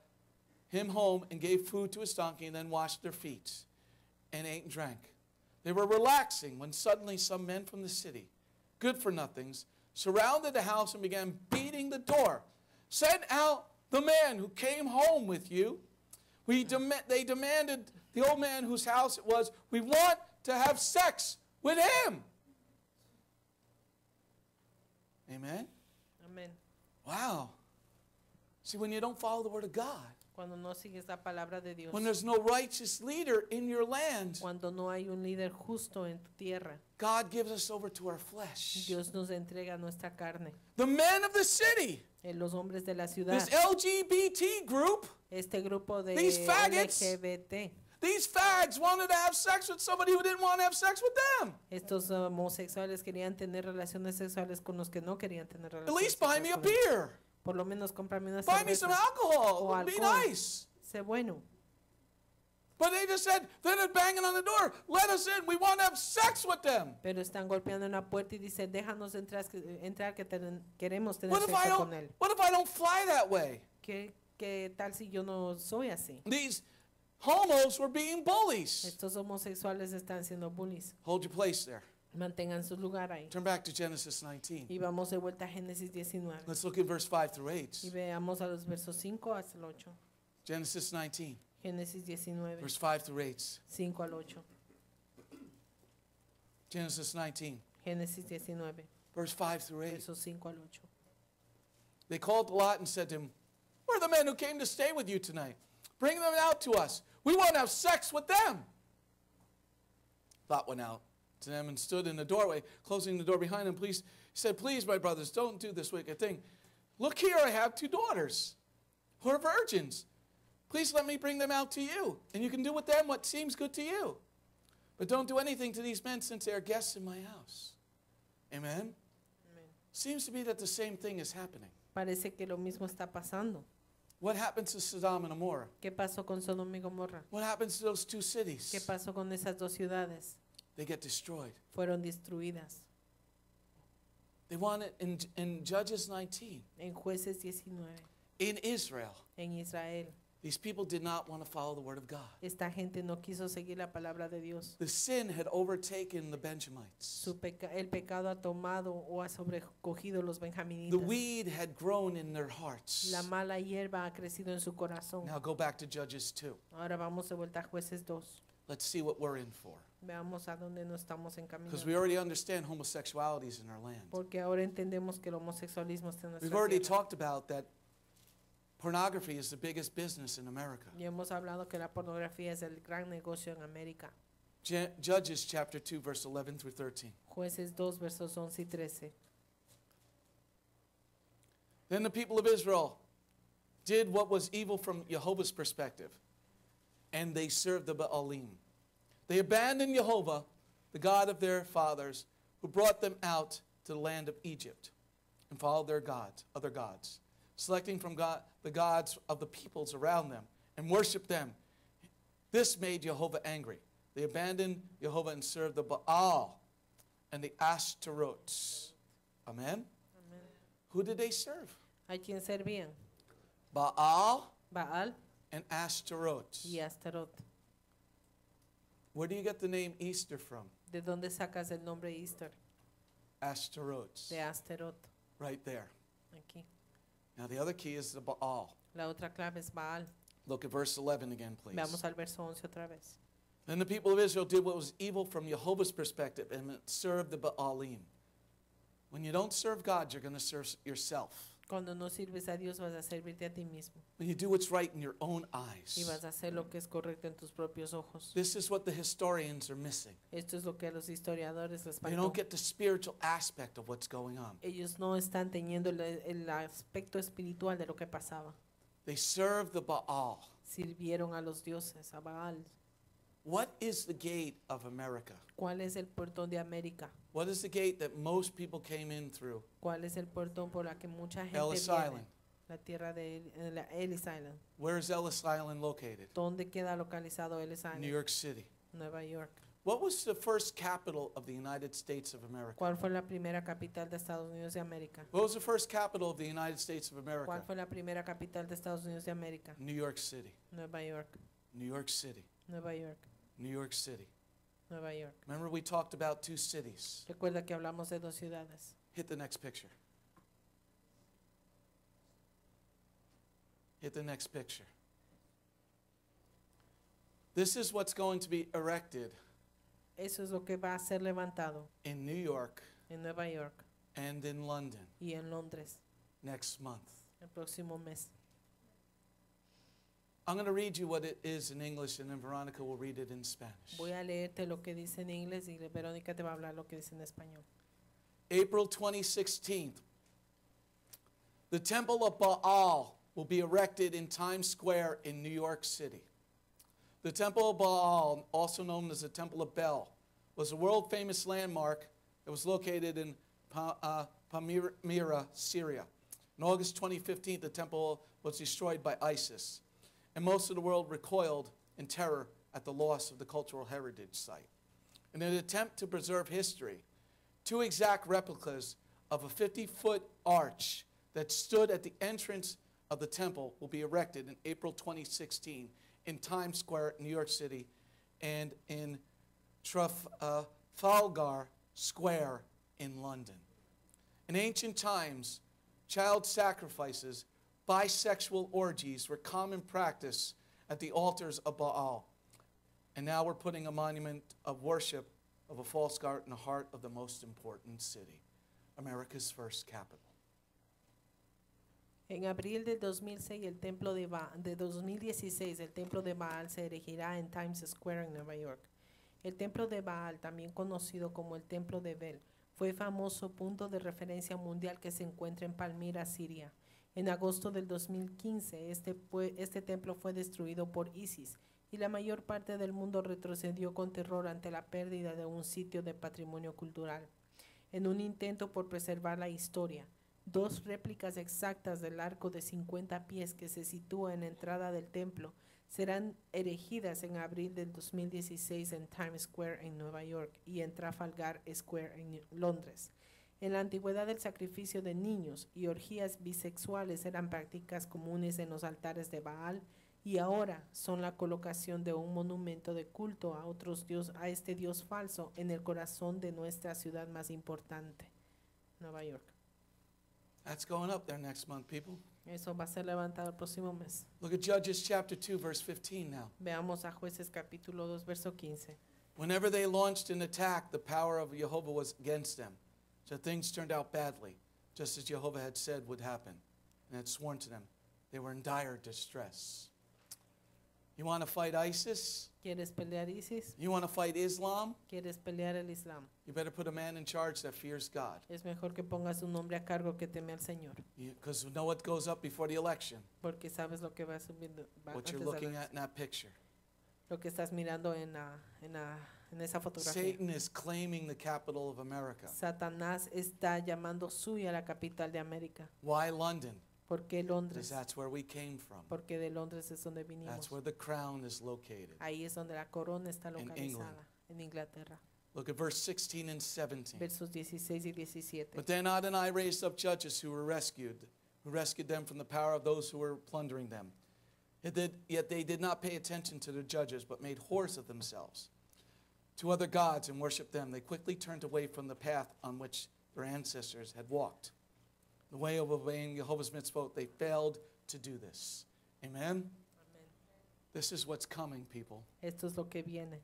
Speaker 3: to his donkey, and then washed their feet and ate and drank. They were relaxing when suddenly some men from the city, good-for-nothings, surrounded the house and began beating the door. "Send out the man who came home with you." They demanded the old man whose house it was. "We want to have sex with him." Amen?
Speaker 4: Amén.
Speaker 3: Wow. See, when you don't follow the word of God,
Speaker 4: Cuando no sigues la palabra de Dios.
Speaker 3: when there's no righteous leader in your land,
Speaker 4: Cuando no hay un líder justo en tu tierra.
Speaker 3: God gives us over to our flesh.
Speaker 4: Dios nos entrega nuestra carne.
Speaker 3: The men of the city,
Speaker 4: Los hombres de la ciudad.
Speaker 3: this LGBT group,
Speaker 4: Este grupo de
Speaker 3: These faggots,
Speaker 4: LGBT.
Speaker 3: These fags wanted to have sex with somebody who didn't want to have sex with them.
Speaker 4: Estos homosexuales querían tener relaciones sexuales con los que no querían tener
Speaker 3: At
Speaker 4: relaciones
Speaker 3: least buy me a
Speaker 4: sexuales con ellos.
Speaker 3: beer.
Speaker 4: Por lo menos cómprame una
Speaker 3: Buy me some
Speaker 4: cerveza
Speaker 3: alcohol.
Speaker 4: o
Speaker 3: Be
Speaker 4: alcohol.
Speaker 3: nice.
Speaker 4: Sé bueno.
Speaker 3: But they just said, then they're banging on the door. Let us in. We want to have sex with them.
Speaker 4: Pero están golpeando en la puerta y dice, déjanos entrar que queremos tener
Speaker 3: What if I
Speaker 4: sexo con
Speaker 3: don't?
Speaker 4: él.
Speaker 3: What if I don't fly that way?
Speaker 4: ¿Qué tal si yo no soy así?
Speaker 3: These homos were being bullies.
Speaker 4: Estos homosexuales están siendo bullies.
Speaker 3: Hold your place there.
Speaker 4: Mantengan su lugar ahí.
Speaker 3: Turn back to Genesis 19.
Speaker 4: Y vamos de vuelta a Génesis 19.
Speaker 3: Let's look at verse 5 through 8.
Speaker 4: Y veamos a los versos 5 hasta el 8.
Speaker 3: Genesis 19,
Speaker 4: Génesis 19,
Speaker 3: verse 5 through 8.
Speaker 4: 5 al 8.
Speaker 3: Genesis 19,
Speaker 4: Génesis 19,
Speaker 3: verse 5 through 8.
Speaker 4: versos 5 al 8.
Speaker 3: They called Lot and said to him, "Where are the men who came to stay with you tonight? Bring them out to us. We want to have sex with them." Lot went out to them and stood in the doorway, closing the door behind him. He said, "Please, my brothers, don't do this wicked thing. Look here, I have 2 daughters who are virgins. Please let me bring them out to you, and you can do with them what seems good to you. But don't do anything to these men since they are guests in my house." Amen?
Speaker 4: Amen.
Speaker 3: Seems to be that the same thing is happening.
Speaker 4: Parece que lo mismo está pasando.
Speaker 3: What happens to Sodom and Gomorrah?
Speaker 4: ¿Qué pasó con Sodoma y Gomorra?
Speaker 3: What happens to those 2 cities?
Speaker 4: ¿Qué pasó con esas 2 ciudades?
Speaker 3: They get destroyed.
Speaker 4: Fueron destruidas.
Speaker 3: They want it in Judges 19.
Speaker 4: En Jueces 19,
Speaker 3: In Israel,
Speaker 4: en Israel,
Speaker 3: these people did not want to follow the word of God.
Speaker 4: esta gente no quiso seguir la palabra de Dios.
Speaker 3: The sin had overtaken the Benjamites.
Speaker 4: El pecado ha tomado o ha sobrecogido los
Speaker 3: The
Speaker 4: benjaminitas.
Speaker 3: weed had grown in their hearts.
Speaker 4: La mala hierba ha crecido en su corazón.
Speaker 3: Now go back to Judges 2.
Speaker 4: Ahora vamos de vuelta a Jueces 2.
Speaker 3: Let's see what we're in for.
Speaker 4: Veamos a dónde nos estamos
Speaker 3: Because we
Speaker 4: encaminando.
Speaker 3: already understand homosexuality is in our land.
Speaker 4: Porque ahora entendemos que el homosexualismo está en
Speaker 3: We've
Speaker 4: nuestra
Speaker 3: already
Speaker 4: tierra.
Speaker 3: talked about that pornography is the biggest business in America.
Speaker 4: Ya hemos hablado que la pornografía es el gran negocio en América.
Speaker 3: Judges chapter 2, verse 11 through 13.
Speaker 4: Jueces 2, versos 11 y 13.
Speaker 3: Then the people of Israel did what was evil from Jehovah's perspective, and they served the Baalim. They abandoned Jehovah, the God of their fathers, who brought them out to the land of Egypt, and followed their gods, other gods, selecting from God the gods of the peoples around them, and worshiped them. This made Jehovah angry. They abandoned Jehovah and served the Baal and the Ashtaroth. Amen?
Speaker 4: Amén.
Speaker 3: Who did they serve?
Speaker 4: ¿A quién servían?
Speaker 3: Baal
Speaker 4: Baal
Speaker 3: and Ashtaroth.
Speaker 4: y Astaroth.
Speaker 3: Where do you get the name Easter from?
Speaker 4: ¿De dónde sacas el nombre Easter?
Speaker 3: Ashtaroth.
Speaker 4: De Astaroth.
Speaker 3: Right there.
Speaker 4: Aquí.
Speaker 3: Now the other key is the Baal.
Speaker 4: La otra clave es Baal.
Speaker 3: Look at verse 11 again, please.
Speaker 4: Veamos al verso 11 otra vez.
Speaker 3: Then the people of Israel did what was evil from Jehovah's perspective and served the Baalim. When you don't serve God, you're going to serve yourself.
Speaker 4: Cuando no sirves a Dios, vas a servirte a ti mismo.
Speaker 3: When you do what's right in your own
Speaker 4: Y
Speaker 3: eyes.
Speaker 4: vas a hacer lo que es correcto en tus propios ojos.
Speaker 3: This is what the historians are missing.
Speaker 4: Esto es lo que a los historiadores les
Speaker 3: They
Speaker 4: faltó.
Speaker 3: don't get the spiritual aspect of what's going on.
Speaker 4: Ellos no están teniendo el aspecto espiritual de lo que pasaba.
Speaker 3: They serve the Baal.
Speaker 4: Sirvieron a los dioses, a Baal.
Speaker 3: What is the gate of America?
Speaker 4: ¿Cuál es el portón de América?
Speaker 3: What is the gate that most people came in through?
Speaker 4: ¿Cuál es el portón por la que mucha gente
Speaker 3: Ellis
Speaker 4: viene?
Speaker 3: Island.
Speaker 4: La tierra de la Ellis Island.
Speaker 3: Where is Ellis Island located?
Speaker 4: ¿Dónde queda localizado Ellis Island?
Speaker 3: New York City.
Speaker 4: Nueva York.
Speaker 3: What was the first capital of the United States of America?
Speaker 4: ¿Cuál fue la primera capital de Estados Unidos de América?
Speaker 3: What was the first capital of the United States of
Speaker 4: ¿Cuál
Speaker 3: America?
Speaker 4: fue la primera capital de Estados Unidos de América?
Speaker 3: New York City.
Speaker 4: Nueva York.
Speaker 3: New York City.
Speaker 4: Nueva York.
Speaker 3: New York City.
Speaker 4: Nueva York.
Speaker 3: Remember we talked about 2 cities.
Speaker 4: Recuerda que hablamos de 2 ciudades.
Speaker 3: Hit the next picture. Hit the next picture. This is what's going to be erected
Speaker 4: Eso es lo que va a ser levantado
Speaker 3: in New York
Speaker 4: en Nueva York
Speaker 3: and in London
Speaker 4: y en Londres
Speaker 3: next month.
Speaker 4: el próximo mes.
Speaker 3: I'm going to read you what it is in English, and then Veronica will read it in Spanish.
Speaker 4: Voy a leerte lo que dice en inglés y Verónica te va a hablar lo que dice en español.
Speaker 3: April 2016, the Temple of Baal will be erected in Times Square in New York City. The Temple of Baal, also known as the Temple of Bel, was a world-famous landmark that was located in Palmyra, Syria. In August 2015, the temple was destroyed by ISIS, and most of the world recoiled in terror at the loss of the cultural heritage site. In an attempt to preserve history, 2 exact replicas of a 50-foot arch that stood at the entrance of the temple will be erected in April 2016 in Times Square, New York City, and in Trafalgar Square in London. In ancient times, child sacrifices, bisexual orgies were common practice at the altars of Baal. And now we're putting a monument of worship of a false god in the heart of the most important city, America's first capital.
Speaker 4: En abril de 2016, el templo de 2016, el templo de Baal se erigirá en Times Square en Nueva York. El templo de Baal, también conocido como el templo de Bel, fue famoso punto de referencia mundial que se encuentra en Palmyra, Siria. En agosto del 2015, este templo fue destruido por ISIS y la mayor parte del mundo retrocedió con terror ante la pérdida de un sitio de patrimonio cultural. En un intento por preservar la historia, 2 réplicas exactas del arco de 50 pies que se sitúa en la entrada del templo serán erigidas en abril del 2016 en Times Square en Nueva York y en Trafalgar Square en Londres. En la antigüedad, el sacrificio de niños y orgías bisexuales eran prácticas comunes en los altares de Baal y ahora son la colocación de un monumento de culto a este dios falso en el corazón de nuestra ciudad más importante, Nueva York.
Speaker 3: That's going up there next month, people.
Speaker 4: Eso va a ser levantado el próximo mes.
Speaker 3: Look at Judges chapter 2, verse 15 now.
Speaker 4: Veamos a Jueces capítulo 2, verso 15.
Speaker 3: Whenever they launched an attack, the power of Jehovah was against them. So things turned out badly, just as Jehovah had said would happen and had sworn to them. They were in dire distress. You want to fight ISIS?
Speaker 4: ¿Quieres pelear ISIS?
Speaker 3: You want to fight Islam?
Speaker 4: ¿Quieres pelear el Islam?
Speaker 3: You better put a man in charge that fears God.
Speaker 4: Es mejor que pongas un hombre a cargo que teme al Señor.
Speaker 3: Because you know what goes up before the election?
Speaker 4: Porque sabes lo que va subiendo
Speaker 3: What you're looking at in that picture.
Speaker 4: Lo que estás mirando en esa fotografía.
Speaker 3: Satan is claiming the capital of America.
Speaker 4: Satanás está llamando suya la capital de América.
Speaker 3: Why London?
Speaker 4: ¿Por qué
Speaker 3: Because
Speaker 4: Londres?
Speaker 3: that's where we came from.
Speaker 4: Porque de Londres es donde
Speaker 3: That's
Speaker 4: vinimos.
Speaker 3: where the crown is located.
Speaker 4: Ahí es donde la corona está
Speaker 3: England.
Speaker 4: localizada, en Inglaterra.
Speaker 3: Look at verse 16 and 17.
Speaker 4: Versos 16 y 17.
Speaker 3: But then Adonai raised up judges who rescued them from the power of those who were plundering them. Yet they did not pay attention to the judges, but made whores of themselves to other gods and worshiped them. They quickly turned away from the path on which their ancestors had walked. The way of obeying Jehovah's mitzvot, they failed to do this. Amen?
Speaker 4: Amén.
Speaker 3: This is what's coming, people.
Speaker 4: Esto es lo que viene.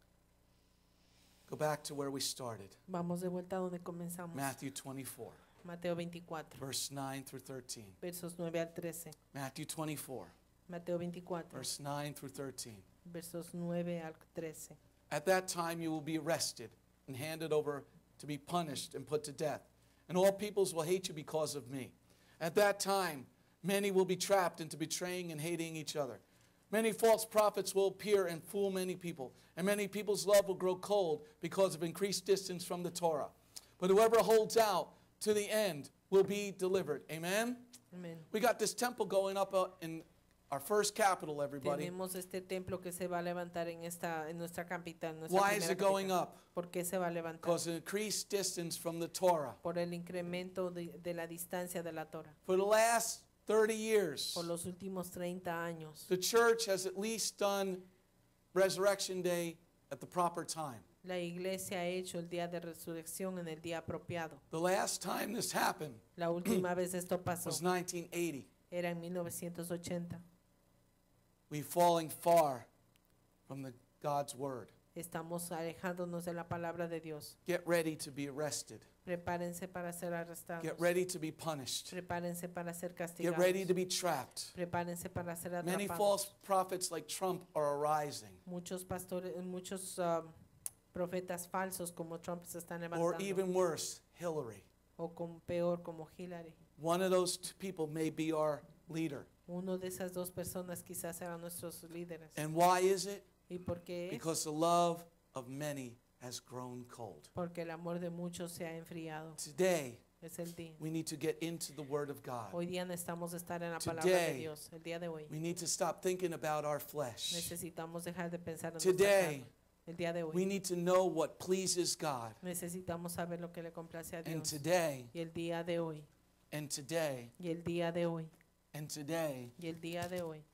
Speaker 3: Go back to where we started.
Speaker 4: Vamos de vuelta a donde comenzamos.
Speaker 3: Matthew 24,
Speaker 4: Mateo 24,
Speaker 3: verse 9 through 13.
Speaker 4: versos 9 al 13.
Speaker 3: Matthew 24,
Speaker 4: Mateo 24,
Speaker 3: verse 9 through 13.
Speaker 4: versos 9 al 13.
Speaker 3: At that time you will be arrested and handed over to be punished and put to death. And all peoples will hate you because of me. At that time, many will be trapped into betraying and hating each other. Many false prophets will appear and fool many people. And many people's love will grow cold because of increased distance from the Torah. But whoever holds out to the end will be delivered. Amen?
Speaker 4: Amén.
Speaker 3: We got this temple going up in our first capital, everybody.
Speaker 4: Tenemos este templo que se va a levantar en nuestra capital. Nuestra
Speaker 3: Why is
Speaker 4: primera
Speaker 3: it going
Speaker 4: capital.
Speaker 3: up?
Speaker 4: ¿Por qué se va a levantar?
Speaker 3: Because of increased distance from the Torah.
Speaker 4: Por el incremento de la distancia de la Torah.
Speaker 3: For the last 30 years,
Speaker 4: Por los últimos 30 años,
Speaker 3: the church has at least done Resurrection Day at the proper time.
Speaker 4: la iglesia ha hecho el día de resurrección en el día apropiado.
Speaker 3: The last time this happened
Speaker 4: La última vez esto pasó
Speaker 3: was 1980.
Speaker 4: era en 1980.
Speaker 3: We're falling far from God's word.
Speaker 4: Estamos alejándonos de la palabra de Dios.
Speaker 3: Get ready to be arrested.
Speaker 4: Prepárense para ser arrestados.
Speaker 3: Get ready to be punished.
Speaker 4: Prepárense para ser
Speaker 3: Get
Speaker 4: castigados.
Speaker 3: ready to be trapped.
Speaker 4: Prepárense para ser
Speaker 3: Many
Speaker 4: atrapados.
Speaker 3: false prophets like Trump are arising.
Speaker 4: Muchos profetas falsos como Trump se están
Speaker 3: Or
Speaker 4: levantando.
Speaker 3: even worse, Hillary.
Speaker 4: O peor como Hillary.
Speaker 3: One of those people may be our leader.
Speaker 4: Uno de esas dos personas quizás eran nuestros líderes.
Speaker 3: And why is it?
Speaker 4: ¿Y por qué es?
Speaker 3: Because the love of many has grown cold.
Speaker 4: Porque el amor de muchos se ha enfriado.
Speaker 3: Today,
Speaker 4: Es el día.
Speaker 3: we need to get into the Word of God.
Speaker 4: Hoy día necesitamos estar en la palabra de
Speaker 3: Today,
Speaker 4: Dios. El día de hoy.
Speaker 3: we need to stop thinking about our flesh.
Speaker 4: Necesitamos dejar de pensar en nuestra
Speaker 3: Today,
Speaker 4: carne. El día de
Speaker 3: we
Speaker 4: hoy.
Speaker 3: need to know what pleases God.
Speaker 4: Necesitamos saber lo que le complace a
Speaker 3: And
Speaker 4: Dios.
Speaker 3: today,
Speaker 4: Y el día de hoy.
Speaker 3: and today,
Speaker 4: Y el día de hoy.
Speaker 3: and today,
Speaker 4: Y el día de hoy.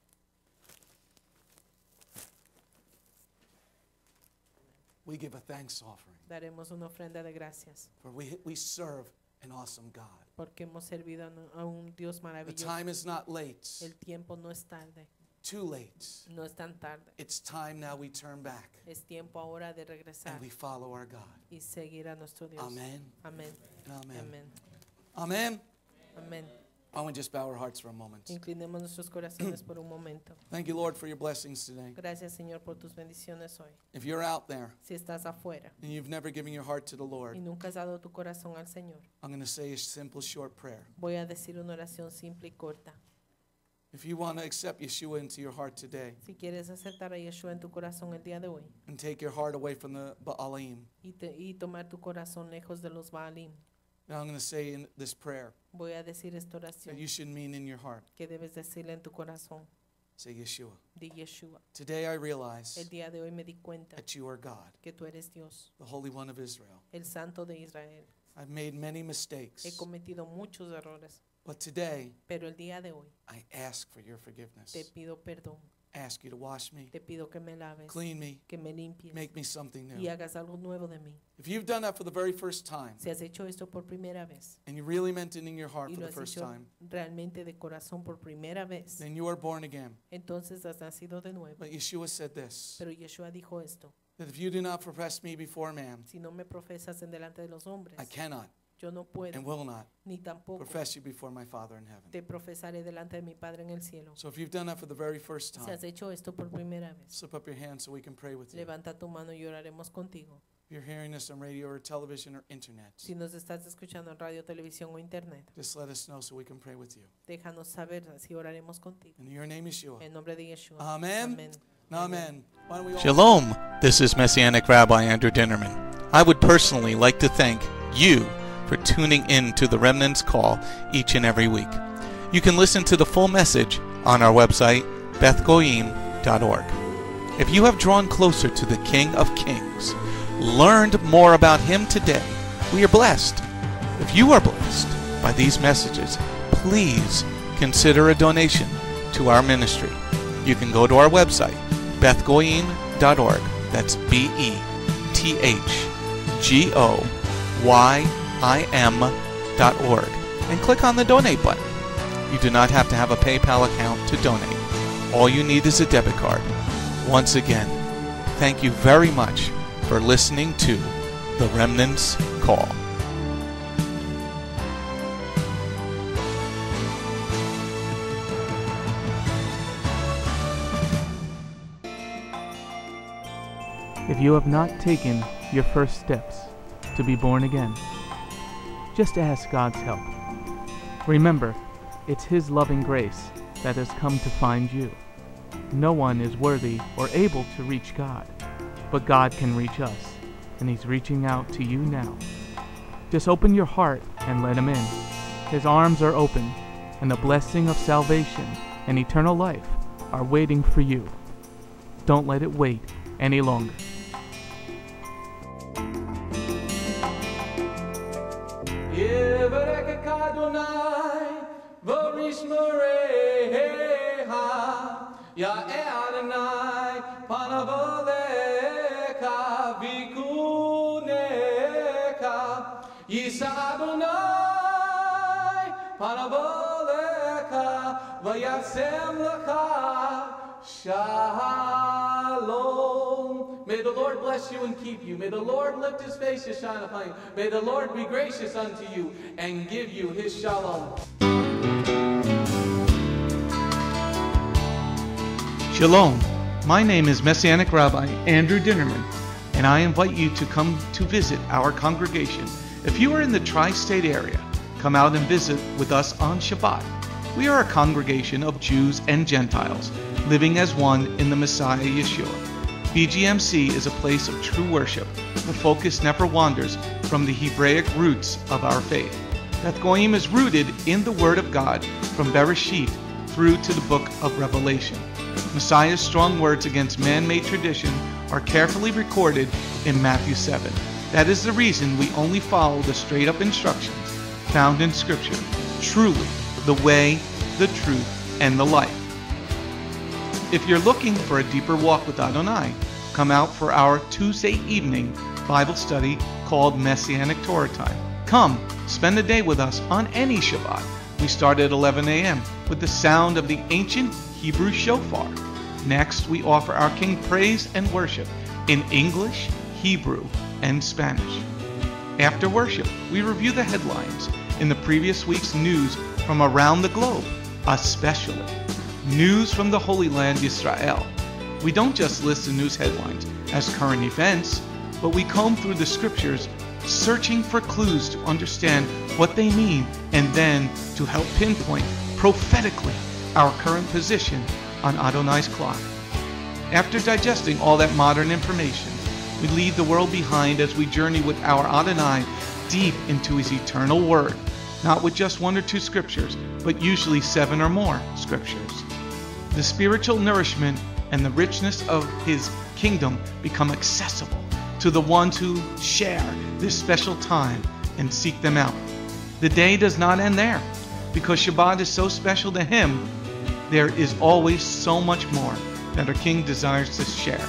Speaker 3: we give a thanks offering.
Speaker 4: Daremos una ofrenda de gracias.
Speaker 3: For we serve an awesome God.
Speaker 4: Porque hemos servido a un Dios
Speaker 3: The
Speaker 4: maravilloso.
Speaker 3: time is not late,
Speaker 4: El tiempo no es tarde.
Speaker 3: too late.
Speaker 4: No es tan tarde.
Speaker 3: It's time now we turn back
Speaker 4: Es tiempo ahora de regresar
Speaker 3: and we follow our God.
Speaker 4: y seguir a nuestro Dios.
Speaker 3: Amen.
Speaker 4: Amén.
Speaker 3: Amen.
Speaker 4: Amén.
Speaker 3: Amen.
Speaker 4: Amén.
Speaker 3: Why don't we just bow our hearts for a moment?
Speaker 4: Inclinemos nuestros corazones por un momento.
Speaker 3: Thank you, Lord, for your blessings today.
Speaker 4: Gracias, Señor, por tus bendiciones hoy.
Speaker 3: If you're out there
Speaker 4: Si estás afuera
Speaker 3: and you've never given your heart to the
Speaker 4: y
Speaker 3: Lord,
Speaker 4: nunca has dado tu corazón al Señor,
Speaker 3: I'm going to say a simple, short prayer.
Speaker 4: voy a decir una oración simple y corta.
Speaker 3: If you want to accept Yeshua into your heart today
Speaker 4: Si quieres aceptar a Yeshua en tu corazón el día de hoy
Speaker 3: and take your heart away from the Baalim,
Speaker 4: y tomar tu corazón lejos de los Baalim,
Speaker 3: now I'm going to say in this prayer
Speaker 4: voy a decir esta
Speaker 3: that
Speaker 4: oración
Speaker 3: you should mean in your heart.
Speaker 4: que debes decirle en tu corazón.
Speaker 3: Say, Yeshua,
Speaker 4: Di Yeshua.
Speaker 3: today I realize
Speaker 4: El día de hoy me di cuenta
Speaker 3: that you are God,
Speaker 4: que tú eres Dios,
Speaker 3: the Holy One of Israel.
Speaker 4: el Santo de Israel.
Speaker 3: I've made many
Speaker 4: He
Speaker 3: mistakes,
Speaker 4: cometido muchos errores,
Speaker 3: but today
Speaker 4: pero el día de hoy
Speaker 3: I ask for your forgiveness.
Speaker 4: te pido perdón,
Speaker 3: Ask you to wash me,
Speaker 4: te pido que me laves,
Speaker 3: clean me,
Speaker 4: que me limpies
Speaker 3: make me something
Speaker 4: y
Speaker 3: new.
Speaker 4: hagas algo nuevo de mí.
Speaker 3: If you've done that for the very first time,
Speaker 4: Si has hecho esto por primera vez
Speaker 3: and you really meant it in your heart
Speaker 4: y
Speaker 3: for
Speaker 4: lo
Speaker 3: the
Speaker 4: has
Speaker 3: first
Speaker 4: hecho
Speaker 3: time,
Speaker 4: realmente de corazón por primera vez,
Speaker 3: then you are born again.
Speaker 4: entonces has nacido de nuevo.
Speaker 3: But Yeshua said this,
Speaker 4: Pero Yeshua dijo esto:
Speaker 3: that if you do not profess me before man,
Speaker 4: si no me profesas en delante de los hombres,
Speaker 3: I cannot
Speaker 4: yo no puedo
Speaker 3: and will not
Speaker 4: ni tampoco
Speaker 3: profess you before my Father in heaven.
Speaker 4: te profesaré delante de mi Padre en el cielo.
Speaker 3: So if you've done that for the very first
Speaker 4: Si
Speaker 3: time,
Speaker 4: has hecho esto por primera vez,
Speaker 3: slip up your hand so we can pray with you.
Speaker 4: levanta tu mano y oraremos contigo.
Speaker 3: If you're hearing this on radio or television or internet,
Speaker 4: Si nos estás escuchando en radio, televisión o internet,
Speaker 3: just let us know so we can pray with you.
Speaker 4: déjanos saber si oraremos contigo.
Speaker 3: In your name, Yeshua.
Speaker 4: En nombre de Yeshua.
Speaker 3: Amen.
Speaker 4: Amén.
Speaker 3: Amen. Why don't we all
Speaker 5: Shalom, this is Messianic Rabbi Andrew Dinnerman. I would personally like to thank you for tuning in to the Remnant's Call each and every week. You can listen to the full message on our website, bethgoyim.org. If you have drawn closer to the King of Kings, learned more about Him today, we are blessed. If you are blessed by these messages, please consider a donation to our ministry. You can go to our website, bethgoyim.org. That's BETHGOYIM.org. And click on the donate button. You do not have to have a PayPal account to donate. All you need is a debit card. Once again, thank you very much for listening to The Remnant's Call.
Speaker 6: If you have not taken your first steps to be born again, just ask God's help. Remember, it's His loving grace that has come to find you. No one is worthy or able to reach God, but God can reach us, and He's reaching out to you now. Just open your heart and let Him in. His arms are open, and the blessing of salvation and eternal life are waiting for you. Don't let it wait any longer.
Speaker 3: Ya Adonai, panavoleka, vikuneka, Yisa Adonai, panavoleka, vayasem lecha, shalom. May the Lord bless you and keep you. May the Lord lift His face to shine upon you. May the Lord be gracious unto you and give you His shalom.
Speaker 5: Shalom. My name is Messianic Rabbi Andrew Dinnerman, and I invite you to come to visit our congregation. If you are in the tri-state area, come out and visit with us on Shabbat. We are a congregation of Jews and Gentiles, living as one in the Messiah Yeshua. BGMC is a place of true worship. The focus never wanders from the Hebraic roots of our faith. Beth Goyim is rooted in the Word of God from Bereshit through to the book of Revelation. Messiah's strong words against man-made tradition are carefully recorded in Matthew 7. That is the reason we only follow the straight-up instructions found in Scripture. Truly, the way, the truth, and the life. If you're looking for a deeper walk with Adonai, come out for our Tuesday evening Bible study called Messianic Torah Time. Come, spend the day with us on any Shabbat. We start at 11 a.m. with the sound of the ancient Hebrew shofar. Next, we offer our King praise and worship in English, Hebrew, and Spanish. After worship, we review the headlines in the previous week's news from around the globe, especially news from the Holy Land, Israel. We don't just list the news headlines as current events, but we comb through the scriptures, searching for clues to understand what they mean and then to help pinpoint prophetically our current position on Adonai's clock. After digesting all that modern information, we leave the world behind as we journey with our Adonai deep into his eternal word, not with just 1 or 2 scriptures, but usually 7 or more scriptures. The spiritual nourishment and the richness of his kingdom become accessible to the ones who share this special time and seek them out. The day does not end there. Because Shabbat is so special to him, there is always so much more that our King desires to share.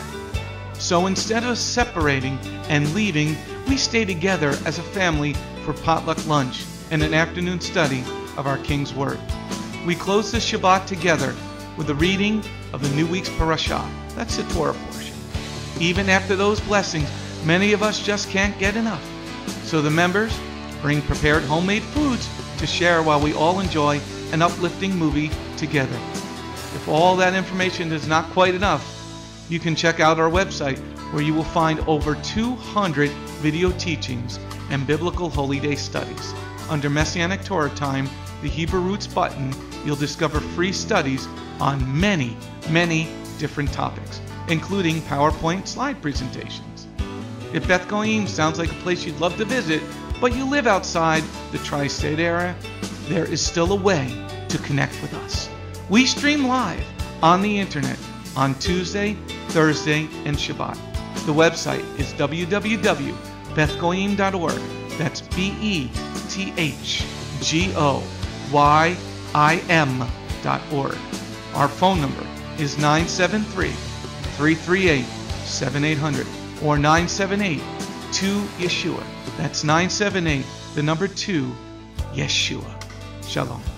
Speaker 5: So instead of separating and leaving, we stay together as a family for potluck lunch and an afternoon study of our King's Word. We close the Shabbat together with the reading of the new week's parashah. That's the Torah portion. Even after those blessings, many of us just can't get enough. So the members bring prepared homemade foods to share while we all enjoy an uplifting movie together. If all that information is not quite enough, you can check out our website where you will find over 200 video teachings and biblical holy day studies. Under Messianic Torah Time, the Hebrew Roots button, you'll discover free studies on many, many different topics, including PowerPoint slide presentations. If Beth Goyim sounds like a place you'd love to visit, but you live outside the tri-state area, there is still a way to connect with us. We stream live on the internet on Tuesday, Thursday, and Shabbat. The website is www.bethgoyim.org. That's BETHGOYIM.org. Our phone number is 973-338-7800 or 978-2-YESHUA. That's 978, the number 2, Yeshua. Shalom.